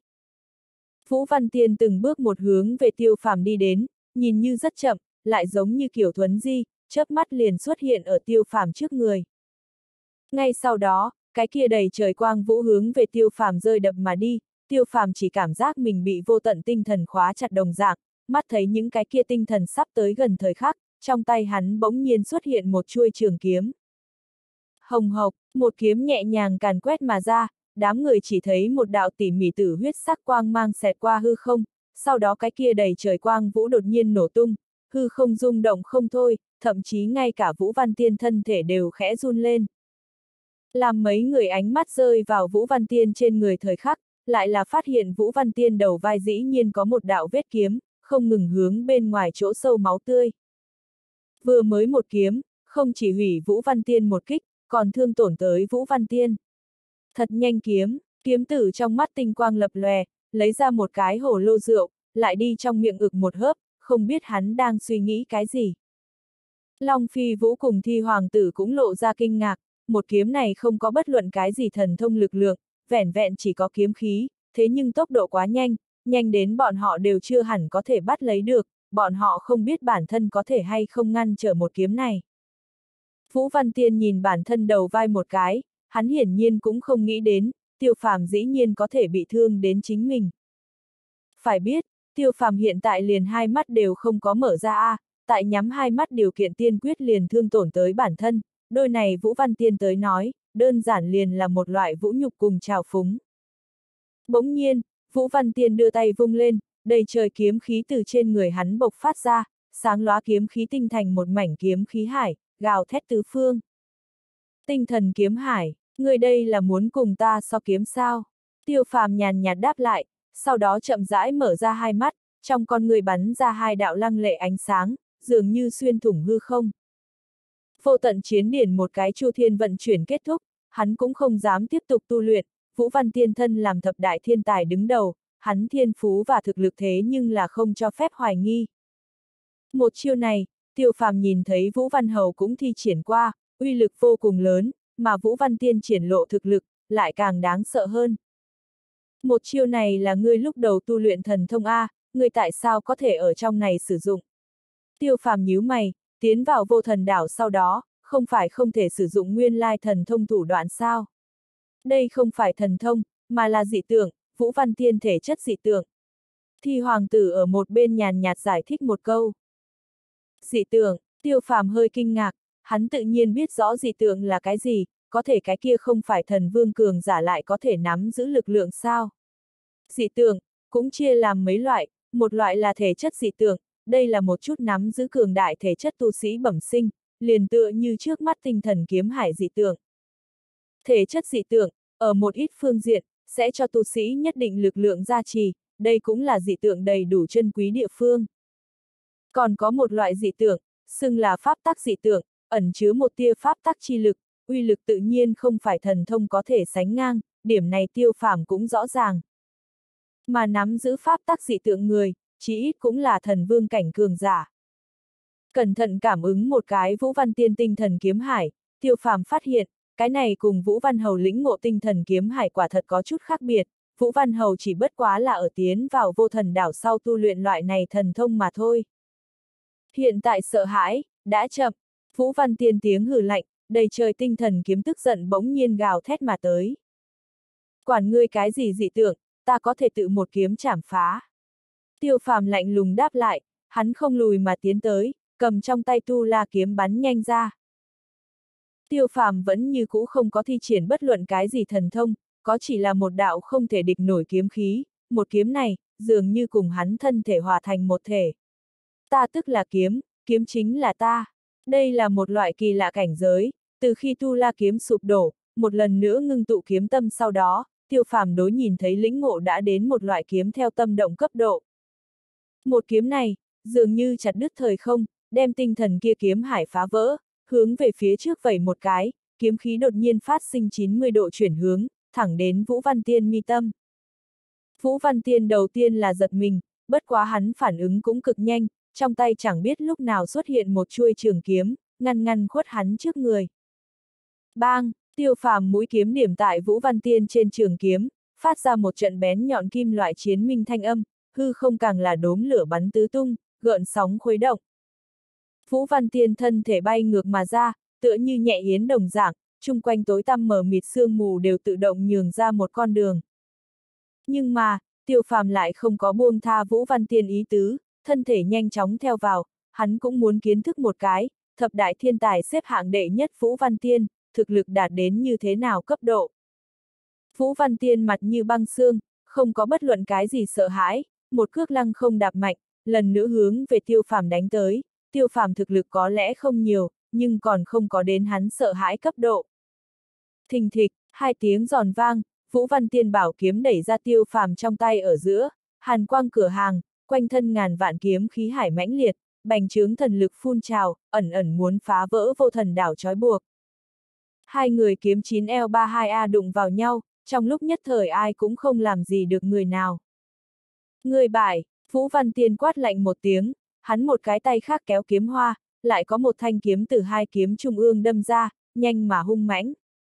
Vũ Văn Tiên từng bước một hướng về Tiêu Phàm đi đến, nhìn như rất chậm, lại giống như kiểu thuấn di, chớp mắt liền xuất hiện ở Tiêu Phàm trước người. Ngay sau đó, cái kia đầy trời quang vũ hướng về Tiêu Phàm rơi đập mà đi, Tiêu Phàm chỉ cảm giác mình bị vô tận tinh thần khóa chặt đồng dạng, mắt thấy những cái kia tinh thần sắp tới gần thời khắc, trong tay hắn bỗng nhiên xuất hiện một chuôi trường kiếm. Hồng hộc, một kiếm nhẹ nhàng càn quét mà ra, đám người chỉ thấy một đạo tỉ mỉ tử huyết sắc quang mang xẹt qua hư không, sau đó cái kia đầy trời quang vũ đột nhiên nổ tung, hư không rung động không thôi, thậm chí ngay cả Vũ Văn Tiên thân thể đều khẽ run lên. Làm mấy người ánh mắt rơi vào Vũ Văn Tiên trên người thời khắc, lại là phát hiện Vũ Văn Tiên đầu vai dĩ nhiên có một đạo vết kiếm, không ngừng hướng bên ngoài chỗ sâu máu tươi. Vừa mới một kiếm, không chỉ hủy Vũ Văn Tiên một kích, còn thương tổn tới Vũ Văn Tiên. Thật nhanh kiếm, kiếm tử trong mắt tinh quang lập lòe, lấy ra một cái hồ lô rượu, lại đi trong miệng ực một hớp, không biết hắn đang suy nghĩ cái gì. Long Phi Vũ cùng Thi hoàng tử cũng lộ ra kinh ngạc, một kiếm này không có bất luận cái gì thần thông lực lượng, vẻn vẹn chỉ có kiếm khí, thế nhưng tốc độ quá nhanh, nhanh đến bọn họ đều chưa hẳn có thể bắt lấy được, bọn họ không biết bản thân có thể hay không ngăn trở một kiếm này. Vũ Văn Tiên nhìn bản thân đầu vai một cái, hắn hiển nhiên cũng không nghĩ đến, Tiêu Phàm dĩ nhiên có thể bị thương đến chính mình. Phải biết, Tiêu Phàm hiện tại liền hai mắt đều không có mở ra a, tại nhắm hai mắt điều kiện tiên quyết liền thương tổn tới bản thân, đôi này Vũ Văn Tiên tới nói, đơn giản liền là một loại vũ nhục cùng trào phúng. Bỗng nhiên, Vũ Văn Tiên đưa tay vung lên, đầy trời kiếm khí từ trên người hắn bộc phát ra, sáng lóa kiếm khí tinh thành một mảnh kiếm khí hải, gào thét tứ phương. Tinh thần kiếm hải, người đây là muốn cùng ta so kiếm sao? Tiêu Phàm nhàn nhạt đáp lại, sau đó chậm rãi mở ra hai mắt, trong con người bắn ra hai đạo lăng lệ ánh sáng, dường như xuyên thủng hư không. Vô tận chiến điển một cái chu thiên vận chuyển kết thúc, hắn cũng không dám tiếp tục tu luyện, Vũ Văn Tiên thân làm thập đại thiên tài đứng đầu, hắn thiên phú và thực lực thế nhưng là không cho phép hoài nghi. Một chiêu này, Tiêu Phàm nhìn thấy Vũ Văn Hầu cũng thi triển qua, uy lực vô cùng lớn, mà Vũ Văn Tiên triển lộ thực lực, lại càng đáng sợ hơn. Một chiêu này là ngươi lúc đầu tu luyện thần thông A, ngươi tại sao có thể ở trong này sử dụng? Tiêu Phàm nhíu mày, tiến vào vô thần đảo sau đó, không phải không thể sử dụng nguyên lai thần thông thủ đoạn sao? Đây không phải thần thông, mà là dị tượng, Vũ Văn Tiên thể chất dị tượng. Thì hoàng tử ở một bên nhàn nhạt giải thích một câu. Dị tượng, Tiêu Phàm hơi kinh ngạc, hắn tự nhiên biết rõ dị tượng là cái gì, có thể cái kia không phải thần vương cường giả lại có thể nắm giữ lực lượng sao? Dị tượng, cũng chia làm mấy loại, một loại là thể chất dị tượng, đây là một chút nắm giữ cường đại thể chất tu sĩ bẩm sinh, liền tựa như trước mắt tinh thần kiếm hải dị tượng. Thể chất dị tượng, ở một ít phương diện, sẽ cho tu sĩ nhất định lực lượng gia trì, đây cũng là dị tượng đầy đủ chân quý địa phương. Còn có một loại dị tượng, xưng là pháp tắc dị tượng, ẩn chứa một tia pháp tắc chi lực, uy lực tự nhiên không phải thần thông có thể sánh ngang, điểm này Tiêu Phàm cũng rõ ràng. Mà nắm giữ pháp tắc dị tượng người, chí ít cũng là thần vương cảnh cường giả. Cẩn thận cảm ứng một cái Vũ Văn Tiên tinh thần kiếm hải, Tiêu Phàm phát hiện, cái này cùng Vũ Văn Hầu lĩnh ngộ tinh thần kiếm hải quả thật có chút khác biệt, Vũ Văn Hầu chỉ bất quá là ở tiến vào vô thần đảo sau tu luyện loại này thần thông mà thôi. Hiện tại sợ hãi, đã chậm, Vũ Văn Tiên tiếng hừ lạnh, đầy trời tinh thần kiếm tức giận bỗng nhiên gào thét mà tới. Quản ngươi cái gì dị tượng, ta có thể tự một kiếm chảm phá. Tiêu Phàm lạnh lùng đáp lại, hắn không lùi mà tiến tới, cầm trong tay tu la kiếm bắn nhanh ra. Tiêu Phàm vẫn như cũ không có thi triển bất luận cái gì thần thông, có chỉ là một đạo không thể địch nổi kiếm khí, một kiếm này, dường như cùng hắn thân thể hòa thành một thể. Ta tức là kiếm, kiếm chính là ta. Đây là một loại kỳ lạ cảnh giới, từ khi tu la kiếm sụp đổ, một lần nữa ngưng tụ kiếm tâm sau đó, Tiêu Phàm đối nhìn thấy lĩnh ngộ đã đến một loại kiếm theo tâm động cấp độ. Một kiếm này, dường như chặt đứt thời không, đem tinh thần kia kiếm hải phá vỡ, hướng về phía trước vẩy một cái, kiếm khí đột nhiên phát sinh chín mươi độ chuyển hướng, thẳng đến Vũ Văn Tiên mi tâm. Vũ Văn Tiên đầu tiên là giật mình, bất quá hắn phản ứng cũng cực nhanh, trong tay chẳng biết lúc nào xuất hiện một chuôi trường kiếm, ngăn ngăn khuất hắn trước người. Bang, Tiêu Phàm mũi kiếm điểm tại Vũ Văn Tiên trên trường kiếm, phát ra một trận bén nhọn kim loại chiến minh thanh âm, hư không càng là đốm lửa bắn tứ tung, gợn sóng khuấy động. Vũ Văn Tiên thân thể bay ngược mà ra, tựa như nhẹ yến đồng dạng, chung quanh tối tăm mờ mịt sương mù đều tự động nhường ra một con đường. Nhưng mà, Tiêu Phàm lại không có buông tha Vũ Văn Tiên ý tứ, thân thể nhanh chóng theo vào, hắn cũng muốn kiến thức một cái, thập đại thiên tài xếp hạng đệ nhất Vũ Văn Tiên, thực lực đạt đến như thế nào cấp độ. Vũ Văn Tiên mặt như băng xương, không có bất luận cái gì sợ hãi, một cước lăng không đạp mạnh, lần nữa hướng về Tiêu Phàm đánh tới. Tiêu Phàm thực lực có lẽ không nhiều, nhưng còn không có đến hắn sợ hãi cấp độ. Thình thịch, hai tiếng giòn vang, Vũ Văn Tiên bảo kiếm đẩy ra Tiêu Phàm trong tay ở giữa, hàn quang cửa hàng, quanh thân ngàn vạn kiếm khí hải mãnh liệt, bành trướng thần lực phun trào, ẩn ẩn muốn phá vỡ vô thần đảo trói buộc. Hai người kiếm chín L ba hai A đụng vào nhau, trong lúc nhất thời ai cũng không làm gì được người nào. Người bại, Vũ Văn Tiên quát lạnh một tiếng, hắn một cái tay khác kéo kiếm hoa, lại có một thanh kiếm từ hai kiếm trung ương đâm ra, nhanh mà hung mãnh.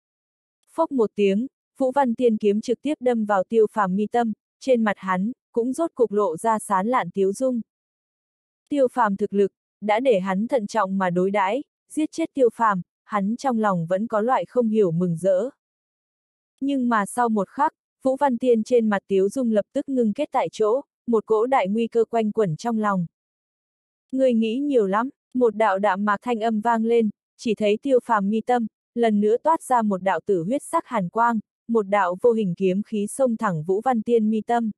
Phốc một tiếng, Vũ Văn Tiên kiếm trực tiếp đâm vào Tiêu Phàm mi tâm, trên mặt hắn cũng rốt cục lộ ra sán lạn tiếu dung. Tiêu Phàm thực lực đã để hắn thận trọng mà đối đãi, giết chết Tiêu Phàm, hắn trong lòng vẫn có loại không hiểu mừng rỡ. Nhưng mà sau một khắc, Vũ Văn Tiên trên mặt tiếu dung lập tức ngưng kết tại chỗ, một cỗ đại nguy cơ quanh quẩn trong lòng. Người nghĩ nhiều lắm, một đạo đạm mạc thanh âm vang lên, chỉ thấy Tiêu Phàm mi tâm, lần nữa toát ra một đạo tử huyết sắc hàn quang, một đạo vô hình kiếm khí xông thẳng Vũ Văn Tiên mi tâm.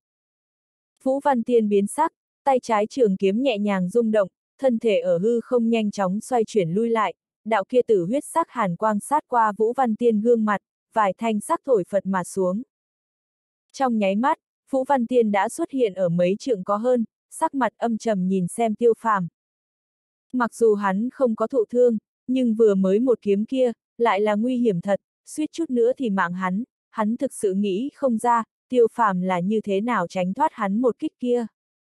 Vũ Văn Tiên biến sắc, tay trái trường kiếm nhẹ nhàng rung động, thân thể ở hư không nhanh chóng xoay chuyển lui lại, đạo kia tử huyết sắc hàn quang sát qua Vũ Văn Tiên gương mặt, vài thanh sắc thổi phật mà xuống. Trong nháy mắt, Vũ Văn Tiên đã xuất hiện ở mấy trượng có hơn, sắc mặt âm trầm nhìn xem Tiêu Phàm. Mặc dù hắn không có thụ thương, nhưng vừa mới một kiếm kia, lại là nguy hiểm thật, suýt chút nữa thì mạng hắn, hắn thực sự nghĩ không ra, Tiêu Phàm là như thế nào tránh thoát hắn một kích kia.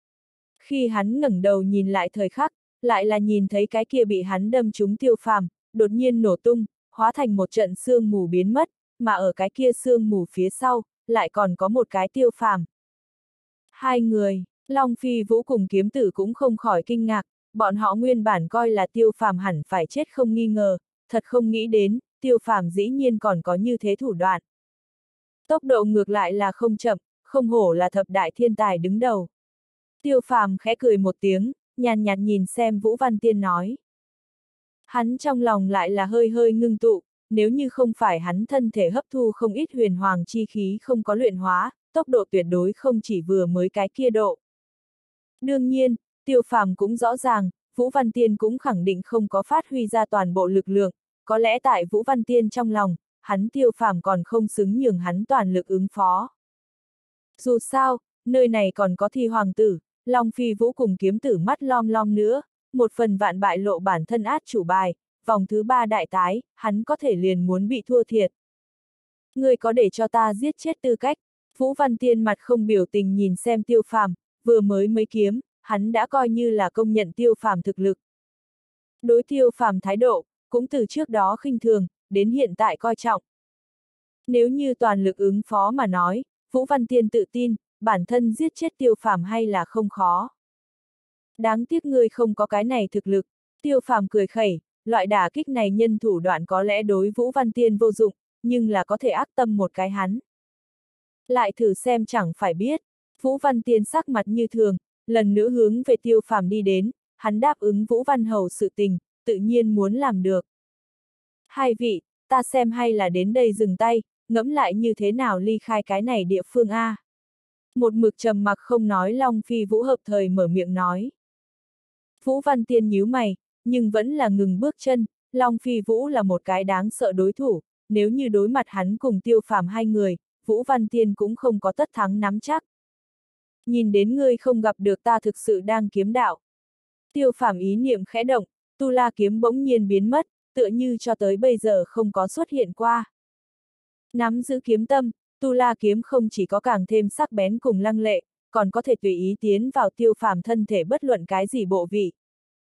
Khi hắn ngẩng đầu nhìn lại thời khắc, lại là nhìn thấy cái kia bị hắn đâm trúng Tiêu Phàm, đột nhiên nổ tung, hóa thành một trận sương mù biến mất, mà ở cái kia sương mù phía sau, lại còn có một cái Tiêu Phàm. Hai người, Long Phi Vũ cùng kiếm tử cũng không khỏi kinh ngạc, bọn họ nguyên bản coi là Tiêu Phàm hẳn phải chết không nghi ngờ, thật không nghĩ đến, Tiêu Phàm dĩ nhiên còn có như thế thủ đoạn. Tốc độ ngược lại là không chậm, không hổ là thập đại thiên tài đứng đầu. Tiêu Phàm khẽ cười một tiếng, nhàn nhạt nhìn xem Vũ Văn Tiên nói. Hắn trong lòng lại là hơi hơi ngưng tụ, nếu như không phải hắn thân thể hấp thu không ít huyền hoàng chi khí không có luyện hóa, tốc độ tuyệt đối không chỉ vừa mới cái kia độ. Đương nhiên, Tiêu Phàm cũng rõ ràng, Vũ Văn Tiên cũng khẳng định không có phát huy ra toàn bộ lực lượng, có lẽ tại Vũ Văn Tiên trong lòng, hắn Tiêu Phàm còn không xứng nhường hắn toàn lực ứng phó. Dù sao, nơi này còn có Thi Hoàng tử, Long Phi Vũ cùng kiếm tử mắt lom lom nữa, một phần vạn bại lộ bản thân át chủ bài, vòng thứ ba đại tái, hắn có thể liền muốn bị thua thiệt. Ngươi có để cho ta giết chết tư cách? Vũ Văn Tiên mặt không biểu tình nhìn xem Tiêu Phàm, vừa mới mấy kiếm, hắn đã coi như là công nhận Tiêu Phàm thực lực. Đối Tiêu Phàm thái độ, cũng từ trước đó khinh thường, đến hiện tại coi trọng. Nếu như toàn lực ứng phó mà nói, Vũ Văn Tiên tự tin, bản thân giết chết Tiêu Phàm hay là không khó. Đáng tiếc ngươi không có cái này thực lực, Tiêu Phàm cười khẩy, loại đả kích này nhân thủ đoạn có lẽ đối Vũ Văn Tiên vô dụng, nhưng là có thể ác tâm một cái hắn. Lại thử xem chẳng phải biết, Vũ Văn Tiên sắc mặt như thường, lần nữa hướng về Tiêu Phàm đi đến, hắn đáp ứng Vũ Văn Hầu sự tình, tự nhiên muốn làm được. Hai vị, ta xem hay là đến đây dừng tay, ngẫm lại như thế nào ly khai cái này địa phương A. Một mực trầm mặc không nói Long Phi Vũ hợp thời mở miệng nói. Vũ Văn Tiên nhíu mày, nhưng vẫn là ngừng bước chân, Long Phi Vũ là một cái đáng sợ đối thủ, nếu như đối mặt hắn cùng Tiêu Phàm hai người, Vũ Văn Tiên cũng không có tất thắng nắm chắc. Nhìn đến ngươi không gặp được ta thực sự đang kiếm đạo. Tiêu Phàm ý niệm khẽ động, Tu La kiếm bỗng nhiên biến mất, tựa như cho tới bây giờ không có xuất hiện qua. Nắm giữ kiếm tâm, Tu La kiếm không chỉ có càng thêm sắc bén cùng lăng lệ, còn có thể tùy ý tiến vào Tiêu Phàm thân thể bất luận cái gì bộ vị.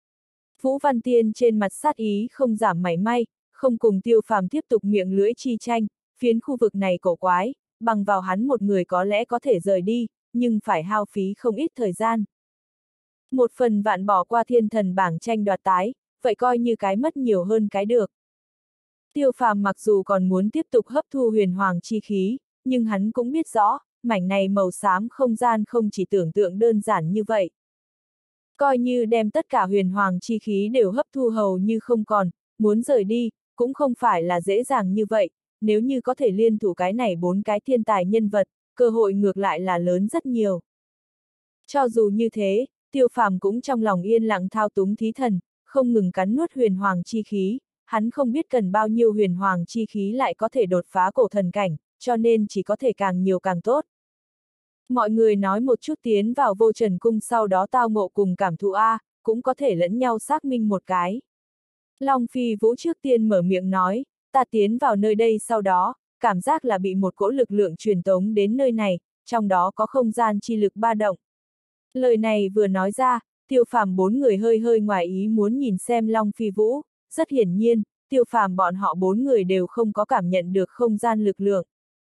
Vũ Văn Tiên trên mặt sát ý không giảm mảy may, không cùng Tiêu Phàm tiếp tục miệng lưỡi chi tranh, phiến khu vực này cổ quái, bằng vào hắn một người có lẽ có thể rời đi, nhưng phải hao phí không ít thời gian. Một phần vạn bỏ qua thiên thần bảng tranh đoạt tái, vậy coi như cái mất nhiều hơn cái được. Tiêu Phàm mặc dù còn muốn tiếp tục hấp thu huyền hoàng chi khí, nhưng hắn cũng biết rõ, mảnh này màu xám không gian không chỉ tưởng tượng đơn giản như vậy. Coi như đem tất cả huyền hoàng chi khí đều hấp thu hầu như không còn, muốn rời đi, cũng không phải là dễ dàng như vậy, nếu như có thể liên thủ cái này bốn cái thiên tài nhân vật, cơ hội ngược lại là lớn rất nhiều. Cho dù như thế, Tiêu Phàm cũng trong lòng yên lặng thao túng thí thần, không ngừng cắn nuốt huyền hoàng chi khí, hắn không biết cần bao nhiêu huyền hoàng chi khí lại có thể đột phá cổ thần cảnh, cho nên chỉ có thể càng nhiều càng tốt. Mọi người nói một chút tiến vào Vô Trần Cung sau đó tao ngộ cùng cảm thụ A, cũng có thể lẫn nhau xác minh một cái. Long Phi Vũ trước tiên mở miệng nói, ta tiến vào nơi đây sau đó, cảm giác là bị một cỗ lực lượng truyền tống đến nơi này, trong đó có không gian chi lực ba động. Lời này vừa nói ra, Tiêu Phàm bốn người hơi hơi ngoài ý muốn nhìn xem Long Phi Vũ, rất hiển nhiên, Tiêu Phàm bọn họ bốn người đều không có cảm nhận được không gian lực lượng.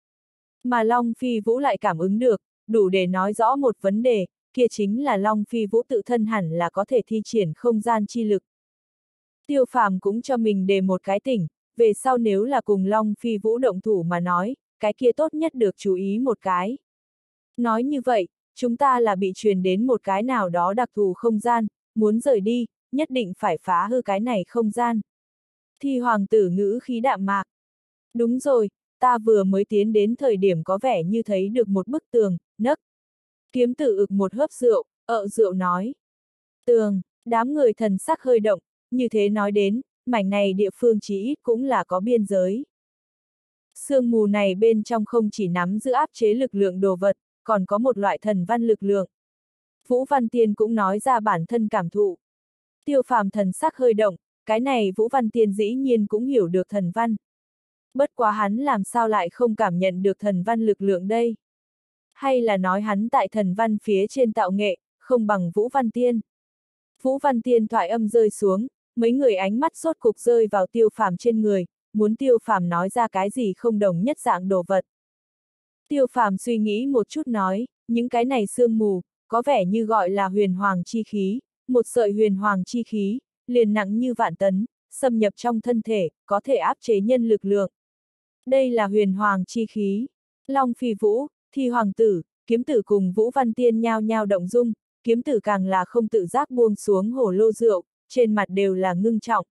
Mà Long Phi Vũ lại cảm ứng được, đủ để nói rõ một vấn đề, kia chính là Long Phi Vũ tự thân hẳn là có thể thi triển không gian chi lực. Tiêu Phàm cũng cho mình đề một cái tỉnh, về sau nếu là cùng Long Phi Vũ động thủ mà nói, cái kia tốt nhất được chú ý một cái. Nói như vậy, chúng ta là bị truyền đến một cái nào đó đặc thù không gian, muốn rời đi, nhất định phải phá hư cái này không gian. Thi hoàng tử ngữ khí đạm mạc. Đúng rồi, ta vừa mới tiến đến thời điểm có vẻ như thấy được một bức tường, nấc. Kiếm tử ực một hớp rượu, ợ rượu nói. Tường, đám người thần sắc hơi động, như thế nói đến, mảnh này địa phương chí ít cũng là có biên giới. Sương mù này bên trong không chỉ nắm giữ áp chế lực lượng đồ vật, còn có một loại thần văn lực lượng. Vũ Văn Tiên cũng nói ra bản thân cảm thụ. Tiêu Phàm thần sắc hơi động, cái này Vũ Văn Tiên dĩ nhiên cũng hiểu được thần văn. Bất quá hắn làm sao lại không cảm nhận được thần văn lực lượng đây? Hay là nói hắn tại thần văn phía trên tạo nghệ, không bằng Vũ Văn Tiên? Vũ Văn Tiên thoại âm rơi xuống, mấy người ánh mắt sốt cục rơi vào Tiêu Phàm trên người, muốn Tiêu Phàm nói ra cái gì không đồng nhất dạng đồ vật. Tiêu Phàm suy nghĩ một chút nói, những cái này sương mù, có vẻ như gọi là huyền hoàng chi khí, một sợi huyền hoàng chi khí, liền nặng như vạn tấn, xâm nhập trong thân thể, có thể áp chế nhân lực lượng. Đây là huyền hoàng chi khí. Long Phi Vũ, Thi Hoàng tử, Kiếm tử cùng Vũ Văn Tiên nhao nhao động dung, Kiếm tử càng là không tự giác buông xuống hổ lô rượu, trên mặt đều là ngưng trọng.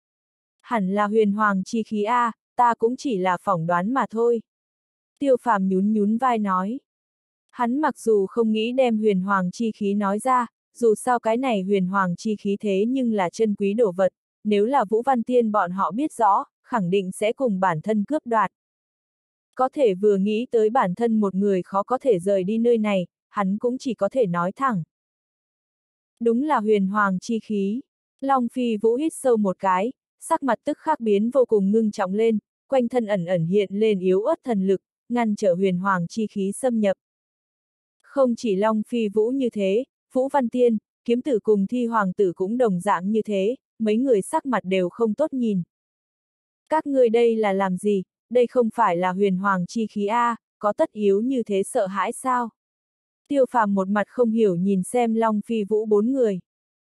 Hẳn là huyền hoàng chi khí a, ta cũng chỉ là phỏng đoán mà thôi. Tiêu Phàm nhún nhún vai nói. Hắn mặc dù không nghĩ đem huyền hoàng chi khí nói ra, dù sao cái này huyền hoàng chi khí thế nhưng là chân quý đồ vật, nếu là Vũ Văn Tiên bọn họ biết rõ, khẳng định sẽ cùng bản thân cướp đoạt. Có thể vừa nghĩ tới bản thân một người khó có thể rời đi nơi này, hắn cũng chỉ có thể nói thẳng. Đúng là huyền hoàng chi khí. Long Phi Vũ hít sâu một cái, sắc mặt tức khắc biến vô cùng ngưng trọng lên, quanh thân ẩn ẩn hiện lên yếu ớt thần lực, ngăn trở huyền hoàng chi khí xâm nhập. Không chỉ Long Phi Vũ như thế, Vũ Văn Tiên, Kiếm tử cùng Thi Hoàng tử cũng đồng dạng như thế, mấy người sắc mặt đều không tốt nhìn. Các ngươi đây là làm gì, đây không phải là huyền hoàng chi khí a, có tất yếu như thế sợ hãi sao? Tiêu Phàm một mặt không hiểu nhìn xem Long Phi Vũ bốn người.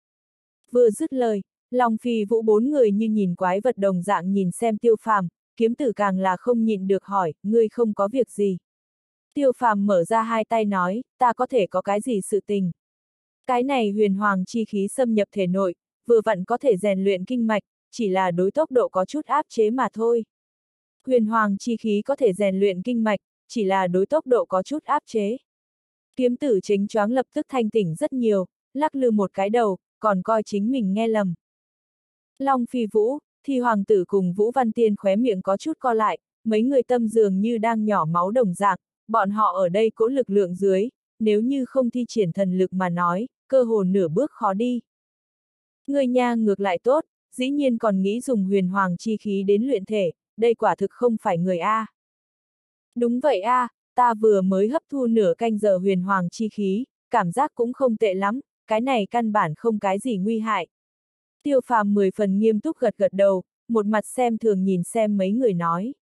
Vừa dứt lời, Long Phi Vũ bốn người như nhìn quái vật đồng dạng nhìn xem Tiêu Phàm, Kiếm tử càng là không nhịn được hỏi, ngươi không có việc gì. Tiêu Phàm mở ra hai tay nói, ta có thể có cái gì sự tình. Cái này huyền hoàng chi khí xâm nhập thể nội, vừa vặn có thể rèn luyện kinh mạch, chỉ là đối tốc độ có chút áp chế mà thôi. Huyền hoàng chi khí có thể rèn luyện kinh mạch, chỉ là đối tốc độ có chút áp chế. Kiếm tử chính choáng lập tức thanh tỉnh rất nhiều, lắc lư một cái đầu, còn coi chính mình nghe lầm. Long Phi Vũ, Thi Hoàng tử cùng Vũ Văn Tiên khóe miệng có chút co lại, mấy người tâm dường như đang nhỏ máu đồng dạng, bọn họ ở đây cố lực lượng dưới, nếu như không thi triển thần lực mà nói, cơ hồ nửa bước khó đi. Người nha ngược lại tốt, dĩ nhiên còn nghĩ dùng huyền hoàng chi khí đến luyện thể, đây quả thực không phải người A. Đúng vậy A, ta vừa mới hấp thu nửa canh giờ huyền hoàng chi khí, cảm giác cũng không tệ lắm, cái này căn bản không cái gì nguy hại. Tiêu Phàm mười phần nghiêm túc gật gật đầu, một mặt xem thường nhìn xem mấy người nói.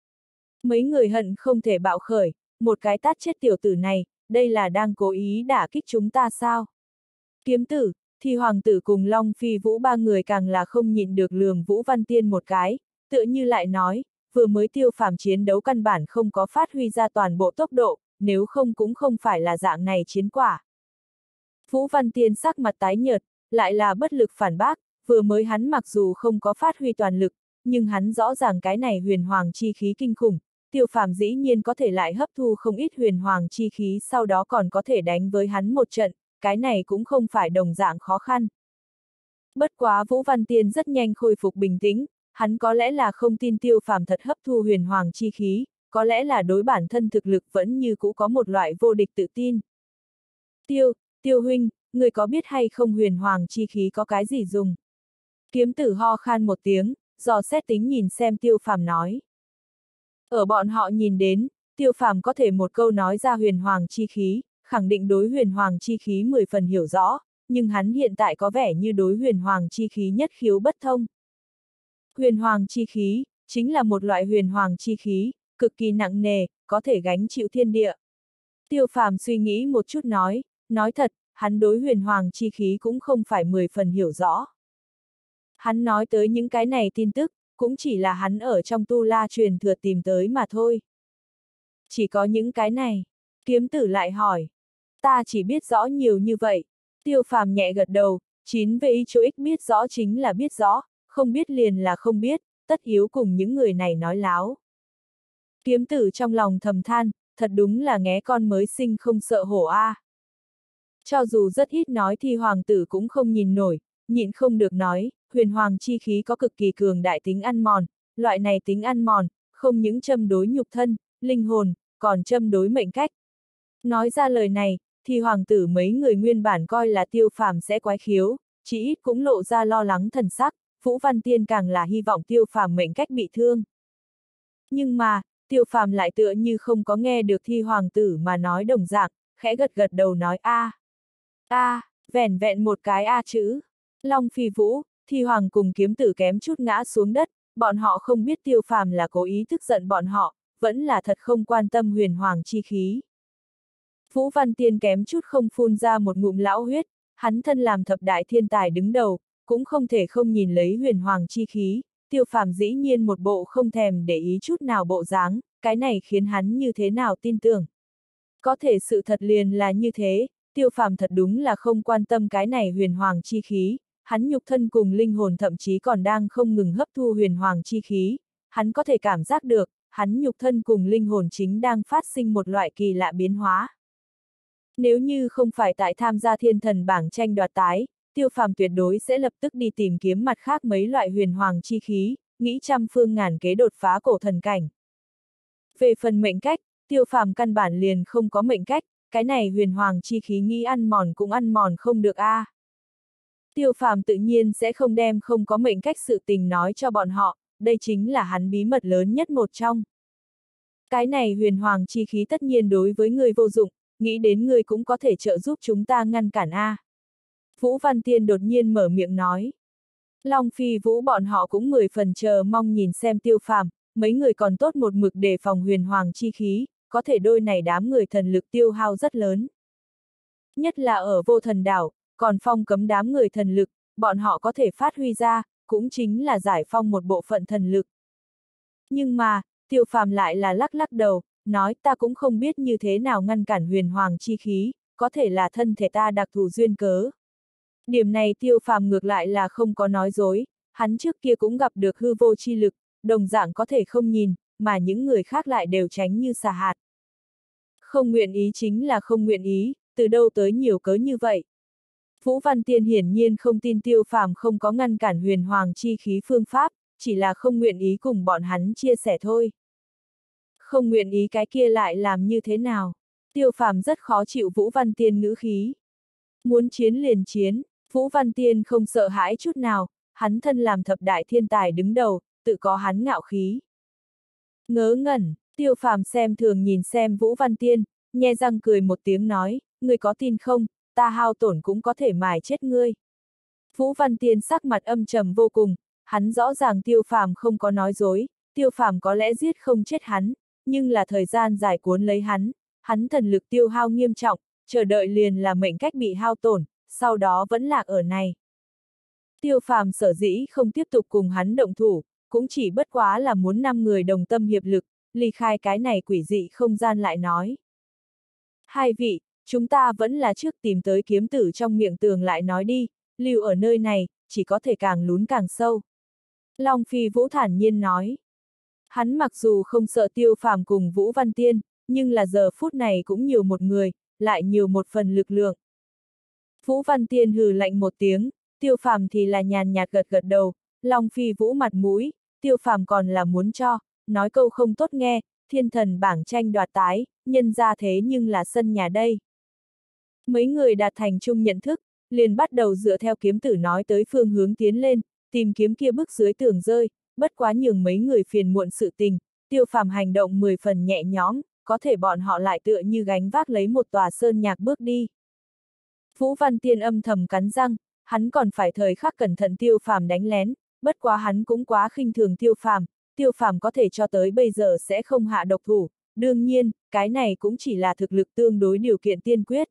Mấy người hận không thể bạo khởi, một cái tát chết tiểu tử này, đây là đang cố ý đả kích chúng ta sao? Kiếm tử, Thi Hoàng tử cùng Long Phi Vũ ba người càng là không nhịn được lườm Vũ Văn Tiên một cái, tựa như lại nói, vừa mới Tiêu Phàm chiến đấu căn bản không có phát huy ra toàn bộ tốc độ, nếu không cũng không phải là dạng này chiến quả. Vũ Văn Tiên sắc mặt tái nhợt, lại là bất lực phản bác, vừa mới hắn mặc dù không có phát huy toàn lực, nhưng hắn rõ ràng cái này huyền hoàng chi khí kinh khủng, Tiêu Phàm dĩ nhiên có thể lại hấp thu không ít huyền hoàng chi khí sau đó còn có thể đánh với hắn một trận, cái này cũng không phải đồng dạng khó khăn. Bất quá Vũ Văn Tiên rất nhanh khôi phục bình tĩnh, hắn có lẽ là không tin Tiêu Phàm thật hấp thu huyền hoàng chi khí, có lẽ là đối bản thân thực lực vẫn như cũ có một loại vô địch tự tin. Tiêu, Tiêu huynh, người có biết hay không huyền hoàng chi khí có cái gì dùng? Kiếm tử ho khan một tiếng, dò xét tính nhìn xem Tiêu Phàm nói. Ở bọn họ nhìn đến, Tiêu Phàm có thể một câu nói ra huyền hoàng chi khí, khẳng định đối huyền hoàng chi khí mười phần hiểu rõ, nhưng hắn hiện tại có vẻ như đối huyền hoàng chi khí nhất khiếu bất thông. Huyền hoàng chi khí, chính là một loại huyền hoàng chi khí, cực kỳ nặng nề, có thể gánh chịu thiên địa. Tiêu Phàm suy nghĩ một chút nói, nói thật, hắn đối huyền hoàng chi khí cũng không phải mười phần hiểu rõ. Hắn nói tới những cái này tin tức, cũng chỉ là hắn ở trong tu la truyền thừa tìm tới mà thôi. Chỉ có những cái này, kiếm tử lại hỏi. Ta chỉ biết rõ nhiều như vậy. Tiêu Phàm nhẹ gật đầu, chín về y chỗ ích biết rõ chính là biết rõ, không biết liền là không biết, tất yếu cùng những người này nói láo. Kiếm tử trong lòng thầm than, thật đúng là nghé con mới sinh không sợ hổ a. À. Cho dù rất ít nói thì hoàng tử cũng không nhìn nổi, nhịn không được nói, huyền hoàng chi khí có cực kỳ cường đại tính ăn mòn, loại này tính ăn mòn, không những châm đối nhục thân, linh hồn, còn châm đối mệnh cách. Nói ra lời này, thì hoàng tử mấy người nguyên bản coi là Tiêu Phàm sẽ quái khiếu, chỉ ít cũng lộ ra lo lắng thần sắc, Vũ Văn Tiên càng là hy vọng Tiêu Phàm mệnh cách bị thương. Nhưng mà, Tiêu Phàm lại tựa như không có nghe được thi hoàng tử mà nói đồng dạng, khẽ gật gật đầu nói a, a, vẻn vẹn một cái a chữ. Long Phi Vũ, thi hoàng cùng kiếm tử kém chút ngã xuống đất, bọn họ không biết Tiêu Phàm là cố ý tức giận bọn họ, vẫn là thật không quan tâm huyền hoàng chi khí. Vũ Văn Tiên kém chút không phun ra một ngụm lão huyết, hắn thân làm thập đại thiên tài đứng đầu, cũng không thể không nhìn lấy huyền hoàng chi khí, Tiêu Phàm dĩ nhiên một bộ không thèm để ý chút nào bộ dáng, cái này khiến hắn như thế nào tin tưởng. Có thể sự thật liền là như thế, Tiêu Phàm thật đúng là không quan tâm cái này huyền hoàng chi khí, hắn nhục thân cùng linh hồn thậm chí còn đang không ngừng hấp thu huyền hoàng chi khí, hắn có thể cảm giác được, hắn nhục thân cùng linh hồn chính đang phát sinh một loại kỳ lạ biến hóa. Nếu như không phải tại tham gia thiên thần bảng tranh đoạt tái, Tiêu Phàm tuyệt đối sẽ lập tức đi tìm kiếm mặt khác mấy loại huyền hoàng chi khí, nghĩ trăm phương ngàn kế đột phá cổ thần cảnh. Về phần mệnh cách, Tiêu Phàm căn bản liền không có mệnh cách, cái này huyền hoàng chi khí nghĩ ăn mòn cũng ăn mòn không được a. À. Tiêu Phàm tự nhiên sẽ không đem không có mệnh cách sự tình nói cho bọn họ, đây chính là hắn bí mật lớn nhất một trong. Cái này huyền hoàng chi khí tất nhiên đối với người vô dụng, nghĩ đến người cũng có thể trợ giúp chúng ta ngăn cản a. À. Vũ Văn Tiên đột nhiên mở miệng nói. Long Phi Vũ bọn họ cũng mười phần chờ mong nhìn xem Tiêu Phàm, mấy người còn tốt một mực đề phòng huyền hoàng chi khí, có thể đôi này đám người thần lực tiêu hao rất lớn. Nhất là ở Vô Thần Đảo, còn phong cấm đám người thần lực, bọn họ có thể phát huy ra, cũng chính là giải phong một bộ phận thần lực. Nhưng mà, Tiêu Phàm lại là lắc lắc đầu, nói ta cũng không biết như thế nào ngăn cản huyền hoàng chi khí, có thể là thân thể ta đặc thù duyên cớ. Điểm này Tiêu Phàm ngược lại là không có nói dối, hắn trước kia cũng gặp được hư vô chi lực, đồng dạng có thể không nhìn, mà những người khác lại đều tránh như xà hạt. Không nguyện ý chính là không nguyện ý, từ đâu tới nhiều cớ như vậy. Vũ Văn Tiên hiển nhiên không tin Tiêu Phàm không có ngăn cản huyền hoàng chi khí phương pháp, chỉ là không nguyện ý cùng bọn hắn chia sẻ thôi. Không nguyện ý cái kia lại làm như thế nào? Tiêu Phàm rất khó chịu Vũ Văn Tiên ngữ khí. Muốn chiến liền chiến, Vũ Văn Tiên không sợ hãi chút nào, hắn thân làm thập đại thiên tài đứng đầu, tự có hắn ngạo khí. Ngớ ngẩn, Tiêu Phàm xem thường nhìn xem Vũ Văn Tiên, nhe răng cười một tiếng nói, ngươi có tin không, ta hao tổn cũng có thể mài chết ngươi. Vũ Văn Tiên sắc mặt âm trầm vô cùng, hắn rõ ràng Tiêu Phàm không có nói dối, Tiêu Phàm có lẽ giết không chết hắn, nhưng là thời gian dài cuốn lấy hắn, hắn thần lực tiêu hao nghiêm trọng, chờ đợi liền là mệnh cách bị hao tổn, sau đó vẫn lạc ở này. Tiêu Phàm sở dĩ không tiếp tục cùng hắn động thủ, cũng chỉ bất quá là muốn năm người đồng tâm hiệp lực, ly khai cái này quỷ dị không gian lại nói. Hai vị, chúng ta vẫn là trước tìm tới kiếm tử trong miệng tường lại nói đi, lưu ở nơi này, chỉ có thể càng lún càng sâu. Long Phi Vũ thản nhiên nói. Hắn mặc dù không sợ Tiêu Phàm cùng Vũ Văn Tiên, nhưng là giờ phút này cũng nhiều một người, lại nhiều một phần lực lượng. Vũ Văn Tiên hừ lạnh một tiếng, Tiêu Phàm thì là nhàn nhạt gật gật đầu, Long Phi Vũ mặt mũi, Tiêu Phàm còn là muốn cho, nói câu không tốt nghe, thiên thần bảng tranh đoạt tái, nhân ra thế nhưng là sân nhà đây. Mấy người đạt thành chung nhận thức, liền bắt đầu dựa theo kiếm tử nói tới phương hướng tiến lên, tìm kiếm kia bức dưới tường rơi, bất quá nhường mấy người phiền muộn sự tình, Tiêu Phàm hành động mười phần nhẹ nhõm, có thể bọn họ lại tựa như gánh vác lấy một tòa sơn nhạc bước đi. Vũ Văn Tiên âm thầm cắn răng, hắn còn phải thời khắc cẩn thận Tiêu Phàm đánh lén, bất quá hắn cũng quá khinh thường Tiêu Phàm, Tiêu Phàm có thể cho tới bây giờ sẽ không hạ độc thủ, đương nhiên, cái này cũng chỉ là thực lực tương đối điều kiện tiên quyết.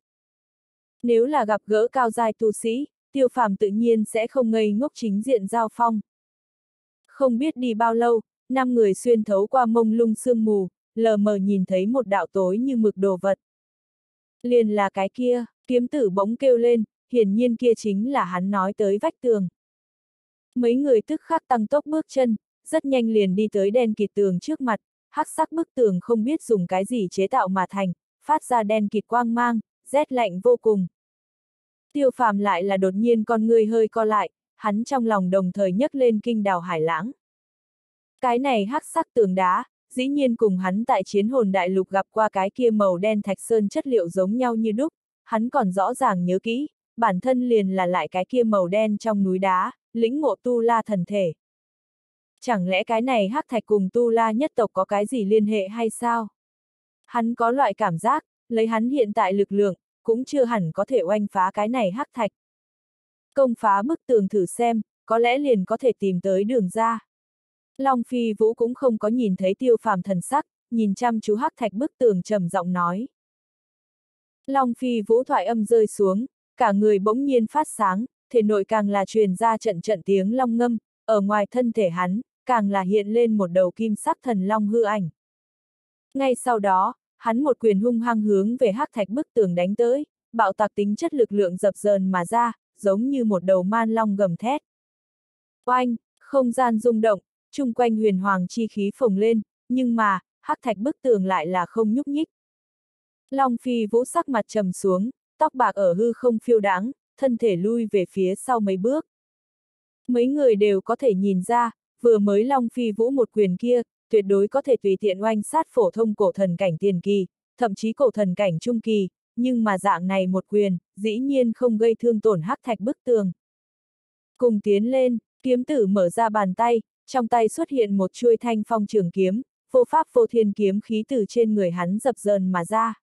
Nếu là gặp gỡ cao giai tu sĩ, Tiêu Phàm tự nhiên sẽ không ngây ngốc chính diện giao phong. Không biết đi bao lâu, năm người xuyên thấu qua mông lung sương mù, lờ mờ nhìn thấy một đạo tối như mực đồ vật. Liền là cái kia, kiếm tử bỗng kêu lên, hiển nhiên kia chính là hắn nói tới vách tường. Mấy người tức khắc tăng tốc bước chân, rất nhanh liền đi tới đen kịt tường trước mặt, hắc sắc bức tường không biết dùng cái gì chế tạo mà thành, phát ra đen kịt quang mang, rét lạnh vô cùng. Tiêu Phàm lại là đột nhiên con ngươi hơi co lại, hắn trong lòng đồng thời nhấc lên kinh đào hải lãng. Cái này hắc sắc tường đá, dĩ nhiên cùng hắn tại chiến hồn đại lục gặp qua cái kia màu đen thạch sơn chất liệu giống nhau như đúc, hắn còn rõ ràng nhớ kỹ, bản thân liền là lại cái kia màu đen trong núi đá, lĩnh ngộ tu la thần thể. Chẳng lẽ cái này hắc thạch cùng tu la nhất tộc có cái gì liên hệ hay sao? Hắn có loại cảm giác, lấy hắn hiện tại lực lượng, cũng chưa hẳn có thể oanh phá cái này hắc thạch. Công phá bức tường thử xem, có lẽ liền có thể tìm tới đường ra. Long Phi Vũ cũng không có nhìn thấy Tiêu Phàm thần sắc, nhìn chăm chú hắc thạch bức tường trầm giọng nói. Long Phi Vũ thoại âm rơi xuống, cả người bỗng nhiên phát sáng, thể nội càng là truyền ra trận trận tiếng long ngâm, ở ngoài thân thể hắn, càng là hiện lên một đầu kim sắc thần long hư ảnh. Ngay sau đó, hắn một quyền hung hăng hướng về hắc thạch bức tường đánh tới, bạo tạc tính chất lực lượng dập dờn mà ra, giống như một đầu man long gầm thét. Oanh, không gian rung động, chung quanh huyền hoàng chi khí phồng lên, nhưng mà, hắc thạch bức tường lại là không nhúc nhích. Long Phi Vũ sắc mặt trầm xuống, tóc bạc ở hư không phiêu đãng, thân thể lui về phía sau mấy bước. Mấy người đều có thể nhìn ra, vừa mới Long Phi Vũ một quyền kia, tuyệt đối có thể tùy tiện oanh sát phổ thông cổ thần cảnh tiền kỳ, thậm chí cổ thần cảnh trung kỳ, nhưng mà dạng này một quyền, dĩ nhiên không gây thương tổn hắc thạch bức tường. Cùng tiến lên, kiếm tử mở ra bàn tay, trong tay xuất hiện một chuôi thanh phong trường kiếm, vô pháp vô thiên kiếm khí từ trên người hắn dập dờn mà ra.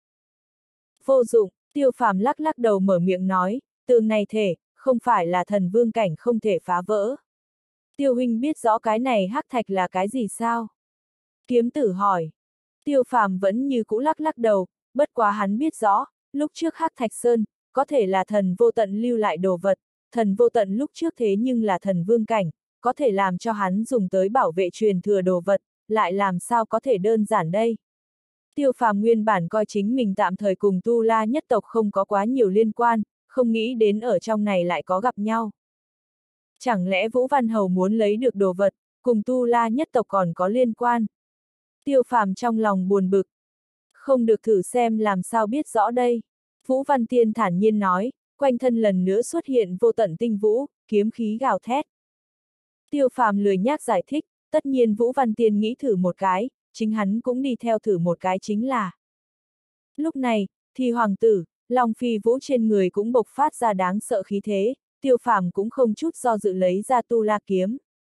Vô dụng, Tiêu Phàm lắc lắc đầu mở miệng nói, tường này thể, không phải là thần vương cảnh không thể phá vỡ. Tiêu huynh biết rõ cái này hắc thạch là cái gì sao? Kiếm tử hỏi. Tiêu Phàm vẫn như cũ lắc lắc đầu, bất quá hắn biết rõ, lúc trước hắc thạch sơn, có thể là thần vô tận lưu lại đồ vật, thần vô tận lúc trước thế nhưng là thần vương cảnh, có thể làm cho hắn dùng tới bảo vệ truyền thừa đồ vật, lại làm sao có thể đơn giản đây? Tiêu Phàm nguyên bản coi chính mình tạm thời cùng tu la nhất tộc không có quá nhiều liên quan, không nghĩ đến ở trong này lại có gặp nhau. Chẳng lẽ Vũ Văn Hầu muốn lấy được đồ vật, cùng tu la nhất tộc còn có liên quan? Tiêu Phàm trong lòng buồn bực. Không được thử xem làm sao biết rõ đây. Vũ Văn Tiên thản nhiên nói, quanh thân lần nữa xuất hiện vô tận tinh vũ, kiếm khí gào thét. Tiêu Phàm lười nhác giải thích, tất nhiên Vũ Văn Tiên nghĩ thử một cái, chính hắn cũng đi theo thử một cái chính là. Lúc này, thì hoàng tử, Long Phi Vũ trên người cũng bộc phát ra đáng sợ khí thế, Tiêu Phàm cũng không chút do dự lấy ra tu la kiếm.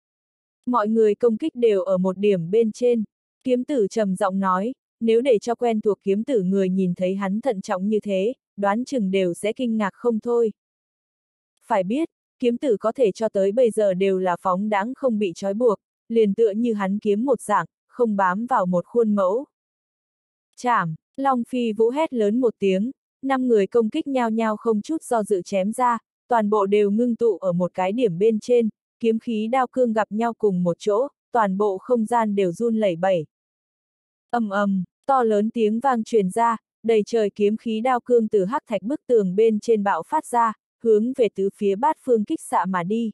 Mọi người công kích đều ở một điểm bên trên, kiếm tử trầm giọng nói, nếu để cho quen thuộc kiếm tử người nhìn thấy hắn thận trọng như thế, đoán chừng đều sẽ kinh ngạc không thôi. Phải biết, kiếm tử có thể cho tới bây giờ đều là phóng đãng không bị trói buộc, liền tựa như hắn kiếm một dạng, không bám vào một khuôn mẫu. Chảm, Long Phi Vũ hét lớn một tiếng, năm người công kích nhao nhao không chút do dự chém ra, toàn bộ đều ngưng tụ ở một cái điểm bên trên, kiếm khí đao cương gặp nhau cùng một chỗ, toàn bộ không gian đều run lẩy bẩy. Ầm ầm, to lớn tiếng vang truyền ra, đầy trời kiếm khí đao cương từ hắc thạch bức tường bên trên bạo phát ra, hướng về tứ phía bát phương kích xạ mà đi.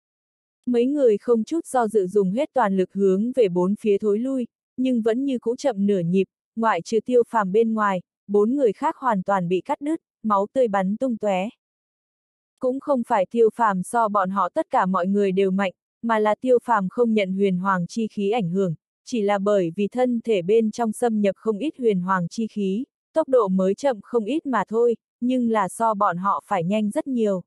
Mấy người không chút do dự dùng hết toàn lực hướng về bốn phía thối lui, nhưng vẫn như cũ chậm nửa nhịp, ngoại trừ Tiêu Phàm bên ngoài, bốn người khác hoàn toàn bị cắt đứt, máu tươi bắn tung tóe. Cũng không phải Tiêu Phàm so bọn họ tất cả mọi người đều mạnh, mà là Tiêu Phàm không nhận huyền hoàng chi khí ảnh hưởng, chỉ là bởi vì thân thể bên trong xâm nhập không ít huyền hoàng chi khí, tốc độ mới chậm không ít mà thôi, nhưng là so bọn họ phải nhanh rất nhiều.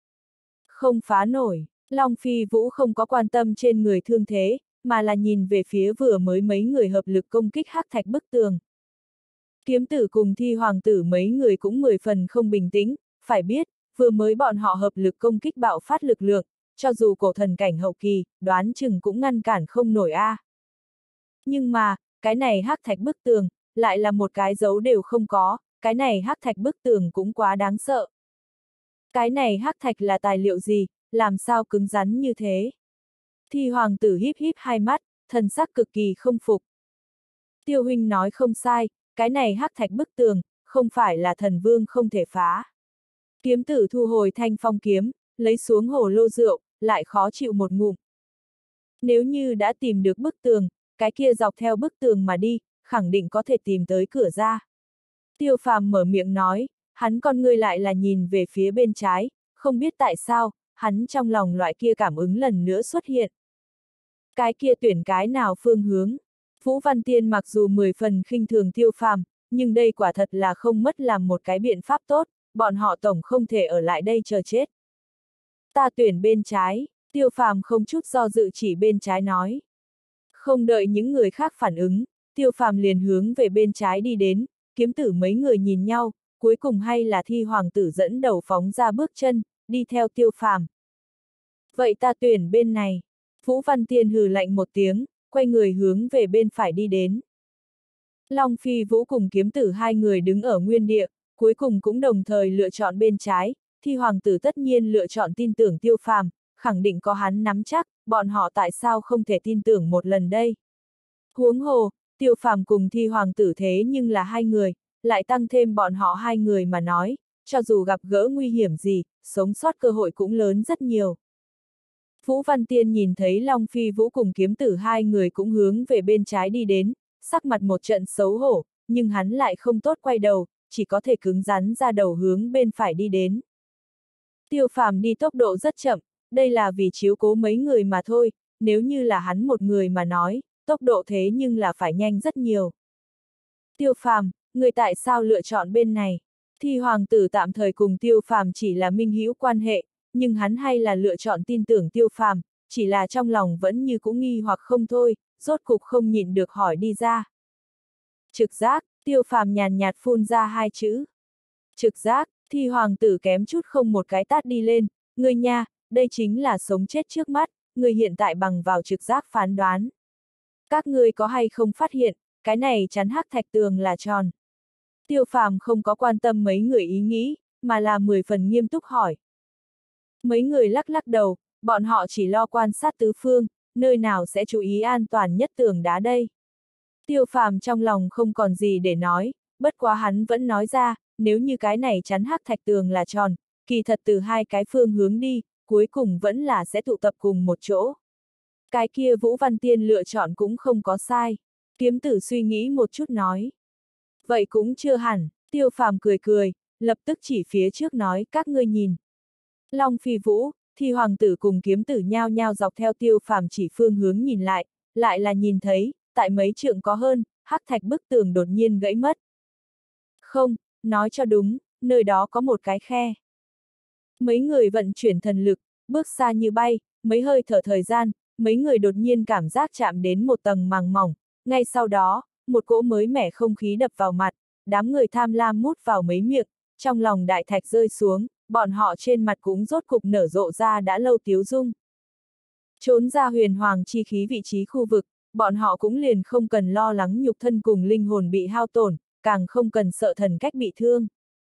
Không phá nổi, Long Phi Vũ không có quan tâm trên người thương thế, mà là nhìn về phía vừa mới mấy người hợp lực công kích hắc thạch bức tường. Kiếm tử cùng Thi hoàng tử mấy người cũng mười phần không bình tĩnh, phải biết, vừa mới bọn họ hợp lực công kích bạo phát lực lượng, cho dù cổ thần cảnh hậu kỳ, đoán chừng cũng ngăn cản không nổi a. À. Nhưng mà, cái này hắc thạch bức tường, lại là một cái dấu đều không có, cái này hắc thạch bức tường cũng quá đáng sợ. Cái này hắc thạch là tài liệu gì, làm sao cứng rắn như thế? Thi hoàng tử híp híp hai mắt, thần sắc cực kỳ không phục. Tiêu huynh nói không sai, cái này hắc thạch bức tường, không phải là thần vương không thể phá. Kiếm tử thu hồi thanh phong kiếm, lấy xuống hồ lô rượu, lại khó chịu một ngụm. Nếu như đã tìm được bức tường, cái kia dọc theo bức tường mà đi, khẳng định có thể tìm tới cửa ra. Tiêu Phàm mở miệng nói, hắn con ngươi lại là nhìn về phía bên trái, không biết tại sao, hắn trong lòng loại kia cảm ứng lần nữa xuất hiện. Cái kia tuyển cái nào phương hướng? Vũ Văn Tiên mặc dù mười phần khinh thường Tiêu Phàm, nhưng đây quả thật là không mất làm một cái biện pháp tốt, bọn họ tổng không thể ở lại đây chờ chết. Ta tuyển bên trái, Tiêu Phàm không chút do dự chỉ bên trái nói. Không đợi những người khác phản ứng, Tiêu Phàm liền hướng về bên trái đi đến, kiếm tử mấy người nhìn nhau, cuối cùng hay là Thi Hoàng tử dẫn đầu phóng ra bước chân, đi theo Tiêu Phàm. Vậy ta tuyển bên này. Vũ Văn Tiên hừ lạnh một tiếng, quay người hướng về bên phải đi đến. Long Phi Vũ cùng kiếm tử hai người đứng ở nguyên địa, cuối cùng cũng đồng thời lựa chọn bên trái, Thi Hoàng tử tất nhiên lựa chọn tin tưởng Tiêu Phàm, khẳng định có hắn nắm chắc, bọn họ tại sao không thể tin tưởng một lần đây. Huống hồ, Tiêu Phàm cùng Thi Hoàng tử thế nhưng là hai người, lại tăng thêm bọn họ hai người mà nói, cho dù gặp gỡ nguy hiểm gì, sống sót cơ hội cũng lớn rất nhiều. Vũ Văn Tiên nhìn thấy Long Phi Vũ cùng kiếm tử hai người cũng hướng về bên trái đi đến, sắc mặt một trận xấu hổ, nhưng hắn lại không tốt quay đầu, chỉ có thể cứng rắn ra đầu hướng bên phải đi đến. Tiêu Phàm đi tốc độ rất chậm, đây là vì chiếu cố mấy người mà thôi, nếu như là hắn một người mà nói, tốc độ thế nhưng là phải nhanh rất nhiều. Tiêu Phàm, người tại sao lựa chọn bên này? Thi Hoàng tử tạm thời cùng Tiêu Phàm chỉ là minh hữu quan hệ, nhưng hắn hay là lựa chọn tin tưởng Tiêu Phàm, chỉ là trong lòng vẫn như cũng nghi hoặc không thôi, rốt cục không nhịn được hỏi đi ra. Trực giác, Tiêu Phàm nhàn nhạt phun ra hai chữ. Trực giác, Thi Hoàng tử kém chút không một cái tát đi lên, ngươi nha, đây chính là sống chết trước mắt, ngươi hiện tại bằng vào trực giác phán đoán. Các ngươi có hay không phát hiện, cái này chắn hắc thạch tường là tròn. Tiêu Phàm không có quan tâm mấy người ý nghĩ, mà là mười phần nghiêm túc hỏi. Mấy người lắc lắc đầu, bọn họ chỉ lo quan sát tứ phương, nơi nào sẽ chú ý an toàn nhất tường đá đây. Tiêu Phàm trong lòng không còn gì để nói, bất quá hắn vẫn nói ra, nếu như cái này chắn hắc thạch tường là tròn, kỳ thật từ hai cái phương hướng đi, cuối cùng vẫn là sẽ tụ tập cùng một chỗ. Cái kia Vũ Văn Tiên lựa chọn cũng không có sai. Kiếm tử suy nghĩ một chút nói. Vậy cũng chưa hẳn, Tiêu Phàm cười cười, lập tức chỉ phía trước nói các ngươi nhìn. Long Phi Vũ, Thi Hoàng tử cùng kiếm tử nhao nhao dọc theo Tiêu Phàm chỉ phương hướng nhìn lại, lại là nhìn thấy, tại mấy trượng có hơn, hắc thạch bức tường đột nhiên gãy mất. Không, nói cho đúng, nơi đó có một cái khe. Mấy người vận chuyển thần lực, bước xa như bay, mấy hơi thở thời gian, mấy người đột nhiên cảm giác chạm đến một tầng màng mỏng, ngay sau đó, một cỗ mới mẻ không khí đập vào mặt, đám người tham lam mút vào mấy miệng, trong lòng đại thạch rơi xuống, bọn họ trên mặt cũng rốt cục nở rộ ra đã lâu tiếu dung. Trốn ra huyền hoàng chi khí vị trí khu vực, bọn họ cũng liền không cần lo lắng nhục thân cùng linh hồn bị hao tổn, càng không cần sợ thần cách bị thương.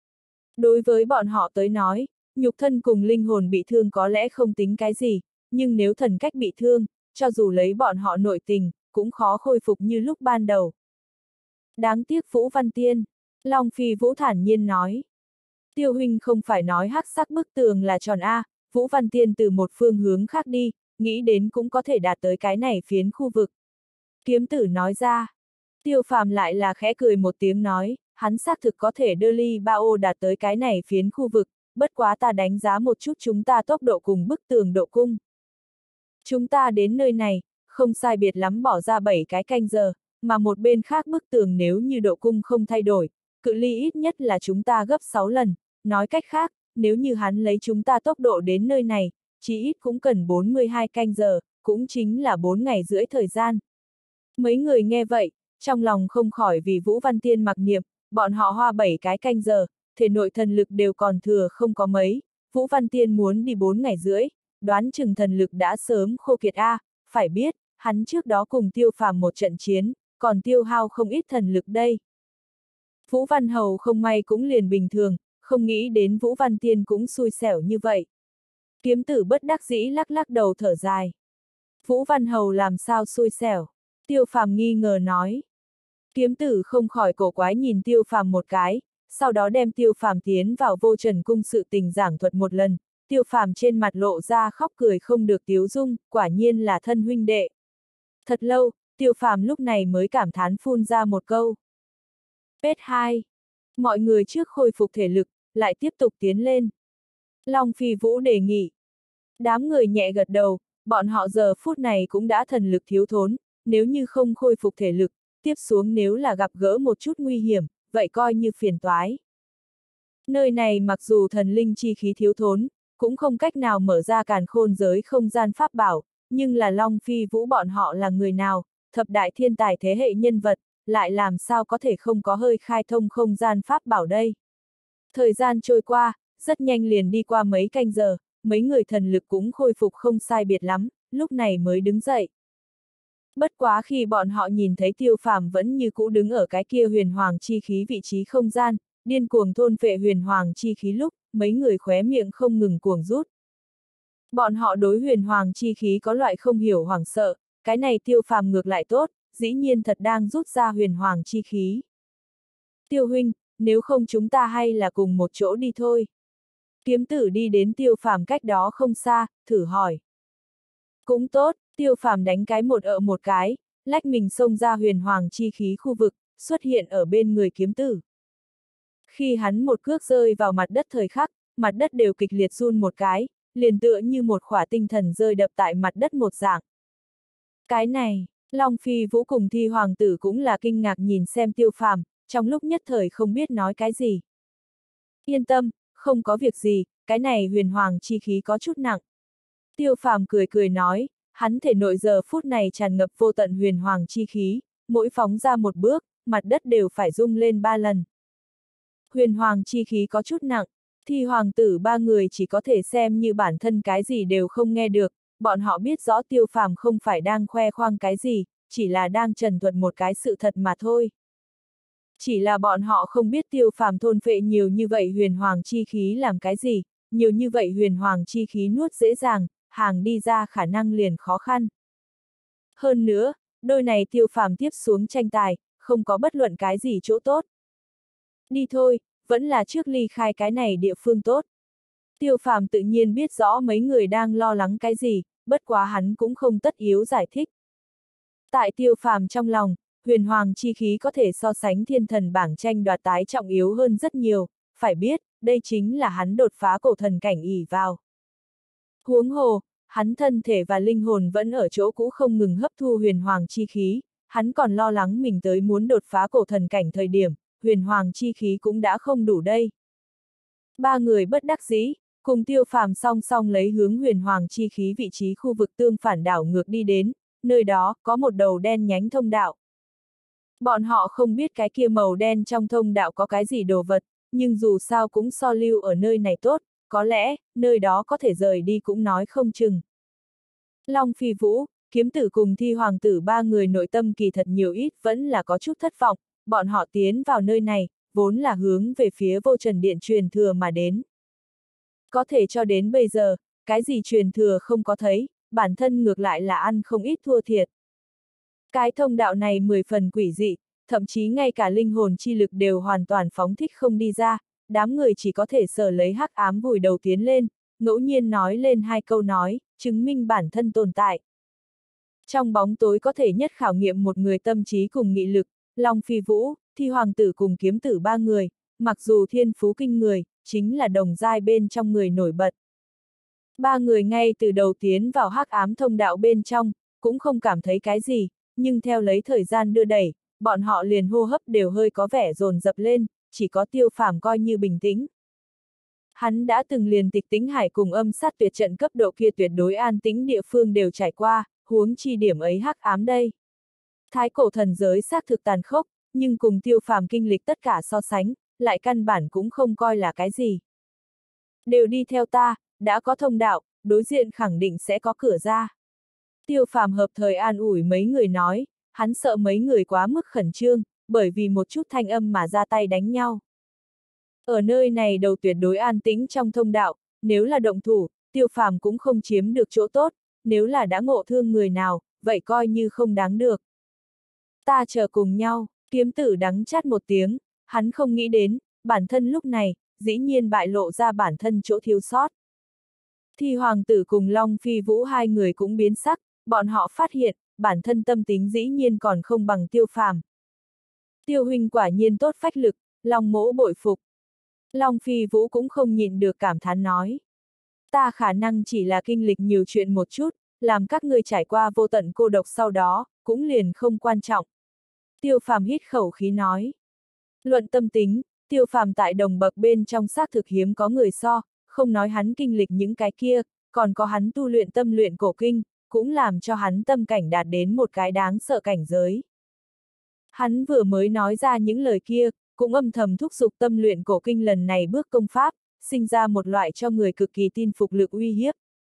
Đối với bọn họ tới nói, nhục thân cùng linh hồn bị thương có lẽ không tính cái gì, nhưng nếu thần cách bị thương, cho dù lấy bọn họ nội tình, cũng khó khôi phục như lúc ban đầu. Đáng tiếc Vũ Văn Tiên, Long Phi Vũ thản nhiên nói. Tiêu huynh không phải nói hắc sắc bức tường là tròn A, Vũ Văn Tiên từ một phương hướng khác đi, nghĩ đến cũng có thể đạt tới cái này phiến khu vực. Kiếm tử nói ra. Tiêu Phàm lại là khẽ cười một tiếng nói, hắn xác thực có thể đưa ly ba ô đạt tới cái này phiến khu vực, bất quá ta đánh giá một chút chúng ta tốc độ cùng bức tường độ cung. Chúng ta đến nơi này, không sai biệt lắm bỏ ra bảy cái canh giờ, mà một bên khác bức tường nếu như độ cung không thay đổi, cự ly ít nhất là chúng ta gấp sáu lần, nói cách khác, nếu như hắn lấy chúng ta tốc độ đến nơi này, chỉ ít cũng cần bốn mươi hai canh giờ, cũng chính là bốn ngày rưỡi thời gian. Mấy người nghe vậy, trong lòng không khỏi vì Vũ Văn Tiên mặc niệm, bọn họ hoa bảy cái canh giờ, thể nội thần lực đều còn thừa không có mấy, Vũ Văn Tiên muốn đi bốn ngày rưỡi, đoán chừng thần lực đã sớm khô kiệt a, phải biết, hắn trước đó cùng Tiêu Phàm một trận chiến, còn tiêu hao không ít thần lực đây. Vũ Văn Hầu không may cũng liền bình thường, không nghĩ đến Vũ Văn Tiên cũng xui xẻo như vậy. Kiếm tử bất đắc dĩ lắc lắc đầu thở dài. Vũ Văn Hầu làm sao xui xẻo? Tiêu Phàm nghi ngờ nói. Kiếm tử không khỏi cổ quái nhìn Tiêu Phàm một cái, sau đó đem Tiêu Phàm tiến vào vô trần cung sự tình giảng thuật một lần, Tiêu Phàm trên mặt lộ ra khóc cười không được tiếu dung, quả nhiên là thân huynh đệ. Thật lâu, Tiêu Phàm lúc này mới cảm thán phun ra một câu. Pết hai. Mọi người trước khôi phục thể lực, lại tiếp tục tiến lên. Long Phi Vũ đề nghị. Đám người nhẹ gật đầu, bọn họ giờ phút này cũng đã thần lực thiếu thốn, nếu như không khôi phục thể lực, tiếp xuống nếu là gặp gỡ một chút nguy hiểm, vậy coi như phiền toái. Nơi này mặc dù thần linh chi khí thiếu thốn, cũng không cách nào mở ra càn khôn giới không gian pháp bảo, nhưng là Long Phi Vũ bọn họ là người nào, thập đại thiên tài thế hệ nhân vật, lại làm sao có thể không có hơi khai thông không gian pháp bảo đây. Thời gian trôi qua, rất nhanh liền đi qua mấy canh giờ, mấy người thần lực cũng khôi phục không sai biệt lắm, lúc này mới đứng dậy. Bất quá khi bọn họ nhìn thấy Tiêu Phàm vẫn như cũ đứng ở cái kia huyền hoàng chi khí vị trí không gian, điên cuồng thôn phệ huyền hoàng chi khí lúc, mấy người khóe miệng không ngừng cuồng rút. Bọn họ đối huyền hoàng chi khí có loại không hiểu hoảng sợ, cái này Tiêu Phàm ngược lại tốt, dĩ nhiên thật đang rút ra huyền hoàng chi khí. Tiêu huynh, nếu không chúng ta hay là cùng một chỗ đi thôi. Kiếm tử đi đến Tiêu Phàm cách đó không xa, thử hỏi. Cũng tốt, Tiêu Phàm đánh cái một ợ một cái, lách mình xông ra huyền hoàng chi khí khu vực, xuất hiện ở bên người kiếm tử. Khi hắn một cước rơi vào mặt đất thời khắc, mặt đất đều kịch liệt run một cái, liền tựa như một khỏa tinh thần rơi đập tại mặt đất một dạng. Cái này, Long Phi Vũ cùng Thi Hoàng tử cũng là kinh ngạc nhìn xem Tiêu Phàm, trong lúc nhất thời không biết nói cái gì. Yên tâm, không có việc gì, cái này huyền hoàng chi khí có chút nặng. Tiêu Phàm cười cười nói, hắn thể nội giờ phút này tràn ngập vô tận huyền hoàng chi khí, mỗi phóng ra một bước, mặt đất đều phải rung lên ba lần. Huyền hoàng chi khí có chút nặng, Thi Hoàng tử ba người chỉ có thể xem như bản thân cái gì đều không nghe được, bọn họ biết rõ Tiêu Phàm không phải đang khoe khoang cái gì, chỉ là đang trần thuật một cái sự thật mà thôi. Chỉ là bọn họ không biết Tiêu Phàm thôn phệ nhiều như vậy huyền hoàng chi khí làm cái gì, nhiều như vậy huyền hoàng chi khí nuốt dễ dàng, hàng đi ra khả năng liền khó khăn. Hơn nữa, đôi này Tiêu Phàm tiếp xuống tranh tài, không có bất luận cái gì chỗ tốt. Đi thôi, vẫn là trước ly khai cái này địa phương tốt. Tiêu Phàm tự nhiên biết rõ mấy người đang lo lắng cái gì, bất quá hắn cũng không tất yếu giải thích. Tại Tiêu Phàm trong lòng, huyền hoàng chi khí có thể so sánh thiên thần bảng tranh đoạt tái trọng yếu hơn rất nhiều, phải biết, đây chính là hắn đột phá cổ thần cảnh ỷ vào. Huống hồ, hắn thân thể và linh hồn vẫn ở chỗ cũ không ngừng hấp thu huyền hoàng chi khí, hắn còn lo lắng mình tới muốn đột phá cổ thần cảnh thời điểm, huyền hoàng chi khí cũng đã không đủ đây. Ba người bất đắc dĩ, cùng Tiêu Phàm song song lấy hướng huyền hoàng chi khí vị trí khu vực tương phản đảo ngược đi đến, nơi đó có một đầu đen nhánh thông đạo. Bọn họ không biết cái kia màu đen trong thông đạo có cái gì đồ vật, nhưng dù sao cũng so lưu ở nơi này tốt, có lẽ, nơi đó có thể rời đi cũng nói không chừng. Long Phi Vũ, kiếm tử cùng Thi Hoàng tử ba người nội tâm kỳ thật nhiều ít vẫn là có chút thất vọng, bọn họ tiến vào nơi này, vốn là hướng về phía vô trần điện truyền thừa mà đến. Có thể cho đến bây giờ, cái gì truyền thừa không có thấy, bản thân ngược lại là ăn không ít thua thiệt. Cái thông đạo này mười phần quỷ dị, thậm chí ngay cả linh hồn chi lực đều hoàn toàn phóng thích không đi ra, đám người chỉ có thể sờ lấy hắc ám vùi đầu tiến lên, ngẫu nhiên nói lên hai câu nói, chứng minh bản thân tồn tại. Trong bóng tối có thể nhất khảo nghiệm một người tâm trí cùng nghị lực, Long Phi Vũ, Thi Hoàng tử cùng kiếm tử ba người, mặc dù thiên phú kinh người, chính là đồng giai bên trong người nổi bật. Ba người ngay từ đầu tiến vào hắc ám thông đạo bên trong, cũng không cảm thấy cái gì, nhưng theo lấy thời gian đưa đẩy, bọn họ liền hô hấp đều hơi có vẻ dồn dập lên, chỉ có Tiêu Phàm coi như bình tĩnh. Hắn đã từng liền tịch tĩnh hải cùng âm sát tuyệt trận cấp độ kia tuyệt đối an tĩnh địa phương đều trải qua, huống chi điểm ấy hắc ám đây. Thái cổ thần giới xác thực tàn khốc, nhưng cùng Tiêu Phàm kinh lịch tất cả so sánh, lại căn bản cũng không coi là cái gì. Đều đi theo ta, đã có thông đạo, đối diện khẳng định sẽ có cửa ra. Tiêu Phàm hợp thời an ủi mấy người nói, hắn sợ mấy người quá mức khẩn trương, bởi vì một chút thanh âm mà ra tay đánh nhau. Ở nơi này đầu tuyệt đối an tĩnh trong thông đạo, nếu là động thủ, Tiêu Phàm cũng không chiếm được chỗ tốt, nếu là đã ngộ thương người nào, vậy coi như không đáng được. Ta chờ cùng nhau, kiếm tử đắng chát một tiếng, hắn không nghĩ đến, bản thân lúc này, dĩ nhiên bại lộ ra bản thân chỗ thiếu sót. Thì hoàng tử cùng Long Phi Vũ hai người cũng biến sắc, bọn họ phát hiện, bản thân tâm tính dĩ nhiên còn không bằng Tiêu Phàm. Tiêu huynh quả nhiên tốt phách lực, Long mỗ bội phục. Long Phi Vũ cũng không nhịn được cảm thán nói. Ta khả năng chỉ là kinh lịch nhiều chuyện một chút, làm các ngươi trải qua vô tận cô độc sau đó, cũng liền không quan trọng. Tiêu Phàm hít khẩu khí nói. Luận tâm tính, Tiêu Phàm tại đồng bậc bên trong xác thực hiếm có người so, không nói hắn kinh lịch những cái kia, còn có hắn tu luyện tâm luyện cổ kinh, cũng làm cho hắn tâm cảnh đạt đến một cái đáng sợ cảnh giới. Hắn vừa mới nói ra những lời kia, cũng âm thầm thúc giục tâm luyện cổ kinh lần này bước công pháp, sinh ra một loại cho người cực kỳ tin phục lực uy hiếp.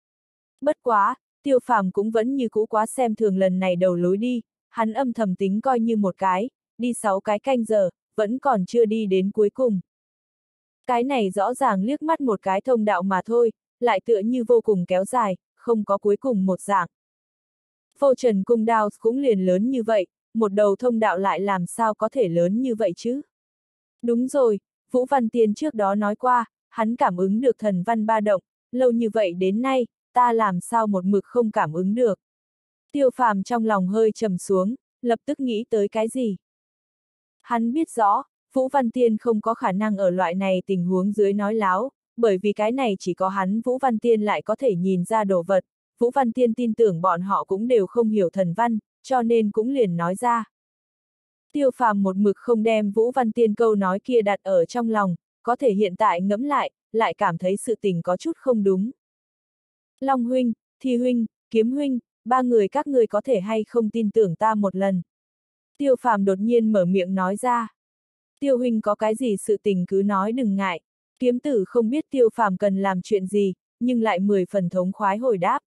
Bất quá, Tiêu Phàm cũng vẫn như cũ quá xem thường lần này đầu lối đi, hắn âm thầm tính coi như một cái, đi sáu cái canh giờ, vẫn còn chưa đi đến cuối cùng. Cái này rõ ràng liếc mắt một cái thông đạo mà thôi, lại tựa như vô cùng kéo dài, không có cuối cùng một dạng. Vô Trần Cung Đao cũng liền lớn như vậy, một đầu thông đạo lại làm sao có thể lớn như vậy chứ? Đúng rồi, Vũ Văn Tiên trước đó nói qua, hắn cảm ứng được thần văn ba động, lâu như vậy đến nay, ta làm sao một mực không cảm ứng được. Tiêu Phàm trong lòng hơi trầm xuống, lập tức nghĩ tới cái gì? Hắn biết rõ, Vũ Văn Tiên không có khả năng ở loại này tình huống dưới nói láo, bởi vì cái này chỉ có hắn Vũ Văn Tiên lại có thể nhìn ra đồ vật, Vũ Văn Tiên tin tưởng bọn họ cũng đều không hiểu thần văn, cho nên cũng liền nói ra. Tiêu Phàm một mực không đem Vũ Văn Tiên câu nói kia đặt ở trong lòng, có thể hiện tại ngẫm lại, lại cảm thấy sự tình có chút không đúng. Long huynh, Thi huynh, Kiếm huynh, ba người các người có thể hay không tin tưởng ta một lần. Tiêu Phàm đột nhiên mở miệng nói ra. Tiêu huynh có cái gì sự tình cứ nói đừng ngại. Kiếm tử không biết Tiêu Phàm cần làm chuyện gì, nhưng lại mười phần thống khoái hồi đáp.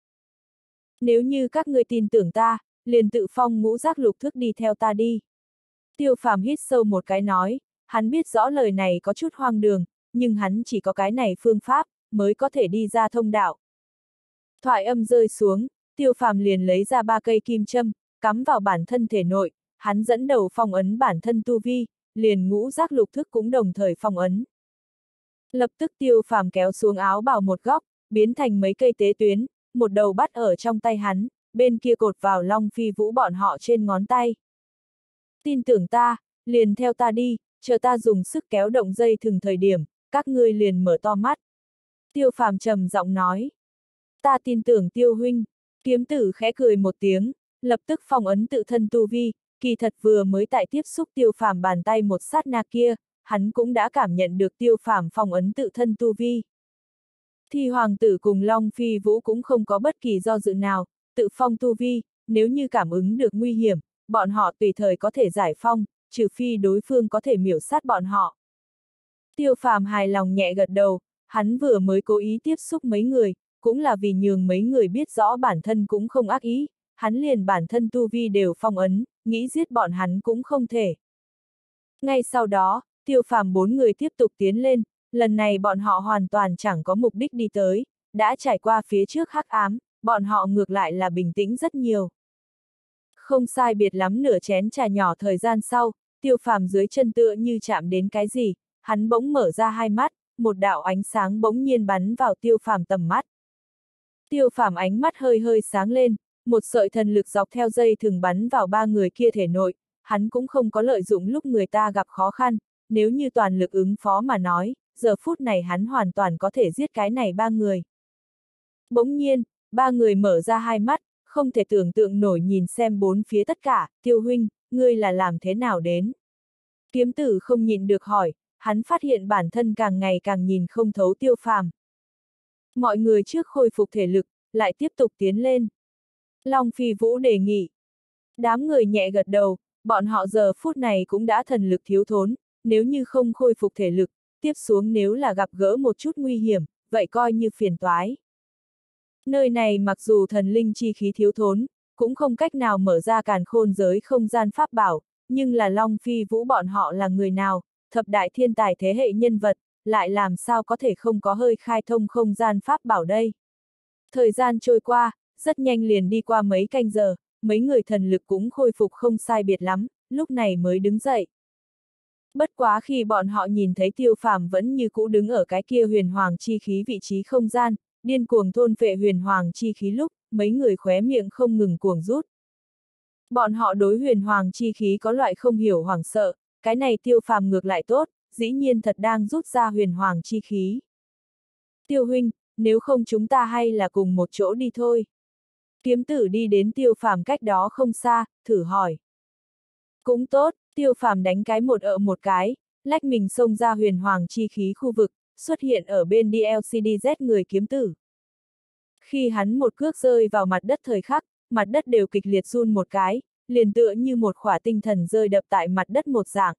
Nếu như các ngươi tin tưởng ta, liền tự phong ngũ giác lục thức đi theo ta đi. Tiêu Phàm hít sâu một cái nói, hắn biết rõ lời này có chút hoang đường, nhưng hắn chỉ có cái này phương pháp, mới có thể đi ra thông đạo. Thoại âm rơi xuống, Tiêu Phàm liền lấy ra ba cây kim châm, cắm vào bản thân thể nội, hắn dẫn đầu phong ấn bản thân tu vi, liền ngũ giác lục thức cũng đồng thời phong ấn. Lập tức Tiêu Phàm kéo xuống áo bào một góc, biến thành mấy cây tế tuyến, một đầu bắt ở trong tay hắn, bên kia cột vào Long Phi Vũ bọn họ trên ngón tay. Tin tưởng ta, liền theo ta đi, chờ ta dùng sức kéo động dây thừng thời điểm, các ngươi liền mở to mắt. Tiêu Phàm trầm giọng nói. Ta tin tưởng Tiêu huynh. Kiếm tử khẽ cười một tiếng, lập tức phong ấn tự thân tu vi, kỳ thật vừa mới tại tiếp xúc Tiêu Phàm bàn tay một sát na kia, hắn cũng đã cảm nhận được Tiêu Phàm phong ấn tự thân tu vi. Thì hoàng tử cùng Long Phi Vũ cũng không có bất kỳ do dự nào, tự phong tu vi, nếu như cảm ứng được nguy hiểm, bọn họ tùy thời có thể giải phong, trừ phi đối phương có thể miểu sát bọn họ. Tiêu Phàm hài lòng nhẹ gật đầu, hắn vừa mới cố ý tiếp xúc mấy người, cũng là vì nhường mấy người biết rõ bản thân cũng không ác ý, hắn liền bản thân tu vi đều phong ấn, nghĩ giết bọn hắn cũng không thể. Ngay sau đó, Tiêu Phàm bốn người tiếp tục tiến lên, lần này bọn họ hoàn toàn chẳng có mục đích đi tới, đã trải qua phía trước hắc ám, bọn họ ngược lại là bình tĩnh rất nhiều. Không sai biệt lắm nửa chén trà nhỏ thời gian sau, Tiêu Phàm dưới chân tựa như chạm đến cái gì, hắn bỗng mở ra hai mắt, một đạo ánh sáng bỗng nhiên bắn vào Tiêu Phàm tầm mắt. Tiêu Phàm ánh mắt hơi hơi sáng lên, một sợi thần lực dọc theo dây thừng bắn vào ba người kia thể nội, hắn cũng không có lợi dụng lúc người ta gặp khó khăn, nếu như toàn lực ứng phó mà nói, giờ phút này hắn hoàn toàn có thể giết cái này ba người. Bỗng nhiên, ba người mở ra hai mắt, không thể tưởng tượng nổi nhìn xem bốn phía tất cả, Tiêu huynh, ngươi là làm thế nào đến? Kiếm tử không nhịn được hỏi, hắn phát hiện bản thân càng ngày càng nhìn không thấu Tiêu Phàm. Mọi người trước khôi phục thể lực, lại tiếp tục tiến lên. Long Phi Vũ đề nghị. Đám người nhẹ gật đầu, bọn họ giờ phút này cũng đã thần lực thiếu thốn, nếu như không khôi phục thể lực, tiếp xuống nếu là gặp gỡ một chút nguy hiểm, vậy coi như phiền toái. Nơi này mặc dù thần linh chi khí thiếu thốn, cũng không cách nào mở ra càn khôn giới không gian pháp bảo, nhưng là Long Phi Vũ bọn họ là người nào, thập đại thiên tài thế hệ nhân vật, lại làm sao có thể không có hơi khai thông không gian pháp bảo đây. Thời gian trôi qua, rất nhanh liền đi qua mấy canh giờ, mấy người thần lực cũng khôi phục không sai biệt lắm, lúc này mới đứng dậy. Bất quá khi bọn họ nhìn thấy Tiêu Phàm vẫn như cũ đứng ở cái kia huyền hoàng chi khí vị trí không gian, điên cuồng thôn phệ huyền hoàng chi khí lúc, mấy người khóe miệng không ngừng cuồng rút. Bọn họ đối huyền hoàng chi khí có loại không hiểu hoảng sợ, cái này Tiêu Phàm ngược lại tốt, dĩ nhiên thật đang rút ra huyền hoàng chi khí. Tiêu huynh, nếu không chúng ta hay là cùng một chỗ đi thôi. Kiếm tử đi đến Tiêu Phàm cách đó không xa, thử hỏi. Cũng tốt, Tiêu Phàm đánh cái một ợ một cái, lách mình xông ra huyền hoàng chi khí khu vực, xuất hiện ở bên đê lờ xê đê Z người kiếm tử. Khi hắn một cước rơi vào mặt đất thời khắc, mặt đất đều kịch liệt run một cái, liền tựa như một khỏa tinh thần rơi đập tại mặt đất một dạng.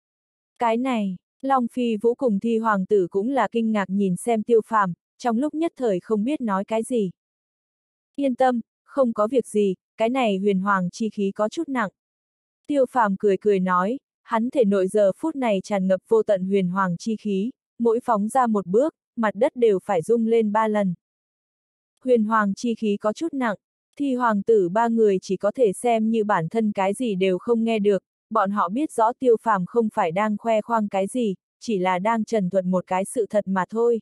Cái này, Long Phi Vũ cùng Thi Hoàng tử cũng là kinh ngạc nhìn xem Tiêu Phàm, trong lúc nhất thời không biết nói cái gì. Yên tâm, không có việc gì, cái này huyền hoàng chi khí có chút nặng. Tiêu Phàm cười cười nói, hắn thể nội giờ phút này tràn ngập vô tận huyền hoàng chi khí, mỗi phóng ra một bước, mặt đất đều phải rung lên ba lần. Huyền hoàng chi khí có chút nặng, Thi Hoàng tử ba người chỉ có thể xem như bản thân cái gì đều không nghe được, bọn họ biết rõ Tiêu Phàm không phải đang khoe khoang cái gì, chỉ là đang trần thuật một cái sự thật mà thôi.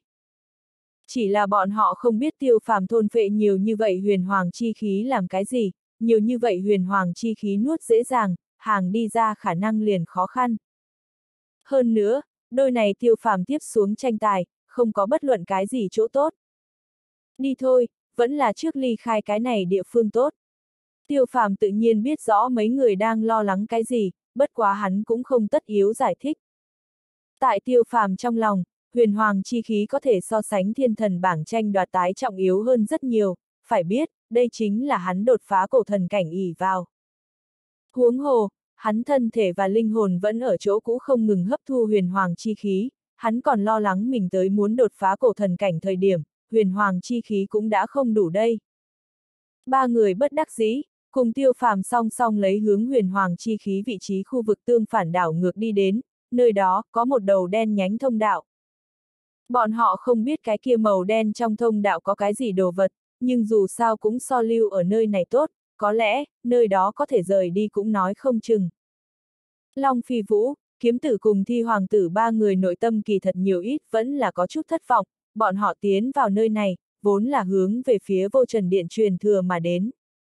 Chỉ là bọn họ không biết Tiêu Phàm thôn phệ nhiều như vậy huyền hoàng chi khí làm cái gì, nhiều như vậy huyền hoàng chi khí nuốt dễ dàng, hàng đi ra khả năng liền khó khăn. Hơn nữa, đôi này Tiêu Phàm tiếp xuống tranh tài, không có bất luận cái gì chỗ tốt. Đi thôi, vẫn là trước ly khai cái này địa phương tốt. Tiêu Phàm tự nhiên biết rõ mấy người đang lo lắng cái gì, bất quá hắn cũng không tất yếu giải thích. Tại Tiêu Phàm trong lòng, huyền hoàng chi khí có thể so sánh thiên thần bảng tranh đoạt tái trọng yếu hơn rất nhiều, phải biết, đây chính là hắn đột phá cổ thần cảnh ỷ vào. Huống hồ, hắn thân thể và linh hồn vẫn ở chỗ cũ không ngừng hấp thu huyền hoàng chi khí, hắn còn lo lắng mình tới muốn đột phá cổ thần cảnh thời điểm, huyền hoàng chi khí cũng đã không đủ đây. Ba người bất đắc dĩ, cùng Tiêu Phàm song song lấy hướng huyền hoàng chi khí vị trí khu vực tương phản đảo ngược đi đến, nơi đó có một đầu đen nhánh thông đạo. Bọn họ không biết cái kia màu đen trong thông đạo có cái gì đồ vật, nhưng dù sao cũng so lưu ở nơi này tốt, có lẽ, nơi đó có thể rời đi cũng nói không chừng. Long Phi Vũ, kiếm tử cùng Thi Hoàng tử ba người nội tâm kỳ thật nhiều ít vẫn là có chút thất vọng, bọn họ tiến vào nơi này, vốn là hướng về phía vô trần điện truyền thừa mà đến.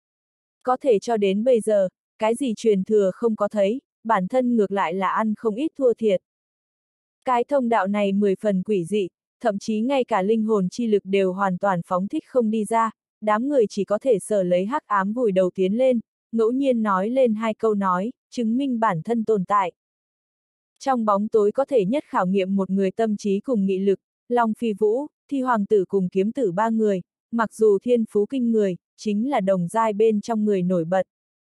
Có thể cho đến bây giờ, cái gì truyền thừa không có thấy, bản thân ngược lại là ăn không ít thua thiệt. Cái thông đạo này mười phần quỷ dị, thậm chí ngay cả linh hồn chi lực đều hoàn toàn phóng thích không đi ra, đám người chỉ có thể sở lấy hắc ám vùi đầu tiến lên, ngẫu nhiên nói lên hai câu nói, chứng minh bản thân tồn tại. Trong bóng tối có thể nhất khảo nghiệm một người tâm trí cùng nghị lực, Long Phi Vũ, Thi Hoàng tử cùng kiếm tử ba người, mặc dù thiên phú kinh người, chính là đồng giai bên trong người nổi bật.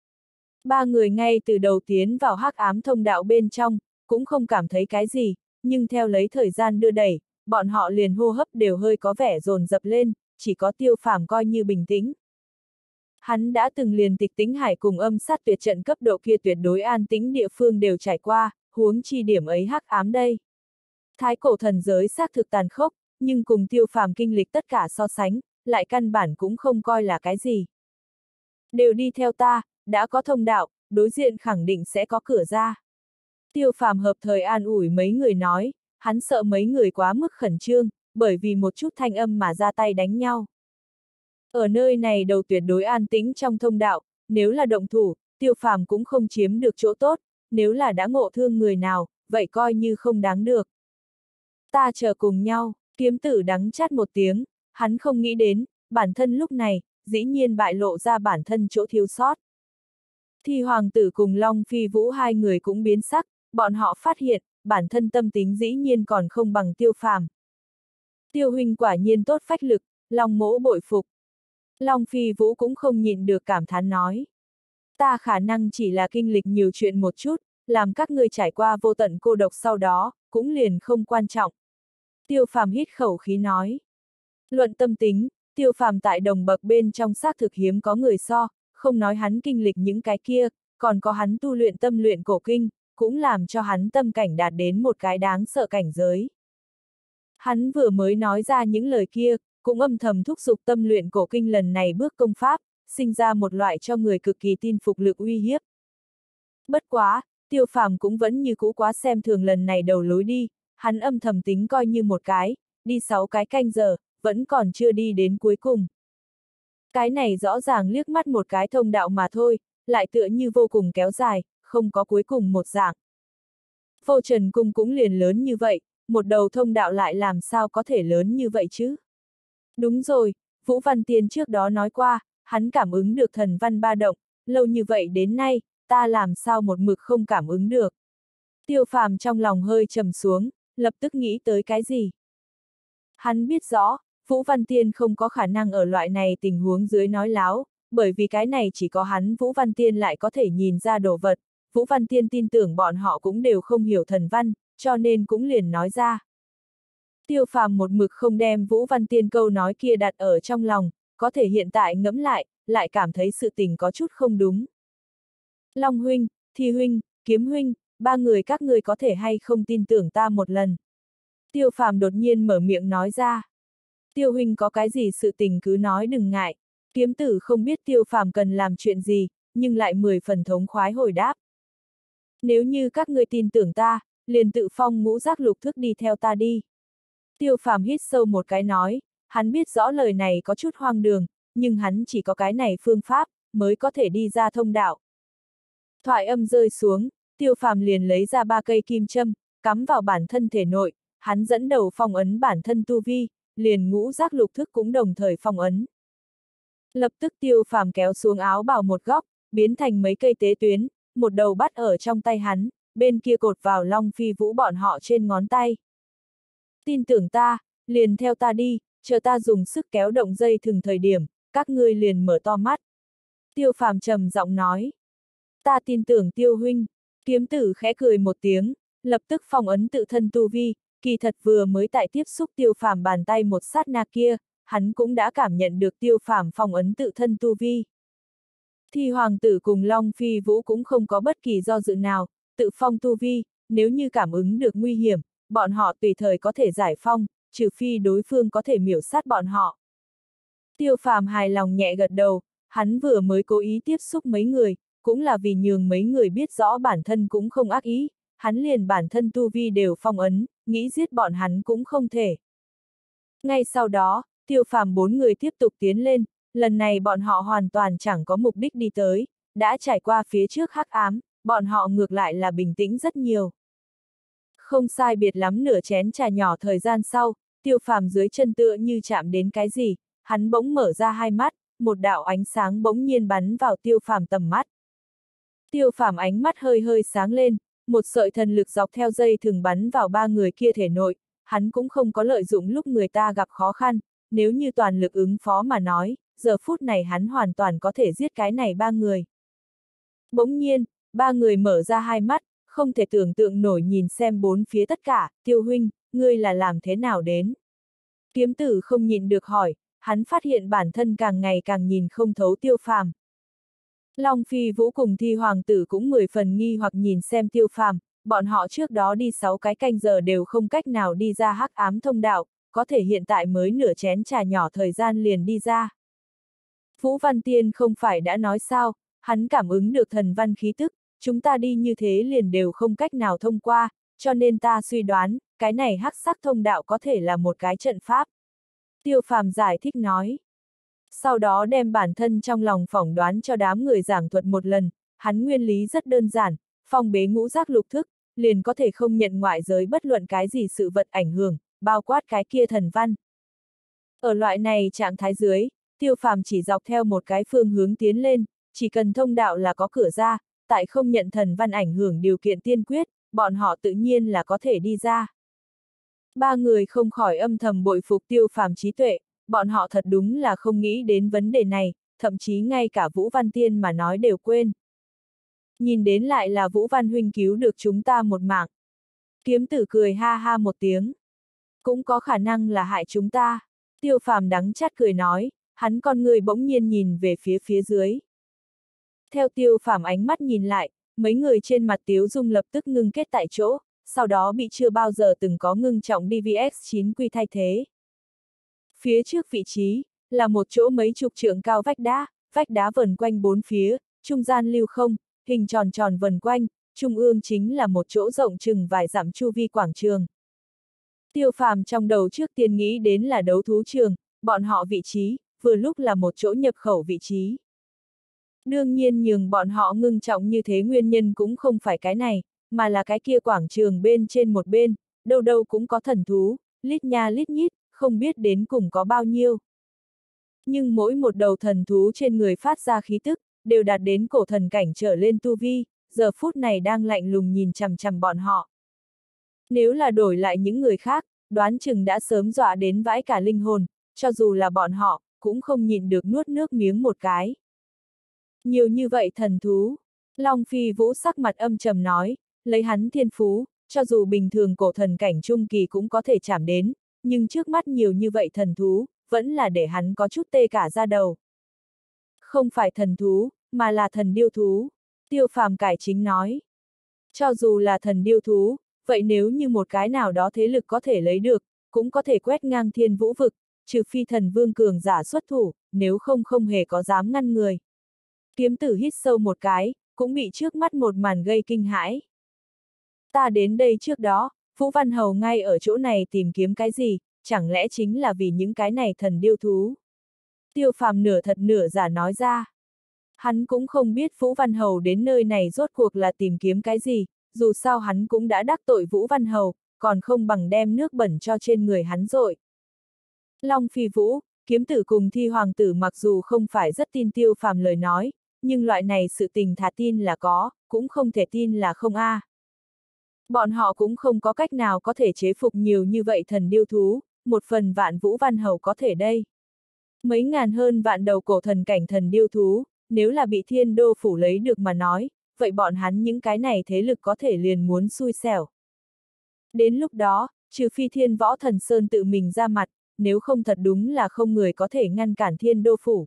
Ba người ngay từ đầu tiến vào hắc ám thông đạo bên trong, cũng không cảm thấy cái gì, nhưng theo lấy thời gian đưa đẩy, bọn họ liền hô hấp đều hơi có vẻ dồn dập lên, chỉ có Tiêu Phàm coi như bình tĩnh. Hắn đã từng liền tịch tĩnh hải cùng âm sát tuyệt trận cấp độ kia tuyệt đối an tĩnh địa phương đều trải qua, huống chi điểm ấy hắc ám đây. Thái cổ thần giới xác thực tàn khốc, nhưng cùng Tiêu Phàm kinh lịch tất cả so sánh, lại căn bản cũng không coi là cái gì. Đều đi theo ta, đã có thông đạo, đối diện khẳng định sẽ có cửa ra. Tiêu Phàm hợp thời an ủi mấy người nói, hắn sợ mấy người quá mức khẩn trương, bởi vì một chút thanh âm mà ra tay đánh nhau. Ở nơi này đầu tuyệt đối an tĩnh trong thông đạo, nếu là động thủ, Tiêu Phàm cũng không chiếm được chỗ tốt, nếu là đã ngộ thương người nào, vậy coi như không đáng được. Ta chờ cùng nhau, kiếm tử đắng chát một tiếng, hắn không nghĩ đến, bản thân lúc này, dĩ nhiên bại lộ ra bản thân chỗ thiếu sót. Thi Hoàng tử cùng Long Phi Vũ hai người cũng biến sắc, bọn họ phát hiện, bản thân tâm tính dĩ nhiên còn không bằng Tiêu Phàm. Tiêu huynh quả nhiên tốt phách lực, Long mỗ bội phục. Long Phi Vũ cũng không nhịn được cảm thán nói. Ta khả năng chỉ là kinh lịch nhiều chuyện một chút, làm các ngươi trải qua vô tận cô độc sau đó, cũng liền không quan trọng. Tiêu Phàm hít khẩu khí nói. Luận tâm tính, Tiêu Phàm tại đồng bậc bên trong xác thực hiếm có người so, không nói hắn kinh lịch những cái kia, còn có hắn tu luyện tâm luyện cổ kinh, cũng làm cho hắn tâm cảnh đạt đến một cái đáng sợ cảnh giới. Hắn vừa mới nói ra những lời kia, cũng âm thầm thúc giục tâm luyện cổ kinh lần này bước công pháp, sinh ra một loại cho người cực kỳ tin phục lực uy hiếp. Bất quá, Tiêu Phàm cũng vẫn như cũ quá xem thường lần này đầu lối đi, hắn âm thầm tính coi như một cái, đi sáu cái canh giờ, vẫn còn chưa đi đến cuối cùng. Cái này rõ ràng liếc mắt một cái thông đạo mà thôi, lại tựa như vô cùng kéo dài, không có cuối cùng một dạng. Vô Trần Cung cũng liền lớn như vậy, một đầu thông đạo lại làm sao có thể lớn như vậy chứ? Đúng rồi, Vũ Văn Tiên trước đó nói qua, hắn cảm ứng được thần văn ba động, lâu như vậy đến nay, ta làm sao một mực không cảm ứng được. Tiêu Phàm trong lòng hơi trầm xuống, lập tức nghĩ tới cái gì. Hắn biết rõ, Vũ Văn Tiên không có khả năng ở loại này tình huống dưới nói láo, bởi vì cái này chỉ có hắn Vũ Văn Tiên lại có thể nhìn ra đồ vật. Vũ Văn Tiên tin tưởng bọn họ cũng đều không hiểu thần văn, cho nên cũng liền nói ra. Tiêu Phàm một mực không đem Vũ Văn Tiên câu nói kia đặt ở trong lòng, có thể hiện tại ngẫm lại, lại cảm thấy sự tình có chút không đúng. Long huynh, Thi huynh, Kiếm huynh, ba người các người có thể hay không tin tưởng ta một lần. Tiêu Phàm đột nhiên mở miệng nói ra. Tiêu huynh có cái gì sự tình cứ nói đừng ngại. Kiếm tử không biết Tiêu Phàm cần làm chuyện gì, nhưng lại mười phần thống khoái hồi đáp. Nếu như các ngươi tin tưởng ta, liền tự phong ngũ giác lục thức đi theo ta đi. Tiêu Phàm hít sâu một cái nói, hắn biết rõ lời này có chút hoang đường, nhưng hắn chỉ có cái này phương pháp, mới có thể đi ra thông đạo. Thoại âm rơi xuống, Tiêu Phàm liền lấy ra ba cây kim châm, cắm vào bản thân thể nội, hắn dẫn đầu phong ấn bản thân tu vi, liền ngũ giác lục thức cũng đồng thời phong ấn. Lập tức Tiêu Phàm kéo xuống áo bào một góc, biến thành mấy cây tế tuyến, một đầu bắt ở trong tay hắn, bên kia cột vào Long Phi Vũ bọn họ trên ngón tay. Tin tưởng ta, liền theo ta đi, chờ ta dùng sức kéo động dây thừng thời điểm, các ngươi liền mở to mắt. Tiêu Phàm trầm giọng nói. Ta tin tưởng Tiêu huynh. Kiếm tử khẽ cười một tiếng, lập tức phong ấn tự thân tu vi, kỳ thật vừa mới tại tiếp xúc Tiêu Phàm bàn tay một sát na kia, hắn cũng đã cảm nhận được Tiêu Phàm phong ấn tự thân tu vi. Thi hoàng tử cùng Long Phi Vũ cũng không có bất kỳ do dự nào, tự phong tu vi, nếu như cảm ứng được nguy hiểm, bọn họ tùy thời có thể giải phong, trừ phi đối phương có thể miểu sát bọn họ. Tiêu Phàm hài lòng nhẹ gật đầu, hắn vừa mới cố ý tiếp xúc mấy người, cũng là vì nhường mấy người biết rõ bản thân cũng không ác ý, hắn liền bản thân tu vi đều phong ấn, nghĩ giết bọn hắn cũng không thể. Ngay sau đó, Tiêu Phàm bốn người tiếp tục tiến lên, lần này bọn họ hoàn toàn chẳng có mục đích đi tới, đã trải qua phía trước hắc ám, bọn họ ngược lại là bình tĩnh rất nhiều. Không sai biệt lắm nửa chén trà nhỏ thời gian sau, Tiêu Phàm dưới chân tựa như chạm đến cái gì, hắn bỗng mở ra hai mắt, một đạo ánh sáng bỗng nhiên bắn vào Tiêu Phàm tầm mắt. Tiêu Phàm ánh mắt hơi hơi sáng lên, một sợi thần lực dọc theo dây thừng bắn vào ba người kia thể nội, hắn cũng không có lợi dụng lúc người ta gặp khó khăn, nếu như toàn lực ứng phó mà nói, giờ phút này hắn hoàn toàn có thể giết cái này ba người. Bỗng nhiên, ba người mở ra hai mắt, không thể tưởng tượng nổi nhìn xem bốn phía tất cả, Tiêu huynh, ngươi là làm thế nào đến? Kiếm tử không nhịn được hỏi, hắn phát hiện bản thân càng ngày càng nhìn không thấu Tiêu Phàm. Long Phi Vũ cùng Thi hoàng tử cũng mười phần nghi hoặc nhìn xem Tiêu Phàm, bọn họ trước đó đi sáu cái canh giờ đều không cách nào đi ra hắc ám thông đạo, có thể hiện tại mới nửa chén trà nhỏ thời gian liền đi ra. Vũ Văn Tiên không phải đã nói sao, hắn cảm ứng được thần văn khí tức, chúng ta đi như thế liền đều không cách nào thông qua, cho nên ta suy đoán, cái này hắc sắc thông đạo có thể là một cái trận pháp. Tiêu Phàm giải thích nói. Sau đó đem bản thân trong lòng phỏng đoán cho đám người giảng thuật một lần, hắn nguyên lý rất đơn giản, phong bế ngũ giác lục thức, liền có thể không nhận ngoại giới bất luận cái gì sự vật ảnh hưởng, bao quát cái kia thần văn. Ở loại này trạng thái dưới, Tiêu Phàm chỉ dọc theo một cái phương hướng tiến lên, chỉ cần thông đạo là có cửa ra, tại không nhận thần văn ảnh hưởng điều kiện tiên quyết, bọn họ tự nhiên là có thể đi ra. Ba người không khỏi âm thầm bội phục Tiêu Phàm trí tuệ, bọn họ thật đúng là không nghĩ đến vấn đề này, thậm chí ngay cả Vũ Văn Tiên mà nói đều quên. Nhìn đến lại là Vũ Văn huynh cứu được chúng ta một mạng. Kiếm tử cười ha ha một tiếng. Cũng có khả năng là hại chúng ta. Tiêu Phàm đắng chát cười nói, hắn con người bỗng nhiên nhìn về phía phía dưới. Theo Tiêu Phàm ánh mắt nhìn lại, mấy người trên mặt Tiếu Dung lập tức ngưng kết tại chỗ, sau đó bị chưa bao giờ từng có ngưng trọng đê vê ích chín quy thay thế. Phía trước vị trí, là một chỗ mấy chục trượng cao vách đá, vách đá vần quanh bốn phía, trung gian lưu không, hình tròn tròn vần quanh, trung ương chính là một chỗ rộng chừng vài dặm chu vi quảng trường. Tiêu Phàm trong đầu trước tiên nghĩ đến là đấu thú trường, bọn họ vị trí, vừa lúc là một chỗ nhập khẩu vị trí. Đương nhiên nhường bọn họ ngưng trọng như thế nguyên nhân cũng không phải cái này, mà là cái kia quảng trường bên trên một bên, đâu đâu cũng có thần thú, lít nha lít nhít, không biết đến cùng có bao nhiêu. Nhưng mỗi một đầu thần thú trên người phát ra khí tức, đều đạt đến cổ thần cảnh trở lên tu vi, giờ phút này đang lạnh lùng nhìn chằm chằm bọn họ. Nếu là đổi lại những người khác, đoán chừng đã sớm dọa đến vãi cả linh hồn, cho dù là bọn họ, cũng không nhịn được nuốt nước miếng một cái. Nhiều như vậy thần thú, Long Phi Vũ sắc mặt âm trầm nói, lấy hắn thiên phú, cho dù bình thường cổ thần cảnh trung kỳ cũng có thể chạm đến, nhưng trước mắt nhiều như vậy thần thú, vẫn là để hắn có chút tê cả da đầu. Không phải thần thú, mà là thần điêu thú, Tiêu Phàm cải chính nói. Cho dù là thần điêu thú, vậy nếu như một cái nào đó thế lực có thể lấy được, cũng có thể quét ngang thiên vũ vực, trừ phi thần vương cường giả xuất thủ, nếu không không hề có dám ngăn người. Kiếm tử hít sâu một cái, cũng bị trước mắt một màn gây kinh hãi. Ta đến đây trước đó, Vũ Văn Hầu ngay ở chỗ này tìm kiếm cái gì, chẳng lẽ chính là vì những cái này thần điêu thú. Tiêu Phàm nửa thật nửa giả nói ra. Hắn cũng không biết Vũ Văn Hầu đến nơi này rốt cuộc là tìm kiếm cái gì, dù sao hắn cũng đã đắc tội Vũ Văn Hầu, còn không bằng đem nước bẩn cho trên người hắn rồi. Long Phi Vũ, kiếm tử cùng Thi Hoàng tử mặc dù không phải rất tin Tiêu Phàm lời nói, nhưng loại này sự tình thà tin là có, cũng không thể tin là không a. À. Bọn họ cũng không có cách nào có thể chế phục nhiều như vậy thần điêu thú, một phần vạn Vũ Văn Hầu có thể đây. Mấy ngàn hơn vạn đầu cổ thần cảnh thần điêu thú, nếu là bị Thiên Đô phủ lấy được mà nói, vậy bọn hắn những cái này thế lực có thể liền muốn xui xẻo. Đến lúc đó, trừ phi Thiên Võ Thần Sơn tự mình ra mặt, nếu không thật đúng là không người có thể ngăn cản Thiên Đô phủ.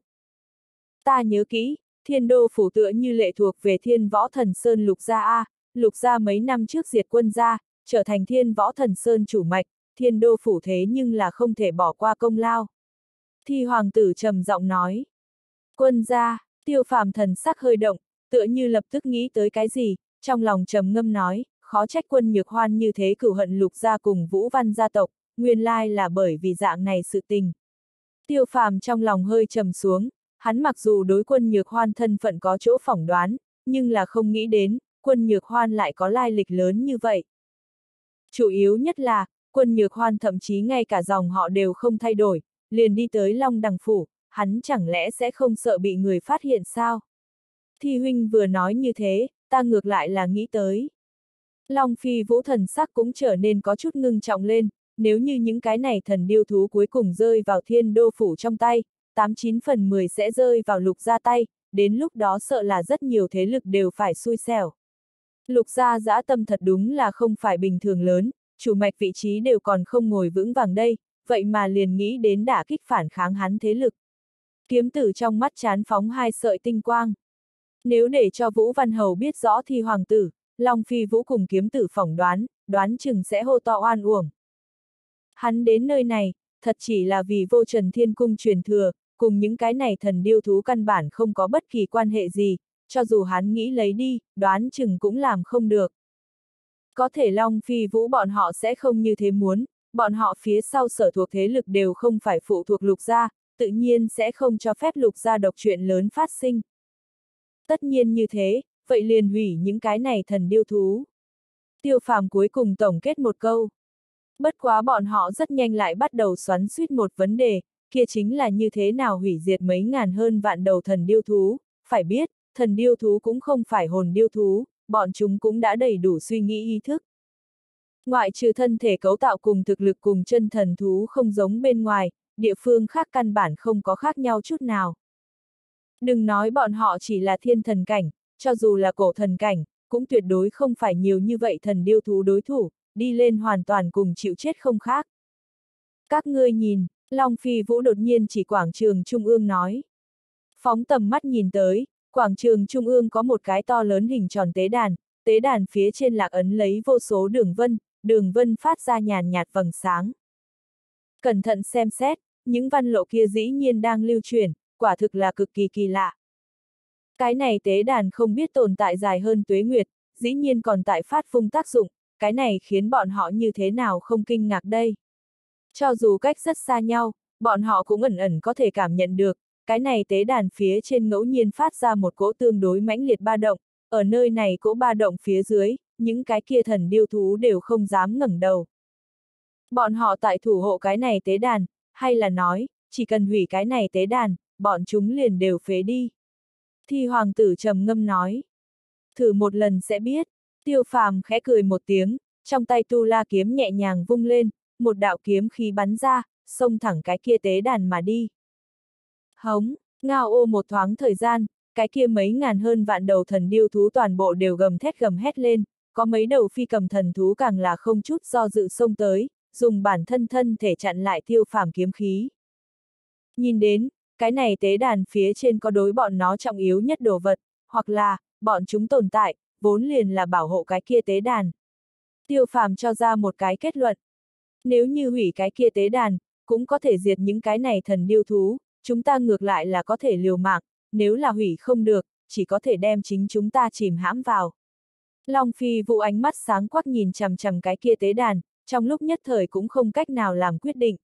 Ta nhớ kỹ, Thiên Đô phủ tựa như lệ thuộc về Thiên Võ Thần Sơn Lục Gia A, Lục Gia mấy năm trước diệt Quân Gia, trở thành Thiên Võ Thần Sơn chủ mạch, Thiên Đô phủ thế nhưng là không thể bỏ qua công lao. Thi Hoàng tử trầm giọng nói. Quân Gia, Tiêu Phàm thần sắc hơi động, tựa như lập tức nghĩ tới cái gì, trong lòng trầm ngâm nói, khó trách Quân Nhược Hoan như thế cửu hận Lục Gia cùng Vũ Văn gia tộc, nguyên lai là bởi vì dạng này sự tình. Tiêu Phàm trong lòng hơi trầm xuống, hắn mặc dù đối Quân Nhược Hoan thân phận có chỗ phỏng đoán, nhưng là không nghĩ đến, Quân Nhược Hoan lại có lai lịch lớn như vậy. Chủ yếu nhất là, Quân Nhược Hoan thậm chí ngay cả dòng họ đều không thay đổi, liền đi tới Long Đằng phủ, hắn chẳng lẽ sẽ không sợ bị người phát hiện sao? Thi huynh vừa nói như thế, ta ngược lại là nghĩ tới. Long Phi Vũ thần sắc cũng trở nên có chút ngưng trọng lên, nếu như những cái này thần điêu thú cuối cùng rơi vào Thiên Đô phủ trong tay, tám chín phần mười sẽ rơi vào Lục Gia tay, đến lúc đó sợ là rất nhiều thế lực đều phải xui xẻo. Lục Gia dã tâm thật đúng là không phải bình thường lớn, chủ mạch vị trí đều còn không ngồi vững vàng đây, vậy mà liền nghĩ đến đả kích phản kháng hắn thế lực. Kiếm tử trong mắt chán phóng hai sợi tinh quang. Nếu để cho Vũ Văn Hầu biết rõ Thi Hoàng tử, Long Phi Vũ cùng kiếm tử phỏng đoán, đoán chừng sẽ hô to oan uổng. Hắn đến nơi này, thật chỉ là vì Vô Trần Thiên Cung truyền thừa, cùng những cái này thần điêu thú căn bản không có bất kỳ quan hệ gì, cho dù hắn nghĩ lấy đi, đoán chừng cũng làm không được. Có thể Long Phi Vũ bọn họ sẽ không như thế muốn, bọn họ phía sau sở thuộc thế lực đều không phải phụ thuộc Lục Gia, tự nhiên sẽ không cho phép Lục Gia độc chuyện lớn phát sinh. Tất nhiên như thế, vậy liền hủy những cái này thần điêu thú. Tiêu Phàm cuối cùng tổng kết một câu. Bất quá bọn họ rất nhanh lại bắt đầu xoắn xuýt một vấn đề, kia chính là như thế nào hủy diệt mấy ngàn hơn vạn đầu thần điêu thú. Phải biết, thần điêu thú cũng không phải hồn điêu thú, bọn chúng cũng đã đầy đủ suy nghĩ ý thức. Ngoại trừ thân thể cấu tạo cùng thực lực cùng chân thần thú không giống bên ngoài, địa phương khác căn bản không có khác nhau chút nào. Đừng nói bọn họ chỉ là thiên thần cảnh, cho dù là cổ thần cảnh, cũng tuyệt đối không phải nhiều như vậy thần điêu thú đối thủ, đi lên hoàn toàn cùng chịu chết không khác. Các ngươi nhìn, Long Phi Vũ đột nhiên chỉ quảng trường Trung ương nói. Phóng tầm mắt nhìn tới, quảng trường Trung ương có một cái to lớn hình tròn tế đàn, tế đàn phía trên lạc ấn lấy vô số đường vân, đường vân phát ra nhàn nhạt vầng sáng. Cẩn thận xem xét, những văn lộ kia dĩ nhiên đang lưu truyền, quả thực là cực kỳ kỳ lạ. Cái này tế đàn không biết tồn tại dài hơn tuế nguyệt, dĩ nhiên còn tại phát phung tác dụng, cái này khiến bọn họ như thế nào không kinh ngạc đây. Cho dù cách rất xa nhau, bọn họ cũng ẩn ẩn có thể cảm nhận được, cái này tế đàn phía trên ngẫu nhiên phát ra một cỗ tương đối mãnh liệt ba động, ở nơi này cỗ ba động phía dưới, những cái kia thần điêu thú đều không dám ngẩng đầu. Bọn họ tại thủ hộ cái này tế đàn, hay là nói, chỉ cần hủy cái này tế đàn, bọn chúng liền đều phế đi. Thi hoàng tử trầm ngâm nói. Thử một lần sẽ biết. Tiêu Phàm khẽ cười một tiếng, trong tay tu la kiếm nhẹ nhàng vung lên, một đạo kiếm khí bắn ra, xông thẳng cái kia tế đàn mà đi. Hống, ngao ô một thoáng thời gian, cái kia mấy ngàn hơn vạn đầu thần điêu thú toàn bộ đều gầm thét gầm hét lên, có mấy đầu phi cầm thần thú càng là không chút do dự xông tới, dùng bản thân thân thể chặn lại Tiêu Phàm kiếm khí. Nhìn đến, cái này tế đàn phía trên có đối bọn nó trọng yếu nhất đồ vật, hoặc là, bọn chúng tồn tại, vốn liền là bảo hộ cái kia tế đàn. Tiêu Phàm cho ra một cái kết luận. Nếu như hủy cái kia tế đàn, cũng có thể diệt những cái này thần điêu thú, chúng ta ngược lại là có thể liều mạng, nếu là hủy không được, chỉ có thể đem chính chúng ta chìm hãm vào. Long Phi Vũ ánh mắt sáng quắc nhìn chằm chằm cái kia tế đàn, trong lúc nhất thời cũng không cách nào làm quyết định.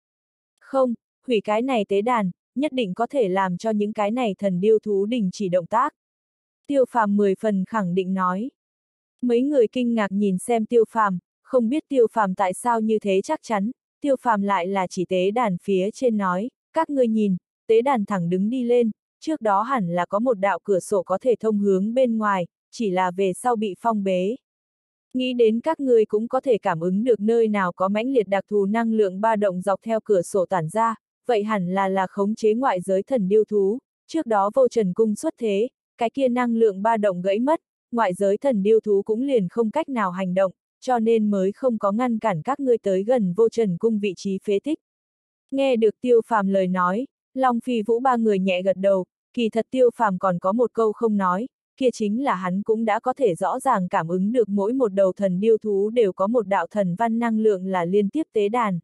Không, hủy cái này tế đàn, nhất định có thể làm cho những cái này thần điêu thú đình chỉ động tác. Tiêu Phàm mười phần khẳng định nói. Mấy người kinh ngạc nhìn xem Tiêu Phàm, không biết Tiêu Phàm tại sao như thế chắc chắn, Tiêu Phàm lại là chỉ tế đàn phía trên nói, các ngươi nhìn, tế đàn thẳng đứng đi lên, trước đó hẳn là có một đạo cửa sổ có thể thông hướng bên ngoài, chỉ là về sau bị phong bế. Nghĩ đến các ngươi cũng có thể cảm ứng được nơi nào có mãnh liệt đặc thù năng lượng ba động dọc theo cửa sổ tản ra, vậy hẳn là là khống chế ngoại giới thần điêu thú, trước đó Vô Trần Cung xuất thế, cái kia năng lượng ba động gãy mất, ngoại giới thần điêu thú cũng liền không cách nào hành động, cho nên mới không có ngăn cản các ngươi tới gần Vô Trần Cung vị trí phế tích. Nghe được Tiêu Phàm lời nói, Long Phi Vũ ba người nhẹ gật đầu, kỳ thật Tiêu Phàm còn có một câu không nói, kia chính là hắn cũng đã có thể rõ ràng cảm ứng được mỗi một đầu thần điêu thú đều có một đạo thần văn năng lượng là liên tiếp tế đàn.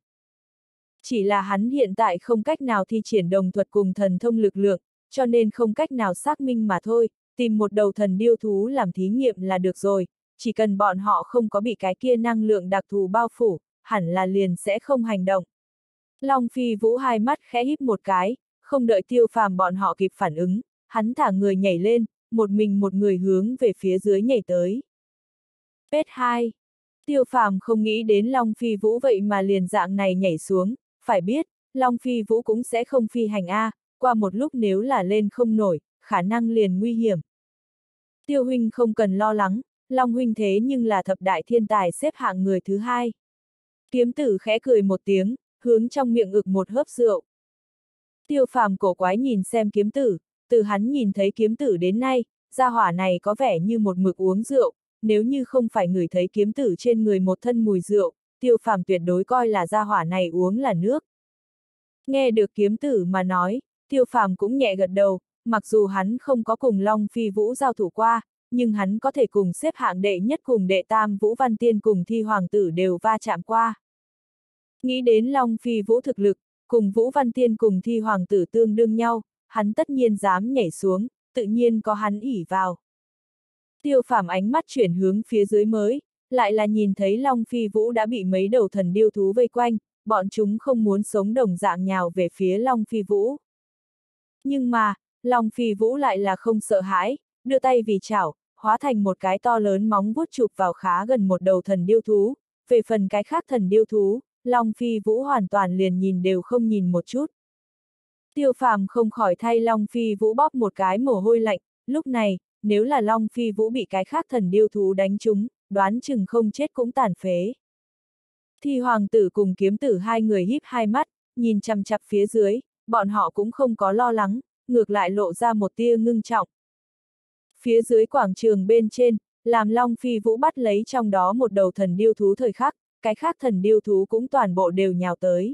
Chỉ là hắn hiện tại không cách nào thi triển đồng thuật cùng thần thông lực lượng, cho nên không cách nào xác minh mà thôi, tìm một đầu thần điêu thú làm thí nghiệm là được rồi, chỉ cần bọn họ không có bị cái kia năng lượng đặc thù bao phủ, hẳn là liền sẽ không hành động. Long Phi Vũ hai mắt khẽ híp một cái, không đợi Tiêu Phàm bọn họ kịp phản ứng, hắn thả người nhảy lên, một mình một người hướng về phía dưới nhảy tới. Pết hai. Tiêu Phàm không nghĩ đến Long Phi Vũ vậy mà liền dạng này nhảy xuống, phải biết, Long Phi Vũ cũng sẽ không phi hành A, qua một lúc nếu là lên không nổi, khả năng liền nguy hiểm. Tiêu huynh không cần lo lắng, Long huynh thế nhưng là thập đại thiên tài xếp hạng người thứ hai. Kiếm tử khẽ cười một tiếng, hướng trong miệng ực một hớp rượu. Tiêu Phàm cổ quái nhìn xem kiếm tử, từ hắn nhìn thấy kiếm tử đến nay, gia hỏa này có vẻ như một mực uống rượu, nếu như không phải ngửi thấy kiếm tử trên người một thân mùi rượu, Tiêu Phàm tuyệt đối coi là gia hỏa này uống là nước. Nghe được kiếm tử mà nói, Tiêu Phàm cũng nhẹ gật đầu, mặc dù hắn không có cùng Long Phi Vũ giao thủ qua, nhưng hắn có thể cùng xếp hạng đệ nhất cùng đệ tam Vũ Văn Tiên cùng Thi Hoàng tử đều va chạm qua. Nghĩ đến Long Phi Vũ thực lực, cùng Vũ Văn Tiên cùng Thi Hoàng tử tương đương nhau, hắn tất nhiên dám nhảy xuống, tự nhiên có hắn ỷ vào. Tiêu Phàm ánh mắt chuyển hướng phía dưới mới, lại là nhìn thấy Long Phi Vũ đã bị mấy đầu thần điêu thú vây quanh, bọn chúng không muốn sống đồng dạng nhào về phía Long Phi Vũ. Nhưng mà, Long Phi Vũ lại là không sợ hãi, đưa tay vì chảo, hóa thành một cái to lớn móng vuốt chụp vào khá gần một đầu thần điêu thú, về phần cái khác thần điêu thú, Long Phi Vũ hoàn toàn liền nhìn đều không nhìn một chút. Tiêu Phàm không khỏi thay Long Phi Vũ bóp một cái mồ hôi lạnh, lúc này, nếu là Long Phi Vũ bị cái khác thần điêu thú đánh trúng, đoán chừng không chết cũng tàn phế. Thi Hoàng tử cùng kiếm tử hai người híp hai mắt, nhìn chằm chằm phía dưới, bọn họ cũng không có lo lắng, ngược lại lộ ra một tia ngưng trọng. Phía dưới quảng trường bên trên, làm Long Phi Vũ bắt lấy trong đó một đầu thần điêu thú thời khắc, cái khác thần điêu thú cũng toàn bộ đều nhào tới.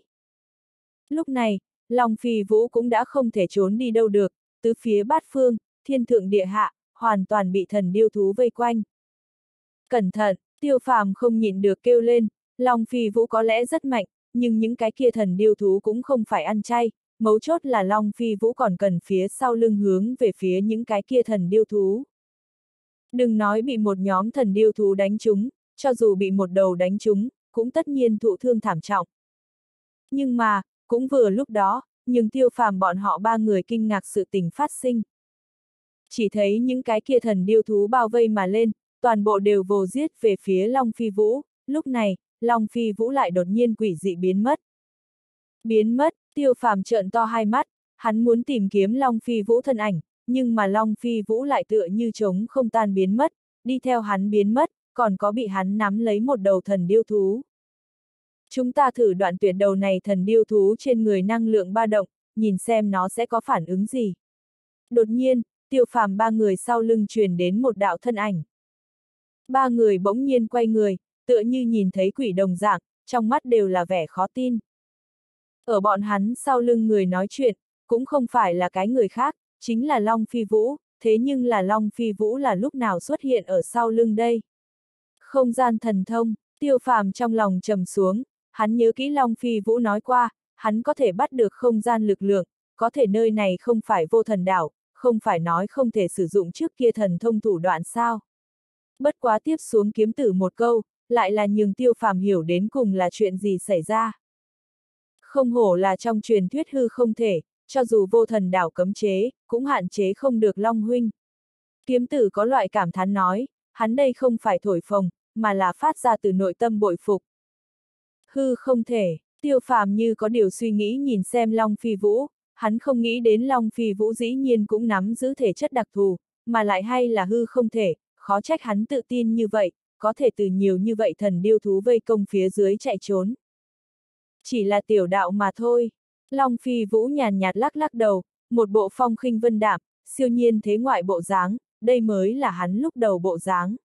Lúc này, Long Phi Vũ cũng đã không thể trốn đi đâu được, tứ phía bát phương, thiên thượng địa hạ, hoàn toàn bị thần điêu thú vây quanh. Cẩn thận, Tiêu Phàm không nhịn được kêu lên, Long Phi Vũ có lẽ rất mạnh, nhưng những cái kia thần điêu thú cũng không phải ăn chay, mấu chốt là Long Phi Vũ còn cần phía sau lưng hướng về phía những cái kia thần điêu thú. Đừng nói bị một nhóm thần điêu thú đánh trúng, cho dù bị một đầu đánh trúng, cũng tất nhiên thụ thương thảm trọng. Nhưng mà, cũng vừa lúc đó, nhưng Tiêu Phàm bọn họ ba người kinh ngạc sự tình phát sinh. Chỉ thấy những cái kia thần điêu thú bao vây mà lên, toàn bộ đều vồ giết về phía Long Phi Vũ, lúc này, Long Phi Vũ lại đột nhiên quỷ dị biến mất. Biến mất, Tiêu Phàm trợn to hai mắt, hắn muốn tìm kiếm Long Phi Vũ thân ảnh, nhưng mà Long Phi Vũ lại tựa như trống không tan biến mất, đi theo hắn biến mất, còn có bị hắn nắm lấy một đầu thần điêu thú. Chúng ta thử đoạn tuyệt đầu này thần điêu thú trên người năng lượng ba động, nhìn xem nó sẽ có phản ứng gì. Đột nhiên, Tiêu Phàm ba người sau lưng truyền đến một đạo thân ảnh. Ba người bỗng nhiên quay người, tựa như nhìn thấy quỷ đồng dạng, trong mắt đều là vẻ khó tin. Ở bọn hắn sau lưng người nói chuyện, cũng không phải là cái người khác, chính là Long Phi Vũ, thế nhưng là Long Phi Vũ là lúc nào xuất hiện ở sau lưng đây? Không gian thần thông, Tiêu Phàm trong lòng trầm xuống, hắn nhớ kỹ Long Phi Vũ nói qua, hắn có thể bắt được không gian lực lượng, có thể nơi này không phải vô thần đảo, không phải nói không thể sử dụng trước kia thần thông thủ đoạn sao. Bất quá tiếp xuống kiếm tử một câu, lại là nhường Tiêu Phàm hiểu đến cùng là chuyện gì xảy ra. Không hổ là trong truyền thuyết hư không thể, cho dù vô thần đảo cấm chế, cũng hạn chế không được Long huynh. Kiếm tử có loại cảm thán nói, hắn đây không phải thổi phồng, mà là phát ra từ nội tâm bội phục. Hư không thể, Tiêu Phàm như có điều suy nghĩ nhìn xem Long Phi Vũ, hắn không nghĩ đến Long Phi Vũ dĩ nhiên cũng nắm giữ thể chất đặc thù, mà lại hay là hư không thể, khó trách hắn tự tin như vậy, có thể từ nhiều như vậy thần điêu thú vây công phía dưới chạy trốn. Chỉ là tiểu đạo mà thôi. Long Phi Vũ nhàn nhạt lắc lắc đầu, một bộ phong khinh vân đạm, siêu nhiên thế ngoại bộ dáng, đây mới là hắn lúc đầu bộ dáng.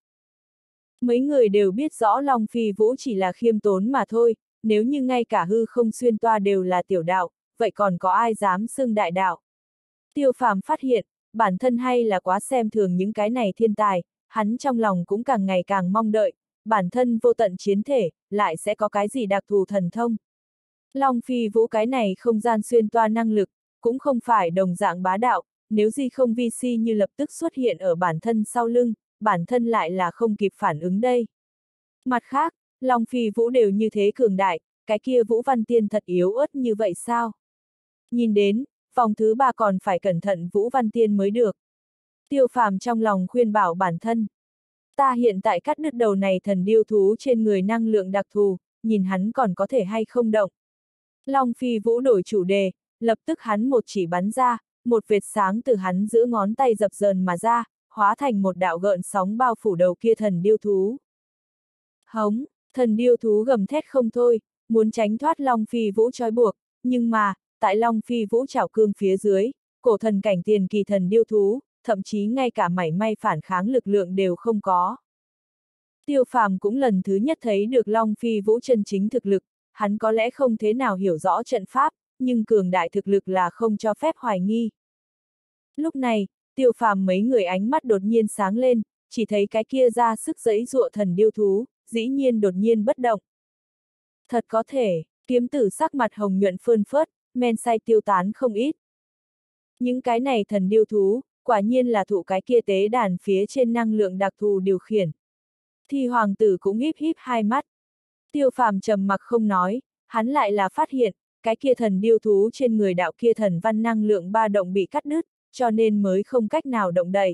Mấy người đều biết rõ Long Phi Vũ chỉ là khiêm tốn mà thôi, nếu như ngay cả hư không xuyên toa đều là tiểu đạo, vậy còn có ai dám xưng đại đạo? Tiêu Phàm phát hiện, bản thân hay là quá xem thường những cái này thiên tài, hắn trong lòng cũng càng ngày càng mong đợi, bản thân vô tận chiến thể, lại sẽ có cái gì đặc thù thần thông. Long Phi Vũ cái này không gian xuyên toa năng lực, cũng không phải đồng dạng bá đạo, nếu gì không vi si như lập tức xuất hiện ở bản thân sau lưng, bản thân lại là không kịp phản ứng đây. Mặt khác, Long Phi Vũ đều như thế cường đại, cái kia Vũ Văn Tiên thật yếu ớt như vậy sao? Nhìn đến, vòng thứ ba còn phải cẩn thận Vũ Văn Tiên mới được. Tiêu Phàm trong lòng khuyên bảo bản thân. Ta hiện tại cắt đứt đầu này thần điêu thú trên người năng lượng đặc thù, nhìn hắn còn có thể hay không động. Long Phi Vũ đổi chủ đề, lập tức hắn một chỉ bắn ra, một vệt sáng từ hắn giữa ngón tay dập dờn mà ra, hóa thành một đạo gợn sóng bao phủ đầu kia thần điêu thú. Hống, thần điêu thú gầm thét không thôi, muốn tránh thoát Long Phi Vũ trói buộc, nhưng mà, tại Long Phi Vũ chảo cương phía dưới, cổ thần cảnh tiền kỳ thần điêu thú, thậm chí ngay cả mảy may phản kháng lực lượng đều không có. Tiêu Phàm cũng lần thứ nhất thấy được Long Phi Vũ chân chính thực lực, hắn có lẽ không thế nào hiểu rõ trận pháp, nhưng cường đại thực lực là không cho phép hoài nghi. Lúc này, Tiêu Phàm mấy người ánh mắt đột nhiên sáng lên, chỉ thấy cái kia ra sức giãy giụa thần điêu thú, dĩ nhiên đột nhiên bất động. Thật có thể, kiếm tử sắc mặt hồng nhuận phơn phớt, men say tiêu tán không ít. Những cái này thần điêu thú, quả nhiên là thụ cái kia tế đàn phía trên năng lượng đặc thù điều khiển. Thì hoàng tử cũng híp híp hai mắt. Tiêu Phàm trầm mặc không nói, hắn lại là phát hiện, cái kia thần điêu thú trên người đạo kia thần văn năng lượng ba động bị cắt đứt, cho nên mới không cách nào động đậy.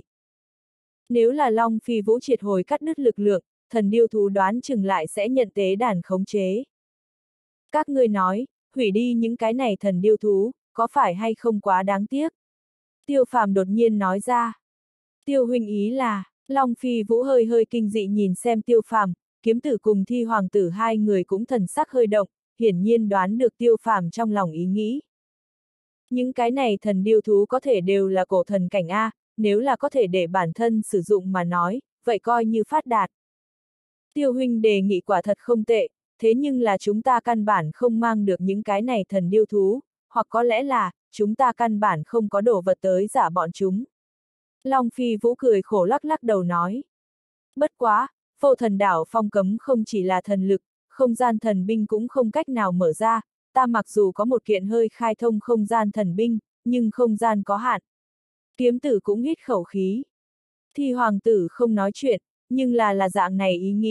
Nếu là Long Phi Vũ triệt hồi cắt đứt lực lượng, thần điêu thú đoán chừng lại sẽ nhận tế đàn khống chế. Các ngươi nói, hủy đi những cái này thần điêu thú, có phải hay không quá đáng tiếc? Tiêu Phàm đột nhiên nói ra. Tiêu huynh ý là, Long Phi Vũ hơi hơi kinh dị nhìn xem Tiêu Phàm, kiếm tử cùng thi hoàng tử hai người cũng thần sắc hơi động, hiển nhiên đoán được Tiêu Phàm trong lòng ý nghĩ. Những cái này thần điêu thú có thể đều là cổ thần cảnh A, nếu là có thể để bản thân sử dụng mà nói, vậy coi như phát đạt. Tiêu huynh đề nghị quả thật không tệ, thế nhưng là chúng ta căn bản không mang được những cái này thần điêu thú, hoặc có lẽ là, chúng ta căn bản không có đồ vật tới giả bọn chúng. Long Phi Vũ cười khổ lắc lắc đầu nói. Bất quá, vô thần đảo phong cấm không chỉ là thần lực, không gian thần binh cũng không cách nào mở ra, ta mặc dù có một kiện hơi khai thông không gian thần binh, nhưng không gian có hạn. Kiếm tử cũng hít khẩu khí. Thì hoàng tử không nói chuyện, nhưng là là dạng này ý nghĩ,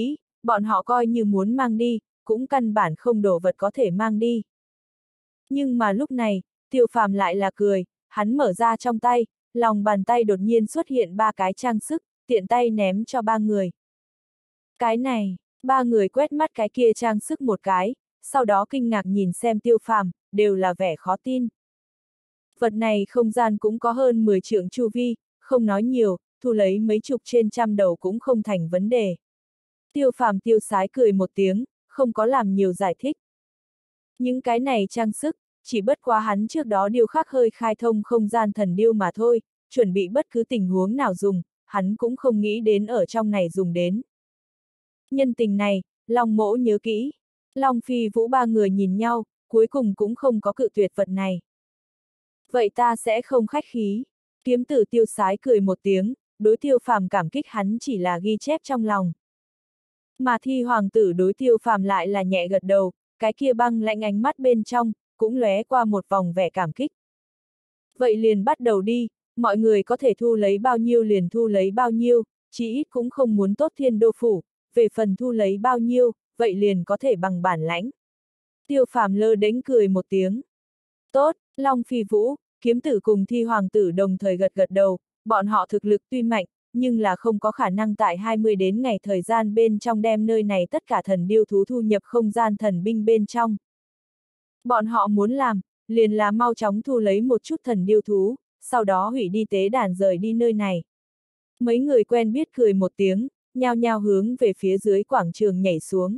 bọn họ coi như muốn mang đi, cũng căn bản không đồ vật có thể mang đi. Nhưng mà lúc này, Tiêu Phàm lại là cười, hắn mở ra trong tay, lòng bàn tay đột nhiên xuất hiện ba cái trang sức, tiện tay ném cho ba người. Cái này, ba người quét mắt cái kia trang sức một cái, sau đó kinh ngạc nhìn xem Tiêu Phàm, đều là vẻ khó tin. Vật này không gian cũng có hơn mười trượng chu vi, không nói nhiều, thu lấy mấy chục trên trăm đầu cũng không thành vấn đề. Tiêu Phàm tiêu sái cười một tiếng, không có làm nhiều giải thích. Những cái này trang sức, chỉ bất quá hắn trước đó điêu khắc hơi khai thông không gian thần điêu mà thôi, chuẩn bị bất cứ tình huống nào dùng, hắn cũng không nghĩ đến ở trong này dùng đến. Nhân tình này, Long Mỗ nhớ kỹ. Long Phi Vũ ba người nhìn nhau, cuối cùng cũng không có cự tuyệt vật này. Vậy ta sẽ không khách khí. Kiếm tử tiêu sái cười một tiếng, đối Tiêu Phàm cảm kích hắn chỉ là ghi chép trong lòng. Mà Thi hoàng tử đối Tiêu Phàm lại là nhẹ gật đầu, cái kia băng lạnh ánh mắt bên trong, cũng lóe qua một vòng vẻ cảm kích. Vậy liền bắt đầu đi, mọi người có thể thu lấy bao nhiêu liền thu lấy bao nhiêu, chí ít cũng không muốn tốt Thiên Đô phủ, về phần thu lấy bao nhiêu, vậy liền có thể bằng bản lãnh. Tiêu Phàm lơ đễnh cười một tiếng. Tốt, Long Phi Vũ, kiếm tử cùng Thi hoàng tử đồng thời gật gật đầu, bọn họ thực lực tuy mạnh, nhưng là không có khả năng tại hai mươi đến ngày thời gian bên trong đem nơi này tất cả thần điêu thú thu nhập không gian thần binh bên trong. Bọn họ muốn làm, liền là mau chóng thu lấy một chút thần điêu thú, sau đó hủy đi tế đàn rời đi nơi này. Mấy người quen biết cười một tiếng, nhao nhao hướng về phía dưới quảng trường nhảy xuống.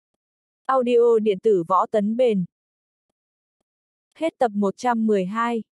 Audio điện tử võ tấn bền. Hết tập một trăm mười hai.